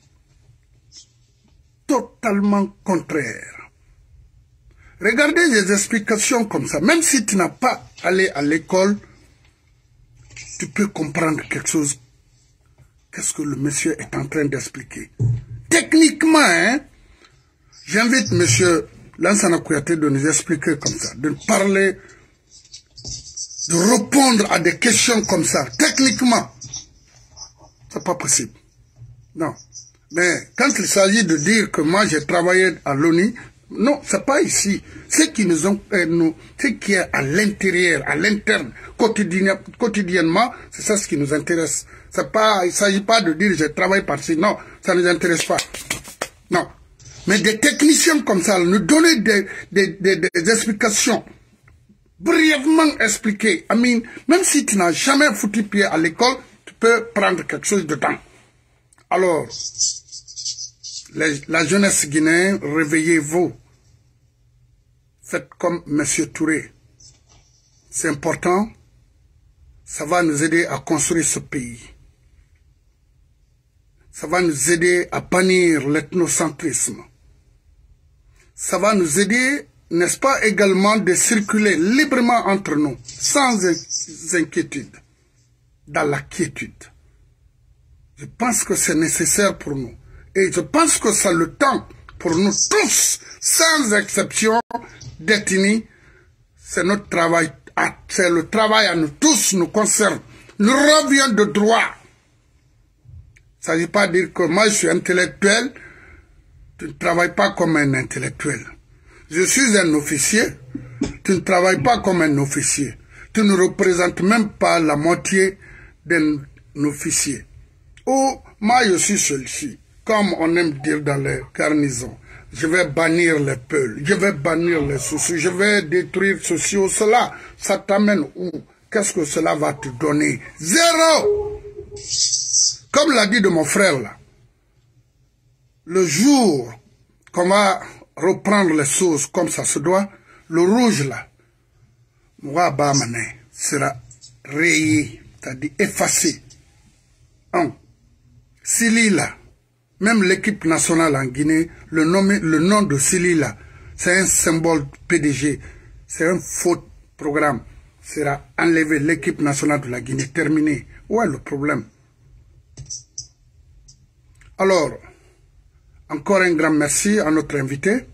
Totalement contraire. Regardez les explications comme ça. Même si tu n'as pas allé à l'école, tu peux comprendre quelque chose. Qu'est-ce que le monsieur est en train d'expliquer? Techniquement, hein, j'invite monsieur Lansana Kouyaté de nous expliquer comme ça, de parler, de répondre à des questions comme ça. Techniquement, c'est pas possible. Non. Mais quand il s'agit de dire que moi j'ai travaillé à l'ONU, non, c'est pas ici. Ce qui nous ont, euh, nous, ce qui est à l'intérieur, à l'interne, quotidien, quotidiennement, c'est ça ce qui nous intéresse. C'est pas, il s'agit pas de dire j'ai travaillé par-ci. Non, ça ne nous intéresse pas. Non. Mais des techniciens comme ça, nous donner des, des, des, des explications, brièvement expliquées. I mean, même si tu n'as jamais foutu pied à l'école, tu peux prendre quelque chose dedans. Alors, les, la jeunesse guinéenne, réveillez-vous. Faites comme M. Touré. C'est important. Ça va nous aider à construire ce pays. Ça va nous aider à bannir l'ethnocentrisme. Ça va nous aider, n'est-ce pas, également de circuler librement entre nous, sans inquiétude, dans la quiétude. Je pense que c'est nécessaire pour nous. Et je pense que c'est le temps pour nous tous, sans exception, d'ethnie. C'est notre travail, c'est le travail à nous tous, nous concerne. Nous revient de droit. Il ne s'agit pas de dire que moi je suis intellectuel, tu ne travailles pas comme un intellectuel. Je suis un officier, tu ne travailles pas comme un officier. Tu ne représentes même pas la moitié d'un officier. Ou moi je suis celui-ci, comme on aime dire dans les garnisons. Je vais bannir les peuls, je vais bannir les soucis, je vais détruire ceci ou cela. Ça t'amène où? Qu'est-ce que cela va te donner? Zéro! Comme l'a dit de mon frère là, le jour qu'on va reprendre les choses comme ça se doit, le rouge là, sera rayé, c'est-à-dire effacé. Un. Sili là, même l'équipe nationale en Guinée, le nom, le nom de Sili là, c'est un symbole P D G, c'est un faux programme, sera enlevé, l'équipe nationale de la Guinée, terminée. Où est le problème? Alors, encore un grand merci à notre invité.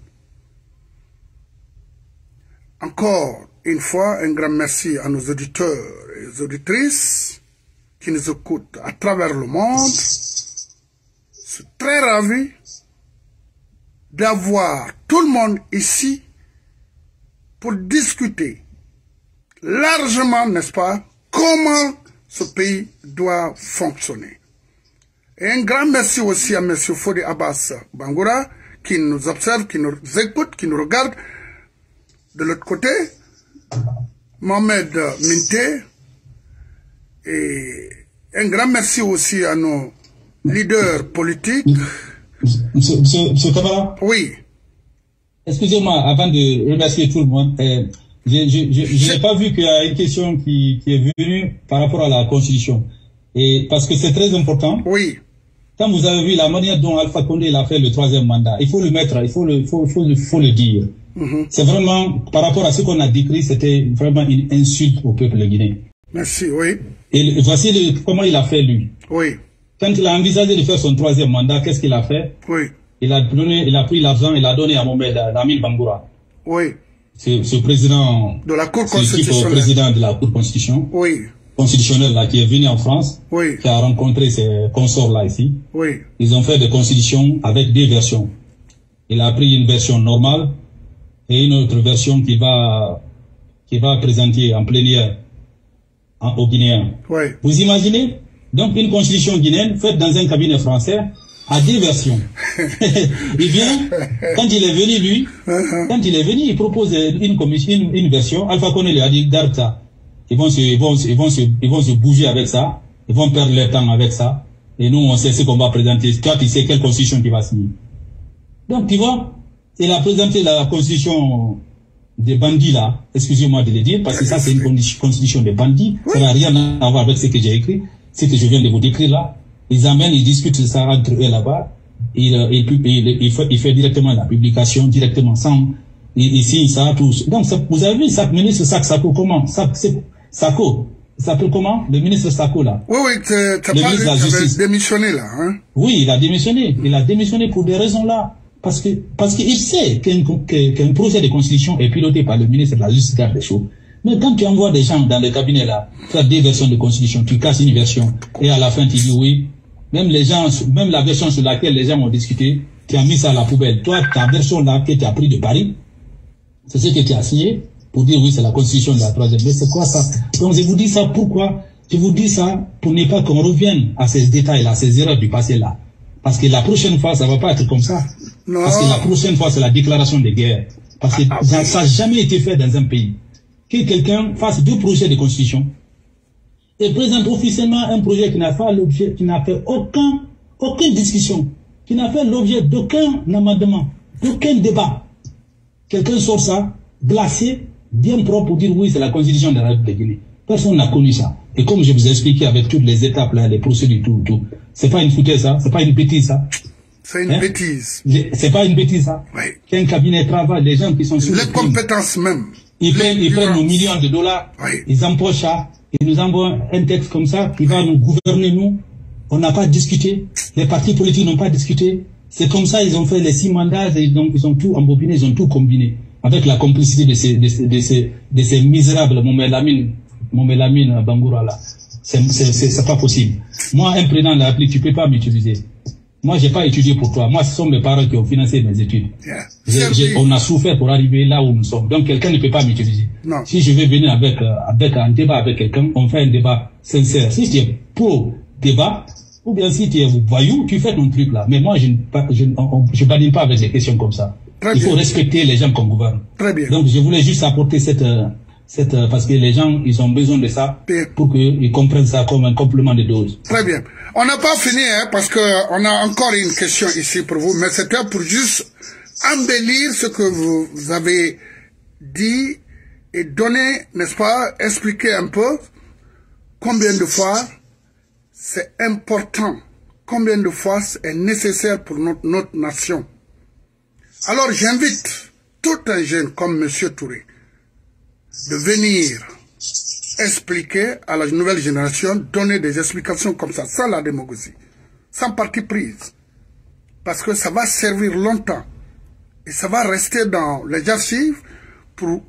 Encore une fois, un grand merci à nos auditeurs et auditrices qui nous écoutent à travers le monde. Je suis très ravi d'avoir tout le monde ici pour discuter largement, n'est-ce pas, comment ce pays doit fonctionner. Et un grand merci aussi à M. Fodi Abbas Bangoura, qui nous observe, qui nous écoute, qui nous regarde. De l'autre côté, Mohamed Minté. Et un grand merci aussi à nos leaders politiques. Monsieur, monsieur, monsieur Kamara? Oui. Excusez-moi, avant de remercier tout le monde, euh, je n'ai pas vu qu'il y a une question qui, qui est venue par rapport à la Constitution. Et parce que c'est très important. Oui. Quand vous avez vu la manière dont Alpha Condé il a fait le troisième mandat, il faut le mettre, il faut le, il faut, il faut, il faut le dire. Mm-hmm. C'est vraiment, par rapport à ce qu'on a décrit, c'était vraiment une insulte au peuple guinéen. Merci, oui. Et voici le, comment il a fait, lui. Oui. Quand il a envisagé de faire son troisième mandat, qu'est-ce qu'il a fait? Oui. Il a donné, il a pris l'argent, il a donné à Mohamed Lamine Bangoura. Oui. C'est ce président de la Cour constitutionnelle. Ce président de la Cour constitution. Oui. Constitutionnelle là, qui est venu en France. Oui. Qui a rencontré ses consorts là ici. Oui. Ils ont fait des constitutions avec deux versions. Il a pris une version normale et une autre version qui va, qui va présenter en plénière en, aux Guinéens. Oui. Vous imaginez? Donc une constitution guinéenne faite dans un cabinet français à deux versions. Il vient, quand il est venu lui, quand il est venu, il propose une commission, une, une version. Alpha Condé lui a dit, garde ça. Ils vont se, ils vont, ils vont se, ils vont se bouger avec ça. Ils vont perdre leur temps avec ça. Et nous, on sait ce qu'on va présenter. Toi, tu sais quelle constitution tu vas signer. Donc, tu vois, il a présenté la constitution des bandits là. Excusez-moi de le dire, parce que ça, c'est une constitution des bandits. Ça n'a rien à voir avec ce que j'ai écrit. Ce que je viens de vous décrire là. Ils amènent, ils discutent ça entre eux là-bas. Il, il, il, il, fait, il fait directement la publication, directement sans, il, il signe ça, tout. Donc, ça, vous avez vu, ça, ministre Sako, comment? Sako, il s'appelle comment? Le ministre Sako, là. Oui, oui, tu as démissionné, là, hein? Oui, il a démissionné. Il a démissionné pour des raisons là. Parce que, parce qu'il sait qu'un, qu'un projet de constitution est piloté par le ministre de la Justice garde des Sceaux. Mais quand tu envoies des gens dans le cabinet là, faire des versions de constitution, tu casses une version, et à la fin tu dis oui, même les gens, même la version sur laquelle les gens ont discuté, tu as mis ça à la poubelle. Toi, ta version là que tu as pris de Paris, c'est ce que tu as signé, pour dire oui, c'est la constitution de la troisième. Mais c'est quoi ça? Donc je vous dis ça pourquoi? Je vous dis ça pour ne pas qu'on revienne à ces détails là, ces erreurs du passé là. Parce que la prochaine fois, ça va pas être comme ça. Non. Parce que la prochaine fois, c'est la déclaration de guerre. Parce que ah, ça n'a jamais été fait dans un pays. Que quelqu'un fasse deux projets de constitution et présente officiellement un projet qui n'a fait l'objet, qui n'a fait aucun, aucune discussion, qui n'a fait l'objet d'aucun amendement, d'aucun débat. Quelqu'un sort ça, glacé, bien propre pour dire oui, c'est la constitution de la République de Guinée. Personne n'a connu ça. Et comme je vous ai expliqué avec toutes les étapes là, les procédures, tout, tout, c'est pas une foutaise ça, c'est pas une bêtise ça. C'est une hein? bêtise. C'est pas une bêtise ça. Oui. Qu'un cabinet travaille, les gens qui sont sur les compétences même. Ils prennent, ils prennent nos millions de dollars, oui. Ils empochent ça, ils nous envoient un texte comme ça qui va nous gouverner nous. On n'a pas discuté, les partis politiques n'ont pas discuté. C'est comme ça ils ont fait les six mandats, et donc ils ont tout embobiné, ils ont tout combiné avec la complicité de ces, de ces, de ces, de ces misérables Mohamed Lamine, Mohamed Lamine Bangoura là. C'est, c'est, c'est pas possible. Moi, un président de la République, tu peux pas m'utiliser. Moi, j'ai pas étudié pour toi. Moi, ce sont mes parents qui ont financé mes études. Yeah. J'ai, j'ai, on a souffert pour arriver là où nous sommes. Donc, quelqu'un ne peut pas m'utiliser. Non. Si je vais venir avec, euh, avec un débat avec quelqu'un, on fait un débat sincère. Si tu es pour débat, ou bien si tu es voyou, tu fais ton truc là. Mais moi, je ne je, on, je badine pas avec des questions comme ça. Très Il bien. faut respecter les gens qu'on gouverne. Très bien. Donc, je voulais juste apporter cette, euh, cette, euh, parce que les gens, ils ont besoin de ça bien. Pour qu'ils comprennent ça comme un complément de dose. Très bien. On n'a pas fini, hein, parce que on a encore une question ici pour vous, mais c'était pour juste embellir ce que vous, vous avez dit et donner, n'est-ce pas, expliquer un peu combien de fois c'est important, combien de fois c'est nécessaire pour notre, notre nation. Alors j'invite tout un jeune comme Monsieur Touré de venir expliquer à la nouvelle génération, donner des explications comme ça, sans la démagogie, sans parti prise. Parce que ça va servir longtemps. Et ça va rester dans les archives pour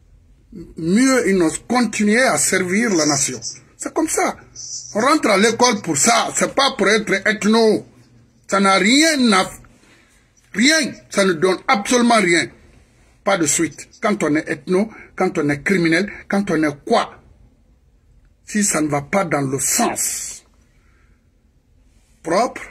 mieux continuer à servir la nation. C'est comme ça. On rentre à l'école pour ça. C'est pas pour être ethno. Ça n'a rien à... Rien. Ça ne donne absolument rien. Pas de suite. Quand on est ethno, quand on est criminel, quand on est quoi? Si ça ne va pas dans le sens propre,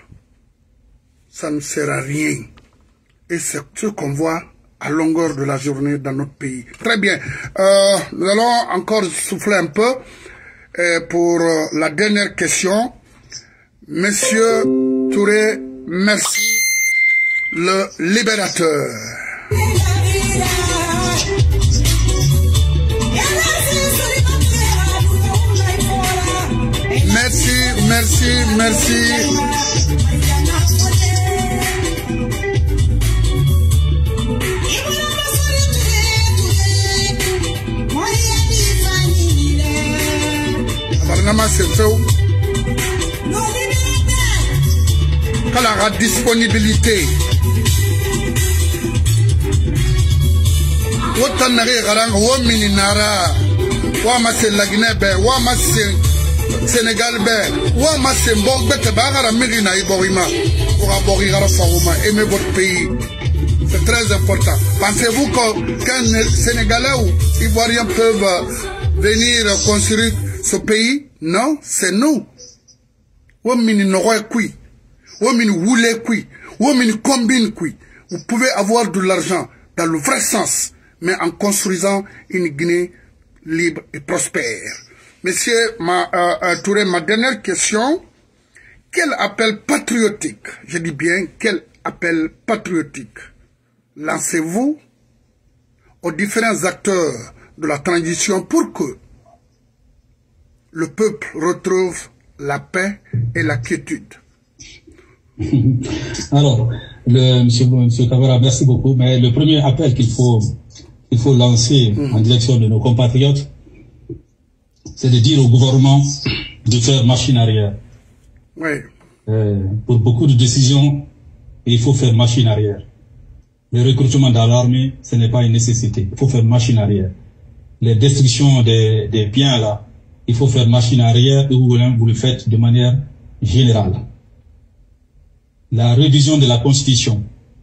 ça ne sert à rien. Et c'est ce qu'on voit à longueur de la journée dans notre pays. Très bien. Euh, nous allons encore souffler un peu euh, pour euh, la dernière question. Monsieur Touré, merci. Le libérateur. Merci, merci, merci. Sefeu. Quelle la disponibilité. Autant n'arrive à rang, ou mininara, ou à ma Guinée, ou à ma Sénégal, ou à ma Sembok, Betebara, Mirina, Iborima, pour abolir Farouma, aimer votre pays. C'est très important. Pensez-vous qu'un Sénégalais ou Ivoiriens peuvent venir construire ce pays? Non, c'est nous. Ou mininora qui, ou minouler qui, ou min combine qui. Vous pouvez avoir de l'argent dans le vrai sens, mais en construisant une Guinée libre et prospère. Monsieur ma, euh, euh, Touré, ma dernière question, quel appel patriotique, je dis bien, quel appel patriotique lancez-vous aux différents acteurs de la transition pour que le peuple retrouve la paix et la quiétude? Alors, le, monsieur, monsieur Camara, merci beaucoup, mais le premier appel qu'il faut il faut lancer mmh. en direction de nos compatriotes, c'est de dire au gouvernement de faire machine arrière. Oui. Euh, pour beaucoup de décisions, il faut faire machine arrière. Le recrutement dans l'armée, ce n'est pas une nécessité. Il faut faire machine arrière. Les destructions des, des biens, là, il faut faire machine arrière et vous, vous le faites de manière générale. La révision de la Constitution,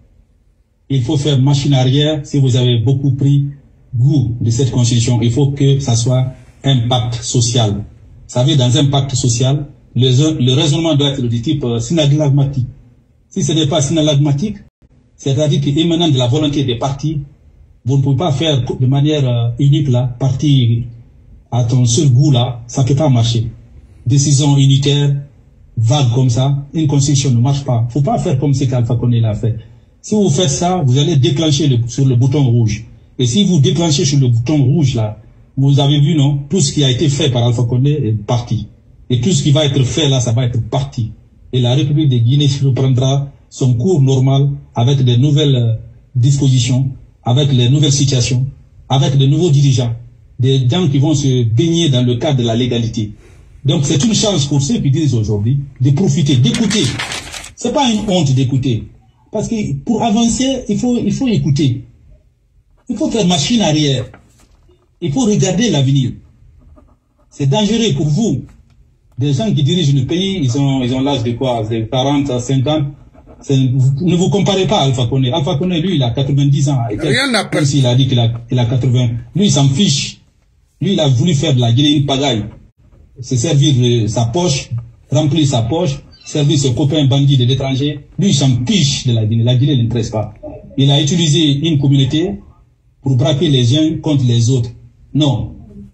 il faut faire machine arrière. Si vous avez beaucoup pris goût de cette Constitution, il faut que ça soit un pacte social. Vous savez, dans un pacte social, le, le raisonnement doit être du type euh, synalagmatique. Si ce n'est pas synalagmatique, c'est-à-dire qu'émanant de la volonté des partis, vous ne pouvez pas faire de manière euh, unique là, parti à ton seul goût là, ça ne peut pas marcher. Décision unitaire, vague comme ça, une constitution ne marche pas. Il ne faut pas faire comme ce qu'Alpha Condé l'a fait. Si vous faites ça, vous allez déclencher le, sur le bouton rouge. Et si vous déclenchez sur le bouton rouge là, vous avez vu non, tout ce qui a été fait par Alpha Condé est parti. Et tout ce qui va être fait là, ça va être parti. Et la République de Guinée reprendra son cours normal avec des nouvelles euh, dispositions, avec les nouvelles situations, avec de nouveaux dirigeants, des gens qui vont se baigner dans le cadre de la légalité. Donc c'est une chance pour ceux qui disent aujourd'hui de profiter, d'écouter. C'est pas une honte d'écouter. Parce que pour avancer, il faut, il faut écouter. Il faut faire machine arrière. Il faut regarder l'avenir. C'est dangereux pour vous. Des gens qui dirigent le pays, ils ont, ils ont l'âge de quoi? De quarante à cinquante. Ne vous comparez pas à Alpha Condé. Alpha Condé, lui, il a quatre-vingt-dix ans. Rien n'a pas. Il a dit qu'il a, il a quatre-vingts. Lui, il s'en fiche. Lui, il a voulu faire de la Guinée une pagaille. Se servir de sa poche, remplir sa poche, servir ses copains bandits de l'étranger. Lui, il s'en fiche de la Guinée. La Guinée ne l'intéresse pas. Il a utilisé une communauté pour braquer les uns contre les autres. Non.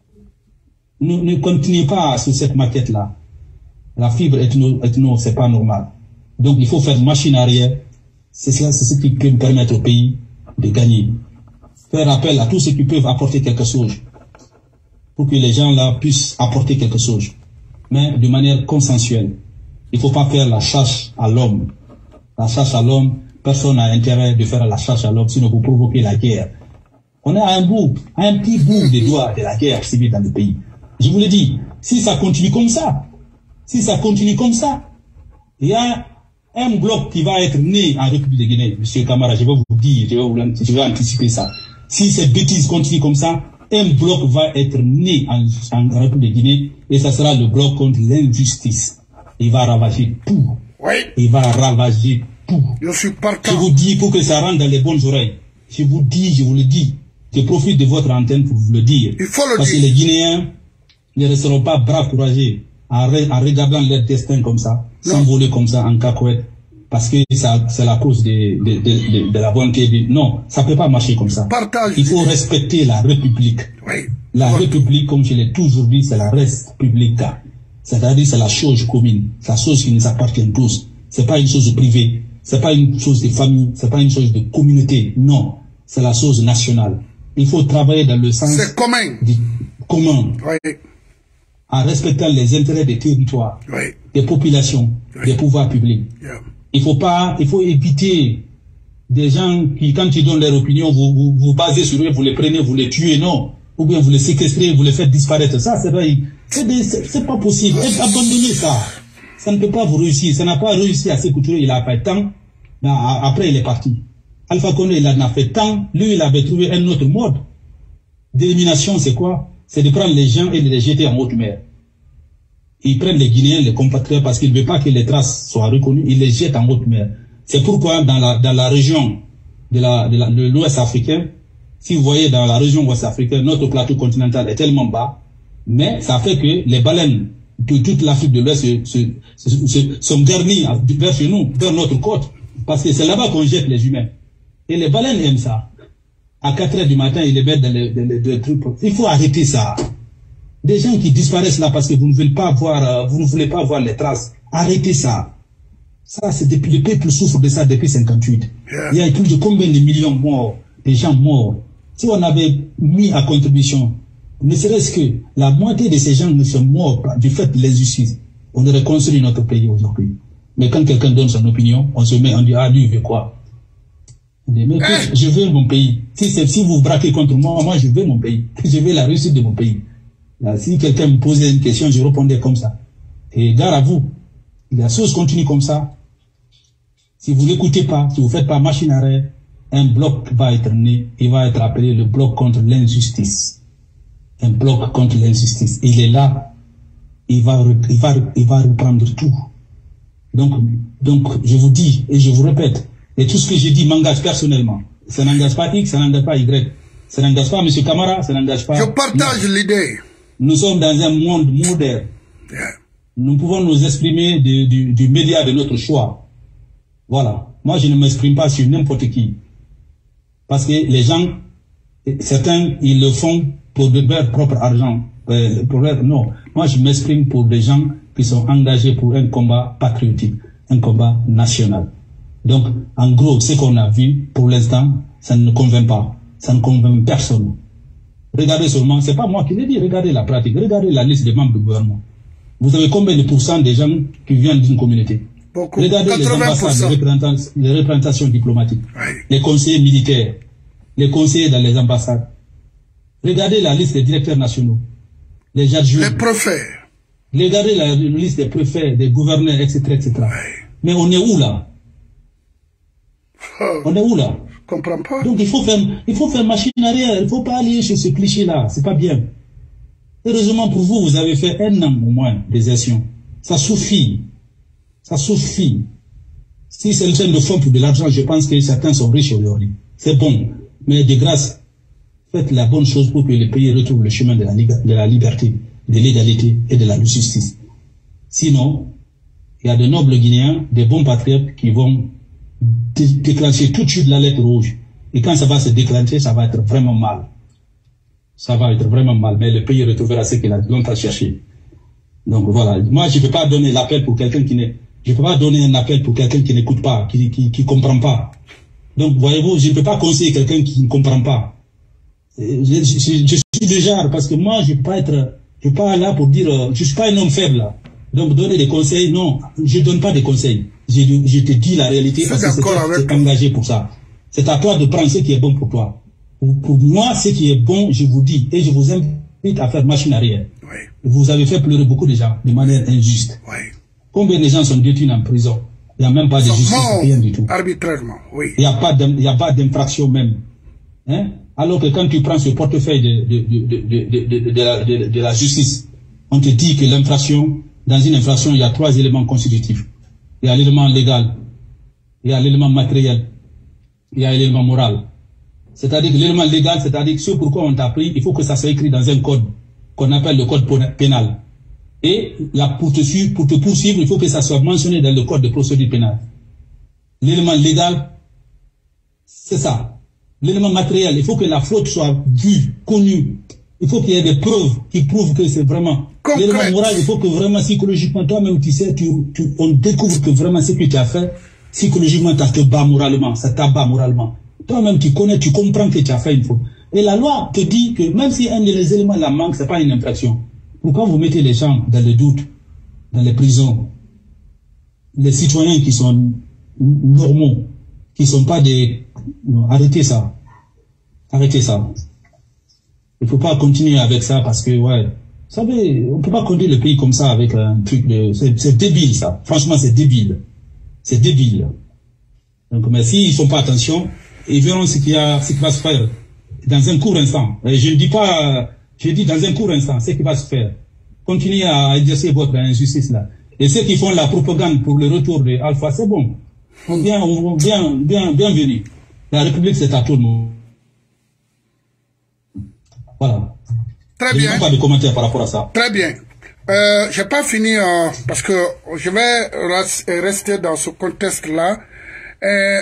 Ne, ne continuez pas sur cette maquette-là. La fibre ethno, ethno c'est pas normal. Donc il faut faire machine arrière. C'est ça, c'est ce qui peut permettre au pays de gagner. Faire appel à tous ceux qui peuvent apporter quelque chose. Pour que les gens là puissent apporter quelque chose. Mais de manière consensuelle. Il ne faut pas faire la chasse à l'homme. La chasse à l'homme, personne n'a intérêt de faire la chasse à l'homme, sinon vous provoquez la guerre. On est à un bout, à un petit bout des doigts de la guerre civile dans le pays. Je vous l'ai dit, si ça continue comme ça, si ça continue comme ça, il y a un bloc qui va être né en République de Guinée, monsieur Camara, je vais vous dire, je vais, vous, je vais anticiper ça. Si ces bêtises continuent comme ça, un bloc va être né en, en République de Guinée et ça sera le bloc contre l'injustice. Il va ravager tout. Oui. Il va ravager tout. Je suis partant. Je vous dis pour que ça rentre dans les bonnes oreilles. Je vous dis, je vous le dis. Je profite de votre antenne pour vous le dire. Il faut le Parce dire. que les Guinéens ne resteront pas bras courageux en, re, en regardant leur destin comme ça, s'envoler comme ça en cacahuète. Parce que c'est la cause de, de, de, de, de la volonté de... Non, ça ne peut pas marcher comme ça. Partage. Il faut respecter la République. Oui. La oui. République, comme je l'ai toujours dit, c'est la res publica. C'est-à-dire c'est la chose commune, c'est la chose qui nous appartient tous. C'est pas une chose privée, c'est pas une chose de famille, c'est pas une chose de communauté. Non, c'est la chose nationale. Il faut travailler dans le sens commun. du commun, oui. en respectant les intérêts des territoires, oui. des populations, oui. des pouvoirs publics. Yeah. Il faut pas, il faut éviter des gens qui, quand ils donnent leur opinion, vous, vous, vous basez sur eux, vous les prenez, vous les tuez. Non, ou bien vous les séquestrez, vous les faites disparaître. Ça, c'est pas possible. Abandonnez ça. Ça ne peut pas vous réussir. Ça n'a pas réussi à Sékou Touré, il a fait tant, mais après il est parti. Alpha Condé, il en a fait tant, lui, il avait trouvé un autre mode. D'élimination, c'est quoi? C'est de prendre les gens et de les jeter en haute mer. Ils prennent les Guinéens, les compatriotes, parce qu'ils ne veulent pas que les traces soient reconnues, ils les jettent en haute mer. C'est pourquoi dans la, dans la région de la, de la, de l'Ouest africain, si vous voyez dans la région ouest africaine, notre plateau continental est tellement bas, mais ça fait que les baleines de toute l'Afrique de l'Ouest se, se, se, se, sont garnies vers chez nous, vers notre côte, parce que c'est là-bas qu'on jette les humains. Et les baleines aiment ça. À quatre heures du matin, ils les mettent dans les, dans les, dans les trucs. Il faut arrêter ça. Des gens qui disparaissent là parce que vous ne voulez pas voir, vous ne voulez pas voir les traces. Arrêtez ça. Ça, c'est depuis, le peuple souffre de ça depuis cinquante-huit. Yeah. Il y a plus de combien de millions morts, des gens morts. Si on avait mis à contribution, ne serait-ce que la moitié de ces gens ne sont morts du fait de l'injustice, on aurait construit notre pays aujourd'hui. Mais quand quelqu'un donne son opinion, on se met, on dit, ah, lui, il veut quoi? Mais je veux mon pays. Si, si vous braquez contre moi, moi, je veux mon pays. Je veux la réussite de mon pays. Là, si quelqu'un me posait une question, je répondais comme ça. Et gare à vous, la chose continue comme ça. Si vous n'écoutez pas, si vous ne faites pas machine arrêt, un bloc va être né, il va être appelé le bloc contre l'injustice. Un bloc contre l'injustice. Il est là, il va, il va, il va reprendre tout. Donc, donc, je vous dis, et je vous répète, et tout ce que j'ai dit m'engage personnellement. Ça n'engage pas X, ça n'engage pas Y. Ça n'engage pas M. Camara, ça n'engage pas... Je partage l'idée. Nous sommes dans un monde moderne. Yeah. Nous pouvons nous exprimer du, du, du média de notre choix. Voilà. Moi, je ne m'exprime pas sur n'importe qui. Parce que les gens, certains, ils le font pour de leur propre argent. Euh, pour leur, non. Moi, je m'exprime pour des gens qui sont engagés pour un combat patriotique, un combat national. Donc, en gros, ce qu'on a vu, pour l'instant, ça ne nous convainc pas. Ça ne convainc personne. Regardez seulement, c'est pas moi qui l'ai dit, regardez la pratique, regardez la liste des membres du gouvernement. Vous avez combien de pourcents des gens qui viennent d'une communauté? Beaucoup. Regardez les ambassades, les représentations, les représentations diplomatiques, oui. Les conseillers militaires, les conseillers dans les ambassades. Regardez la liste des directeurs nationaux, les adjoints. Les préfets. Regardez la liste des préfets, des gouverneurs, et cetera, et cetera. Oui. Mais on est où là? Oh. On est où là? Je comprends pas. Donc il faut faire, il faut faire machine arrière. Il ne faut pas aller chez ce cliché-là. C'est pas bien. Heureusement pour vous, vous avez fait un an au moins d'exercice. Ça suffit. Ça suffit. Si c'est le chaîne de fonds pour de l'argent, je pense que certains sont riches aujourd'hui. C'est bon. Mais de grâce, faites la bonne chose pour que le pays retrouve le chemin de la, de la liberté, de l'égalité et de la justice. Sinon, il y a de nobles Guinéens, des bons patriotes qui vont déclencher tout de suite la lettre rouge. Et quand ça va se déclencher, ça va être vraiment mal. Ça va être vraiment mal. Mais le pays retrouvera ce qu'il a longtemps cherché. Donc voilà. Moi, je ne peux pas donner l'appel pour quelqu'un qui n'est, je ne peux pas donner un appel pour quelqu'un qui n'écoute pas, qui, qui, qui comprend pas. Donc, voyez-vous, je ne peux pas conseiller quelqu'un qui ne comprend pas. Je, je, je, je suis du genre, parce que moi, je ne peux pas être, je ne suis pas là pour dire, je ne suis pas un homme faible, là. Donc, donner des conseils, non, je ne donne pas des conseils. Je, je te dis la réalité parce que c'est toi qui es engagé pour ça. C'est à toi de prendre ce qui est bon pour toi. Pour, pour moi, ce qui est bon, je vous dis, et je vous invite à faire machine arrière. Oui. Vous avez fait pleurer beaucoup de gens de manière injuste. Oui. Combien de gens sont détenus en prison? Il n'y a même pas de justice, rien du tout. Arbitrairement, oui. Il n'y a pas d'infraction même. Hein? Alors que quand tu prends ce portefeuille de, de, de, de, de, de, de, la, de, de la justice, on te dit que l'infraction, dans une infraction, il y a trois éléments constitutifs. Il y a l'élément légal, il y a l'élément matériel, il y a l'élément moral. C'est-à-dire que l'élément légal, c'est-à-dire que ce pourquoi on t'a pris, il faut que ça soit écrit dans un code qu'on appelle le code pénal. Et là, pour te suivre, pour te poursuivre, il faut que ça soit mentionné dans le code de procédure pénale. L'élément légal, c'est ça. L'élément matériel, il faut que la faute soit vue, connue. Il faut qu'il y ait des preuves qui prouvent que c'est vraiment... L'élément moral, il faut que vraiment psychologiquement, toi-même, tu sais, tu, tu, on découvre que vraiment ce que tu as fait, psychologiquement, ça te bat moralement, ça t'abat moralement. Toi-même, tu connais, tu comprends que tu as fait une faute. Et la loi te dit que même si un des éléments la manque, c'est pas une infraction. Pourquoi vous mettez les gens dans le doute, dans les prisons? Les citoyens qui sont normaux, qui ne sont pas des... Non, arrêtez ça. Arrêtez ça. Il faut pas continuer avec ça parce que, ouais, vous savez, on peut pas conduire le pays comme ça avec un truc de... C'est débile, ça. Franchement, c'est débile. C'est débile. Donc, mais s'ils font pas attention, ils verront ce qu'il y a, ce qui va se faire dans un court instant. Et je ne dis pas, je dis dans un court instant, ce qui va se faire. Continuez à exercer votre injustice là. Et ceux qui font la propagande pour le retour de Alpha, c'est bon. Bien, bien, bien, bienvenue. La République, c'est à tout le monde. Voilà. Très je bien. Je n'ai pas de commentaires par rapport à ça. Très bien. Euh, j'ai pas fini euh, parce que je vais rester dans ce contexte-là. Et,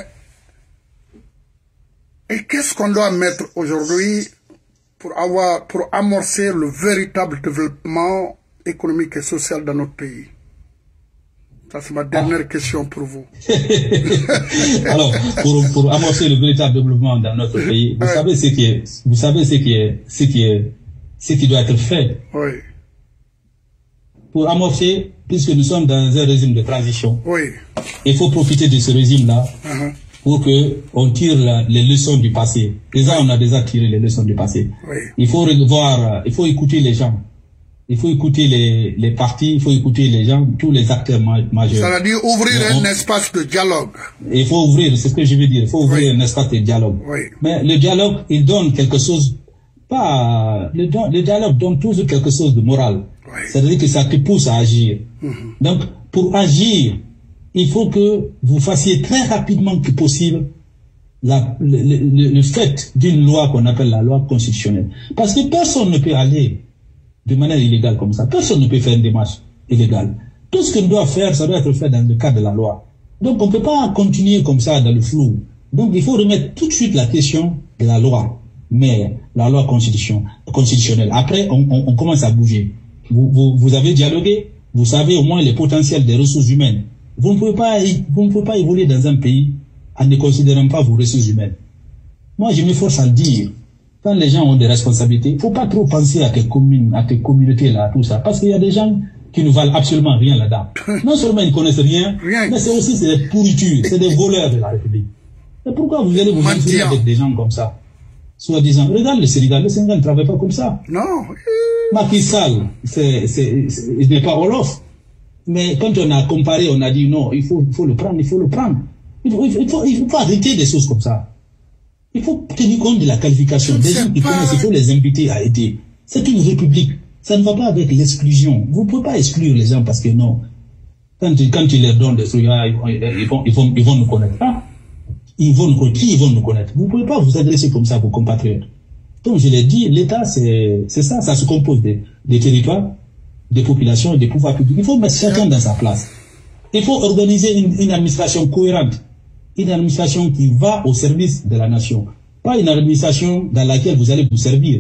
et qu'est-ce qu'on doit mettre aujourd'hui pour avoir, pour amorcer le véritable développement économique et social dans notre pays? Ça, c'est ma dernière ah. question pour vous. Alors, pour, pour amorcer le véritable développement dans notre pays, vous ouais. savez ce qui est, vous savez ce qui est, ce qui est, ce qui doit être fait. Oui. Pour amorcer, puisque nous sommes dans un régime de transition, oui. il faut profiter de ce régime-là uh-huh. pour que on tire la, les leçons du passé. Déjà, on a déjà tiré les leçons du passé. Oui. Il faut revoir, il faut écouter les gens. Il faut écouter les, les partis, il faut écouter les gens, tous les acteurs ma majeurs. Ça veut dire ouvrir on, un espace de dialogue. Il faut ouvrir, c'est ce que je veux dire, il faut ouvrir oui. un espace de dialogue. Oui. Mais le dialogue, il donne quelque chose, pas, le, le dialogue donne toujours quelque chose de moral. Oui. C'est-à-dire que ça te pousse à agir. Mm-hmm. Donc, pour agir, il faut que vous fassiez très rapidement que possible la, le, le, le fait d'une loi qu'on appelle la loi constitutionnelle. Parce que personne ne peut aller de manière illégale comme ça. Personne ne peut faire une démarche illégale. Tout ce qu'on doit faire, ça doit être fait dans le cadre de la loi. Donc on ne peut pas continuer comme ça dans le flou. Donc il faut remettre tout de suite la question de la loi, mais la loi constitution, constitutionnelle. Après, on, on, on commence à bouger. Vous, vous, vous avez dialogué, vous savez au moins les potentiels des ressources humaines. Vous ne pouvez pas, vous ne pouvez pas évoluer dans un pays en ne considérant pas vos ressources humaines. Moi, je m'efforce à le dire. Quand les gens ont des responsabilités, il ne faut pas trop penser à tes communes, à tes communautés là, tout ça. Parce qu'il y a des gens qui ne valent absolument rien là-dedans. Non seulement ils ne connaissent rien, rien. mais c'est aussi des pourritures, c'est des voleurs de la République. Et pourquoi vous allez vous mentir avec des gens comme ça? Soit disant, regarde le Sénégal, le Sénégal ne travaille pas comme ça. Non. Macky Sall, c'est, c'est, c'est, il n'est pas Wolof. Mais quand on a comparé, on a dit non, il faut, il faut le prendre, il faut le prendre. Il faut, il faut, il faut pas arrêter des choses comme ça. Il faut tenir compte de la qualification. Des gens qui connaissent, il faut les inviter à aider. C'est une république. Ça ne va pas avec l'exclusion. Vous ne pouvez pas exclure les gens parce que non. Quand, quand tu leur donnes des trucs, ah, ils, vont, ils, vont, ils, vont, ils vont nous connaître. Ah, ils vont nous connaître. Qui ils vont nous connaître? Vous ne pouvez pas vous adresser comme ça à vos compatriotes. Donc je l'ai dit, l'État, c'est ça. Ça se compose des, des territoires, des populations et des pouvoirs publics. Il faut mettre chacun dans sa place. Il faut organiser une, une administration cohérente. Une administration qui va au service de la nation. Pas une administration dans laquelle vous allez vous servir.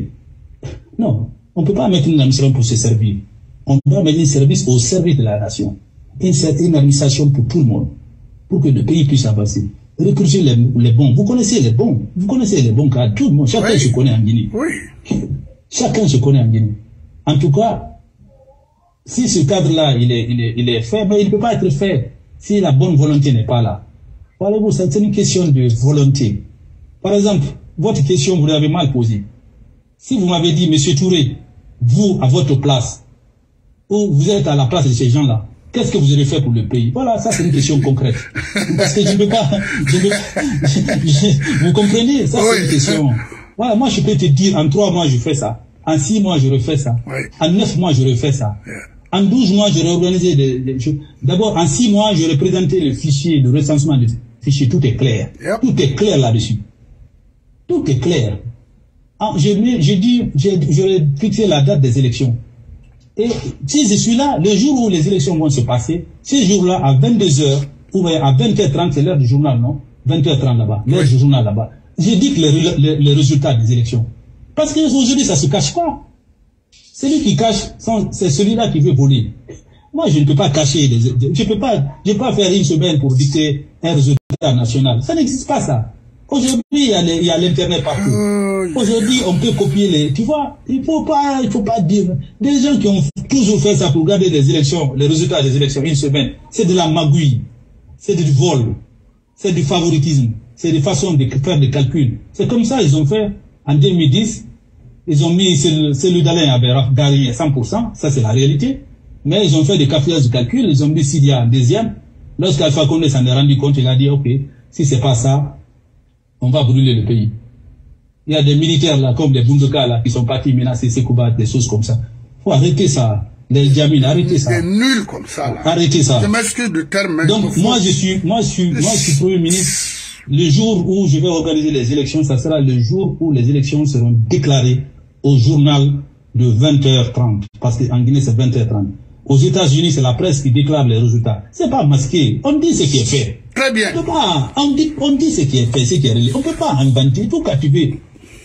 Non, on ne peut pas mettre une administration pour se servir. On doit mettre un service au service de la nation. Une, une administration pour tout le monde. Pour que le pays puisse avancer. Recruter les, les bons. Vous connaissez les bons. Vous connaissez les bons cadres. Tout le monde. Chacun oui. se connaît en Guinée. Oui. Chacun se connaît en Guinée. En tout cas, si ce cadre-là, il est, il, est, il est fait, mais il ne peut pas être fait si la bonne volonté n'est pas là. Voyez-vous, c'est une question de volonté. Par exemple, votre question, vous l'avez mal posée. Si vous m'avez dit, Monsieur Touré, vous, à votre place, ou vous êtes à la place de ces gens-là, qu'est-ce que vous aurez fait pour le pays? Voilà, ça c'est une question concrète. Parce que je ne peux pas... Je ne, je, je, vous comprenez? Ça c'est une question. Voilà, moi je peux te dire, en trois mois je fais ça. En six mois je refais ça. Oui. En neuf mois je refais ça. Yeah. En douze mois, j'aurais organisé des, des choses. D'abord, en six mois, j'aurais présenté le fichier de recensement des fichiers. Tout est clair. Yep. Tout est clair là-dessus. Tout est clair. J'ai dit, j'aurais fixé la date des élections. Et si je suis là, le jour où les élections vont se passer, ce jour-là, à vingt-deux heures, ou à vingt heures trente, c'est l'heure du journal, non? vingt heures trente là-bas, l'heure oui. du journal là-bas. J'ai dit que les, les, les résultats des élections. Parce qu'aujourd'hui, ça se cache pas. Celui qui cache, c'est celui-là qui veut voler. Moi, je ne peux pas cacher. Les, je ne peux pas, je peux pas faire une semaine pour dicter un résultat national. Ça n'existe pas, ça. Aujourd'hui, il y a l'Internet partout. Aujourd'hui, on peut copier les... Tu vois, il faut pas, il faut pas dire... Des gens qui ont toujours fait ça pour regarder les élections, les résultats des élections une semaine, c'est de la magouille. C'est du vol. C'est du favoritisme. C'est des façons de faire des calculs. C'est comme ça ils ont fait en deux mille dix. Ils ont mis, celui d'Alain avait gagné cent pour cent, ça c'est la réalité. Mais ils ont fait des cafouillages de calcul, ils ont dit s'il y a un deuxième. Lorsqu'Alpha Condé s'en est rendu compte, il a dit, ok, si c'est pas ça, on va brûler le pays. Il y a des militaires là, comme des Bunduka là, qui sont partis menacer Sekouba, des choses comme ça. Faut arrêter ça. Les Djamil, arrêtez ça. Des nuls comme ça là. Arrêtez ça. Je m'excuse du terme. Mais donc moi je suis, moi je suis, moi je suis Premier ministre. Le jour où je vais organiser les élections, ça sera le jour où les élections seront déclarées au journal de vingt heures trente. Parce qu'en Guinée c'est vingt heures trente. Aux États-Unis, c'est la presse qui déclare les résultats. C'est pas masqué. On dit ce qui est fait. Très bien. On, pas, on, dit, on dit ce qui est fait, ce qui est réalisé. On ne peut pas inventer, tout captiver.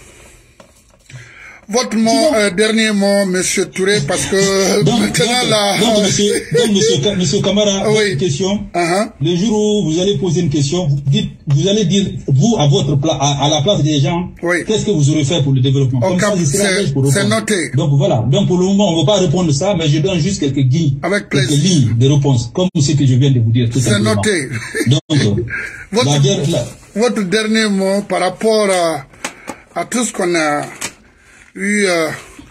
Votre mot, euh, dernier mot, Monsieur Touré, parce que donc, maintenant donc, là... Donc, monsieur, donc, monsieur, monsieur Camara, oui. une question. Uh-huh. Le jour où vous allez poser une question, vous, dites, vous allez dire, vous, à votre place, à, à la place des gens, oui. qu'est-ce que vous aurez fait pour le développement? C'est noté. Donc voilà. Donc pour le moment, on ne va pas répondre ça, mais je donne juste quelques guilles, Avec quelques plaisir. lignes de réponse, comme ce que je viens de vous dire tout simplement. C'est noté. Donc, votre, la guerre, la... votre dernier mot par rapport à, à tout ce qu'on a eu euh,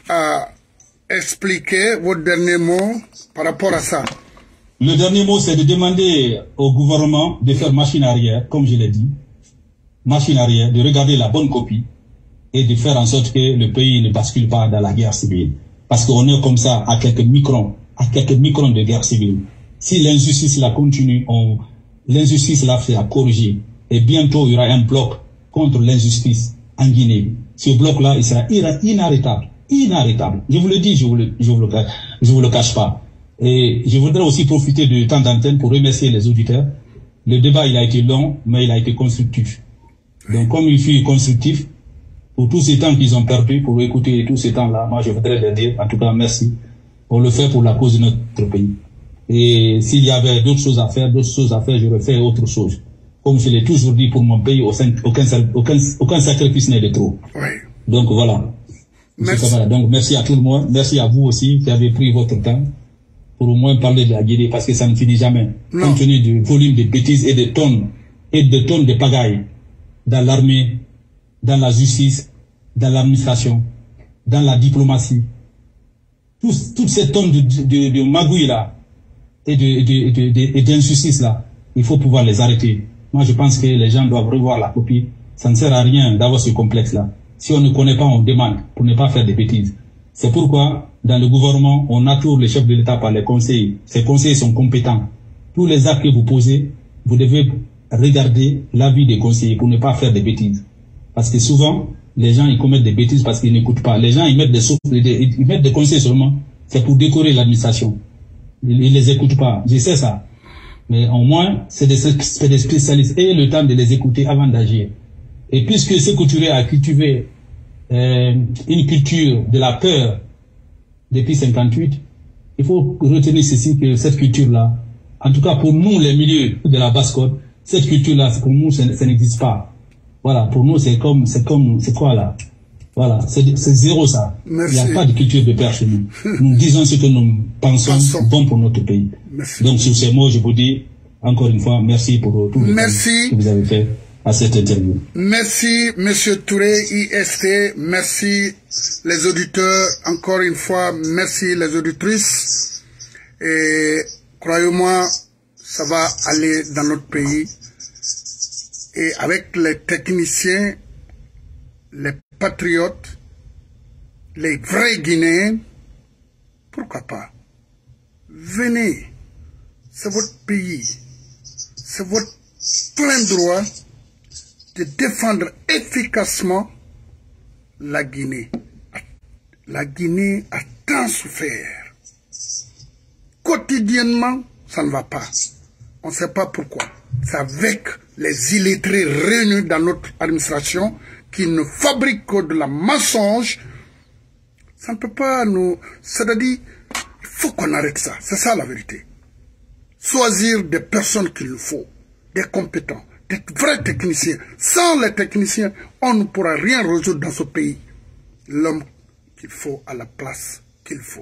à expliquer, votre dernier mot par rapport à ça. Le dernier mot, c'est de demander au gouvernement de faire machine arrière, comme je l'ai dit, machine arrière, de regarder la bonne copie et de faire en sorte que le pays ne bascule pas dans la guerre civile. Parce qu'on est comme ça à quelques microns, à quelques microns de guerre civile. Si l'injustice là continue, on, l'injustice là fait à corriger. Et bientôt, il y aura un bloc contre l'injustice en Guinée. Ce bloc-là, il sera inarrêtable. Inarrêtable. Je vous le dis, je vous le, je vous le, je vous le cache pas. Et je voudrais aussi profiter du temps d'antenne pour remercier les auditeurs. Le débat, il a été long, mais il a été constructif. Donc, comme il fut constructif, pour tous ces temps qu'ils ont perdu, pour écouter tous ces temps-là, moi, je voudrais leur dire, en tout cas, merci. On le fait pour la cause de notre pays. Et s'il y avait d'autres choses à faire, d'autres choses à faire, j'aurais fait autre chose. Comme je l'ai toujours dit, pour mon pays, aucun, aucun, aucun sacrifice n'est de trop. Oui. Donc, voilà. Merci. Donc, merci à tout le monde. Merci à vous aussi qui avez pris votre temps pour au moins parler de la Guinée, parce que ça ne finit jamais. Non. Compte tenu du volume de bêtises et de tonnes, et de tonnes de pagailles dans l'armée, dans la justice, dans l'administration, dans la diplomatie. Tout, toutes ces tonnes de, de, de magouilles là, et de, de, de, de, et d'injustice là, il faut pouvoir les arrêter. Moi, je pense que les gens doivent revoir la copie. Ça ne sert à rien d'avoir ce complexe là. Si on ne connaît pas, on demande pour ne pas faire des bêtises. C'est pourquoi, dans le gouvernement, on entoure les chefs de l'État par les conseillers. Ces conseillers sont compétents. Tous les actes que vous posez, vous devez regarder l'avis des conseillers pour ne pas faire des bêtises. Parce que souvent, les gens, ils commettent des bêtises parce qu'ils n'écoutent pas. Les gens, ils mettent des, ils mettent des conseils seulement. C'est pour décorer l'administration. Ils ne les écoutent pas. Je sais ça. Mais au moins, c'est des, des spécialistes. Ayez le temps de les écouter avant d'agir. Et puisque ce Touré a cultivé euh, une culture de la peur depuis cinquante-huit, il faut retenir ceci, que cette culture-là, en tout cas pour nous, les milieux de la basse-côte, cette culture-là, pour nous, ça, ça n'existe pas. Voilà, pour nous, c'est comme, c'est comme, c'est quoi là? Voilà, c'est zéro ça. Merci. Il n'y a pas de culture de peur chez nous. Nous disons ce que nous pensons, pensons. bon pour notre pays. Merci. Donc sur ces mots, je vous dis encore une fois, merci pour tout le merci. temps que vous avez fait à cette interview. Merci, Monsieur Touré, I S T. Merci, les auditeurs. Encore une fois, merci, les auditrices. Et croyez-moi, ça va aller dans notre pays. Et avec les techniciens, les patriotes, les vrais Guinéens, pourquoi pas? Venez, c'est votre pays, c'est votre plein droit de défendre efficacement la Guinée. La Guinée a tant souffert. Quotidiennement, ça ne va pas. On ne sait pas pourquoi. C'est avec les illettrés réunis dans notre administration qui ne fabriquent que de la mensonge. Ça ne peut pas nous... C'est-à-dire, il faut qu'on arrête ça. C'est ça la vérité. Choisir des personnes qu'il nous faut, des compétents, des vrais techniciens. Sans les techniciens, on ne pourra rien résoudre dans ce pays. L'homme qu'il faut à la place qu'il faut.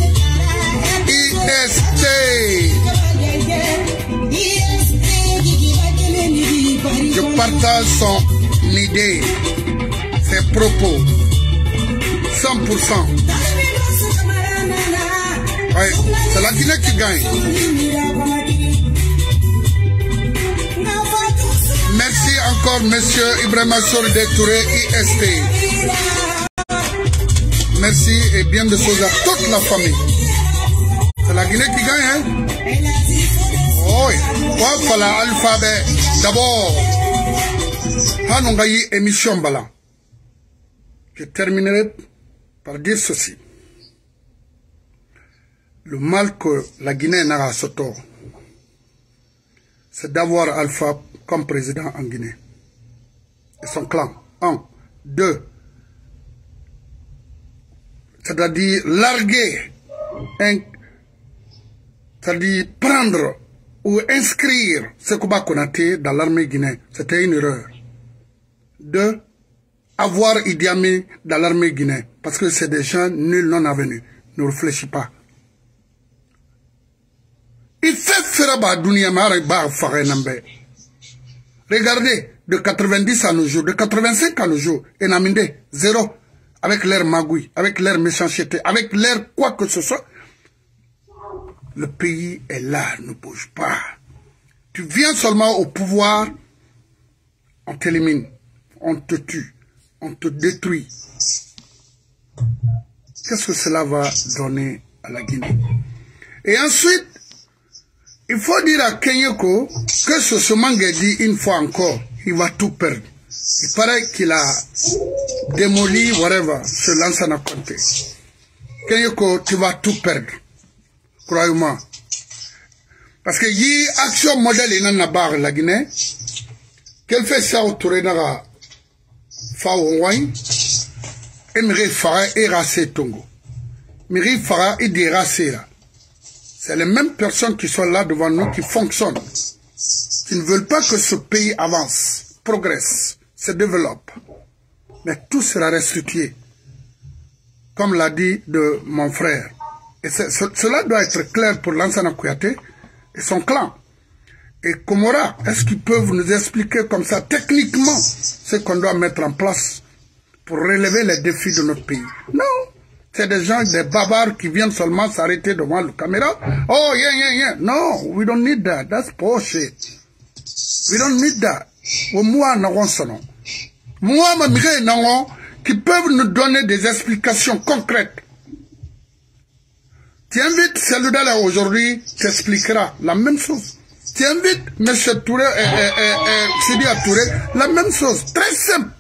I S T partage son idée, ses propos, cent pour cent. Ouais, c'est la Guinée qui gagne. Merci encore, monsieur Ibrahima Soride Touré, I S T. Merci et bien de choses à toute la famille. C'est la Guinée qui gagne, hein? Oui, il faut l'alphabet. D'abord, Hanongayi émission Bala. Je terminerai par dire ceci. Le mal que la Guinée n'a à ce tort, c'est d'avoir Alpha comme président en Guinée. Et son clan. Un. Deux. C'est-à-dire larguer, c'est-à-dire prendre ou inscrire Sékouba Konaté dans l'armée guinéenne. C'était une erreur. Deux. Avoir Idi Amin dans l'armée guinéenne. Parce que c'est des gens nuls non avenus. Ne réfléchis pas. Il fait faire ba dunia mara ba fare nambe. Regardez, de quatre-vingt-dix à nos jours, de quatre-vingt-cinq à nos jours, et Naminde, zéro. Avec l'air magouille, avec l'air méchanceté, avec l'air quoi que ce soit. Le pays est là, ne bouge pas. Tu viens seulement au pouvoir, on t'élimine, on te tue, on te détruit. Qu'est-ce que cela va donner à la Guinée? Et ensuite, il faut dire à Kenyoko que ce Somangue dit une fois encore, il va tout perdre. Il paraît qu'il a démoli, whatever, ce Lansana Conté. Kenyoko, tu vas tout perdre. Croyez-moi. Parce que y action modèle in na barre la Guinée, qu'elle fait ça autour de la Faououaï, et Miri Fara et Rassé Tongo. Miri Fara et des Rassé là. C'est les mêmes personnes qui sont là devant nous qui fonctionnent, qui ne veulent pas que ce pays avance, progresse, se développe. Mais tout sera restitué, comme l'a dit de mon frère. Et ce, cela doit être clair pour Lansana Kouyaté et son clan. Et Komora, est-ce qu'ils peuvent nous expliquer comme ça, techniquement, ce qu'on doit mettre en place pour relever les défis de notre pays? Non. C'est des gens, des bavards qui viennent seulement s'arrêter devant la caméra. Oh, yeah, yeah, yeah. No, we don't need that. That's bullshit. We don't need that. Moi, moi, ma qui peuvent nous donner des explications concrètes. Tu invites celui-là là aujourd'hui, t'expliquera la même chose. Tu invites M. Touré et, et, et, et Sidi Touré, la même chose. Très simple.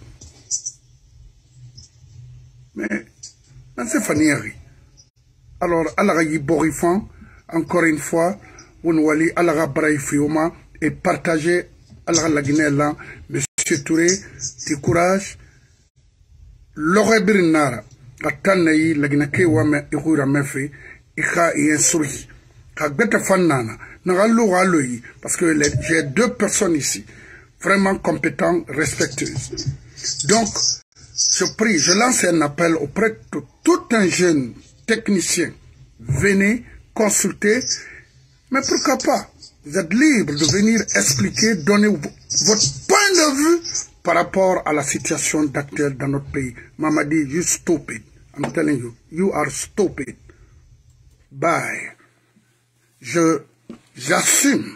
Mais c'est Fanny. Alors, Allah y borifan, encore une fois, Ounwali, Allah Braïfioma, et partagez Allah la Guinée là, Monsieur Touré, du courage, l'aurait brinara, à Tanaï, la Guinée Wame, Ihura Mefe, Iha et Insuri, Kagbeta Fanana, Naralo Aloyi, parce que j'ai deux personnes ici, vraiment compétentes, respectueuses. Donc, je prie, je lance un appel auprès de tout un jeune technicien. Venez consulter, mais pourquoi pas? Vous êtes libre de venir expliquer, donner votre point de vue par rapport à la situation actuelle dans notre pays. Mamadi, you stupid. I'm telling you, you are stupid. Bye. Je, j'assume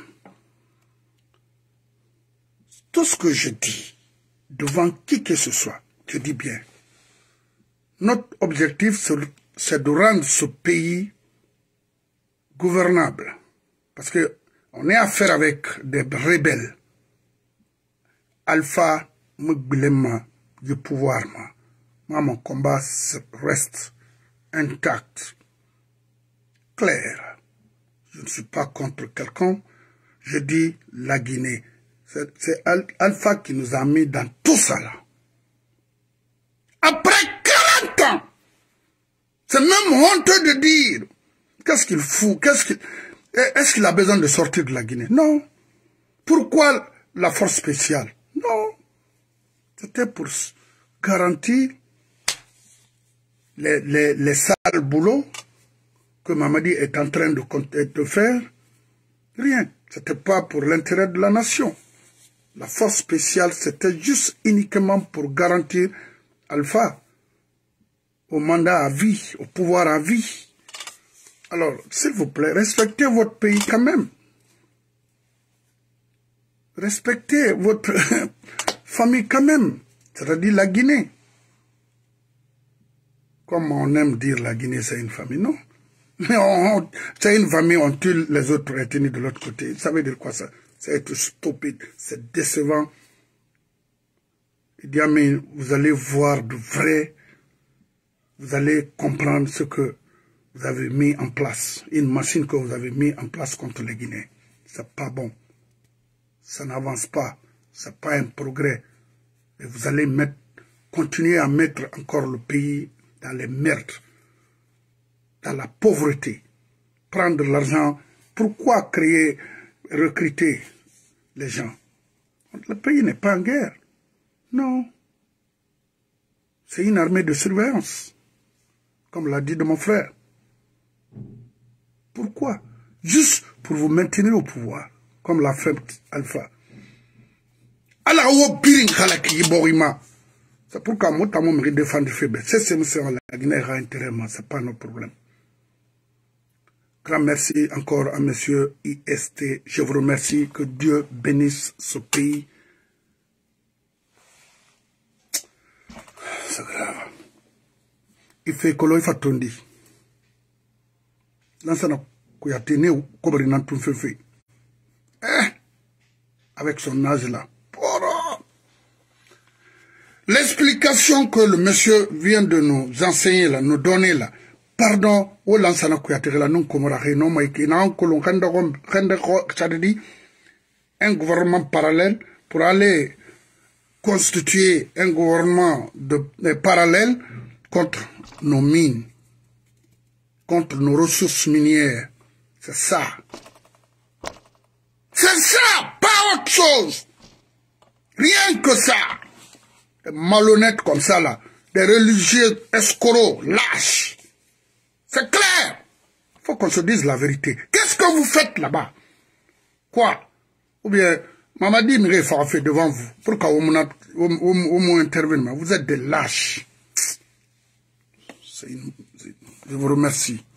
tout ce que je dis devant qui que ce soit. Je dis bien, notre objectif, c'est de rendre ce pays gouvernable. Parce que on est à faire avec des rebelles. Alpha, Mugbilema, du pouvoir. Moi, mon combat reste intact, clair. Je ne suis pas contre quelqu'un. Je dis la Guinée. C'est Alpha qui nous a mis dans tout ça là. Après quarante ans, c'est même honteux de dire qu'est-ce qu'il fout, qu'est-ce qu'il... Est-ce qu'il a besoin de sortir de la Guinée? Non. Pourquoi la force spéciale? Non. C'était pour garantir les, les, les sales boulots que Mamadi est en train de, de faire. Rien. C'était pas pour l'intérêt de la nation. La force spéciale, c'était juste uniquement pour garantir Alpha au mandat à vie, au pouvoir à vie. Alors, s'il vous plaît, respectez votre pays quand même. Respectez votre famille quand même, c'est-à-dire la Guinée. Comme on aime dire la Guinée, c'est une famille, non? Mais c'est une famille, on tue les autres ethnies de l'autre côté. Ça veut dire quoi ça? C'est être stupide, c'est décevant. Il dit, mais vous allez voir de vrai, vous allez comprendre ce que vous avez mis en place, une machine que vous avez mis en place contre les Guinéens. C'est pas bon. Ça n'avance pas. C'est pas un progrès. Et vous allez mettre, continuer à mettre encore le pays dans les merdes, dans la pauvreté. Prendre l'argent. Pourquoi créer, recruter les gens? Le pays n'est pas en guerre. Non. C'est une armée de surveillance, comme l'a dit de mon frère. Pourquoi? Juste pour vous maintenir au pouvoir, comme l'a fait Alpha. C'est pourquoi moi, je me défendre faible. C'est ce que la Guinée a intérêt, ce n'est pas notre problème. Grand merci encore à monsieur I S T. Je vous remercie. Que Dieu bénisse ce pays. C'est grave. Il fait que l'on fait tondi. Lansana Kouyaté ou Kobrina Tounfefe. Eh, avec son âge là. L'explication que le monsieur vient de nous enseigner là, nous donner là, pardon, ou Lansana Kouyaté là, non Komorare, non Maïki, non Kolon Kandagom, Kandako, Tchadidi, un gouvernement parallèle pour aller constituer un gouvernement de, de parallèle contre nos mines, contre nos ressources minières. C'est ça. C'est ça, pas autre chose. Rien que ça. Des malhonnêtes comme ça là, des religieux escrocs, lâches. C'est clair. Il faut qu'on se dise la vérité. Qu'est-ce que vous faites là-bas? Quoi? Ou bien, Mamadi Mire fait devant vous. Pourquoi vous intervenez? Vous êtes des lâches. Une... Je vous remercie.